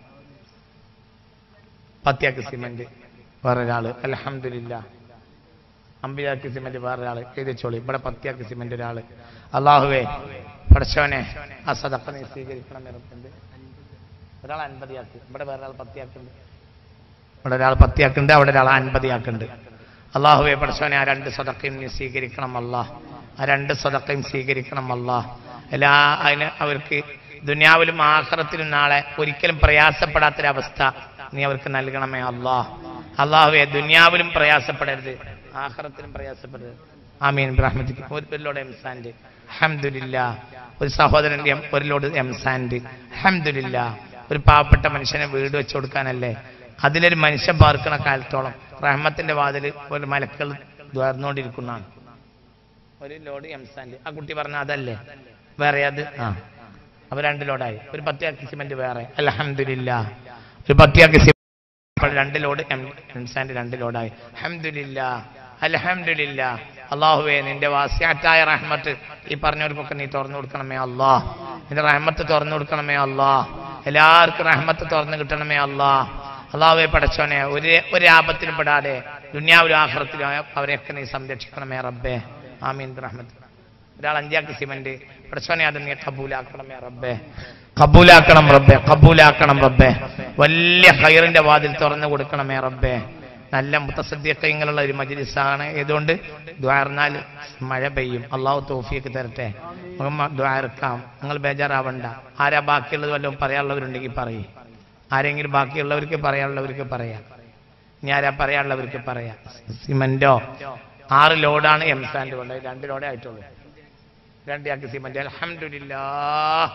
10 സിമന്റ് വേറൊരാള്. അൽഹംദുലില്ലാ. 50 സിമന്റ് വേറൊരാള്. എഴുതിച്ചോളി. ഇവിടെ 10 സിമന്റ് ഒരാള്. അല്ലാഹുവേ പടച്ചോനെ, ആ സദഖ നീ സ്വീകരിക്കണമേ റബ്ബേ. ഒരാൾ 50 ഇവിടെ വേറൊരാൾ 10 ഉണ്ട്. ഇവിടെ ഒരാൾ 10 ഉണ്ട്, അവിടെ ഒരാൾ 50 ഉണ്ട്. അല്ലാഹുവേ പടച്ചോനെ, ആ 2 സദഖയും നീ സ്വീകരിക്കണം അല്ലാഹ്. ആ 2 സദഖയും സ്വീകരിക്കണം അല്ലാഹ്. എല്ലാ അതിന് അവർക്ക് ദുനിയാവിലും ആഖിറത്തിലും നാളെ ഒരിക്കലും പ്രയാസപ്പെടാത്തൊരവസ്ഥ നീ അവർക്ക് നൽകണമേ അല്ലാഹ്. അല്ലാഹുവേ, ദുനിയാവിലും പ്രയാസപ്പെടരുത്, ആഖിറത്തിലും പ്രയാസപ്പെടരുത്. ആമീൻ റഹ്മത്തിക്ക്. ഒരു ലോഡ് എംസാൻഡ് അൽഹംദുലില്ലാ. ഒരു സഹോദരൻ 1 ലോഡ് എംസാൻഡ് അൽഹംദുലില്ലാ. ഒരു പാവപ്പെട്ട മനുഷ്യനെ വീട് വെച്ചു കൊടുക്കാനല്ലേ, അതിലൊരു മനുഷ്യൻ പാർക്കുന്ന കാലത്തോളം റഹ്മത്തിന്റെ വാതിൽ ഒരു മലക്കൾ തുറന്നുകൊണ്ടിരിക്കുന്നതാണ്. 1 ലോഡ് എംസാൻഡ്. ആ കുട്ടി പറഞ്ഞ അതല്ലേ വേറെ അത്? അപ്പൊ 2 ലോഡായി. ഒരു 10 സിമന്റ് വേറെ. അൽഹംദുലില്ലാ. ഒരു 10 സിമന്റ് 2 ലോഡ് എംസാൻഡ് 2 ലോഡായി. അൽഹംദുലില്ലാ അൽഹംദുലില്ലാ. അല്ലാഹുവേ, നിന്റെ വാസിഅത്തായ റഹ്മത്ത് ഈ പറഞ്ഞവർക്കൊക്കെ നീ തുറന്നു കൊടുക്കണമേ അല്ലാഹ്. നിന്റെ റഹ്മത്ത് തുറന്നു കൊടുക്കണമേ അല്ലാഹ്. എല്ലാവർക്കും റഹ്മത്ത് തുറന്നു കിട്ടണമേ അല്ലാഹ്. അല്ലാഹുവേ പടച്ചോനെ, ഒരു ആപത്തിലും പെടാതെ ദുനിയാവിലും ആഖിറത്തിലും അവരെയൊക്കെ നീ സംരക്ഷിക്കണമേ റബ്ബേ. ആമീൻ റഹ്മത്ത്. ഒരാൾ 5 സിമന്റ് പടച്ചോനെ, അത് നീ കബൂലാക്കണമേ റബ്ബേ. കബൂലാക്കണം റബ്ബേ, കബൂലാക്കണം റബ്ബേ. വലിയ ഖൈറിന്റെ വാതിൽ തുറന്നു കൊടുക്കണമേ റബ്ബേ. നല്ല മുത്തസദ്ദിഖീങ്ങളുള്ള ഒരു മജ്ലിസാണ്. ഇതുകൊണ്ട് ദുആർന്നാൽ മഴ പെയ്യും. അല്ലാഹു തൗഫീഖ് തരട്ടെ. നമുക്ക് ദുആർക്കാം. നിങ്ങൾ ബേജാറാവണ്ട. ആരാ ബാക്കിയുള്ളത് വല്ലതും പറയാനുള്ളവരുണ്ടെങ്കിൽ പറയും. ആരെങ്കിലും ബാക്കിയുള്ളവർക്ക് പറയാനുള്ളവർക്ക് പറയാം. ഇനി ആരാ പറയാനുള്ളവർക്ക് പറയാം. സിമന്റോ 6 ലോഡാണ് എംസാൻഡ് കൊണ്ട്. 2 ലോഡേ ആയിട്ടുള്ളൂ. 2 സിമന്റ്. അൽഹംദുലില്ലാ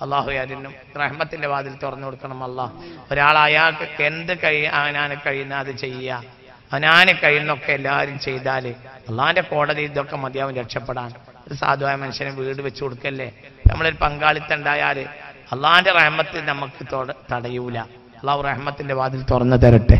അള്ളാഹു അതിനും റഹ്മത്തിന്റെ വാതിൽ തുറന്നു കൊടുക്കണം അല്ലാഹ്. ഒരാൾ അയാൾക്ക് എന്ത് അവനാണ് കഴിയുന്ന അത് ചെയ്യുക. അവനാന് കഴിയുന്നൊക്കെ എല്ലാവരും ചെയ്താൽ അള്ളാഹിന്റെ കോടതി ഇതൊക്കെ മതിയാവും രക്ഷപ്പെടാൻ. ഒരു സാധുവായ മനുഷ്യനെ വീട് വെച്ച് കൊടുക്കല്ലേ. നമ്മളൊരു പങ്കാളിത്തം ഉണ്ടായാൽ അള്ളാഹിന്റെ റഹ്മത്ത് നമുക്ക് തടയൂല. അള്ളാഹു റഹ്മത്തിന്റെ വാതിൽ തുറന്നു തരട്ടെ.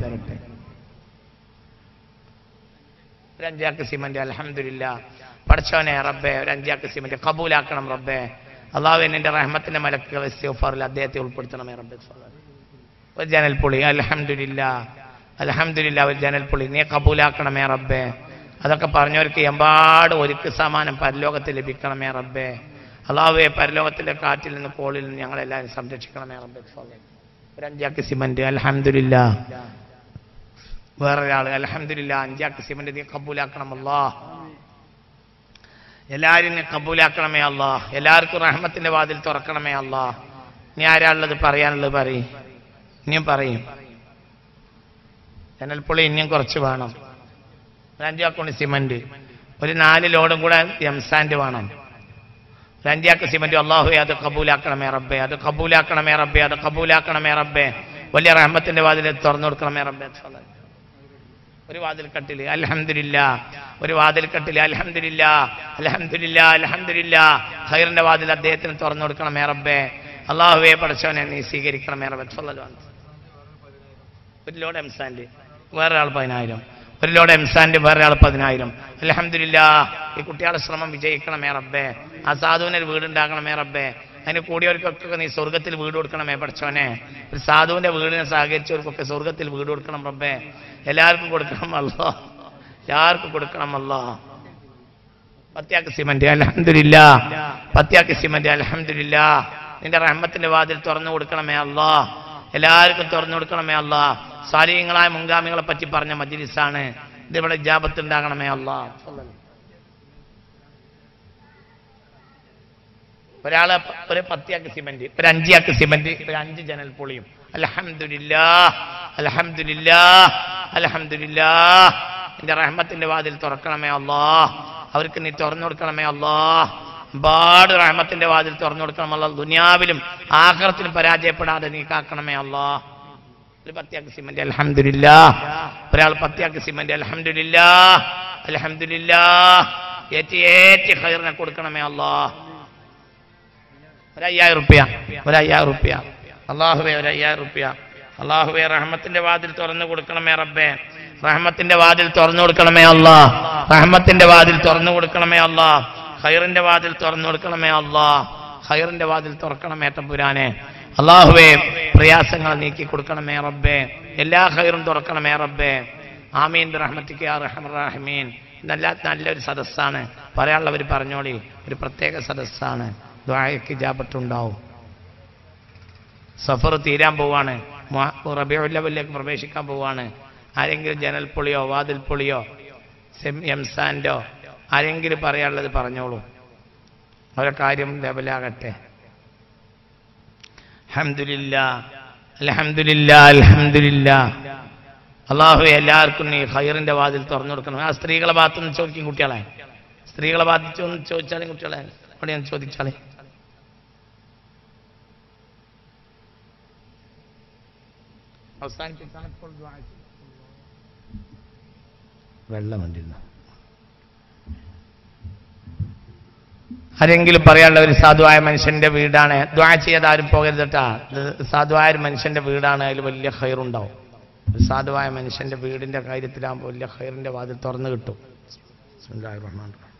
ഒരു 5 ചാക്ക് സിമന്റ് അൽഹംദുലില്ലാ. പടച്ചോനെ റബ്ബേ, ഒരു 5 ചാക്ക് സിമന്റ് കബൂലാക്കണം റബ്ബേ. അള്ളാഹു എന്നെ റഹ്മത്തിന്റെ മലക്കുകൾ ഇസ്തിഗ്ഫാറിൽ അദ്ദേഹത്തെ ഉൾപ്പെടുത്തണമേ റബ്ബേ. ഒരു ജനൽപുളി അൽഹംദുലില്ലാ, അൽഹംദുലില്ലാ, ഒരു ജനൽപുളി നീ കബൂലാക്കണമേ റബ്ബേ. അതൊക്കെ പറഞ്ഞവർക്ക് എമ്പാട് ഒരുക്ക് സമാനം പരലോകത്തിൽ ലഭിക്കണമേ റബ്ബേ. അള്ളാഹുവേ, പരലോകത്തിന്റെ കാറ്റിൽ നിന്ന് കോളിൽ നിന്ന് ഞങ്ങളെല്ലാവരും സംരക്ഷിക്കണമേ റബ്ബേ. ഒരു 5 ചാക്ക് സിമന്റ് അൽഹംദുലില്ലാ. വേറൊരാള് അൽഹംദുലില്ലാ 5 ചാക്ക് സിമന്റ് നീ കബൂലാക്കണം അല്ലാഹ്. എല്ലാവരും നീ കബൂലാക്കണമേ അല്ലാഹ്. എല്ലാവർക്കും റഹ്മത്തിന്റെ വാതിൽ തുറക്കണമേ അല്ലാഹ്. നീ ആരാളുള്ളത് പറയാനുള്ളത് പറയും. ഇനിയും പറയും. ജനൽപ്പുളി ഇനിയും കുറച്ച് വേണം. ഒരു 5 ചാക്ക് സിമന്റ്, ഒരു 4 ലോഡും കൂടെ എംസാൻഡ് വേണം. ഒരു 5 ചാക്ക് സിമന്റ് അല്ലാഹുവേ അത് കബൂലാക്കണമേ റബ്ബേ, അത് കബൂലാക്കണമേ റബ്ബേ, അത് കബൂലാക്കണമേ റബ്ബേ. വലിയ റഹ്മത്തിന്റെ വാതിൽ തുറന്നു കൊടുക്കണമേ റബ്ബേ. ഒരു വാതിൽ കട്ടില് അൽഹംദുലില്ലാ, ഒരു വാതിൽ കട്ടില് അൽഹംദുലില്ലാ, അൽഹംദുലില്ലാ, അൽഹംദുലില്ലാ. ഖൈറിന്റെ വാതിൽ അദ്ദേഹത്തിന് തുറന്നു കൊടുക്കണമേ റബ്ബേ. അല്ലാഹുവേ, പടച്ചവനെ നീ സ്വീകരിക്കണമേ റബ്ബേ. ഒരു ലോഡ് എംസാൻഡ് വേറൊരാൾ 10,000, ഒരു ലോഡ് എംസാൻഡ് വേറൊരാൾ 10,000. അൽഹംദുലില്ലാ. ഈ കുട്ടികളുടെ ശ്രമം വിജയിക്കണമേ റബ്ബേ. ആ സാധുവിന് ഒരു വീടുണ്ടാക്കണമേ റബ്ബേ. അതിന് കൂടിയവർക്കൊക്കെ നീ സ്വർഗത്തിൽ വീട് കൊടുക്കണമേ പടച്ചോനെ. ഒരു സാധുവിന്റെ വീടിനെ സഹകരിച്ചവർക്കൊക്കെ സ്വർഗത്തിൽ വീട് കൊടുക്കണം റബ്ബേ. എല്ലാവർക്കും കൊടുക്കണം അല്ലാഹ്, എല്ലാവർക്കും കൊടുക്കണം അല്ലാഹ്. 10 ചാക്ക് സിമന്റ് അൽഹംദുലില്ലാ, 10 ചാക്ക് സിമന്റ് അൽഹംദുലില്ലാ. നിന്റെ റഹ്മത്തിന്റെ വാതിൽ തുറന്നു കൊടുക്കണമേ അല്ലാഹ്. എല്ലാവർക്കും തുറന്നു കൊടുക്കണമേ അല്ലാഹ്. സാലിഹീങ്ങളായ മുൻഗാമികളെ പറ്റി പറഞ്ഞ മജ്ലിസാണ്. ഇതിവിടെ ഇജാബത്ത് ഉണ്ടാകണമേ അല്ലാഹ്. ഒരാള് ഒരു 10 ചാക്ക് സിമന്റ്, ഒരു 5 ചാക്ക് സിമന്റ്, ഒരു 5 ജനൽപൊളിയും. അൽഹംദുലില്ലാ, അൽഹംദുലില്ലാ, അൽഹംദുലില്ലാ. നിന്റെ റഹ്മത്തിന്റെ വാതിൽ തുറക്കണമേ അല്ലാഹ്. അവർക്ക് നീ തുറന്നു കൊടുക്കണമേ അല്ലാഹ്. ഒരുപാട് റഹ്മത്തിന്റെ വാതിൽ തുറന്നു കൊടുക്കണം അല്ലാഹ്. ദുനിയാവിലും ആഖിറത്തിലും പരാജയപ്പെടാതെ നീ കാക്കണമേ അല്ലാഹ്. ഒരു 10 ചാക്ക് സിമന്റ് അൽഹംദുലില്ലാ. ഒരാൾ 10 ചാക്ക് സിമന്റ് അൽഹംദുലില്ലാ, അൽഹംദുലില്ലാ. ഏറ്റി ഖൈറിനെ കൊടുക്കണമേ അല്ലാഹ്. ഒരു 5,000 റുപ്യ, ഒരു 5,000 റുപ്യ അല്ലാഹുവേ, ഒരു 5,000 റുപ്യ അല്ലാഹുവേ. റഹ്മത്തിന്റെ വാതിൽ തുറന്നു കൊടുക്കണമേ റബ്ബേ. റഹ്മത്തിന്റെ വാതിൽ തുറന്നു കൊടുക്കണമേ അല്ലാഹ്. റഹ്മത്തിന്റെ വാതിൽ തുറന്നു കൊടുക്കണമേ അല്ലാഹ്. ഖൈറിന്റെ വാതിൽ തുറന്നു കൊടുക്കണമേ അല്ലാഹ്. ഖൈറിന്റെ വാതിൽ തുറക്കണമേ തമ്പുരാനെ. അല്ലാഹുവേ, പ്രയാസങ്ങൾ നീക്കി കൊടുക്കണമേ റബ്ബേ. എല്ലാ ഖൈറും തുറക്കണമേ റബ്ബേ. ആമീൻ ബിറഹ്മതിക യാ അർഹമർ റഹീമീൻ. നല്ലൊരു സദസ്സാണ്. പറയാനുള്ളവർ പറഞ്ഞോളി. ഒരു പ്രത്യേക സദസ്സാണ്. ദുആയ്ക്ക് ഇജാബത്തുണ്ടാവും. സഫർ തീരാൻ പോവാണ്. റബീഉൽ അവ്വലിലേക്ക് പ്രവേശിക്കാൻ പോവാണ്. ആരെങ്കിലും ജനൽപ്പൊളിയോ വാതിൽപ്പൊളിയോ എംസാൻഡോ ആരെങ്കിലും പറയാനുള്ളത് പറഞ്ഞോളൂ. അവരുടെ കാര്യം ലെവലാകട്ടെ. അൽഹംദുലില്ലാ, അൽഹംദുലില്ലാ, അൽഹംദുലില്ലാ. അല്ലാഹു എല്ലാവർക്കും നീ ഖൈറിന്റെ വാതിൽ തുറന്നു കൊടുക്കണം. ആ സ്ത്രീകളെ ഭാഗത്തുനിന്ന് ചോദിക്കും കുട്ടികളെ, സ്ത്രീകളെ ഭാഗത്ത് ചോദിച്ചാലേ കുട്ടികളെ അവിടെ ഞാൻ ചോദിച്ചാലേ. വെള്ളമുണ്ടിരുന്നു. ആരെങ്കിലും പറയാനുള്ള ഒരു സാധുവായ മനുഷ്യന്റെ വീടാണ്. ദുആ ചെയ്യാതെ ആരും പോകരുതട്ടാ. സാധുവായ ഒരു മനുഷ്യന്റെ വീടാണ്, അതിൽ വലിയ ഖൈറുണ്ടാവും. ഒരു സാധുവായ മനുഷ്യന്റെ വീടിന്റെ കാര്യത്തിലാകുമ്പോൾ വലിയ ഖൈറിന്റെ വാതിൽ തുറന്നു കിട്ടും. ബിസ്മില്ലാഹിർ റഹ്മാനിർ റഹീം.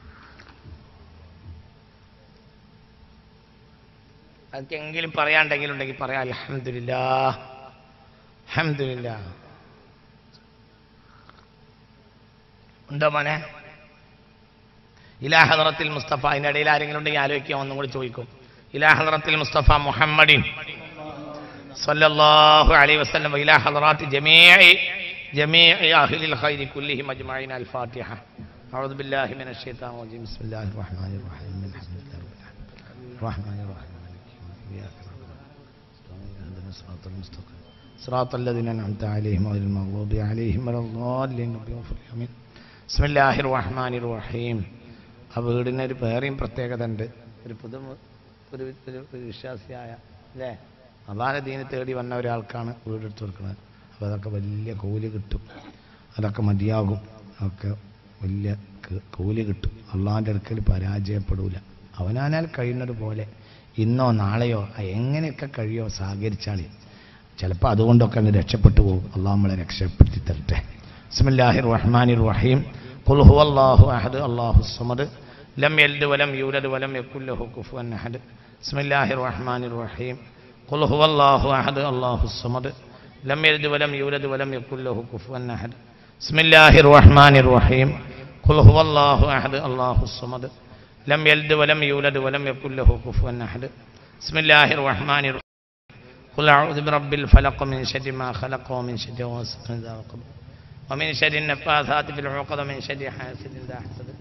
അതൊക്കെങ്കിലും പറയാണ്ടെങ്കിലും ഉണ്ടെങ്കിൽ പറയാം. അൽഹംദുലില്ലാ, അൽഹംദുലില്ലാ. ഉണ്ടോ മോനെ? ഇലാ ഹദറത്തിൽ മുസ്തഫ. അതിനിടയിൽ ആരെങ്കിലും ഉണ്ടെങ്കിൽ ആലോചിക്കാം, ഒന്നും കൂടി ചോദിക്കും. ഇലാ ഹദറത്തിൽ മുസ്തഫ മുഹമ്മദിൻ സല്ലല്ലാഹു അലൈഹി വസല്ലം ഇലാ ഹദറാത്തി ജമീഇ അഹ്ലിൽ ഖൈരി കുല്ലിഹിം അജ്മഈൻ. അൽ ഫാത്തിഹ. അഊദു ബില്ലാഹി മിനശ് ശൈത്താനിർ റജീം. ബിസ്മില്ലാഹിർ റഹ്മാനിർ റഹീം. അൽഹംദുലില്ലാഹി റഹ്മാനിർ റഹീം. സിറാത്തൽ ലദീന അൻഅംത അലൈഹിം ഗൈറിൽ മഗ്ദൂബി അലൈഹിം വലദ്ദാലിൻ. ബിസ്മില്ലാഹിർ റഹ്മാനിർ റഹീം. ആ വീടിന് ഒരു വേറെയും പ്രത്യേകത ഉണ്ട്. ഒരു ഒരു വിശ്വാസിയായ അല്ലേ അള്ളാഹുവിന്റെ ദീനെ തേടി വന്ന ഒരാൾക്കാണ് വീടെടുത്ത് കൊടുക്കുന്നത്. അപ്പോൾ അതൊക്കെ വലിയ കൂലി കിട്ടും, അതൊക്കെ മതിയാകും, അതൊക്കെ വലിയ കൂലി കിട്ടും. അള്ളാഹിൻ്റെ അടുക്കൽ പരാജയപ്പെടൂല. അവനാനാൽ കഴിയുന്നത് പോലെ ഇന്നോ നാളെയോ എങ്ങനെയൊക്കെ കഴിയോ സഹകരിച്ചാൽ ചിലപ്പോൾ അതുകൊണ്ടൊക്കെ അങ്ങ് രക്ഷപ്പെട്ടു പോകും. അള്ളാഹു നമ്മളെ രക്ഷപ്പെടുത്തി തരട്ടെ. ബിസ്മില്ലാഹിർ റഹ്മാനിർ റഹീം. ഖുൽ ഹുവല്ലാഹു അഹദ് അല്ലാഹുസ് സമദ് ലം യൽദ് വലം യൂലദ് വലം യകുൽ ലഹു കുഫുവൻ അഹദ്. ബിസ്മില്ലാഹിർ റഹ്മാനിർ റഹീം. ഖുൽ ഹുവല്ലാഹു അഹദ് അല്ലാഹുസ് സമദ് ലം യൽദ് വലം യൂലദ് വലം യകുൽ ലഹു കുഫുവൻ അഹദ്. ബിസ്മില്ലാഹിർ റഹ്മാനിർ റഹീം. ഖുൽ ഹുവല്ലാഹു അഹദ് അല്ലാഹുസ് സമദ് ലം യൽദ് വലം യൂലദ് വലം യകുൽ ലഹു കുഫുവൻ അഹദ്. ബിസ്മില്ലാഹിർ റഹ്മാനിർ റഹീം. ഖുൽ അഊദു ബിറബ്ബിൽ ഫലഖ് മിൻ ശർരി മാ ഖലഖ വമിൻ ശർരി ഗാസിഖിൻ ഇദാ വഖബ വമിൻ ശർരി നഫാസാതി ഫിൽ ഉഖദ വമിൻ ശർരി ഹാസിദിൻ ഇദാ ഹസദ.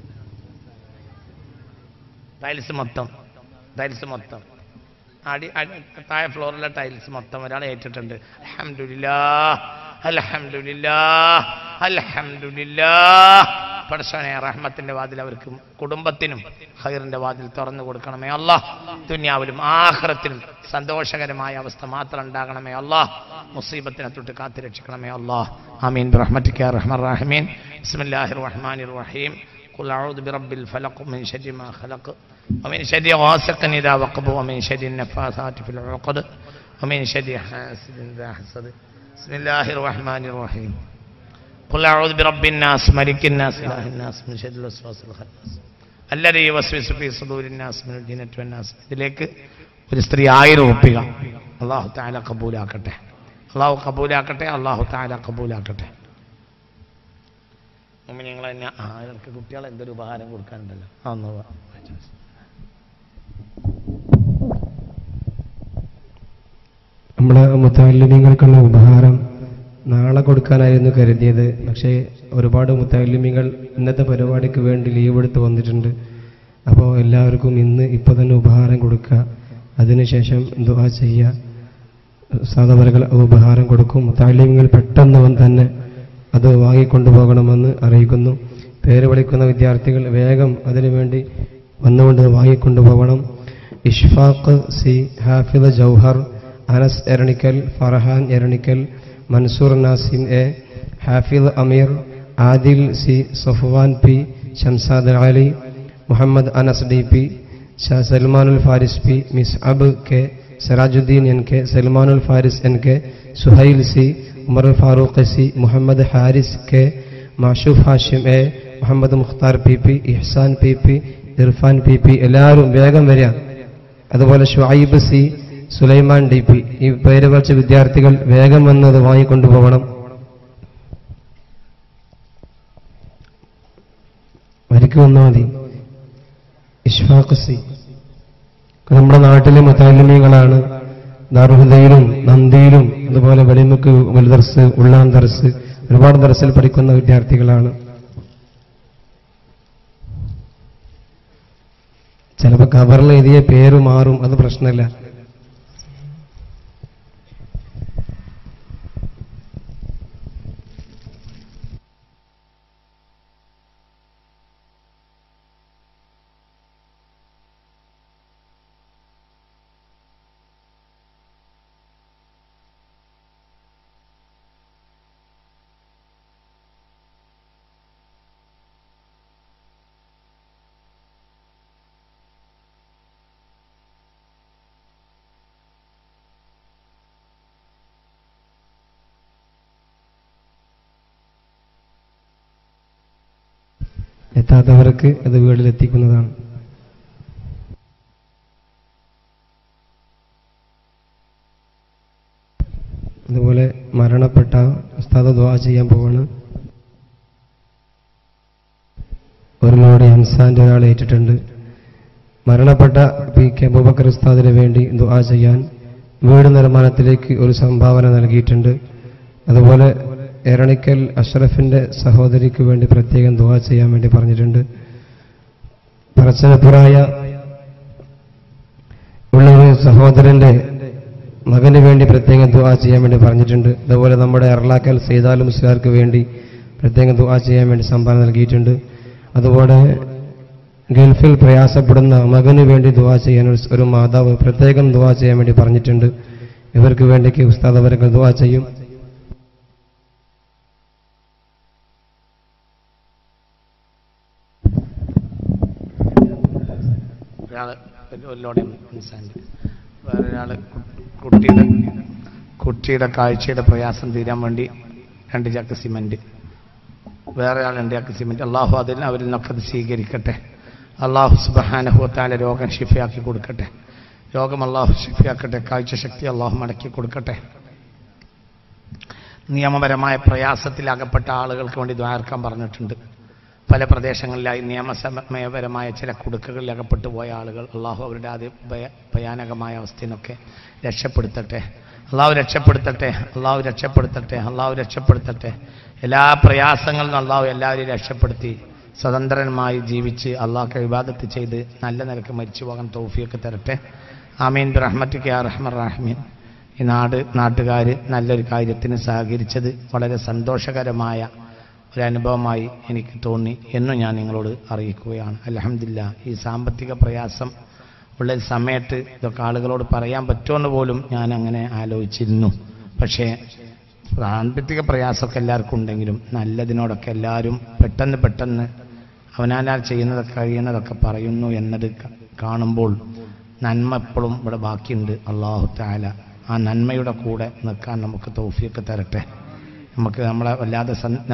ടൈൽസ് മൊത്തം താഴെ ഫ്ലോറിലെ ടൈൽസ് മൊത്തം ഒരാൾ ഏറ്റിട്ടുണ്ട്. അൽഹംദുലില്ലാഹ് അൽഹംദുലില്ലാഹ് അൽഹംദുലില്ലാഹ്. പടച്ചോനെ റഹ്മത്തിന്റെ വാതിൽ അവർക്കും കുടുംബത്തിനും ഖൈറിന്റെ വാതിൽ തുറന്നു കൊടുക്കണമേ അല്ലാഹ്. ദുനിയാവിലും ആഖിറത്തിലും സന്തോഷകരമായ അവസ്ഥ മാത്രം ഉണ്ടാകണമേ അല്ലാഹ്. മുസീബത്തിനെ തൊട്ട് കാത്തു രക്ഷിക്കണമേ അല്ലാഹ്. ആമീൻ ബിറഹ്മതിക യാ അർഹമർ റഹീമീൻ. ബിസ്മില്ലാഹിർ റഹ്മാനിർ റഹീം. ഖുൽ അഊദു ബിറബ്ബിൽ ഫലഖ് മിൻ ശർരി മാ ഖലഖ് വമിൻ ശർരി ഗാസിഖിൻ ഇദാ വഖബ വമിൻ ശർരി നഫാസാതി ഫിൽ ഉഖദ വമിൻ ശർരി ഹാസിദിൻ ഇദാ ഹസദ. ബിസ്മില്ലാഹിർ റഹ്മാനിർ റഹീം. ഖുൽ അഊദു ബിറബ്ബിൻ നാസ് മലിക്കിൻ നാസ് ഇലാഹിൻ നാസ് മിൻ ശർരിൽ വസ്വാസിൽ ഖന്നാസ് അല്ലദീ യുവസ്വിസു ഫീ സുദൂരിൻ നാസ് മിനൽ ജിന്നത്തി വൻ നാസ്. ഇതിലേക്ക് ഒരു സ്ത്രീ 1000 ഉറുപ്പിക അല്ലാഹു തആല കബൂലാക്കട്ടെ. അല്ലാഹു തആല കബൂലാക്കട്ടെ. നിങ്ങൾ തന്നെ അവർക്ക് കുട്ടികളെ എന്തൊരു ഉപഹാരം കൊടുക്കാനുണ്ടല്ലോ. നമ്മളെ മുത്തഅല്ലിമീങ്ങൾക്കുള്ള ഉപഹാരം നാളെ കൊടുക്കാനായിരുന്നു കരുതിയത്. പക്ഷേ ഒരുപാട് മുത്തഅല്ലിമീങ്ങൾ ഇന്നത്തെ പരിപാടിക്ക് വേണ്ടി ലീവ് എടുത്ത് വന്നിട്ടുണ്ട്. അപ്പോൾ എല്ലാവർക്കും ഇപ്പോൾ തന്നെ ഉപഹാരം കൊടുക്കുക, അതിനുശേഷം ദുആ ചെയ്യുക. സാധവരകൾ ഉപഹാരം കൊടുക്കും. മുത്തഅല്ലിമീങ്ങൾ പെട്ടെന്ന് തന്നെ അത് വാങ്ങിക്കൊണ്ടുപോകണമെന്ന് അറിയിക്കുന്നു. പേര് വിളിക്കുന്ന വിദ്യാർത്ഥികൾ വേഗം അതിനുവേണ്ടി വന്നുകൊണ്ട് വാങ്ങിക്കൊണ്ടുപോകണം. Ishfaq C, Hafid Jauhar, Anas Eranikkal, Farhan Eranikkal, Mansoor Nasim A, Hafid Ameer, Adil C, Safwan P, Shamsad Ali, Muhammad Anas D P, Salmanul Faris P, Misab K, Sirajuddin N K, Salmanul Faris N K, Suhail C, Umar Farooq C, Muhammad Haris K, Mashoof Hashim A, Muhammad Mukhtar P P, Ihsan P P, Irfan P P. എല്ലാവരും വേഗം വരിക. അതുപോലെ Shuaib C, Sulaiman D P. ഈ പേര് വിളിച്ച വിദ്യാർത്ഥികൾ വേഗം വന്ന് അത് വാങ്ങിക്കൊണ്ടുപോകണം. വരിക്ക് വന്നാൽ മതി. ഇഷ്ഫാഖ് സി നമ്മുടെ നാട്ടിലെ മുത്തഅല്ലിമീങ്ങളാണ്. ദാറുൽഹുദയിലും നന്ദിയിലും അതുപോലെ വെളിമുക്ക് വലുദർസ്, ഉള്ളാൻ ദർസ്, ഒരുപാട് ദർസിൽ പഠിക്കുന്ന വിദ്യാർത്ഥികളാണ്. ചിലപ്പോൾ കവറിൽ എഴുതിയ പേര് മാറും, അത് പ്രശ്നമില്ല. എത്താത്തവർക്ക് അത് വീട്ടിലെത്തിക്കുന്നതാണ്. അതുപോലെ മരണപ്പെട്ട ഉസ്താദ് ദുആ ചെയ്യാൻ പോവാണ്. ഒരു ലോഡ് ഹംസാന്റെ ഒരാൾ ഏറ്റിട്ടുണ്ട്. മരണപ്പെട്ട പി കെ അബൂബക്കർ ഉസ്താദിന് വേണ്ടി ദുആ ചെയ്യാൻ വീട് നിർമ്മാണത്തിലേക്ക് ഒരു സംഭാവന നൽകിയിട്ടുണ്ട്. അതുപോലെ എരണിക്കൽ അഷ്റഫിന്റെ സഹോദരിക്ക് വേണ്ടി പ്രത്യേകം ദുആ ചെയ്യാൻ വേണ്ടി പറഞ്ഞിട്ടുണ്ട്. പറച്ചനപ്പുറായ ഉള്ള ഒരു സഹോദരന്റെ മകന് വേണ്ടി പ്രത്യേകം ദുആ ചെയ്യാൻ വേണ്ടി പറഞ്ഞിട്ടുണ്ട്. അതുപോലെ നമ്മുടെ എറളാക്കൽ സൈദാൽ മുസ്ലിയാർക്ക് വേണ്ടി പ്രത്യേകം ദുആ ചെയ്യാൻ വേണ്ടി സംഭാവന നൽകിയിട്ടുണ്ട്. അതുപോലെ ഗൾഫിൽ പ്രയാസപ്പെടുന്ന മകന് വേണ്ടി ദുആ ചെയ്യാൻ ഒരു മാതാവ് പ്രത്യേകം ദുആ ചെയ്യാൻ വേണ്ടി പറഞ്ഞിട്ടുണ്ട്. ഇവർക്ക് വേണ്ടിക്ക് ഉസ്താദ് അവർക്ക് ദുആ ചെയ്യും. വേറൊരാൾ കുട്ടിയുടെ കാഴ്ചയുടെ പ്രയാസം തീരാൻ വേണ്ടി 2 ചാക്ക് സിമന്റ്, വേറെ ആൾ 2 ചാക്ക് സിമന്റ്. അള്ളാഹു അതിൽ അവരിൽ നിന്നൊക്കെ അത് സ്വീകരിക്കട്ടെ. അള്ളാഹു സുബ്ഹാനഹു വ തആല രോഗം ശിഫയാക്കി കൊടുക്കട്ടെ. രോഗം അള്ളാഹു ശിഫയാക്കട്ടെ. കാഴ്ചശക്തി അള്ളാഹു മടക്കി കൊടുക്കട്ടെ. നിയമപരമായ പ്രയാസത്തിലകപ്പെട്ട ആളുകൾക്ക് വേണ്ടി ദ്വാരക്കാൻ പറഞ്ഞിട്ടുണ്ട്. പല പ്രദേശങ്ങളിലായി നിയമപരമായ ചില കുടുക്കുകളിൽ അകപ്പെട്ടു പോയ ആളുകൾ അള്ളാഹു അവരുടെ ആദ്യ ഭയാനകമായ അവസ്ഥയിൽ നിന്നൊക്കെ രക്ഷപ്പെടുത്തട്ടെ. അള്ളാഹു രക്ഷപ്പെടുത്തട്ടെ. അള്ളാഹു രക്ഷപ്പെടുത്തട്ടെ. അള്ളാഹു രക്ഷപ്പെടുത്തട്ടെ. എല്ലാ പ്രയാസങ്ങളിൽ നിന്നും അള്ളാഹു എല്ലാവരെയും രക്ഷപ്പെടുത്തി സ്വതന്ത്രന്മായി ജീവിച്ച് അള്ളാഹ്ക്ക് ഇബാദത്ത് ചെയ്ത് നല്ല നിലക്ക് മരിച്ചു പോകാൻ തൗഫീഖ് തരട്ടെ. ആമീൻ ബിറഹ്മതിക യാ അർഹമർ റഹീമീൻ. ഈ നാട്ടുകാർ നല്ലൊരു കാര്യത്തിന് സഹകരിച്ചത് വളരെ സന്തോഷകരമായ ഒരു അനുഭവമായി എനിക്ക് തോന്നി എന്നും ഞാൻ നിങ്ങളോട് അറിയിക്കുകയാണ്. അൽഹംദുലില്ലാ. ഈ സാമ്പത്തിക പ്രയാസം ഉള്ള സമയത്ത് ഇതൊക്കെ ആളുകളോട് പറയാൻ പറ്റുമെന്ന് പോലും ഞാൻ അങ്ങനെ ആലോചിച്ചിരുന്നു. പക്ഷേ സാമ്പത്തിക പ്രയാസമൊക്കെ എല്ലാവർക്കും ഉണ്ടെങ്കിലും നല്ലതിനോടൊക്കെ എല്ലാവരും പെട്ടെന്ന് അവനാനാൽ ചെയ്യുന്നതൊക്കെ കഴിയുന്നതൊക്കെ പറയുന്നു എന്നത് കാണുമ്പോൾ നന്മ എപ്പോഴും ഇവിടെ ബാക്കിയുണ്ട്. അല്ലാഹു തആല ആ നന്മയുടെ കൂടെ നിൽക്കാൻ നമുക്ക് തൗഫീഖ് തരട്ടെ. നമുക്ക് നമ്മളെ വല്ലാതെ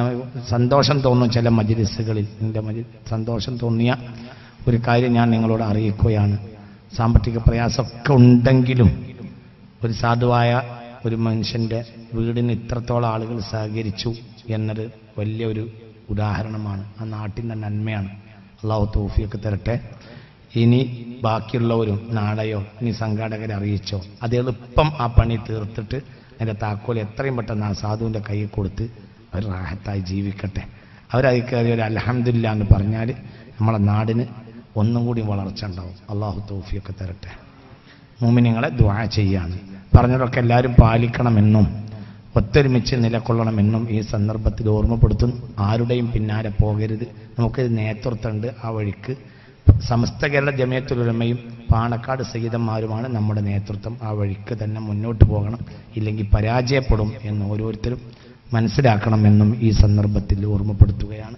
സന്തോഷം തോന്നും ചില മജ്ലിസുകളിൽ. എൻ്റെ സന്തോഷം തോന്നിയ ഒരു കാര്യം ഞാൻ നിങ്ങളോട് അറിയിക്കുകയാണ്. സാമ്പത്തിക പ്രയാസമൊക്കെ ഉണ്ടെങ്കിലും ഒരു സാധുവായ ഒരു മനുഷ്യൻ്റെ വീടിന് ഇത്രത്തോളം ആളുകൾ സഹകരിച്ചു എന്നത് വലിയൊരു ഉദാഹരണമാണ്. ആ നാട്ടിൻ്റെ നന്മയാണ്. അള്ളാഹു തൗഫീഖ് തരട്ടെ. ഇനി ബാക്കിയുള്ളവരും നാളെയോ ഇനി സംഘാടകരെ അറിയിച്ചോ അത് എളുപ്പം ആ പണി തീർത്തിട്ട് അതിൻ്റെ താക്കോൽ എത്രയും പെട്ടെന്ന് ആ സാധുവിൻ്റെ കയ്യിൽ കൊടുത്ത് അവർ റാഹത്തായി ജീവിക്കട്ടെ. അവരതിൽ കയറി ഒരു അൽഹംദുലില്ലാ എന്ന് പറഞ്ഞാൽ നമ്മളെ നാടിന് ഒന്നും കൂടി വളർച്ച ഉണ്ടാവും. അള്ളാഹു തൗഫീഖ് തരട്ടെ. മുഅ്മിനീങ്ങളെ ദുആ ചെയ്യാണ്. പറഞ്ഞതൊക്കെ എല്ലാവരും പാലിക്കണമെന്നും ഒത്തൊരുമിച്ച് നിലകൊള്ളണമെന്നും ഈ സന്ദർഭത്തിൽ ഓർമ്മപ്പെടുത്തുന്നു. ആരുടെയും പിന്നാലെ പോകരുത്. നമുക്കൊരു നേതൃത്വമുണ്ട്. ആ വഴിക്ക് സമസ്ത കേരള ജമിയത്തുൽ ഉലമയും പാണക്കാട് സയ്യിദന്മാരുമാണ് നമ്മുടെ നേതൃത്വം. ആ വഴിക്ക് തന്നെ മുന്നോട്ട് പോകണം. ഇല്ലെങ്കിൽ പരാജയപ്പെടും എന്ന് ഓരോരുത്തരും മനസ്സിലാക്കണമെന്നും ഈ സന്ദർഭത്തിൽ ഓർമ്മപ്പെടുത്തുകയാണ്.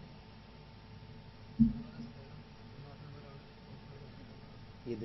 ഇത്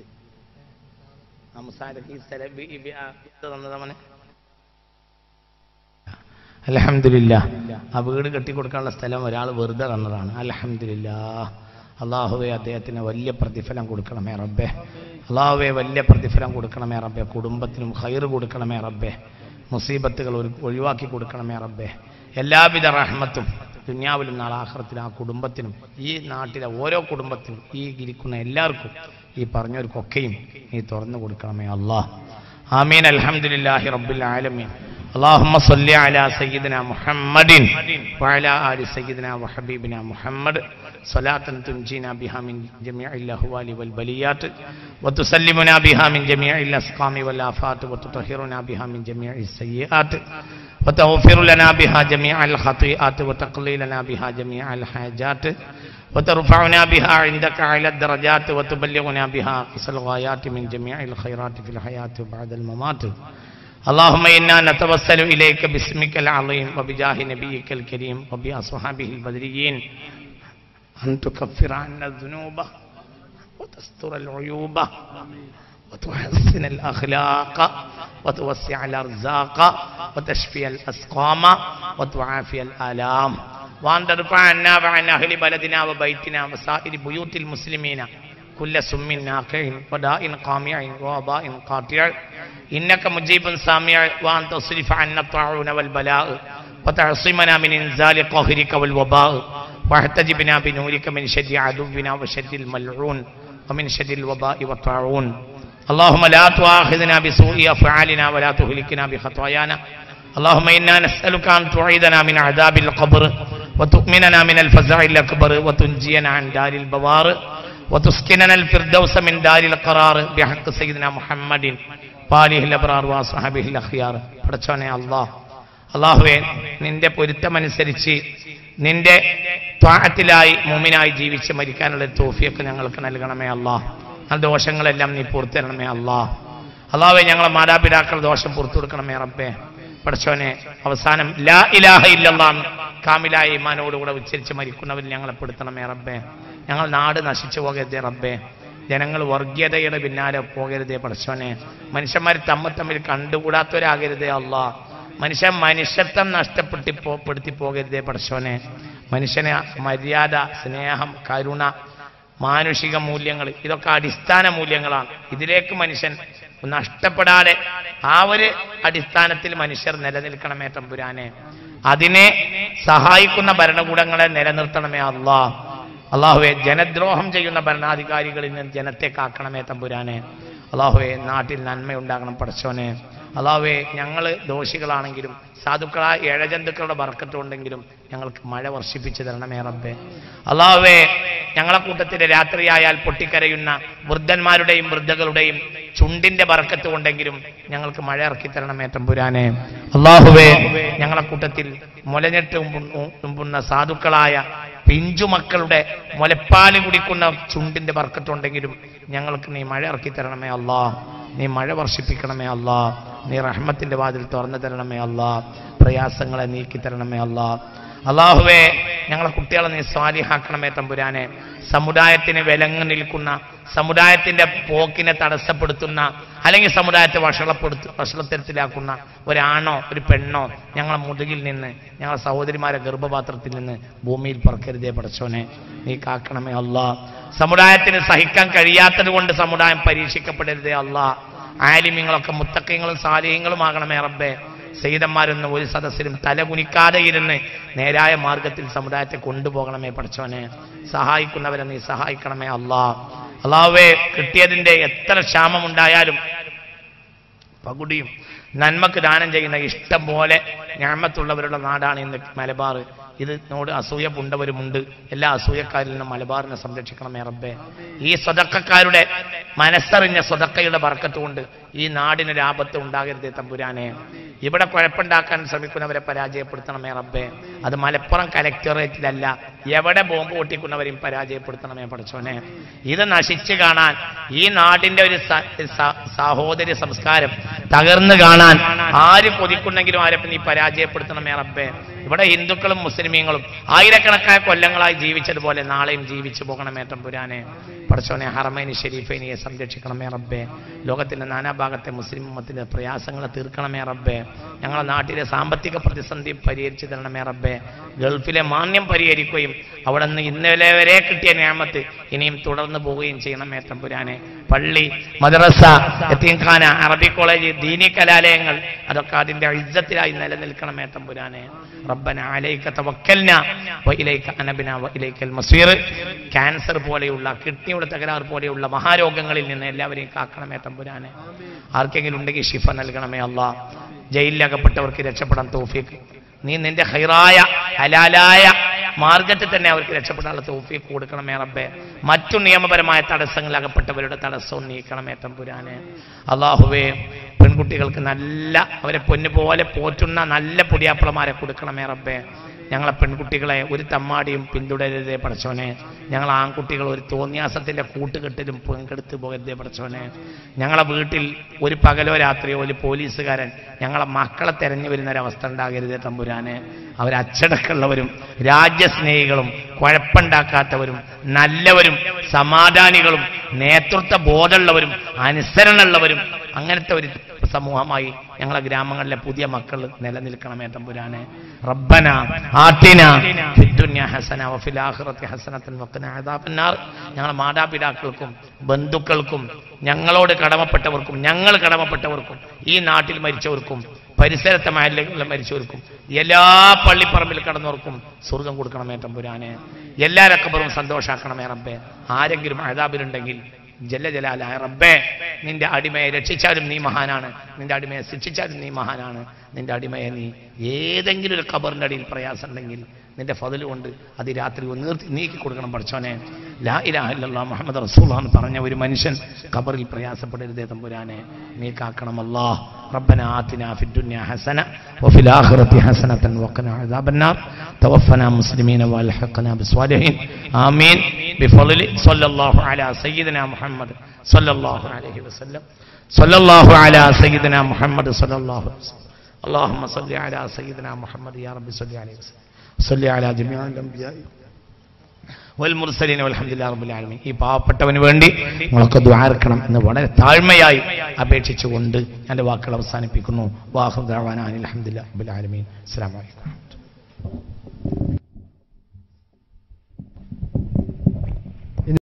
അൽഹംദുലില്ലാ. ആ വീട് കെട്ടിക്കൊടുക്കാനുള്ള സ്ഥലം ഒരാൾ വെറുതെ തന്നതാണ്. അൽഹംദുലില്ലാ. അള്ളാഹുവെ അദ്ദേഹത്തിന് വലിയ പ്രതിഫലം കൊടുക്കണമേ റബ്ബേ. അള്ളാഹുവെ വലിയ പ്രതിഫലം കൊടുക്കണമേ റബ്ബേ. കുടുംബത്തിനും ഖൈർ കൊടുക്കണമേ റബ്ബേ. മുസീബത്തുകൾ ഒഴിവാക്കി കൊടുക്കണമേ റബ്ബേ. എല്ലാവിധ റഹ്മത്തും ദുനിയാവിലും നാളെ ആഖിറത്തിലും ആ കുടുംബത്തിനും ഈ നാട്ടിലെ ഓരോ കുടുംബത്തിനും ഈ ഇരിക്കുന്ന എല്ലാവർക്കും ഈ പറഞ്ഞവർക്കൊക്കെയും നീ തുറന്നു കൊടുക്കണമേ അല്ലാഹ്. ആമീൻ. അൽഹംദുലില്ലാഹി റബ്ബിൽ ആലമീൻ. اللهم صل على سيدنا محمد وعلى آل سيدنا وحبيبنا محمد صلاة تنجينا بها من جميع الأهوال والبليات وتسلمنا بها من جميع الأسقام والآفات وتطهرنا بها من جميع السيئات وتغفر لنا بها جميع الخطيئات وتقضي لنا بها جميع الحاجات وترفعنا بها عندك على الدرجات وتبلغنا بها أقصى الغايات من جميع الخيرات في الحياة وبعد الممات. اللهم إنا نتوسل إليك باسمك العظيم وبجاه نبيك الكريم وبأصحابه البدريين أن تكفر عنا الذنوب وتستر العيوب وتحسن الأخلاق وتوسع الأرزاق وتشفي الأسقام وتعافي الآلام وأن ترفع عنا وعن أهل بلدنا وبيتنا وسائر بيوت المسلمين كل سم ناقع وداء قامع ووباء قاطع إنك مجيب سامع وأن تصرف عنا الطاعون والبلاء وتعصمنا من إنزال قهرك والوباء واحتجبنا بنورك من شر عدونا وشر الملعون ومن شر الوباء والطاعون. اللهم لا تؤاخذنا بسوء أفعالنا ولا تهلكنا بخطايانا. اللهم إنا نسألك أن تعيذنا من عذاب القبر وتؤمننا من الفزع الأكبر وتنجينا عن دار البوار وتسكننا الفردوس من دار القرار بحق سيدنا محمد وآله الأبرار وصحبه الأخيار. പടച്ചോനെ അല്ലാഹുവേ നിന്റെ പൊരുത്തമനുസരിച്ച് നിന്റെ ത്വാഅത്തിലായി മുഅ്മിനായി ജീവിച്ച് മരിക്കാനുള്ള തൗഫീഖ് ഞങ്ങൾക്ക് നൽകണമേ അല്ലാഹ്. ആ ദോഷങ്ങളെല്ലാം നീ പുറത്തു തരണമേ അല്ലാഹ്. അല്ലാഹുവേ, ഞങ്ങളെ മാതാപിതാക്കൾ ദോഷം പുറത്തു കൊടുക്കണമേ റബ്ബേ. പടച്ചോനെ, അവസാനം ലാ ഇലാഹ ഇല്ലല്ലാഹ് കാമിലായ ഈമാനോടുകൂടെ ഉച്ചരിച്ച് മരിക്കുന്നവരിൽ ഞങ്ങളെ പെടുത്തണമേ റബ്ബേ. ഞങ്ങൾ നാട് നശിച്ചു പോകരുതേ റബ്ബേ. ജനങ്ങൾ വർഗീയതയുടെ പിന്നാലെ പോകരുതേ പടച്ചോനെ. മനുഷ്യന്മാർ തമ്മിൽ കണ്ടുകൂടാത്തവരാകരുതേ അല്ലാഹ്. മനുഷ്യത്വം നഷ്ടപ്പെടുത്തി പോകരുതേ പടച്ചോനെ. മനുഷ്യനെ മര്യാദ, സ്നേഹം, കരുണ, മാനുഷിക മൂല്യങ്ങൾ, ഇതൊക്കെ അടിസ്ഥാന മൂല്യങ്ങളാണ്. ഇതിലേക്ക് മനുഷ്യൻ നഷ്ടപ്പെടാതെ ആ ഒരു അടിസ്ഥാനത്തിൽ മനുഷ്യർ നിലനിൽക്കണമേ തമ്പുരാനെ. അതിനെ സഹായിക്കുന്ന ഭരണകൂടങ്ങളെ നിലനിർത്തണമേ അല്ലാഹ്. അല്ലാഹുവേ, ജനദ്രോഹം ചെയ്യുന്ന ഭരണാധികാരികളിൽ നിന്ന് ജനത്തെ കാക്കണമേ തമ്പുരാനെ. അല്ലാഹുവേ, നാട്ടിൽ നന്മയുണ്ടാകണം പടച്ചോനെ. അല്ലാഹുവേ, ഞങ്ങൾ ദോഷികളാണെങ്കിലും സാധുക്കളായ ഏഴജന്തുക്കളുടെ ബർക്കത്തുണ്ടെങ്കിലും ഞങ്ങൾക്ക് മഴ വർഷിപ്പിച്ചു തരണമേ റബ്ബേ. അല്ലാഹുവേ, ഞങ്ങളെ കൂട്ടത്തിലെ രാത്രിയായാൽ പൊട്ടിക്കരയുന്ന വൃദ്ധന്മാരുടെയും വൃദ്ധകളുടെയും ചുണ്ടിന്റെ ബർക്കത്ത് കൊണ്ടെങ്കിലും ഞങ്ങൾക്ക് മഴ ഇറക്കി തരണമേ തമ്പുരാനെ. അല്ലാഹുവേ, ഞങ്ങളെ കൂട്ടത്തിൽ മുലഞ്ഞിട്ട് ഉമ്പുന്ന സാധുക്കളായ പിഞ്ചുമക്കളുടെ മുലപ്പാല് കുടിക്കുന്ന ചുണ്ടിന്റെ ബർക്കത്തുണ്ടെങ്കിലും ഞങ്ങൾക്ക് നീ മഴ ഇറക്കി തരണമേ അല്ലാഹ്. നീ മഴ വർഷിപ്പിക്കണമേ അല്ലാഹ്. നീ റഹ്മത്തിന്റെ വാതിൽ തുറന്നു തരണമേ അല്ലാഹ്. പ്രയാസങ്ങളെ നീക്കി തരണമേ അല്ലാഹ്. അല്ലാഹുവേ, ഞങ്ങളെ കുട്ടികളെ നീ സ്വാലിഹാക്കണമേ തമ്പുരാനെ. സമുദായത്തിന് വിലങ്ങ് നിൽക്കുന്ന, സമുദായത്തിന്റെ പോക്കിനെ തടസ്സപ്പെടുത്തുന്ന, അല്ലെങ്കിൽ സമുദായത്തെ വഷളത്തരത്തിലാക്കുന്ന ഒരാണോ ഒരു പെണ്ണോ ഞങ്ങളെ മുതുകിൽ നിന്ന്, ഞങ്ങളെ സഹോദരിമാരെ ഗർഭപാത്രത്തിൽ നിന്ന് ഭൂമിയിൽ പറക്കരുതേ പടച്ചോനെ. നീ കാക്കണമേ അല്ലാഹ്. സമുദായത്തിന് സഹിക്കാൻ കഴിയാത്തത് കൊണ്ട് സമുദായം പരീക്ഷിക്കപ്പെടരുതേ അല്ലാഹ്. ആലിമ്യങ്ങളൊക്കെ മുത്തഖീങ്ങളും സാലിഹീങ്ങളും ആകണമേ റബ്ബേ. സയ്യിദന്മാരൊന്നും ഒരു സദസ്സിലും തല കുനിക്കാതെ ഇരുന്ന് നേരായ മാർഗത്തിൽ സമുദായത്തെ കൊണ്ടുപോകണമേ പടച്ചോനെ. സഹായിക്കുന്നവരെ നീ സഹായിക്കണമേ അല്ലാഹ്. അല്ലാഹുവേ, കിട്ടിയതിന്റെ എത്ര ക്ഷാമമുണ്ടായാലും പകുതിയും നന്മക്ക് ദാനം ചെയ്യുന്ന ഇഷ്ടം പോലെ ഞാമത്തുള്ളവരുടെ നാടാണ് ഇന്ന് മലബാർ. ഇതിനോട് അസൂയ പൂണ്ടവരുമുണ്ട്. എല്ലാ അസൂയക്കാരിൽ നിന്നും മലബാറിനെ സംരക്ഷിക്കണമേ റബ്ബേ. ഈ സ്വതക്കക്കാരുടെ മനസ്സറിഞ്ഞ സ്വതക്കയുടെ ബർക്കത്ത് കൊണ്ട് ഈ നാടിനൊരു ആപത്ത് ഉണ്ടാകരുതേ തമ്പുരാനെ. ഇവിടെ കുഴപ്പമുണ്ടാക്കാൻ ശ്രമിക്കുന്നവരെ പരാജയപ്പെടുത്തണമേ റബ്ബേ. അത് മലപ്പുറം കലക്ടറേറ്റിലല്ല, എവിടെ ബോംബ് പൊട്ടിക്കുന്നവരെയും പരാജയപ്പെടുത്തണമേ പടച്ചോനെ. ഇത് നശിച്ചു കാണാൻ, ഈ നാടിന്റെ ഒരു സഹോദര്യ സംസ്കാരം തകർന്നു കാണാൻ ആര് കൊതിക്കുന്നെങ്കിലും ആരപ്പം നീ പരാജയപ്പെടുത്തണമേ റബ്ബേ. ഇവിടെ ഹിന്ദുക്കളും മുസ്ലിമീങ്ങളും ആയിരക്കണക്കായ കൊല്ലങ്ങളായി ജീവിച്ചതുപോലെ നാളെയും ജീവിച്ചു പോകണമേ തമ്പുരാനെ. പടച്ചോനെ, ഹറമൈനി ഷരീഫൈനിയെ സംരക്ഷിക്കണമേ റബ്ബേ. ലോകത്തിന്റെ നാനാഭാഗത്തെ മുസ്ലിം ഉമ്മത്തിന്റെ പ്രയാസങ്ങളെ തീർക്കണമേ റബ്ബേ. ഞങ്ങളുടെ നാട്ടിലെ സാമ്പത്തിക പ്രതിസന്ധി പരിഹരിച്ചു തരണമേ റബ്ബേ. ഗൾഫിലെ മാന്യം പരിഹരിക്കുകയും അവിടെ നിന്ന് ഇന്നലെ വരെ കിട്ടിയ നിഅമത്ത് ഇനിയും തുടർന്ന് പോവുകയും ചെയ്യണമേ തമ്പുരാനെ. പള്ളി, മദ്രസ, യതീംഖാന, അറബി കോളേജ്, ദീനി കലാലയങ്ങൾ അതൊക്കെ അതിന്റെ ഇസ്സത്തിലായി നിലനിൽക്കണമേ തമ്പുരാനെ. റബ്ബന അലൈക തവക്കൽനാ വഇലൈക അനബ്നാ വഇലൈക്കൽ മസീർ. ക്യാൻസർ പോലെയുള്ള, കിഡ്നിയുടെ തകരാറ് പോലെയുള്ള മഹാരോഗങ്ങളിൽ നിന്ന് എല്ലാവരെയും കാക്കണമേ തമ്പുരാനെ. ആർക്കെങ്കിലും ഉണ്ടെങ്കിൽ ശിഫ നൽകണമേ അല്ലാഹ്. ജയിലിലകപ്പെട്ടവർക്ക് രക്ഷപ്പെടാൻ തൗഫീഖ് നീ നിന്റെ ഖൈറായ ഹലാലായ മാർഗത്തിൽ തന്നെ അവർക്ക് രക്ഷപ്പെടാനുള്ള തൗഫീഖ് കൊടുക്കണമേ റബ്ബേ. മറ്റു നിയമപരമായ തടസ്സങ്ങൾ അകപ്പെട്ടവരുടെ തടസ്സവും നീക്കണമേ തമ്പുരാനെ. അല്ലാഹുവേ, പെൺകുട്ടികൾക്ക് നല്ല, അവരെ പൊന്നുപോലെ പോറ്റുന്ന നല്ല പുതിയാപ്പിളമാരെ കൊടുക്കണമേ റബ്ബേ. ഞങ്ങളെ പെൺകുട്ടികളെ ഒരു തമ്മാടിയും പിന്തുടരുതേ പടച്ചോനെ. ഞങ്ങൾ ആൺകുട്ടികൾ ഒരു തോന്നിയാസത്തിന്റെ കൂട്ടുകെട്ടിലും പങ്കെടുത്തു പോകരുതേ പടച്ചോനെ. ഞങ്ങളെ വീട്ടിൽ ഒരു പകലോ രാത്രിയോ ഒരു പോലീസുകാരൻ ഞങ്ങളെ മക്കളെ തെരഞ്ഞു വരുന്നൊരവസ്ഥ ഉണ്ടാകരുതേ തമ്പുരാനെ. അവരച്ചടക്കമുള്ളവരും രാജ്യസ്നേഹികളും കുഴപ്പമുണ്ടാക്കാത്തവരും നല്ലവരും സമാധാനികളും നേതൃത്വ ബോധമുള്ളവരും അനുസരണമുള്ളവരും അങ്ങനത്തെ ഒരു സമൂഹമായി ഞങ്ങളെ ഗ്രാമങ്ങളിലെ പുതിയ മക്കൾ നിലനിൽക്കണമേ തമ്പുരാനെ. റബ്ബന ആതിനാ ഫിദ്ദുനിയ ഹസന വഫിൽ ആഖിറതി ഹസനതൻ വഖിനാ അദാബന്നാർ. ഞങ്ങളെ മാതാപിതാക്കൾക്കും ബന്ധുക്കൾക്കും ഞങ്ങളോട് കടമപ്പെട്ടവർക്കും ഞങ്ങൾ കടമപ്പെട്ടവർക്കും ഈ നാട്ടിൽ മരിച്ചവർക്കും പരിസരത്തെ മഹല്ലുകളിൽ മരിച്ചവർക്കും എല്ലാ പള്ളിപ്പറമ്പിൽ കടന്നവർക്കും സ്വർഗം കൊടുക്കണമേ തമ്പുരാനെ. എല്ലാ രക്കബറും സന്തോഷാക്കണമേ റബ്ബേ. ആരെങ്കിലും അദാബിലുണ്ടെങ്കിൽ ജല്ല ജലാലായ റബ്ബേ നിന്റെ അടിമയെ രക്ഷിച്ചാലും നീ മഹാനാണ്, നിന്റെ അടിമയെ ശിക്ഷിച്ചാലും നീ മഹാനാണ്. നിന്റെ അടിമയെ നീ ഏതെങ്കിലും ഒരു ഖബറിൻ്റെ അടിയിൽ പ്രയാസം ഉണ്ടെങ്കിൽ നിന്റെ ഫضل കൊണ്ട് അത് രാത്രി നീക്കി കൊടുക്കണം പഠിച്ചോനെ. ലാ ഇലാഹ ഇല്ലല്ലാഹ് മുഹമ്മദ് റസൂലുള്ളാഹ് എന്ന് പറഞ്ഞ ഒരു മനുഷ്യൻ ഖബറിൽ പ്രയാസപ്പെടരുതേ തമ്പുരാനെ, നീ കാക്കണം അല്ലാഹ്. റബ്ബനാ ആതിനാ ഫിദ് ദുനിയാ ഹസന വഫിൽ ആഖിറതി ഹസനതൻ വഖിനാ അദാബന്നാർ തവഫനാ മുസ്ലിമീന വൽഹഖനാ ബിസ്വാലിഹീൻ ആമീൻ ബിഫളലി സ്വല്ലല്ലാഹു അലാ സയ്യിദിനാ മുഹമ്മദ് സ്വല്ലല്ലാഹു അലൈഹി വസല്ലം സ്വല്ലല്ലാഹു അലാ സയ്യിദിനാ മുഹമ്മദ് സ്വല്ലല്ലാഹു അലൈഹി വസല്ലം. اللهم صل على سيدنا محمد يا رب صل عليه وسلم صل على جميع الانبياء والمرسلين والحمد لله رب العالمين. ഈ പാവപ്പെട്ടവന് വേണ്ടി നിങ്ങൾക്ക് ദുആ ഇറക്കണം എന്ന് വളരെ താഴ്മയായി അപേക്ഷിച്ചുകൊണ്ട് എൻ്റെ വാക്കുകൾ അവസാനിപ്പിക്കുന്നു. വാഹു ദഅവാനാ അൽഹംദുലില്ലാഹി റബ്ബിൽ ആലമീൻ. അസ്സലാമു അലൈക്കും.